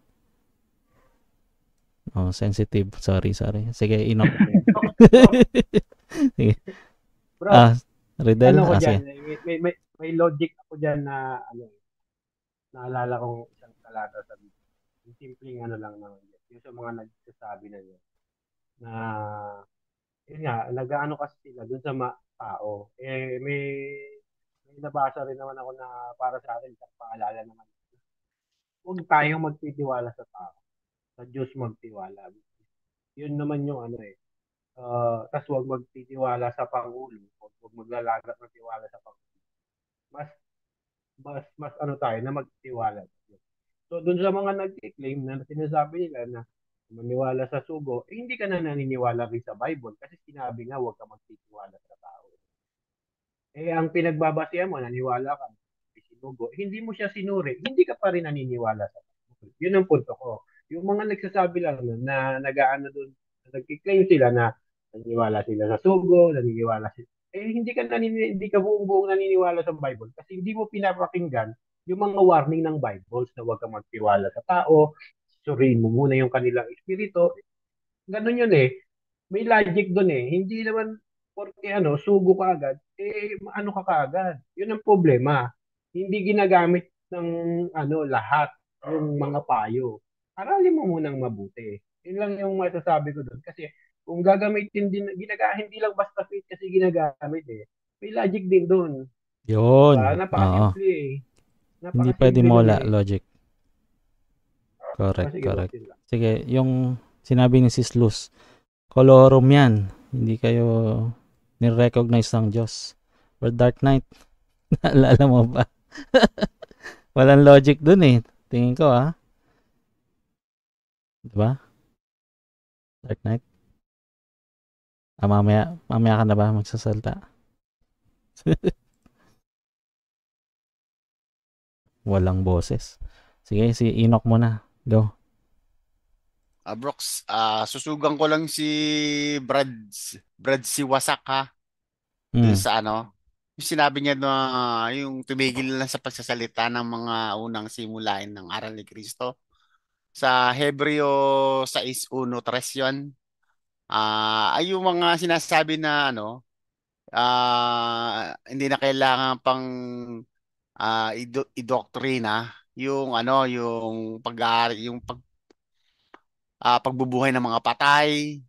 Oh, sensitive. Sorry, sorry. Sige, inok. Sige. Bro, Ah, Riddle? ano ko Ah, dyan, sige. may, may, may, may logic ako dyan na, ano, naalala kong isang talata sa Biblia. Yung simpleng ano lang naman yan. Yung sa mga nagsasabi na yun. Na, yun nga, nag-ano kasi sila dun sa ma- tao. Eh, may, may nabasa rin naman ako na para sa akin, sa paalala naman. Huwag tayong magtitiwala sa tao. Sa Diyos magtiwala. Yun naman yung ano eh. Uh, tas huwag magtitiwala sa Pangulo. Huwag, huwag maglalagat ng tiwala sa Pangulo. Mas, mas, mas ano tayo na magtiwala. So doon sa mga nag-claim na sinasabi nila na maniwala sa sugo, eh, hindi ka na naniniwala rin sa Bible kasi sinabi nga huwag ka magtitiwala sa tao. Eh, ang pinagbabasehan mo, naniwala ka, sinugo, hindi mo siya sinuri, hindi ka pa rin naniniwala sa Bible. Yun ang punto ko. Yung mga nagsasabi lang na, na nag-aano doon, nag-claim sila na naniniwala sila sa sugo, naniniwala sila. Eh, hindi ka nanini, hindi ka buong-buong naniniwala sa Bible kasi hindi mo pinapakinggan yung mga warning ng Bible na huwag kang magtiwala sa tao, suriin mo muna yung kanilang espiritu. Ganun yun eh. May logic doon eh. Hindi naman porque ano, sugo ka agad, eh ano ka kaagad. Yun ang problema. Hindi ginagamit ng ano lahat yung mga payo. Aralin mo munang mabuti. Yun lang yung masasabi ko doon. Kasi kung gagamitin din, ginaga, hindi lang basta fit kasi ginagamit eh. May logic din doon. Yun. Diba? Oo. Napakasimple eh. Hindi Napakasimple pwede nun mawala eh. logic. Correct, Sige, correct. yun lang. Sige, yung sinabi ni Sis Luz, colorum yan. Hindi kayo ni-recognize ng Diyos. For Dark Knight, naalala mo ba? Walang logic dun eh. Tingin ko ah. Diba? Dark Knight. Ah, mamaya, mamaya ka na ba magsasalta? Walang boses. Sige, si Enoch muna. Go. Ah, Brooks, ah susugan ko lang si Brad, Brad Siwasak ha. Dun Mm. sa ano, yung sinabi niya na yung tumigil na sa pagsasalita ng mga unang simulain ng aral ni Kristo. Sa Hebreo six one three yun. Ah, ay yung mga sinasabi na ano, ah hindi na kailangan pang ah ido- idoktrina yung ano, yung pag yung pag ah, pagbubuhay ng mga patay,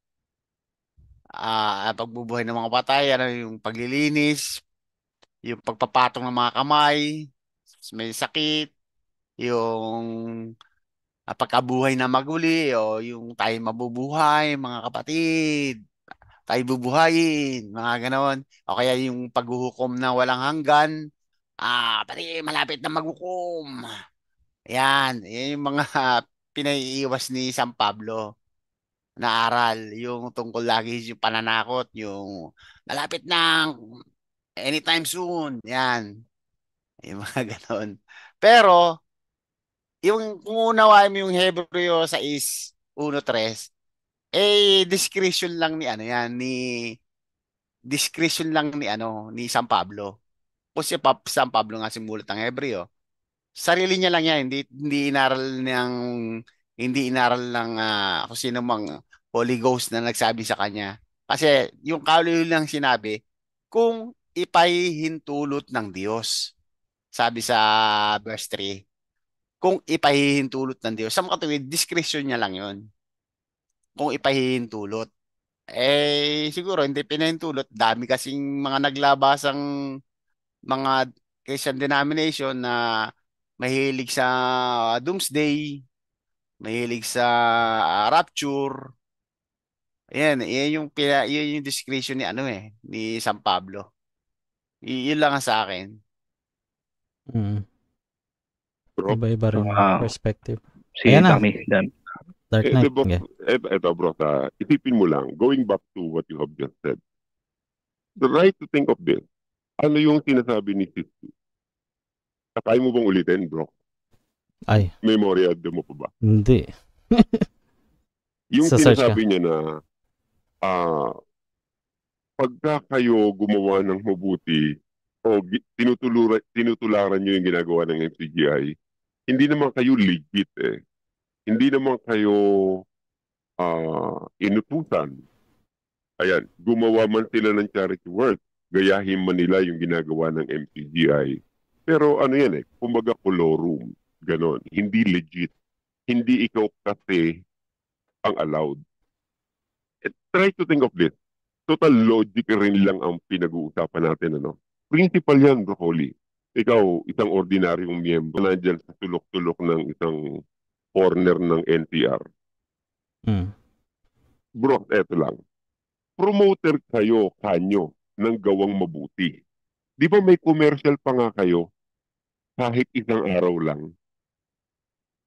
ah pagbubuhay ng mga patay, ano yung paglilinis, yung pagpapatong ng mga kamay, may sakit, yung ah, pagkabuhay na maguli o yung tayo mabubuhay, mga kapatid, tayo bubuhayin, mga ganon. O kaya yung paghuhukom na walang hanggan, ah, pati malapit na maghukom. Yan, yan yung mga pinaiiwas ni San Pablo na aral, yung tungkol lagi yung pananakot, yung malapit na, anytime soon, yan, yung mga ganon. Pero, yung kung unawain mo yung Hebreo sa is one three, eh discretion lang ni ano yan, ni discretion lang ni ano, ni San Pablo. Kasi si Pap San Pablo nga simulat ng Hebreo. Sarili niya lang yan, hindi hindi inaral ng hindi inaral ng ah, kung sino mang Holy Ghost na nagsabi sa kanya. Kasi yung kaulil lang sinabi, kung ipahihintulot ng Diyos. Sabi sa verse three, kung ipahihintulot ng Diyos. Sa mga katuwid, discretion niya lang yon. Kung ipahihintulot. Eh, siguro, hindi pinahintulot. Dami kasing mga naglabasang mga Christian denomination na mahilig sa doomsday, mahilig sa ah, rapture. Ayan, yan yung, pina, yun yung discretion ni, ano eh, ni San Pablo. Y- yun lang ang sa akin. Mm. Bro, Iba-iba rin Ah, perspective. si Ayan na. Dami. Dami. Dark eh, Knight. diba, Okay. eto, eto bro, sa, isipin mo lang, going back to what you have just said, the right to think of this, ano yung sinasabi ni Sistu? Kaya mo bang ulitin, bro? Ay, Memorya mo pa ba? hindi. Yung Sa search ka. sinasabi niya na ah pagka kayo gumawa ng mabuti o gi- tinutulura, tinutularan nyo yung ginagawa ng M C G I, hindi naman kayo legit eh. Hindi naman kayo ah inutusan. Ayan, gumawa man sila ng charity work, gayahin man nila yung ginagawa ng M C G I. Pero ano yan eh, kumbaga colorum, ganon. Hindi legit. Hindi ikaw kasi ang allowed. Eh, try to think of this. Total logic rin lang ang pinag-uusapan natin, ano? Principal yan, Broccoli. Ikaw, isang ordinaryong miyembro, nandyan sa tulok-tulok ng isang corner ng N T R. Mm. Bro, eto lang. Promoter kayo, kanyo, ng gawang mabuti. Di ba may commercial pa nga kayo kahit isang araw lang?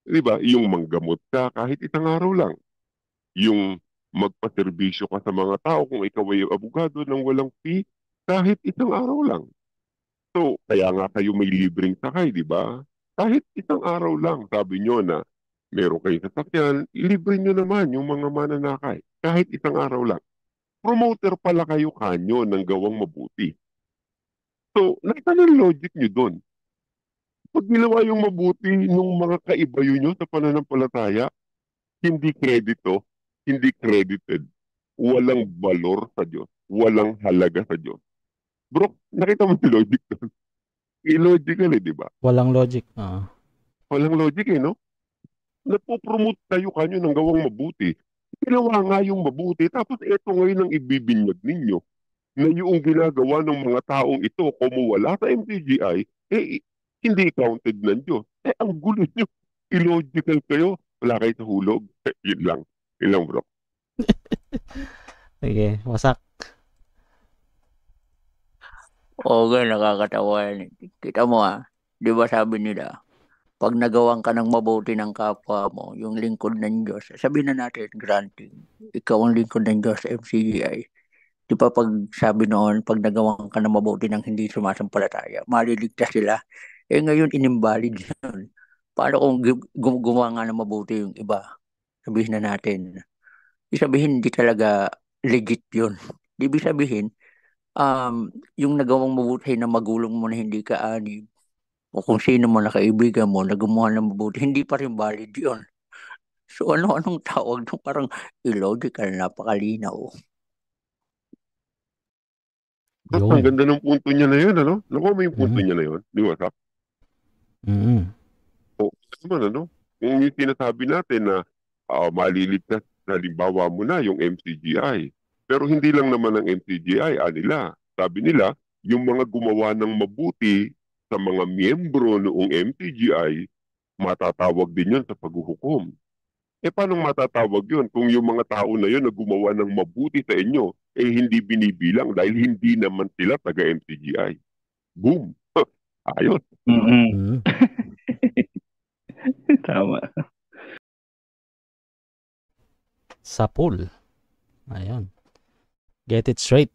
Di ba? Yung manggamot ka kahit isang araw lang. Yung magpaserbisyo ka sa mga tao kung ikaw ay abogado ng walang fee kahit isang araw lang. So, kaya nga kayo may libreng sakay, di ba? Kahit isang araw lang, sabi nyo na meron kayong sasakyan, ilibre nyo naman yung mga mananakay. Kahit isang araw lang. Promoter pala kayo kanyo ng gawang mabuti. So, nasaan ang logic nyo doon? Pag ginawa yung mabuti ng mga kaibayo nyo sa pananampalataya, hindi kredito, hindi credited, walang valor sa Diyos, walang halaga sa Diyos. Bro, nakita mo yung logic doon? Illogical eh, di ba? Walang logic. Oo. Walang logic eh, no? Napopromote kayo kanyo ng gawang mabuti. Ginawa nga yung mabuti, tapos eto ngayon ang ibibinyag ninyo na yung ginagawa ng mga taong ito, kumuwala sa M T G I, eh, hindi counted ng Diyos. Eh, ang gulo nyo. Illogical kayo. Wala kayo sa hulog. Eh, yun lang. Yun lang, bro. Sige, wasak. Oo, okay, nakakatawa yan. Kita mo ah, di ba sabi nila, pag nagawan ka ng mabuti ng kapwa mo, yung lingkod ng Diyos, sabihin na natin, granting, ikaw ang lingkod ng Diyos sa M C G I. Di ba pag sabi noon, pag nagawan ka ng mabuti ng hindi sumasampalataya, maliligtas sila. Eh ngayon, inimbalid yun. Paano kung gu- gu- gumawa nga ng mabuti yung iba? Sabihin na natin, ibig sabihin hindi talaga legit yun. Ibig sabihin, um, yung nagawang mabuti na magulong mo na hindi ka ani, o kung sino mo na kaibigan mo na gumawa ng mabuti, hindi pa rin valid yun. So ano-anong tawag nung parang illogical, napakalinaw. Bro, ang ganda ng punto niya na yun, ano? Nakuha mo yung punto niya na yun? Di ba, Sap? Mm-hmm. O, naman, ano? Kung yung sinasabi natin na uh, maliligtas, halimbawa mo na yung M C G I. Pero hindi lang naman ang M C G I, anila. Sabi nila, yung mga gumawa ng mabuti sa mga miyembro noong M C G I, matatawag din yun sa paghuhukom. Eh, paano matatawag yun kung yung mga tao na yun na gumawa ng mabuti sa inyo, eh hindi binibilang dahil hindi naman sila taga-M C G I. Boom! Ayos! Mm-mm. Tama. Sapul. Ayun. Get it straight.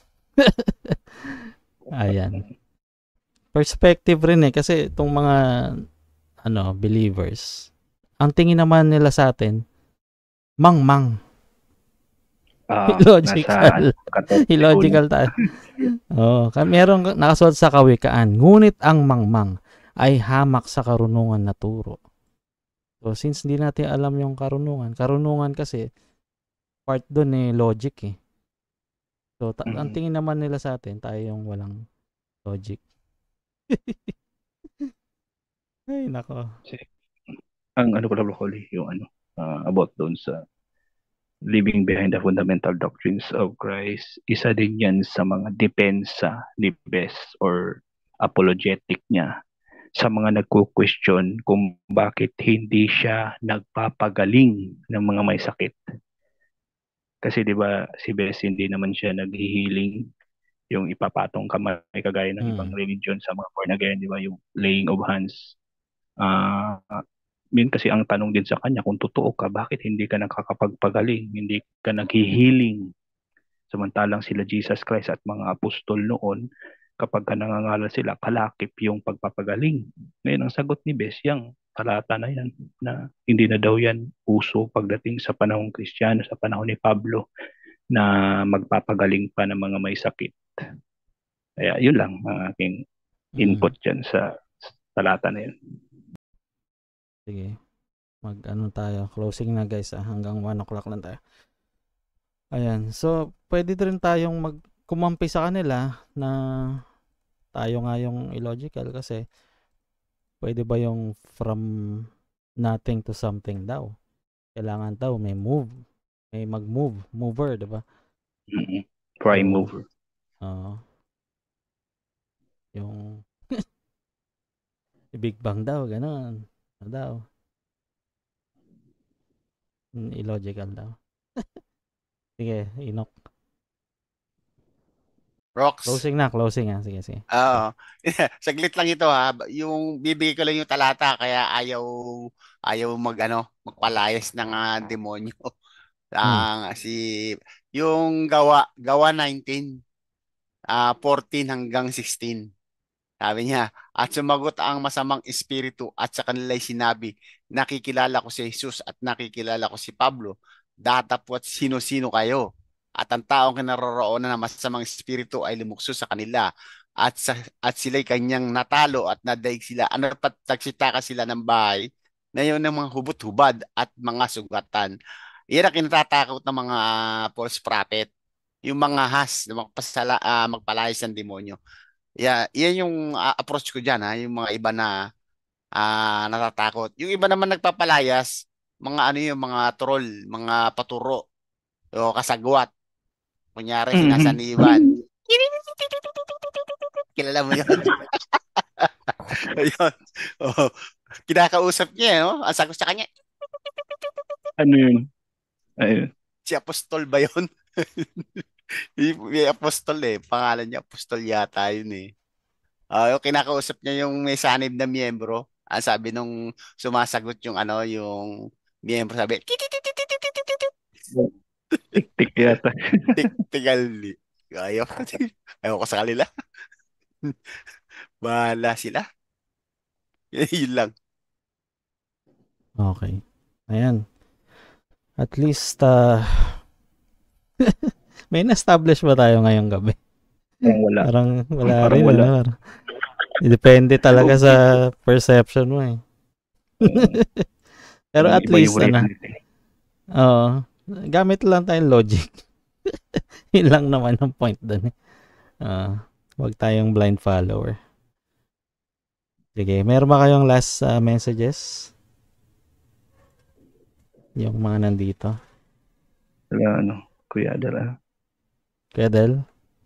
Ayan. Perspective rin eh kasi itong mga ano, believers. Ang tingin naman nila sa atin, mang-mang. Ah, Illogical. nasa Illogical tayo. Oh, merong nakasulat sa kawikaan, ngunit ang mang-mang ay hamak sa karunungan na turo. So, since hindi natin alam yung karunungan, karunungan kasi, part doon eh, logic eh. So, ta- Mm. ang tingin naman nila sa atin, tayo yung walang logic. Ay, nako. Kasi, ang ano pala broccoli, yung ano, ah, about doon sa living behind the fundamental doctrines of Christ, isa din yan sa mga depensa ni Bess or apologetic niya sa mga nagko-question kung bakit hindi siya nagpapagaling ng mga may sakit. Kasi 'di ba si Bess hindi naman siya naghi-healing yung ipapatong kamay kagaya ng ibang Mm. religion sa mga born again, 'di ba, yung laying of hands. Ah, min kasi ang tanong din sa kanya kung totoo ka, bakit hindi ka nakakapagpagaling, hindi ka naghi-healing? Samantalang sila Jesus Christ at mga apostol noon, kapag ka nangangaral sila, kalakip yung pagpapagaling. Ngayon, ang sagot ni Bess, yung talata na yan, na hindi na daw yan uso pagdating sa panahong Kristiyano, sa panahon ni Pablo, na magpapagaling pa ng mga may sakit. Kaya yun lang ang aking input dyan sa talata na yun. Sige. Mag ano tayo, closing na guys ah, hanggang one o'clock lang tayo. Ayan, so pwede rin tayong mag kumampi sa kanila na tayo nga yung illogical kasi pwede ba yung from nothing to something daw? Kailangan daw may move, may mag-move, mover, di ba? Mm-hmm. Prime So, mover. Oo. Yung Big Bang daw, ganun. Ano daw? Mm, illogical daw. Sige, Inok. Rox. Closing na, closing ah. Sige, sige. Oo. Saglit lang ito ha. Yung bibigay ko lang yung talata kaya ayaw ayaw mag ano, magpalayas ng ah, demonyo. Hmm. Ang si yung gawa gawa nineteen ah fourteen hanggang sixteen. Sabi niya, at sumagot ang masamang espiritu at sa kanila'y sinabi, nakikilala ko si Jesus at nakikilala ko si Pablo. Datapwat sino-sino kayo. At ang taong kinaroroonan ng masamang espiritu ay lumukso sa kanila. At, sa, at sila'y kanyang natalo at nadaig sila. Ano pat nagsitaka sila ng bahay na yun ng mga hubot-hubad at mga sugatan. Yan ang kinatatakot ng mga false prophet. Yung mga has na magpasala, ah, magpalayas ng demonyo. Yeah, yan yung ah, approach ko diyan ha, yung mga iba na ah, natatakot. Yung iba naman nagpapalayas, mga ano yung mga troll, mga paturo, o kasagwat. Kunyari sinasaniban. Kilala mo yun? Ayun. Oh, kinakausap niya, no? Ang sagot sa kanya, Ano yun? Ayun. si Apostol ba yun? May apostol eh. Pangalan niya, apostol yata yun eh. Ah, yung kinakausap niya yung may sanib na miyembro. Ah, sabi nung sumasagot yung ano, yung miyembro sabi, Tik-tik yata. tiktigal. Ayaw. Ayaw ko sa kanila. Bahala sila. Yun lang. Okay. Ayan. At least, uh, may na-establish ba tayo ngayong gabi? Parang wala. Parang wala Parang rin. wala. Ano? Depende talaga sa perception mo eh. Pero Parang at iba least, yung ano, reality. oo, gamit lang tayong logic. Yun lang naman ang point doon eh. Ah, wag tayong blind follower. Sige, meron ba kayong last uh, messages? Yung mga nandito. Wala, ano, Kuya Adel. ah. Kuya Del?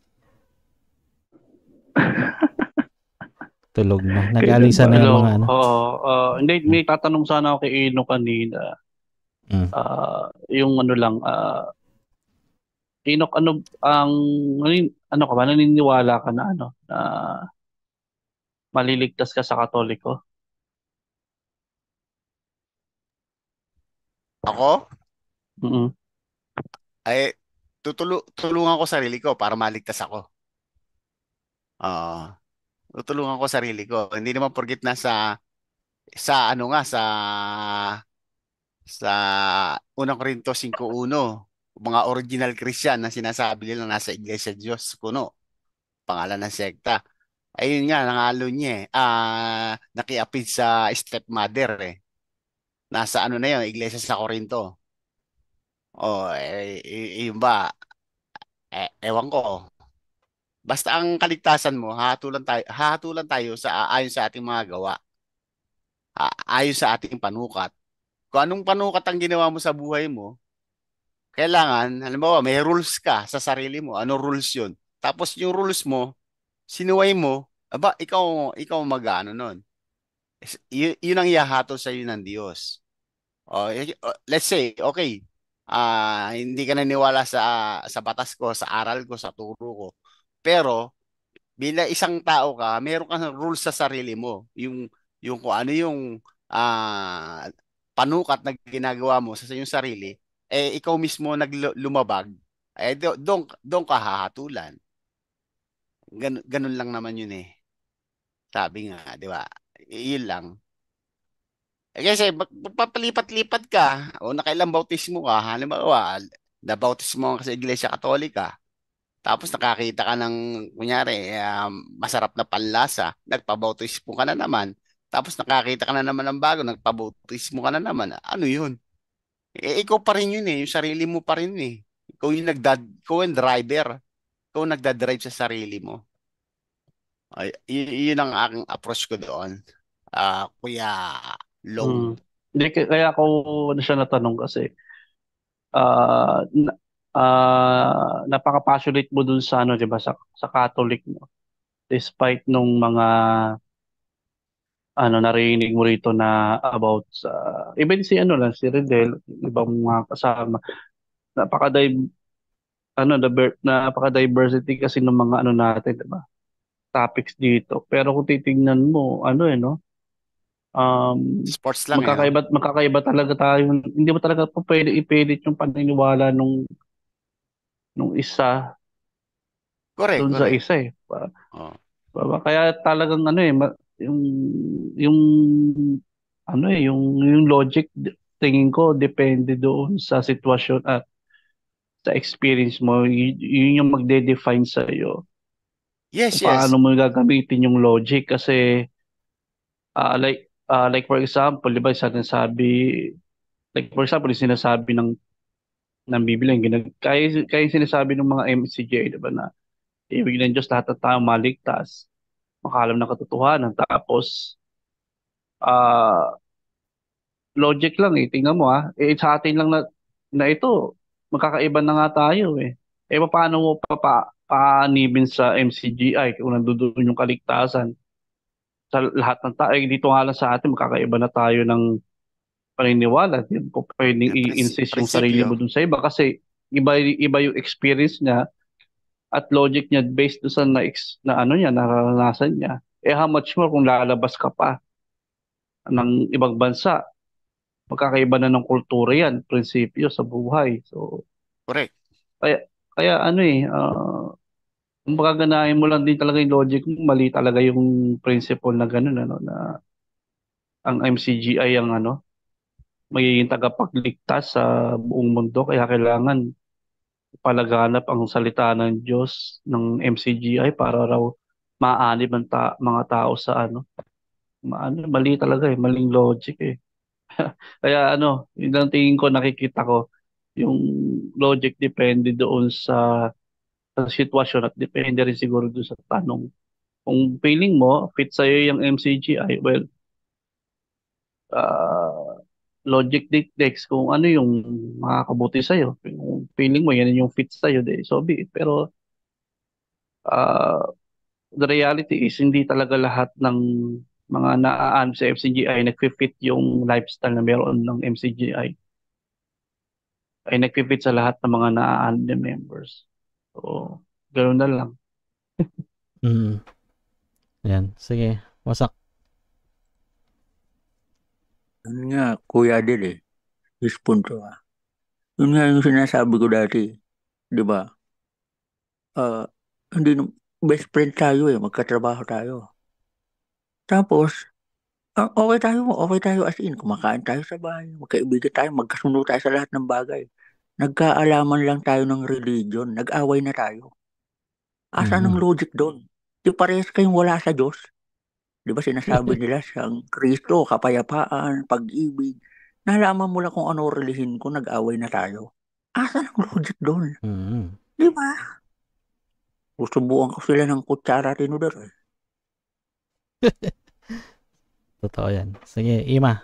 Tulog na. Nag-alisa na yung Hello. mga ano. Oo, ah, hindi, may tatanong sana ako kay Ino kanina. Mm. Ah, yung ano lang, ah, Inok, ano, ang, ano, ano ka ba, naniniwala ka na, ano, na maliligtas ka sa Katoliko? Ako, Mm. ay tutulu tulungan ko sarili ko para maligtas ako. Oo. Tutulungan ko sarili ko. Hindi naman porgit na sa sa ano nga sa sa unang Korinto five one, mga original Christian na sinasabi nila nasa Iglesia Diyos kuno, pangalan ng sekta. Ayun nga, nangalo niya eh. Ah, nakiapid sa stepmother eh. Nasa ano na yun, Iglesia sa Corinto. Oh, eh, y- yun ba? Eh, ewan ko. Basta ang kaligtasan mo, hahatulan tayo, hahatulan tayo sa ayon sa ating mga gawa. Ah, ayon sa ating panukat. Kung anong panukat ang ginawa mo sa buhay mo, kailangan, halimbawa, may rules ka sa sarili mo. Ano rules yun? Tapos yung rules mo, sinuway mo, aba, ikaw, ikaw mag-ano nun. Is- y- yun ang ihahatol sa iyo ng Diyos. O, y- o, let's say, okay, ah hindi ka naniwala sa sa batas ko, sa aral ko, sa turo ko. Pero bila isang tao ka, meron kang rules sa sarili mo. Yung yung kung ano yung ah panukat na ginagawa mo sa iyong sarili, eh ikaw mismo naglumabag, eh do- doon doon ka hahatulan. Ganun, ganun lang naman yun eh. Sabi nga, di ba? Y- Yun lang. Eh, kasi mag- magpapalipat-lipat ka o nakailang bautismo ka, halimbawa, nabautismo ka sa Iglesia Katolika, tapos nakakita ka ng, kunyari, um, masarap na panlasa, nagpabautismo ka na naman, tapos nakakita ka na naman ng bago, nagpabautismo ka na naman, ano yun? Eh, ikaw pa rin yun eh, yung sarili mo pa rin eh. Ikaw yung nagdad, ikaw yung driver, ikaw yung nagdadrive sa sarili mo. Ay, y- yun ang aking approach ko doon. Ah, Kuya Long. Mm. Hindi, k- kaya ako na siya natanong kasi, ah, na, ah, napaka-passionate mo dun sa, ano, di ba, sa, sa Catholic, no? Despite nung mga, ano, narinig mo rito na about sa, even si, ano lang, si Redel, ibang mga kasama, napaka ano, the ber- napaka-diversity kasi ng mga ano natin, di ba? Topics dito. Pero kung titingnan mo, ano eh, no? Um, Sports lang eh, no? magkakaiba, magkakaiba talaga tayo. Hindi mo talaga po pwede ipilit yung paniniwala nung, nung isa Correct, doon sa correct. isa eh. Pa- Oh. pa- Kaya talagang ano eh, ma- yung, yung, ano eh, yung, yung logic, d- tingin ko, depende doon sa sitwasyon at sa experience mo. Y- yun yung magde-define sa'yo Yes, kung yes. paano mo gagamitin yung logic kasi ah like ah like for example, 'di ba, sa sinasabi like for example, yung sinasabi ng ng Biblia, yung ginag kaya kaya yung sinasabi ng mga M C G, 'di ba, na ibig ng Diyos lahat ng tao maligtas, makalam ng katotohanan. Tapos ah logic lang eh. Tingnan mo ah, eh, sa atin lang na, na ito, magkakaiba na nga tayo eh. Eh paano mo pa, pa paanibin sa M C G I kung nandoon yung kaligtasan sa lahat ng tao? Eh, dito nga lang sa atin, magkakaiba na tayo ng paniniwala. Hindi po pwedeng Yung prinsi- i-insist yung sarili mo prinsipyo. dun sa iba kasi iba iba yung experience niya at logic niya based doon sa na, na ano niya, naranasan niya. Eh how much more kung lalabas ka pa ng ibang bansa, magkakaiba na ng kultura yan, prinsipyo sa buhay. So, Correct. kaya, kaya ano eh, uh, kung gaganahin mo lang din talaga yung logic mo, mali talaga yung principle na gano'n, ano, na ang M C G ay ang ano, magiging tagapagligtas sa buong mundo. Kaya kailangan palaganap ang salita ng Diyos ng M C G I para raw maanib ang ta- mga tao sa ano. Maano, mali talaga eh, maling logic eh. Kaya ano, yun ang tingin ko, nakikita ko, yung logic depende doon sa, sa sitwasyon at depende rin siguro doon sa tanong. Kung feeling mo, fit sa'yo yung M C G I, well, uh, logic dictates kung ano yung makakabuti sa'yo. Kung feeling mo yan yung fit sa'yo, de, so be it. Pero uh, the reality is, hindi talaga lahat ng mga naan sa M C G I nag-fit yung lifestyle na meron ng M C G I ay nag-fit sa lahat ng mga naan members. So, ganoon na lang. Mm. Yan. Sige. Wasak. Yun nga, Kuya Adel eh. His punto ah. Yun nga yung sinasabi ko dati. Di ba? Ah, hindi, nam- best friend tayo eh. Magkatrabaho tayo. Tapos, ah, okay tayo, okay tayo as in. Kumakain tayo sa bahay. Magkaibigan tayo. Magkasundo tayo sa lahat ng bagay. Nagkaalaman lang tayo ng religion. Nag-away na tayo. Asa ng Mhm. logic doon? Di parehas kayong wala sa Diyos. Di ba sinasabi nila siyang Kristo, kapayapaan, pag-ibig. Nalaman mo lang kung ano relihin ko, nag-away na tayo. Asa ng logic doon? Mhm. Di ba? Susubukan ko sila ng kutsara tinudor eh. Totoo yan. Sige, Ima.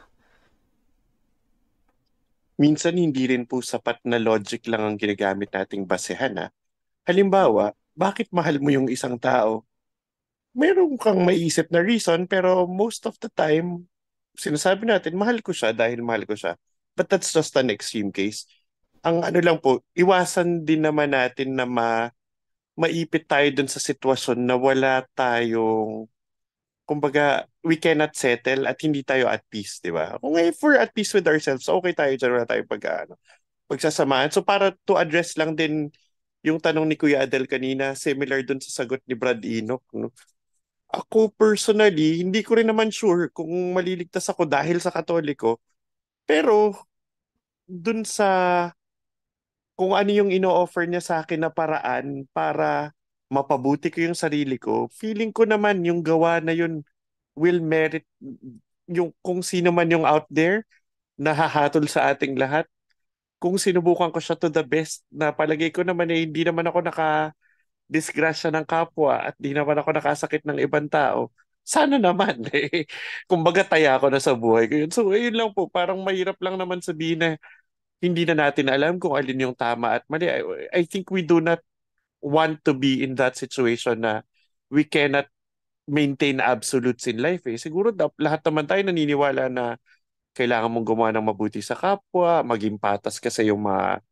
Minsan hindi rin po sapat na logic lang ang ginagamit nating basehan ha. Halimbawa, bakit mahal mo yung isang tao? Meron kang maiisip na reason pero most of the time, sinasabi natin, mahal ko siya dahil mahal ko siya. But that's just an extreme case. Ang ano lang po, iwasan din naman natin na ma maipit tayo dun sa sitwasyon na wala tayong, kumbaga, we cannot settle at hindi tayo at peace, di ba? Kung if we're at peace with ourselves, okay tayo dyan, wala tayo pag, ano, pagsasamahan. So para to address lang din yung tanong ni Kuya Adel kanina, similar dun sa sagot ni Brad Enoch, no? Ako personally, hindi ko rin naman sure kung maliligtas ako dahil sa Katoliko, pero dun sa kung ano yung ino-offer niya sa akin na paraan para mapabuti ko yung sarili ko, feeling ko naman yung gawa na yun will merit yung kung sino man yung out there na hahatol sa ating lahat. Kung sinubukan ko siya to the best, na palagay ko naman eh, hindi naman ako naka-disgrasya ng kapwa at di naman ako nakasakit ng ibang tao. Sana naman eh. Kumbaga taya ako na sa buhay ko yun. So ayun lang po, parang mahirap lang naman sabihin na hindi na natin alam kung alin yung tama at mali. I, I think we do not want to be in that situation na we cannot maintain absolutes in life eh. Siguro dap- lahat naman tayo naniniwala na kailangan mong gumawa ng mabuti sa kapwa, maging patas ka sa iyong mga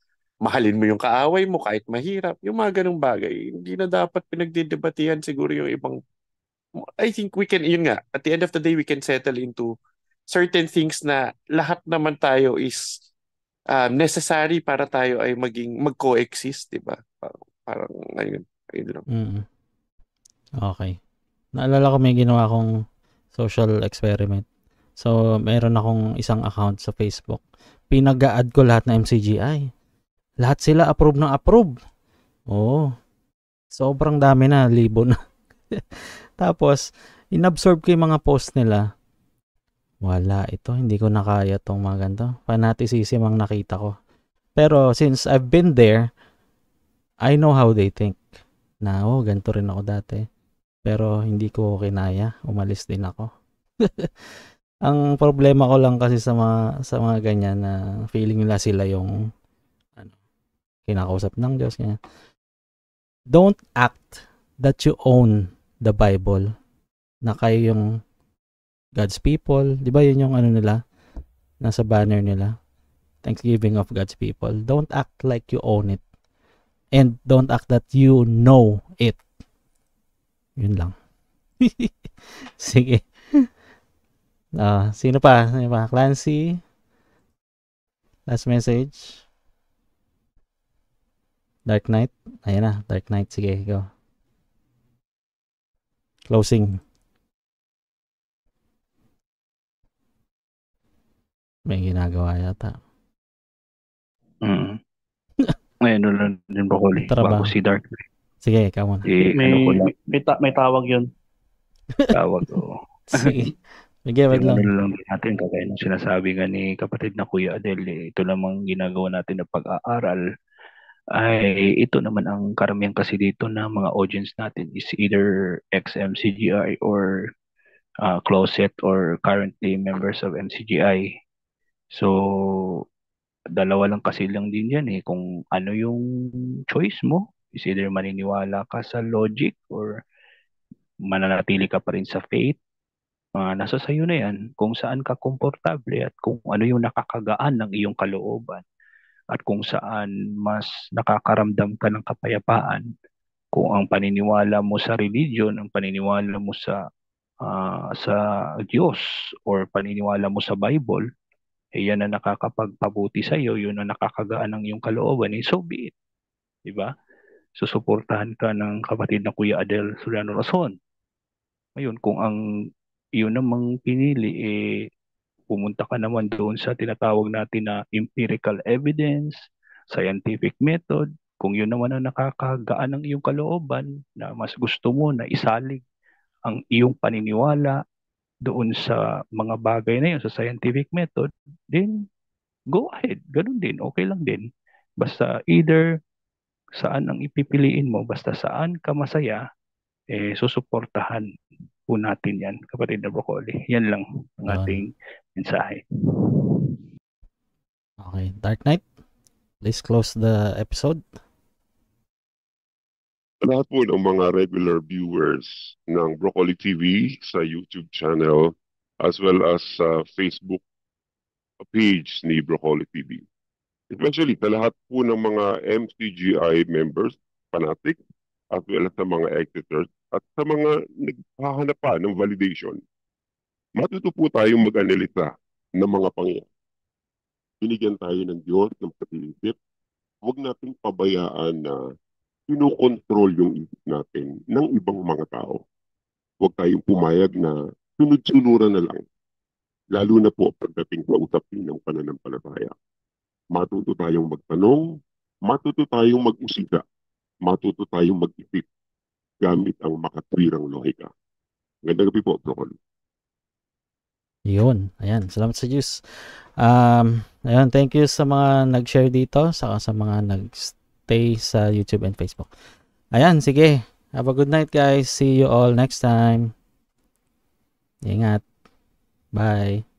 mahalin mo yung kaaway mo kahit mahirap. Yung mga ganung bagay. Hindi na dapat pinagdidebatihan siguro yung ibang... I think we can, yun nga, at the end of the day, we can settle into certain things na lahat naman tayo is um, necessary para tayo ay maging mag-coexist, di ba? Parang, parang ayun, ayun lang. Mm. Okay. Naalala ko may ginawa akong social experiment. So, meron akong isang account sa Facebook. Pinag-a-add ko lahat na M C G I. Lahat sila approve ng approve. Oo. Sobrang dami na, libo na. Tapos, inabsorb ko yung mga post nila. Wala, ito, hindi ko nakaya tong mga ganito. Fanaticism ang nakita ko. Pero, since I've been there, I know how they think. Na, oh, ganito rin ako dati. Pero, hindi ko kinaya. Umalis din ako. Ang problema ko lang kasi sa mga, sa mga ganyan na feeling nila sila yung ano, kinakausap ng Diyos. Ganyan. Don't act that you own the Bible. Na kayo yung God's people. Di ba yun yung ano nila? Nasa banner nila. Thanksgiving of God's people. Don't act like you own it. And don't act that you know it. Yun lang. Sige. Uh, sino pa? Sino pa? Clancy? Last message? Dark Knight? Ayan na. Dark Knight. Sige, go. Closing. May ginagawa yata. Mm. Ngayon lang din Broccoli. Bago si Dark Knight. Sige, ikaw muna. Eh, May, ano ko lang. may, ta- may tawag yun. Tawag ko. Sige. Bigyan Yung lang. ano lang din natin, kagaya ng sinasabi nga ni kapatid na Kuya Adel, eh, ito lamang ginagawa natin na pag-aaral, ay ito naman ang karamihan kasi dito na mga audience natin is either ex-M C G I or uh, closet or currently members of M C G I. So, dalawa lang kasi lang din yan eh, kung ano yung choice mo, is either maniniwala ka sa logic or mananatili ka pa rin sa faith. Uh, nasa sayo na yan kung saan ka komportable at kung ano yung nakakagaan ng iyong kalooban at kung saan mas nakakaramdam ka ng kapayapaan. Kung ang paniniwala mo sa religion, ang paniniwala mo sa uh, sa Diyos or paniniwala mo sa Bible, eh yan na nakakapagpabuti sa iyo, yun na nakakagaan ng iyong kalooban, eh so be it. Diba? Susuportahan ka ng kapatid na Kuya Adel Soriano Rason. Ngayon, kung ang yun namang pinili, eh, pumunta ka naman doon sa tinatawag natin na empirical evidence, scientific method, kung yun naman ang nakakagaan ng iyong kalooban, na mas gusto mo na isalig ang iyong paniniwala doon sa mga bagay na yun, sa scientific method, then go ahead, ganun din, okay lang din. Basta either saan ang ipipiliin mo, basta saan ka masaya, eh, susuportahan po natin yan, kapatid na Broccoli. Yan lang ang ating mensahe. Okay, Dark Knight, please close the episode. Sa lahat po ng mga regular viewers ng Broccoli T V sa YouTube channel as well as sa Facebook page ni Broccoli T V. Especially sa lahat po ng mga M C G I members, fanatic, as well as sa mga editors, at sa mga naghahanap pa ng validation, matuto po tayong mag-analisa ng mga pangyayari. Binigyan tayo ng Diyos ng pag-iisip. Huwag natin pabayaan na pinukontrol yung isip natin ng ibang mga tao. Huwag tayong pumayag na sunod-sunuran na lang. Lalo na po pagdating sa usapin ng pananampalataya. Matuto tayong magtanong, matuto tayong mag-usika, matuto tayong mag-isip gamit ang makatwirang lohika. Magandang gabi po, Broccoli. Yun. Ayan. Salamat sa Diyos. Um, ayan. Thank you sa mga nag-share dito, saka sa mga nag-stay sa YouTube and Facebook. Ayan. Sige. Have a good night, guys. See you all next time. Ingat. Bye.